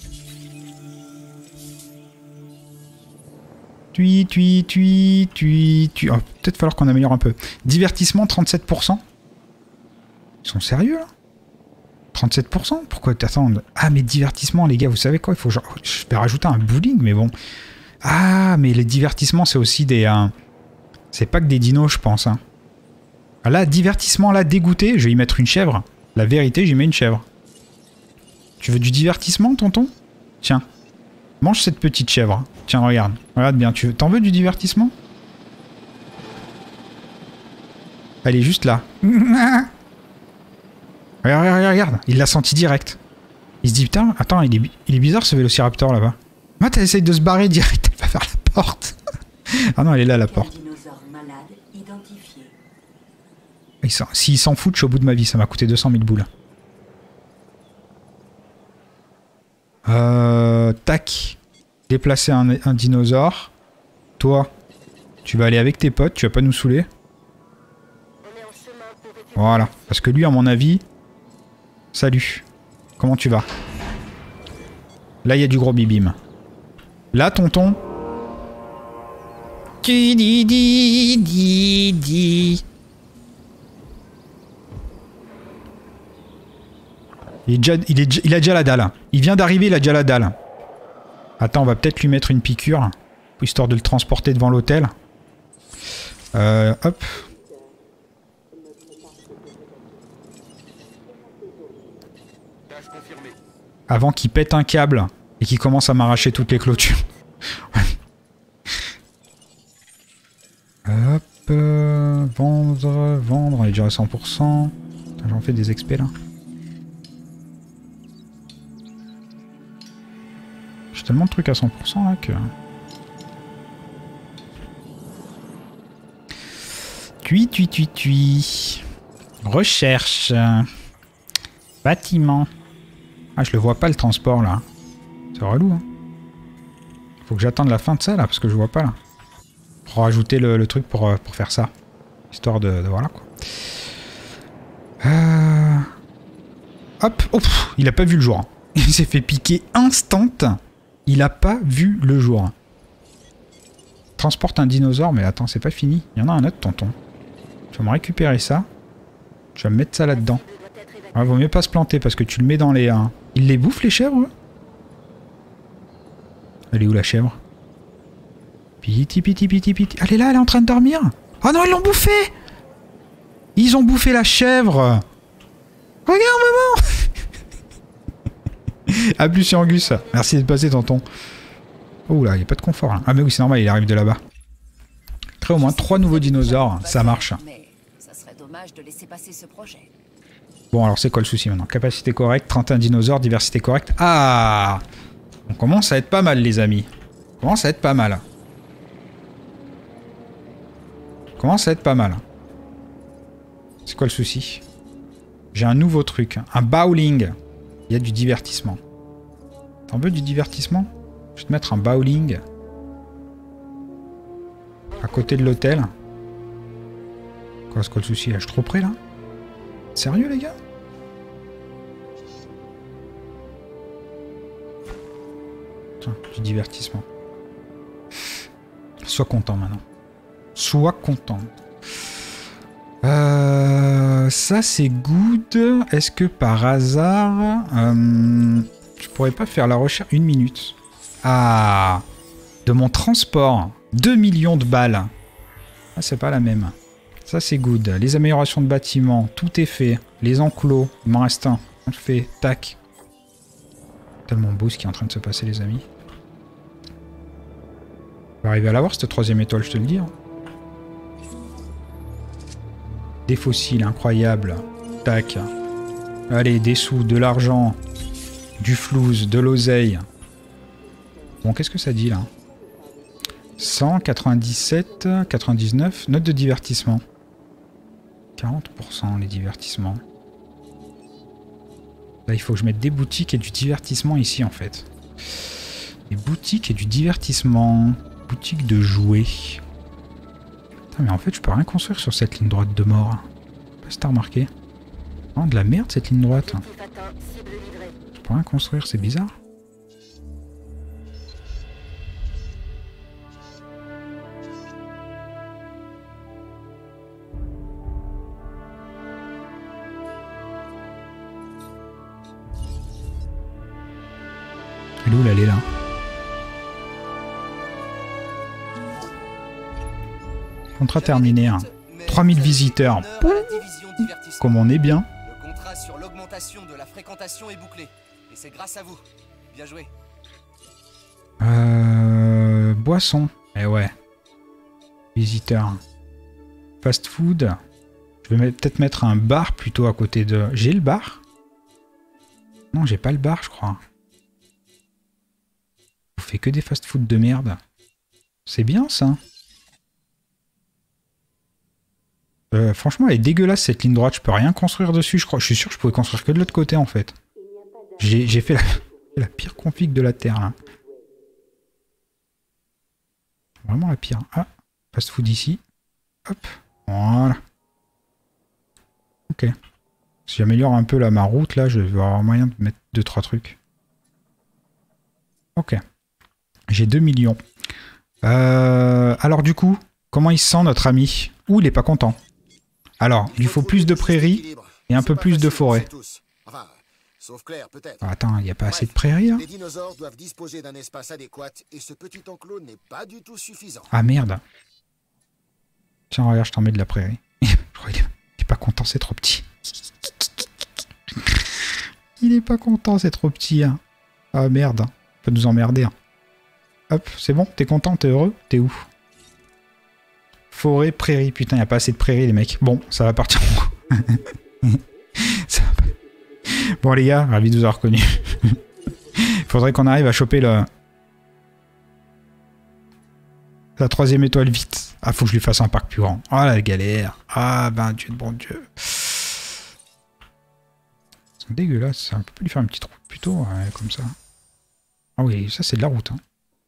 Speaker 1: Tui, tui, tui, tui, tui. Oh, peut-être falloir qu'on améliore un peu. Divertissement, trente-sept pour cent. Ils sont sérieux là? trente-sept pour cent? Pourquoi t'attends? Ah, mais divertissement, les gars, vous savez quoi? Il faut genre... Je vais rajouter un bowling, mais bon. Ah, mais les divertissements, c'est aussi des... Euh... C'est pas que des dinos, je pense. Hein. Là, divertissement, là, dégoûté, je vais y mettre une chèvre. La vérité, j'y mets une chèvre. Tu veux du divertissement, tonton? Tiens. Mange cette petite chèvre. Tiens, regarde. Regarde bien. Tu t'en veux du divertissement? Elle est juste là. Regarde, regarde, regarde. Il l'a senti direct. Il se dit, putain, attends, il est, il est bizarre ce vélociraptor là-bas. Moi, t'essayes de se barrer direct. Elle va vers la porte. Ah non, elle est là, la porte. S'il s'en fout, je suis au bout de ma vie. Ça m'a coûté deux cent mille boules. Euh, tac. Déplacer un, un dinosaure. Toi, tu vas aller avec tes potes. Tu vas pas nous saouler. Voilà. Parce que lui, à mon avis... Salut. Comment tu vas? Là, il y a du gros bibim. Là, tonton... Di di di di di. Il, est déjà, il, est, il a déjà la dalle. Il vient d'arriver, il a déjà la dalle. Attends, on va peut-être lui mettre une piqûre. Histoire de le transporter devant l'hôtel. Euh, hop. Avant qu'il pète un câble et qu'il commence à m'arracher toutes les clôtures. Hop. Euh, vendre, vendre. On est déjà à cent pour cent. J'en fais des expés là. J'ai tellement de trucs à cent pour cent là que... Tui, tui, tui, tui. Recherche. Bâtiment. Ah, je le vois pas le transport là. C'est relou. Hein. Faut que j'attende la fin de ça là parce que je vois pas là. Pour rajouter le, le truc pour, pour faire ça. Histoire de, de voilà quoi. Euh... Hop. Oh, pff, il a pas vu le jour. Hein. Il s'est fait piquer instant. Il a pas vu le jour. Transporte un dinosaure, mais attends, c'est pas fini. Il y en a un autre, tonton. Tu vas me récupérer ça. Tu vas me mettre ça là-dedans. Ouais, vaut mieux pas se planter parce que tu le mets dans les... Hein. Il les bouffe les chèvres? Elle est où la chèvre? Piti, piti, piti, piti. Elle est là, elle est en train de dormir. Oh non, ils l'ont bouffé. Ils ont bouffé la chèvre. Regarde, maman. A plus sur Angus. Merci d'être passé, tonton. Oh là, il n'y a pas de confort là. Ah mais oui, c'est normal, il arrive de là-bas. Crée au moins trois nouveaux dinosaures, ça marche.
Speaker 2: Mais ça serait dommage de laisser passer ce projet.
Speaker 1: Bon, alors c'est quoi le souci maintenant? Capacité correcte, trente et un dinosaures, diversité correcte. Ah! On commence à être pas mal, les amis. On commence à être pas mal. On commence à être pas mal. C'est quoi le souci? J'ai un nouveau truc. Un bowling. Il y a du divertissement. T'en veux du divertissement? Je vais te mettre un bowling. À côté de l'hôtel. Quoi, c'est quoi le souci là? Je suis trop près là? Sérieux les gars? Tiens, du divertissement. Sois content maintenant. Sois content. Euh, ça c'est good. Est-ce que par hasard... Euh, je pourrais pas faire la recherche une minute? Ah, de mon transport. deux millions de balles. Ah, c'est pas la même. Ça, c'est good. Les améliorations de bâtiments, tout est fait. Les enclos, il m'en reste un. On le fait. Tac. Tellement beau ce qui est en train de se passer, les amis. On va arriver à l'avoir, cette troisième étoile, je te le dis. Hein. Des fossiles, incroyables. Tac. Allez, des sous, de l'argent, du flouze, de l'oseille. Bon, qu'est-ce que ça dit, là? cent quatre-vingt-dix-sept, quatre-vingt-dix-neuf, note de divertissement. quarante pour cent les divertissements. Là, il faut que je mette des boutiques et du divertissement ici, en fait. Des boutiques et du divertissement. Boutique de jouets. Putain, mais en fait, je peux rien construire sur cette ligne droite de mort. Je sais pas si t'as remarqué. Oh, de la merde, cette ligne droite. Je peux rien construire, c'est bizarre. Elle est où, là, elle est là. Contrat terminé. Hein. trois mille visiteurs. Comme on est bien.
Speaker 5: Le contrat sur l'augmentation de la fréquentation est bouclé. Et c'est grâce à vous. Bien joué.
Speaker 1: Euh... Boisson. Eh ouais. Visiteurs. Fast food. Je vais peut-être mettre un bar plutôt à côté de... J'ai le bar? Non, j'ai pas le bar, je crois. On fait que des fast food de merde. C'est bien, ça. Euh, franchement, elle est dégueulasse, cette ligne droite. Je peux rien construire dessus, je crois. Je suis sûr que je pouvais construire que de l'autre côté, en fait. J'ai fait la, la pire config de la Terre, là. Vraiment la pire. Ah, fast food ici. Hop, voilà. Ok. Si j'améliore un peu là, ma route, là, je vais avoir moyen de mettre deux trois trucs. Ok. J'ai deux millions. Euh, alors du coup, comment il se sent, notre ami? Ouh, il est pas content. Alors, il lui faut plus de prairies et un peu plus de forêt.
Speaker 6: Enfin, sauf Claire, peut-être.
Speaker 1: Ah, attends, il n'y a pas assez de prairies, là?
Speaker 6: Les dinosaures doivent disposer d'un espace adéquat et ce petit enclos n'est pas du tout suffisant.
Speaker 1: Ah merde. Tiens, regarde, je t'en mets de la prairie. Je crois qu'il est pas content, c'est trop petit. Il est pas content, c'est trop petit. Hein. Ah merde, hein. Il va nous emmerder. Hein. Hop, c'est bon, t'es content, t'es heureux? T'es où? Forêt, prairie. Putain, il n'y a pas assez de prairie, les mecs. Bon, ça va partir. Ça va pas... Bon, les gars, ravi de vous avoir reconnu. Il faudrait qu'on arrive à choper le... la troisième étoile vite. Ah, faut que je lui fasse un parc plus grand. Ah, la galère. Ah, ben, Dieu de bon Dieu. C'est dégueulasse, ça. On peut pas lui faire une petite route plutôt, ouais, comme ça. Ah oui, ça, c'est de la route, hein.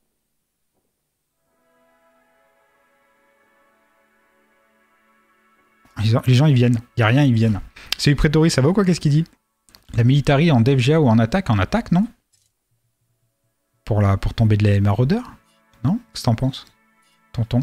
Speaker 1: Les gens, ils viennent. Il n'y a rien, ils viennent. C'est du Prétori, ça va ou quoi? Qu'est-ce qu'il dit? La military en DevGA ou en attaque? En attaque, non? Pour, la, pour tomber de les maraudeurs? Non? Qu'est-ce que t'en penses, tonton?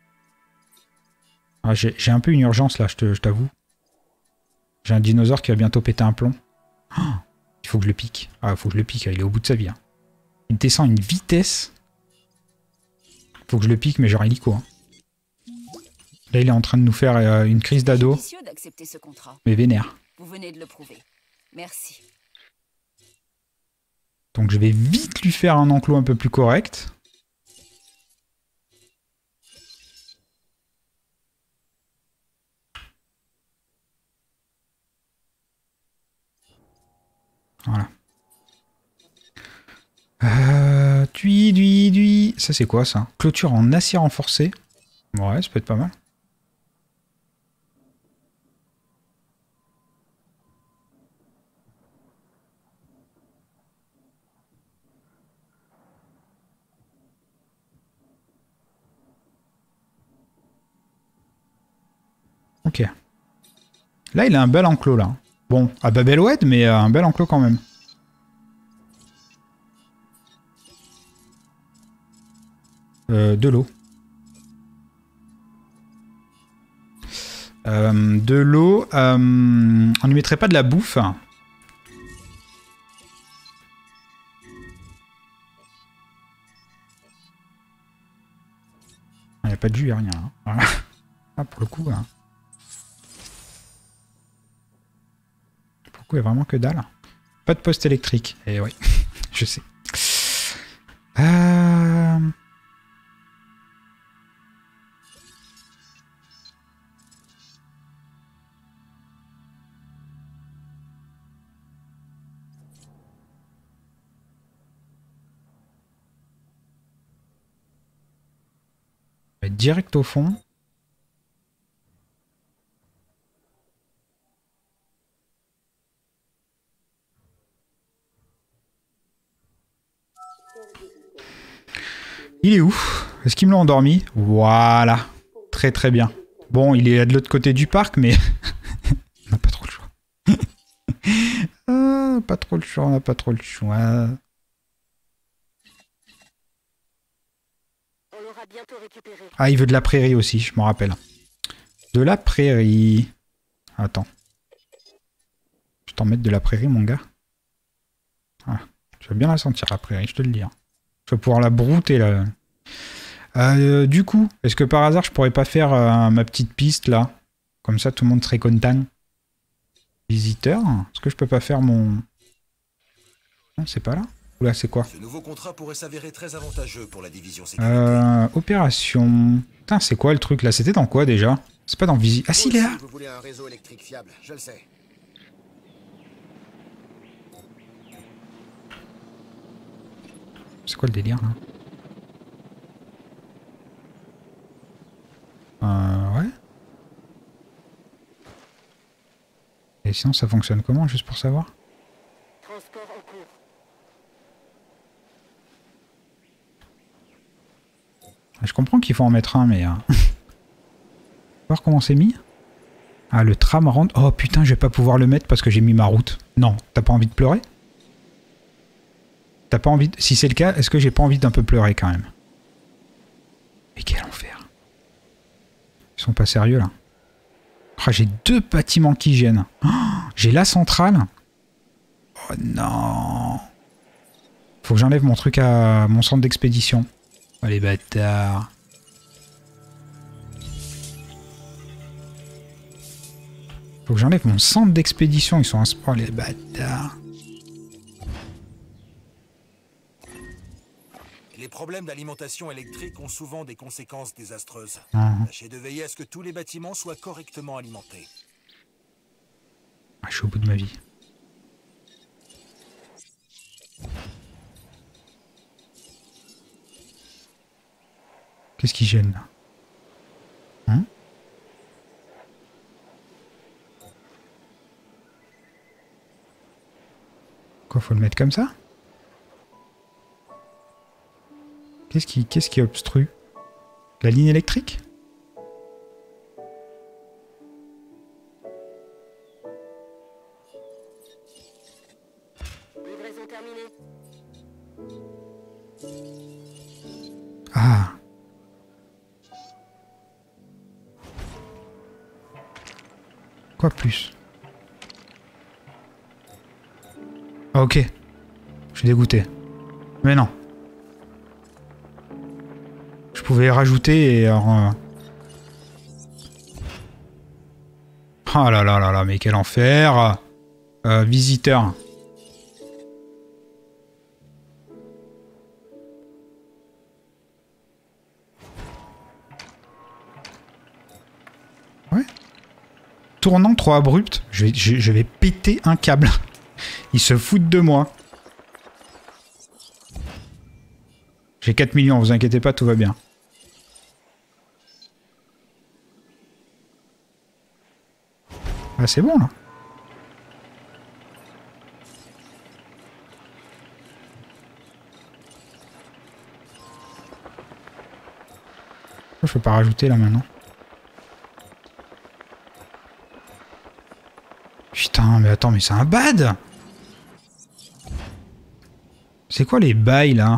Speaker 1: Ah, j'ai un peu une urgence là, je t'avoue. J'ai un dinosaure qui va bientôt péter un plomb. Oh, il faut que je le pique. Ah, il faut que je le pique, il est au bout de sa vie. Hein. Il descend à une vitesse. Il faut que je le pique, mais genre hélico. Hein. Là, il est en train de nous faire euh, une crise d'ado. Mais vénère.
Speaker 2: Vous venez de le prouver. Merci.
Speaker 1: Donc je vais vite lui faire un enclos un peu plus correct. Voilà. Euh, tui, tui, tui. Ça c'est quoi ça? Clôture en acier renforcé. Ouais, ça peut être pas mal. Ok. Là, il a un bel enclos, là. Bon, à Babelwed, mais un bel enclos quand même. Euh, de l'eau. Euh, de l'eau. Euh, on ne mettrait pas de la bouffe. Il n'y a pas de jus, rien. Hein. Ah, pour le coup... Hein. Il n'y a vraiment que dalle. Pas de poste électrique. Et oui, je sais. Euh... Direct au fond. Il est où? Est-ce qu'il me l'a endormi? Voilà. Très très bien. Bon, il est de l'autre côté du parc, mais... on n'a pas trop le choix. ah, pas trop le choix, on n'a pas trop le choix. Ah, il veut de la prairie aussi, je m'en rappelle. De la prairie. Attends. Je t'en mettre de la prairie, mon gars. Ah, tu vas bien la sentir, la prairie, je te le dis. Hein. Je vais pouvoir la brouter là. Euh, du coup, est-ce que par hasard je pourrais pas faire euh, ma petite piste là? Comme ça tout le monde serait content. Visiteur? Est-ce que je peux pas faire mon... Non, c'est pas là? Ou là c'est quoi?
Speaker 6: Ce nouveau contrat pourrait s'avérer très avantageux pour la division sécurité.
Speaker 1: Euh, opération... Putain, c'est quoi le truc là? C'était dans quoi déjà? C'est pas dans Visi... Ah si, il est là!
Speaker 6: Vous voulez un réseau électrique fiable, je le sais.
Speaker 1: C'est quoi le délire là? Euh, ouais. Et sinon ça fonctionne comment, juste pour savoir?
Speaker 8: Transport en cours.
Speaker 1: Je comprends qu'il faut en mettre un, mais... Euh... voir comment c'est mis? Ah, le tram rentre... Oh putain, je vais pas pouvoir le mettre parce que j'ai mis ma route. Non, t'as pas envie de pleurer? T'as pas envie de... Si c'est le cas, est-ce que j'ai pas envie d'un peu pleurer quand même? Mais quel enfer. Ils sont pas sérieux là. Oh, j'ai deux bâtiments qui gênent. Oh, j'ai la centrale. Oh non. Faut que j'enlève mon truc à mon centre d'expédition. Oh les bâtards. Faut que j'enlève mon centre d'expédition. Ils sont un sport, les bâtards.
Speaker 6: Les problèmes d'alimentation électrique ont souvent des conséquences désastreuses.
Speaker 1: Mmh.
Speaker 6: Tâchez de veiller à ce que tous les bâtiments soient correctement alimentés.
Speaker 1: Ah, je suis au bout de ma vie. Qu'est-ce qui gêne là? Hein? Quoi, faut le mettre comme ça? Qu'est-ce qui, qu'est-ce qui obstrue? La ligne électrique?
Speaker 8: Livraison terminée.
Speaker 1: Ah. Quoi plus? Ah, ok. Je suis dégoûté. Mais non. Je pouvais rajouter et... Alors, euh... oh là là là là, mais quel enfer. euh, Visiteur. Ouais. Tournant trop abrupt. Je vais, je, je vais péter un câble. Ils se foutent de moi. J'ai quatre millions, vous inquiétez pas, tout va bien. Ah, c'est bon, là. Je peux pas rajouter, là, maintenant. Putain, mais attends, mais c'est un bad! C'est quoi les bails, là?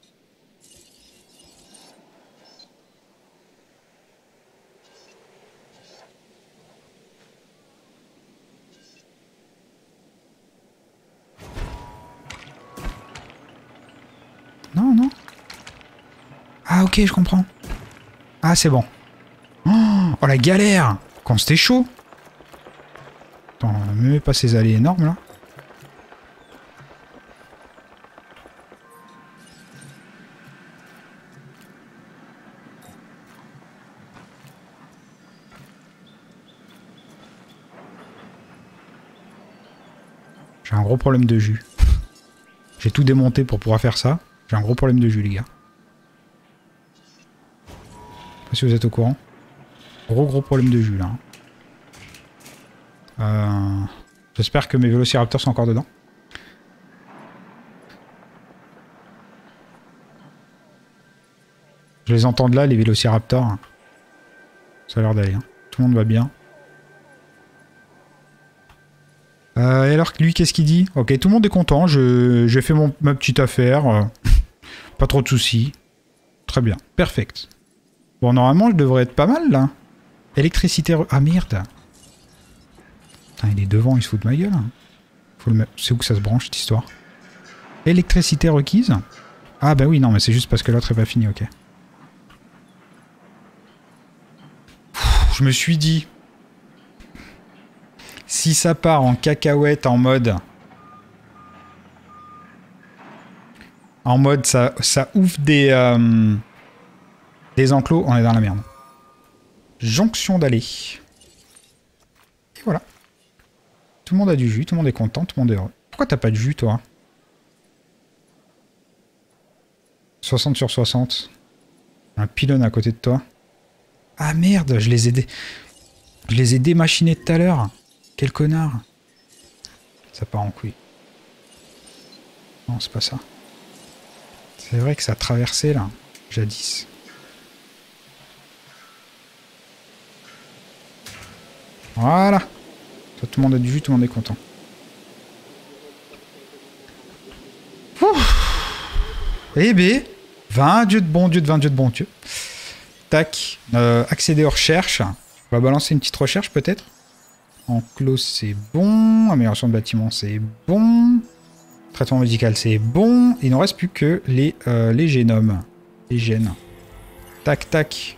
Speaker 1: Non, non. Ah, ok, je comprends. Ah, c'est bon. Oh, oh, la galère! Quand c'était chaud. Attends, ne mets pas ces allées énormes, là. J'ai un gros problème de jus. J'ai tout démonté pour pouvoir faire ça. J'ai un gros problème de jus, les gars. Je sais pas si vous êtes au courant. Gros gros problème de jus, là. Euh... J'espère que mes vélociraptors sont encore dedans. Je les entends de là, les vélociraptors. Ça a l'air d'aller. Hein. Tout le monde va bien. Euh, et alors, lui, qu'est-ce qu'il dit? Ok, tout le monde est content. J'ai fait mon, ma petite affaire. Euh, pas trop de soucis. Très bien. Perfect. Bon, normalement, je devrais être pas mal, là. Électricité... Ah, merde. Putain, il est devant, il se fout de ma gueule. Faut le mettre... C'est où que ça se branche, cette histoire? Électricité requise. Ah, bah oui, non, mais c'est juste parce que l'autre est pas fini, ok. Pff, je me suis dit... Si ça part en cacahuète en mode... En mode, ça, ça ouvre des... Euh, des enclos, on est dans la merde. Jonction d'allée. Et voilà. Tout le monde a du jus, tout le monde est content, tout le monde est heureux. Pourquoi t'as pas de jus, toi? soixante sur soixante. Un pylône à côté de toi. Ah merde, je les ai dé... Je les ai démachinés tout à l'heure. Quel connard. Ça part en couille. Non, c'est pas ça. C'est vrai que ça a traversé, là. Jadis. Voilà. Tout le monde a du jus, tout le monde est content. Eh ben, vingt dieux de bon Dieu, de vingt dieux de bon Dieu. Tac. Euh, accéder aux recherches. On va balancer une petite recherche, peut-être. Enclos, c'est bon. Amélioration de bâtiment, c'est bon. Traitement médical, c'est bon. Il ne reste plus que les, euh, les génomes. Les gènes. Tac, tac.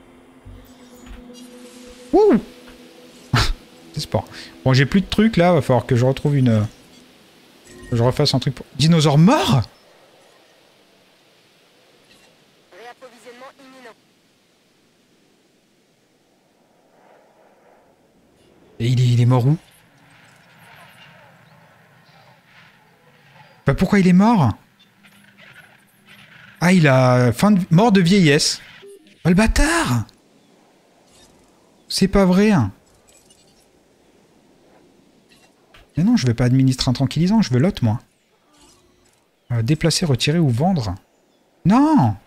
Speaker 1: Ouh. C'est sport. Bon, j'ai plus de trucs, là. Va falloir que je retrouve une... Que je refasse un truc pour... Dinosaure mort?
Speaker 8: Réapprovisionnement imminent.
Speaker 1: Et il est, il est mort où? Bah pourquoi il est mort? Ah, il a... Fin de... Mort de vieillesse. Oh, le bâtard! C'est pas vrai. Mais non, je vais pas administrer un tranquillisant, je veux l'autre, moi. Euh, déplacer, retirer ou vendre. Non!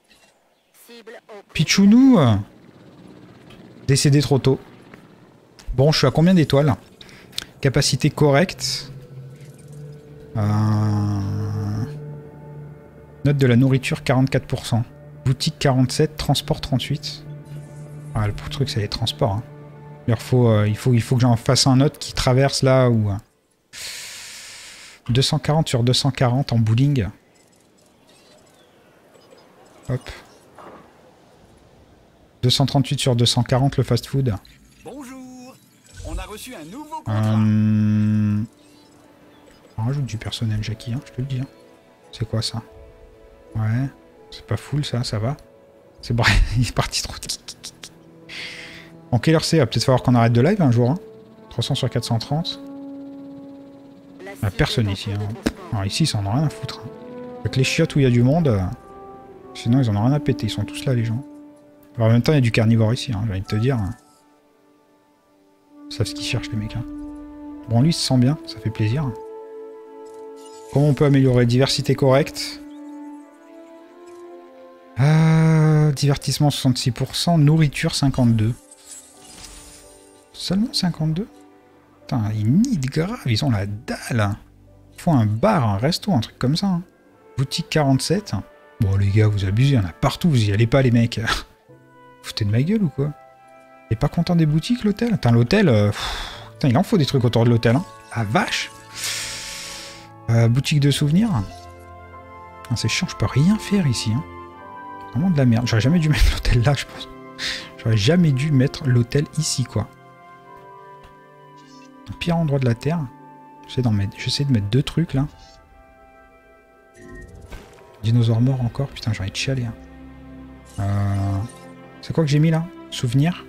Speaker 1: Pichounou! Décédé trop tôt. Bon, je suis à combien d'étoiles? Capacité correcte. Euh... Note de la nourriture, quarante-quatre pour cent. Boutique, quarante-sept. Transport, trente-huit. Ah, le truc, c'est les transports. Hein. Il, faut, euh, il, faut, il faut que j'en fasse un autre qui traverse là où... Euh, deux cent quarante sur deux cent quarante en bowling. Hop. deux cent trente-huit sur deux cent quarante le fast food.
Speaker 3: Bonjour. On a reçu un nouveau contrat.
Speaker 1: Euh... On rajoute du personnel, Jackie, hein, je te le dis. Hein. C'est quoi ça? Ouais. C'est pas full ça, ça va. C'est bref, il est parti trop. En quelle heure c'est? Il va peut-être falloir qu'on arrête de live un jour. Hein. trois cents sur quatre cent trente. Il n'y a personne ici. Hein. Alors ici, ils en ont rien à foutre. Hein. Avec les chiottes où il y a du monde, euh... sinon ils en ont rien à péter. Ils sont tous là, les gens. Alors, en même temps, il y a du carnivore ici, hein, j'ai envie de te dire. Hein. Ils savent ce qu'ils cherchent, les mecs. Hein. Bon, lui, il se sent bien, ça fait plaisir. Comment on peut améliorer? Diversité correcte. Euh, divertissement soixante-six pour cent, nourriture cinquante-deux. Seulement cinquante-deux? Putain, ils nident grave, ils ont la dalle. Il faut un bar, un resto, un truc comme ça. Hein. Boutique quarante-sept. Bon les gars, vous abusez, il y en a partout, vous y allez pas les mecs. Vous foutez de ma gueule ou quoi? T'es pas content des boutiques l'hôtel? Putain l'hôtel, euh, putain il en faut des trucs autour de l'hôtel. Hein. Ah vache. Euh, boutique de souvenirs. Ah, c'est chiant, je peux rien faire ici. Hein. Vraiment de la merde. J'aurais jamais dû mettre l'hôtel là, je pense. J'aurais jamais dû mettre l'hôtel ici, quoi. Le pire endroit de la Terre. J'essaie d'en mettre... J'essaie de mettre deux trucs, là. Dinosaure mort encore. Putain, j'ai envie de chialer. Hein. Euh... C'est quoi que j'ai mis, là? Souvenir.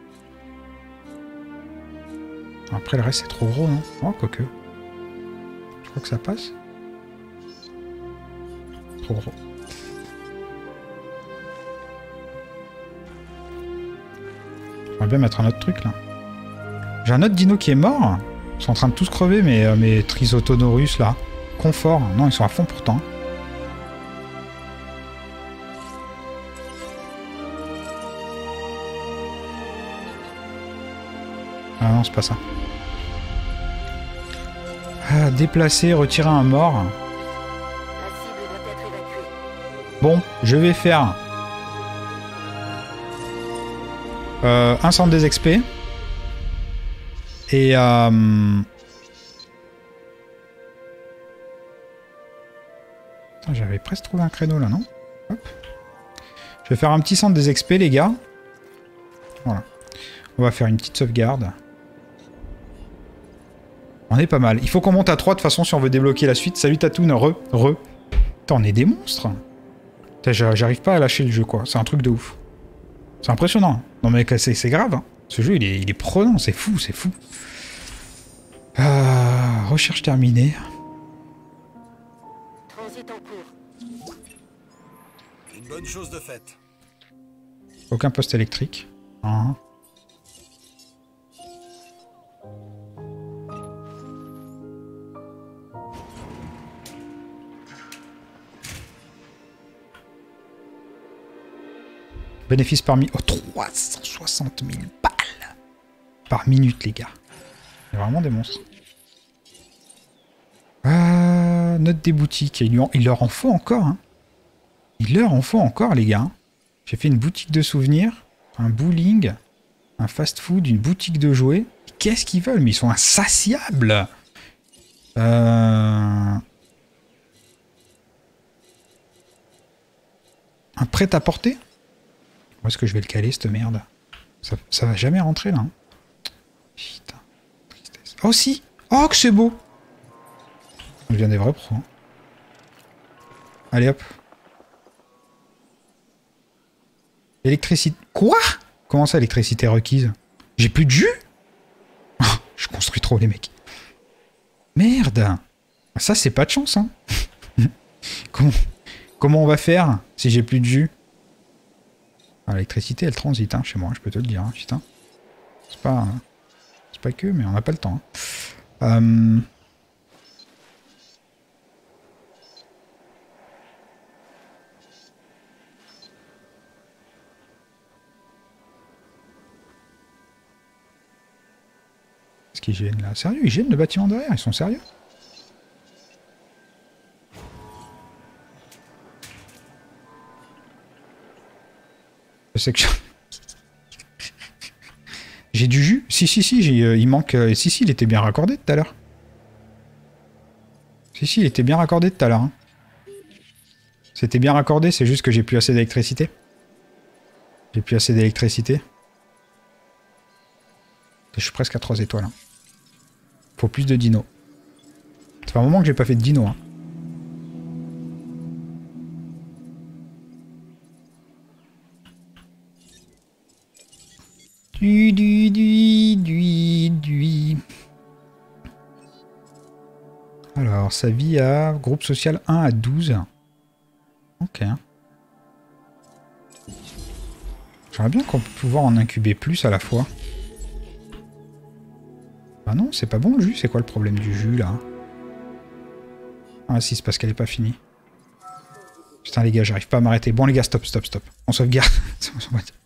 Speaker 1: Après, le reste, c'est trop gros, non? Oh, quoique. Je crois que ça passe. Trop gros. J'aimerais bien mettre un autre truc là. J'ai un autre dino qui est mort. Ils sont en train de tous crever, mais euh, mes Trisotonorus là. Confort. Non, ils sont à fond pourtant. Ah non, c'est pas ça. Ah, déplacer, retirer un mort. Bon, je vais faire... Euh, un centre des X P. Et... Euh... J'avais presque trouvé un créneau là, non? Hop. Je vais faire un petit centre des X P, les gars. Voilà. On va faire une petite sauvegarde. On est pas mal. Il faut qu'on monte à trois de toute façon si on veut débloquer la suite. Salut Tatoon, re, re. Putain, on est des monstres. J'arrive pas à lâcher le jeu, quoi. C'est un truc de ouf. C'est impressionnant. Non mais c'est grave. Hein. Ce jeu, il est, il est prenant. C'est fou, c'est fou. Euh, recherche terminée.
Speaker 8: Transit en cours.
Speaker 6: Une bonne chose de faite.
Speaker 1: Aucun poste électrique. Hein. Bénéfice par minute. Oh, trois cent soixante mille balles par minute, les gars. Il y a vraiment des monstres. Euh, note des boutiques. Il, en, il leur en faut encore. Hein. Il leur en faut encore, les gars. J'ai fait une boutique de souvenirs, un bowling, un fast-food, une boutique de jouets. Qu'est-ce qu'ils veulent? Mais ils sont insatiables. Euh... Un prêt-à-porter? Où est-ce que je vais le caler, cette merde? Ça, ça va jamais rentrer, là. Hein. Putain. Tristesse. Oh, si! Oh, que c'est beau! Je viens des vrais pros. Hein. Allez, hop. Électricité... Quoi? Comment ça, électricité requise? J'ai plus de jus? Oh, je construis trop, les mecs. Merde! Ça, c'est pas de chance, hein. Comment... Comment on va faire si j'ai plus de jus? L'électricité, elle transite hein, chez moi, je peux te le dire. Hein, putain. C'est pas, c'est pas que, mais on n'a pas le temps. Hein. Euh... Qu'est-ce qu'ils gênent là? Sérieux, ils gênent le bâtiment derrière, ils sont sérieux? Je sais que je... J'ai du jus? Si, si, si, j'ai, euh, il manque... Euh, si, si, il était bien raccordé tout à l'heure. Si, si, il était bien raccordé tout à l'heure. Hein. C'était bien raccordé, c'est juste que j'ai plus assez d'électricité. J'ai plus assez d'électricité. Je suis presque à trois étoiles. Hein. Faut plus de dinos. Ça fait un moment que j'ai pas fait de dinos. Hein. Du, du, du, du, du. Alors, sa vie à groupe social un à douze. Ok. J'aimerais bien qu'on puisse pouvoir en incuber plus à la fois. Ah non, c'est pas bon le jus. C'est quoi le problème du jus, là? Ah si, c'est parce qu'elle est pas finie. Putain, les gars, j'arrive pas à m'arrêter. Bon, les gars, stop, stop, stop. On sauvegarde.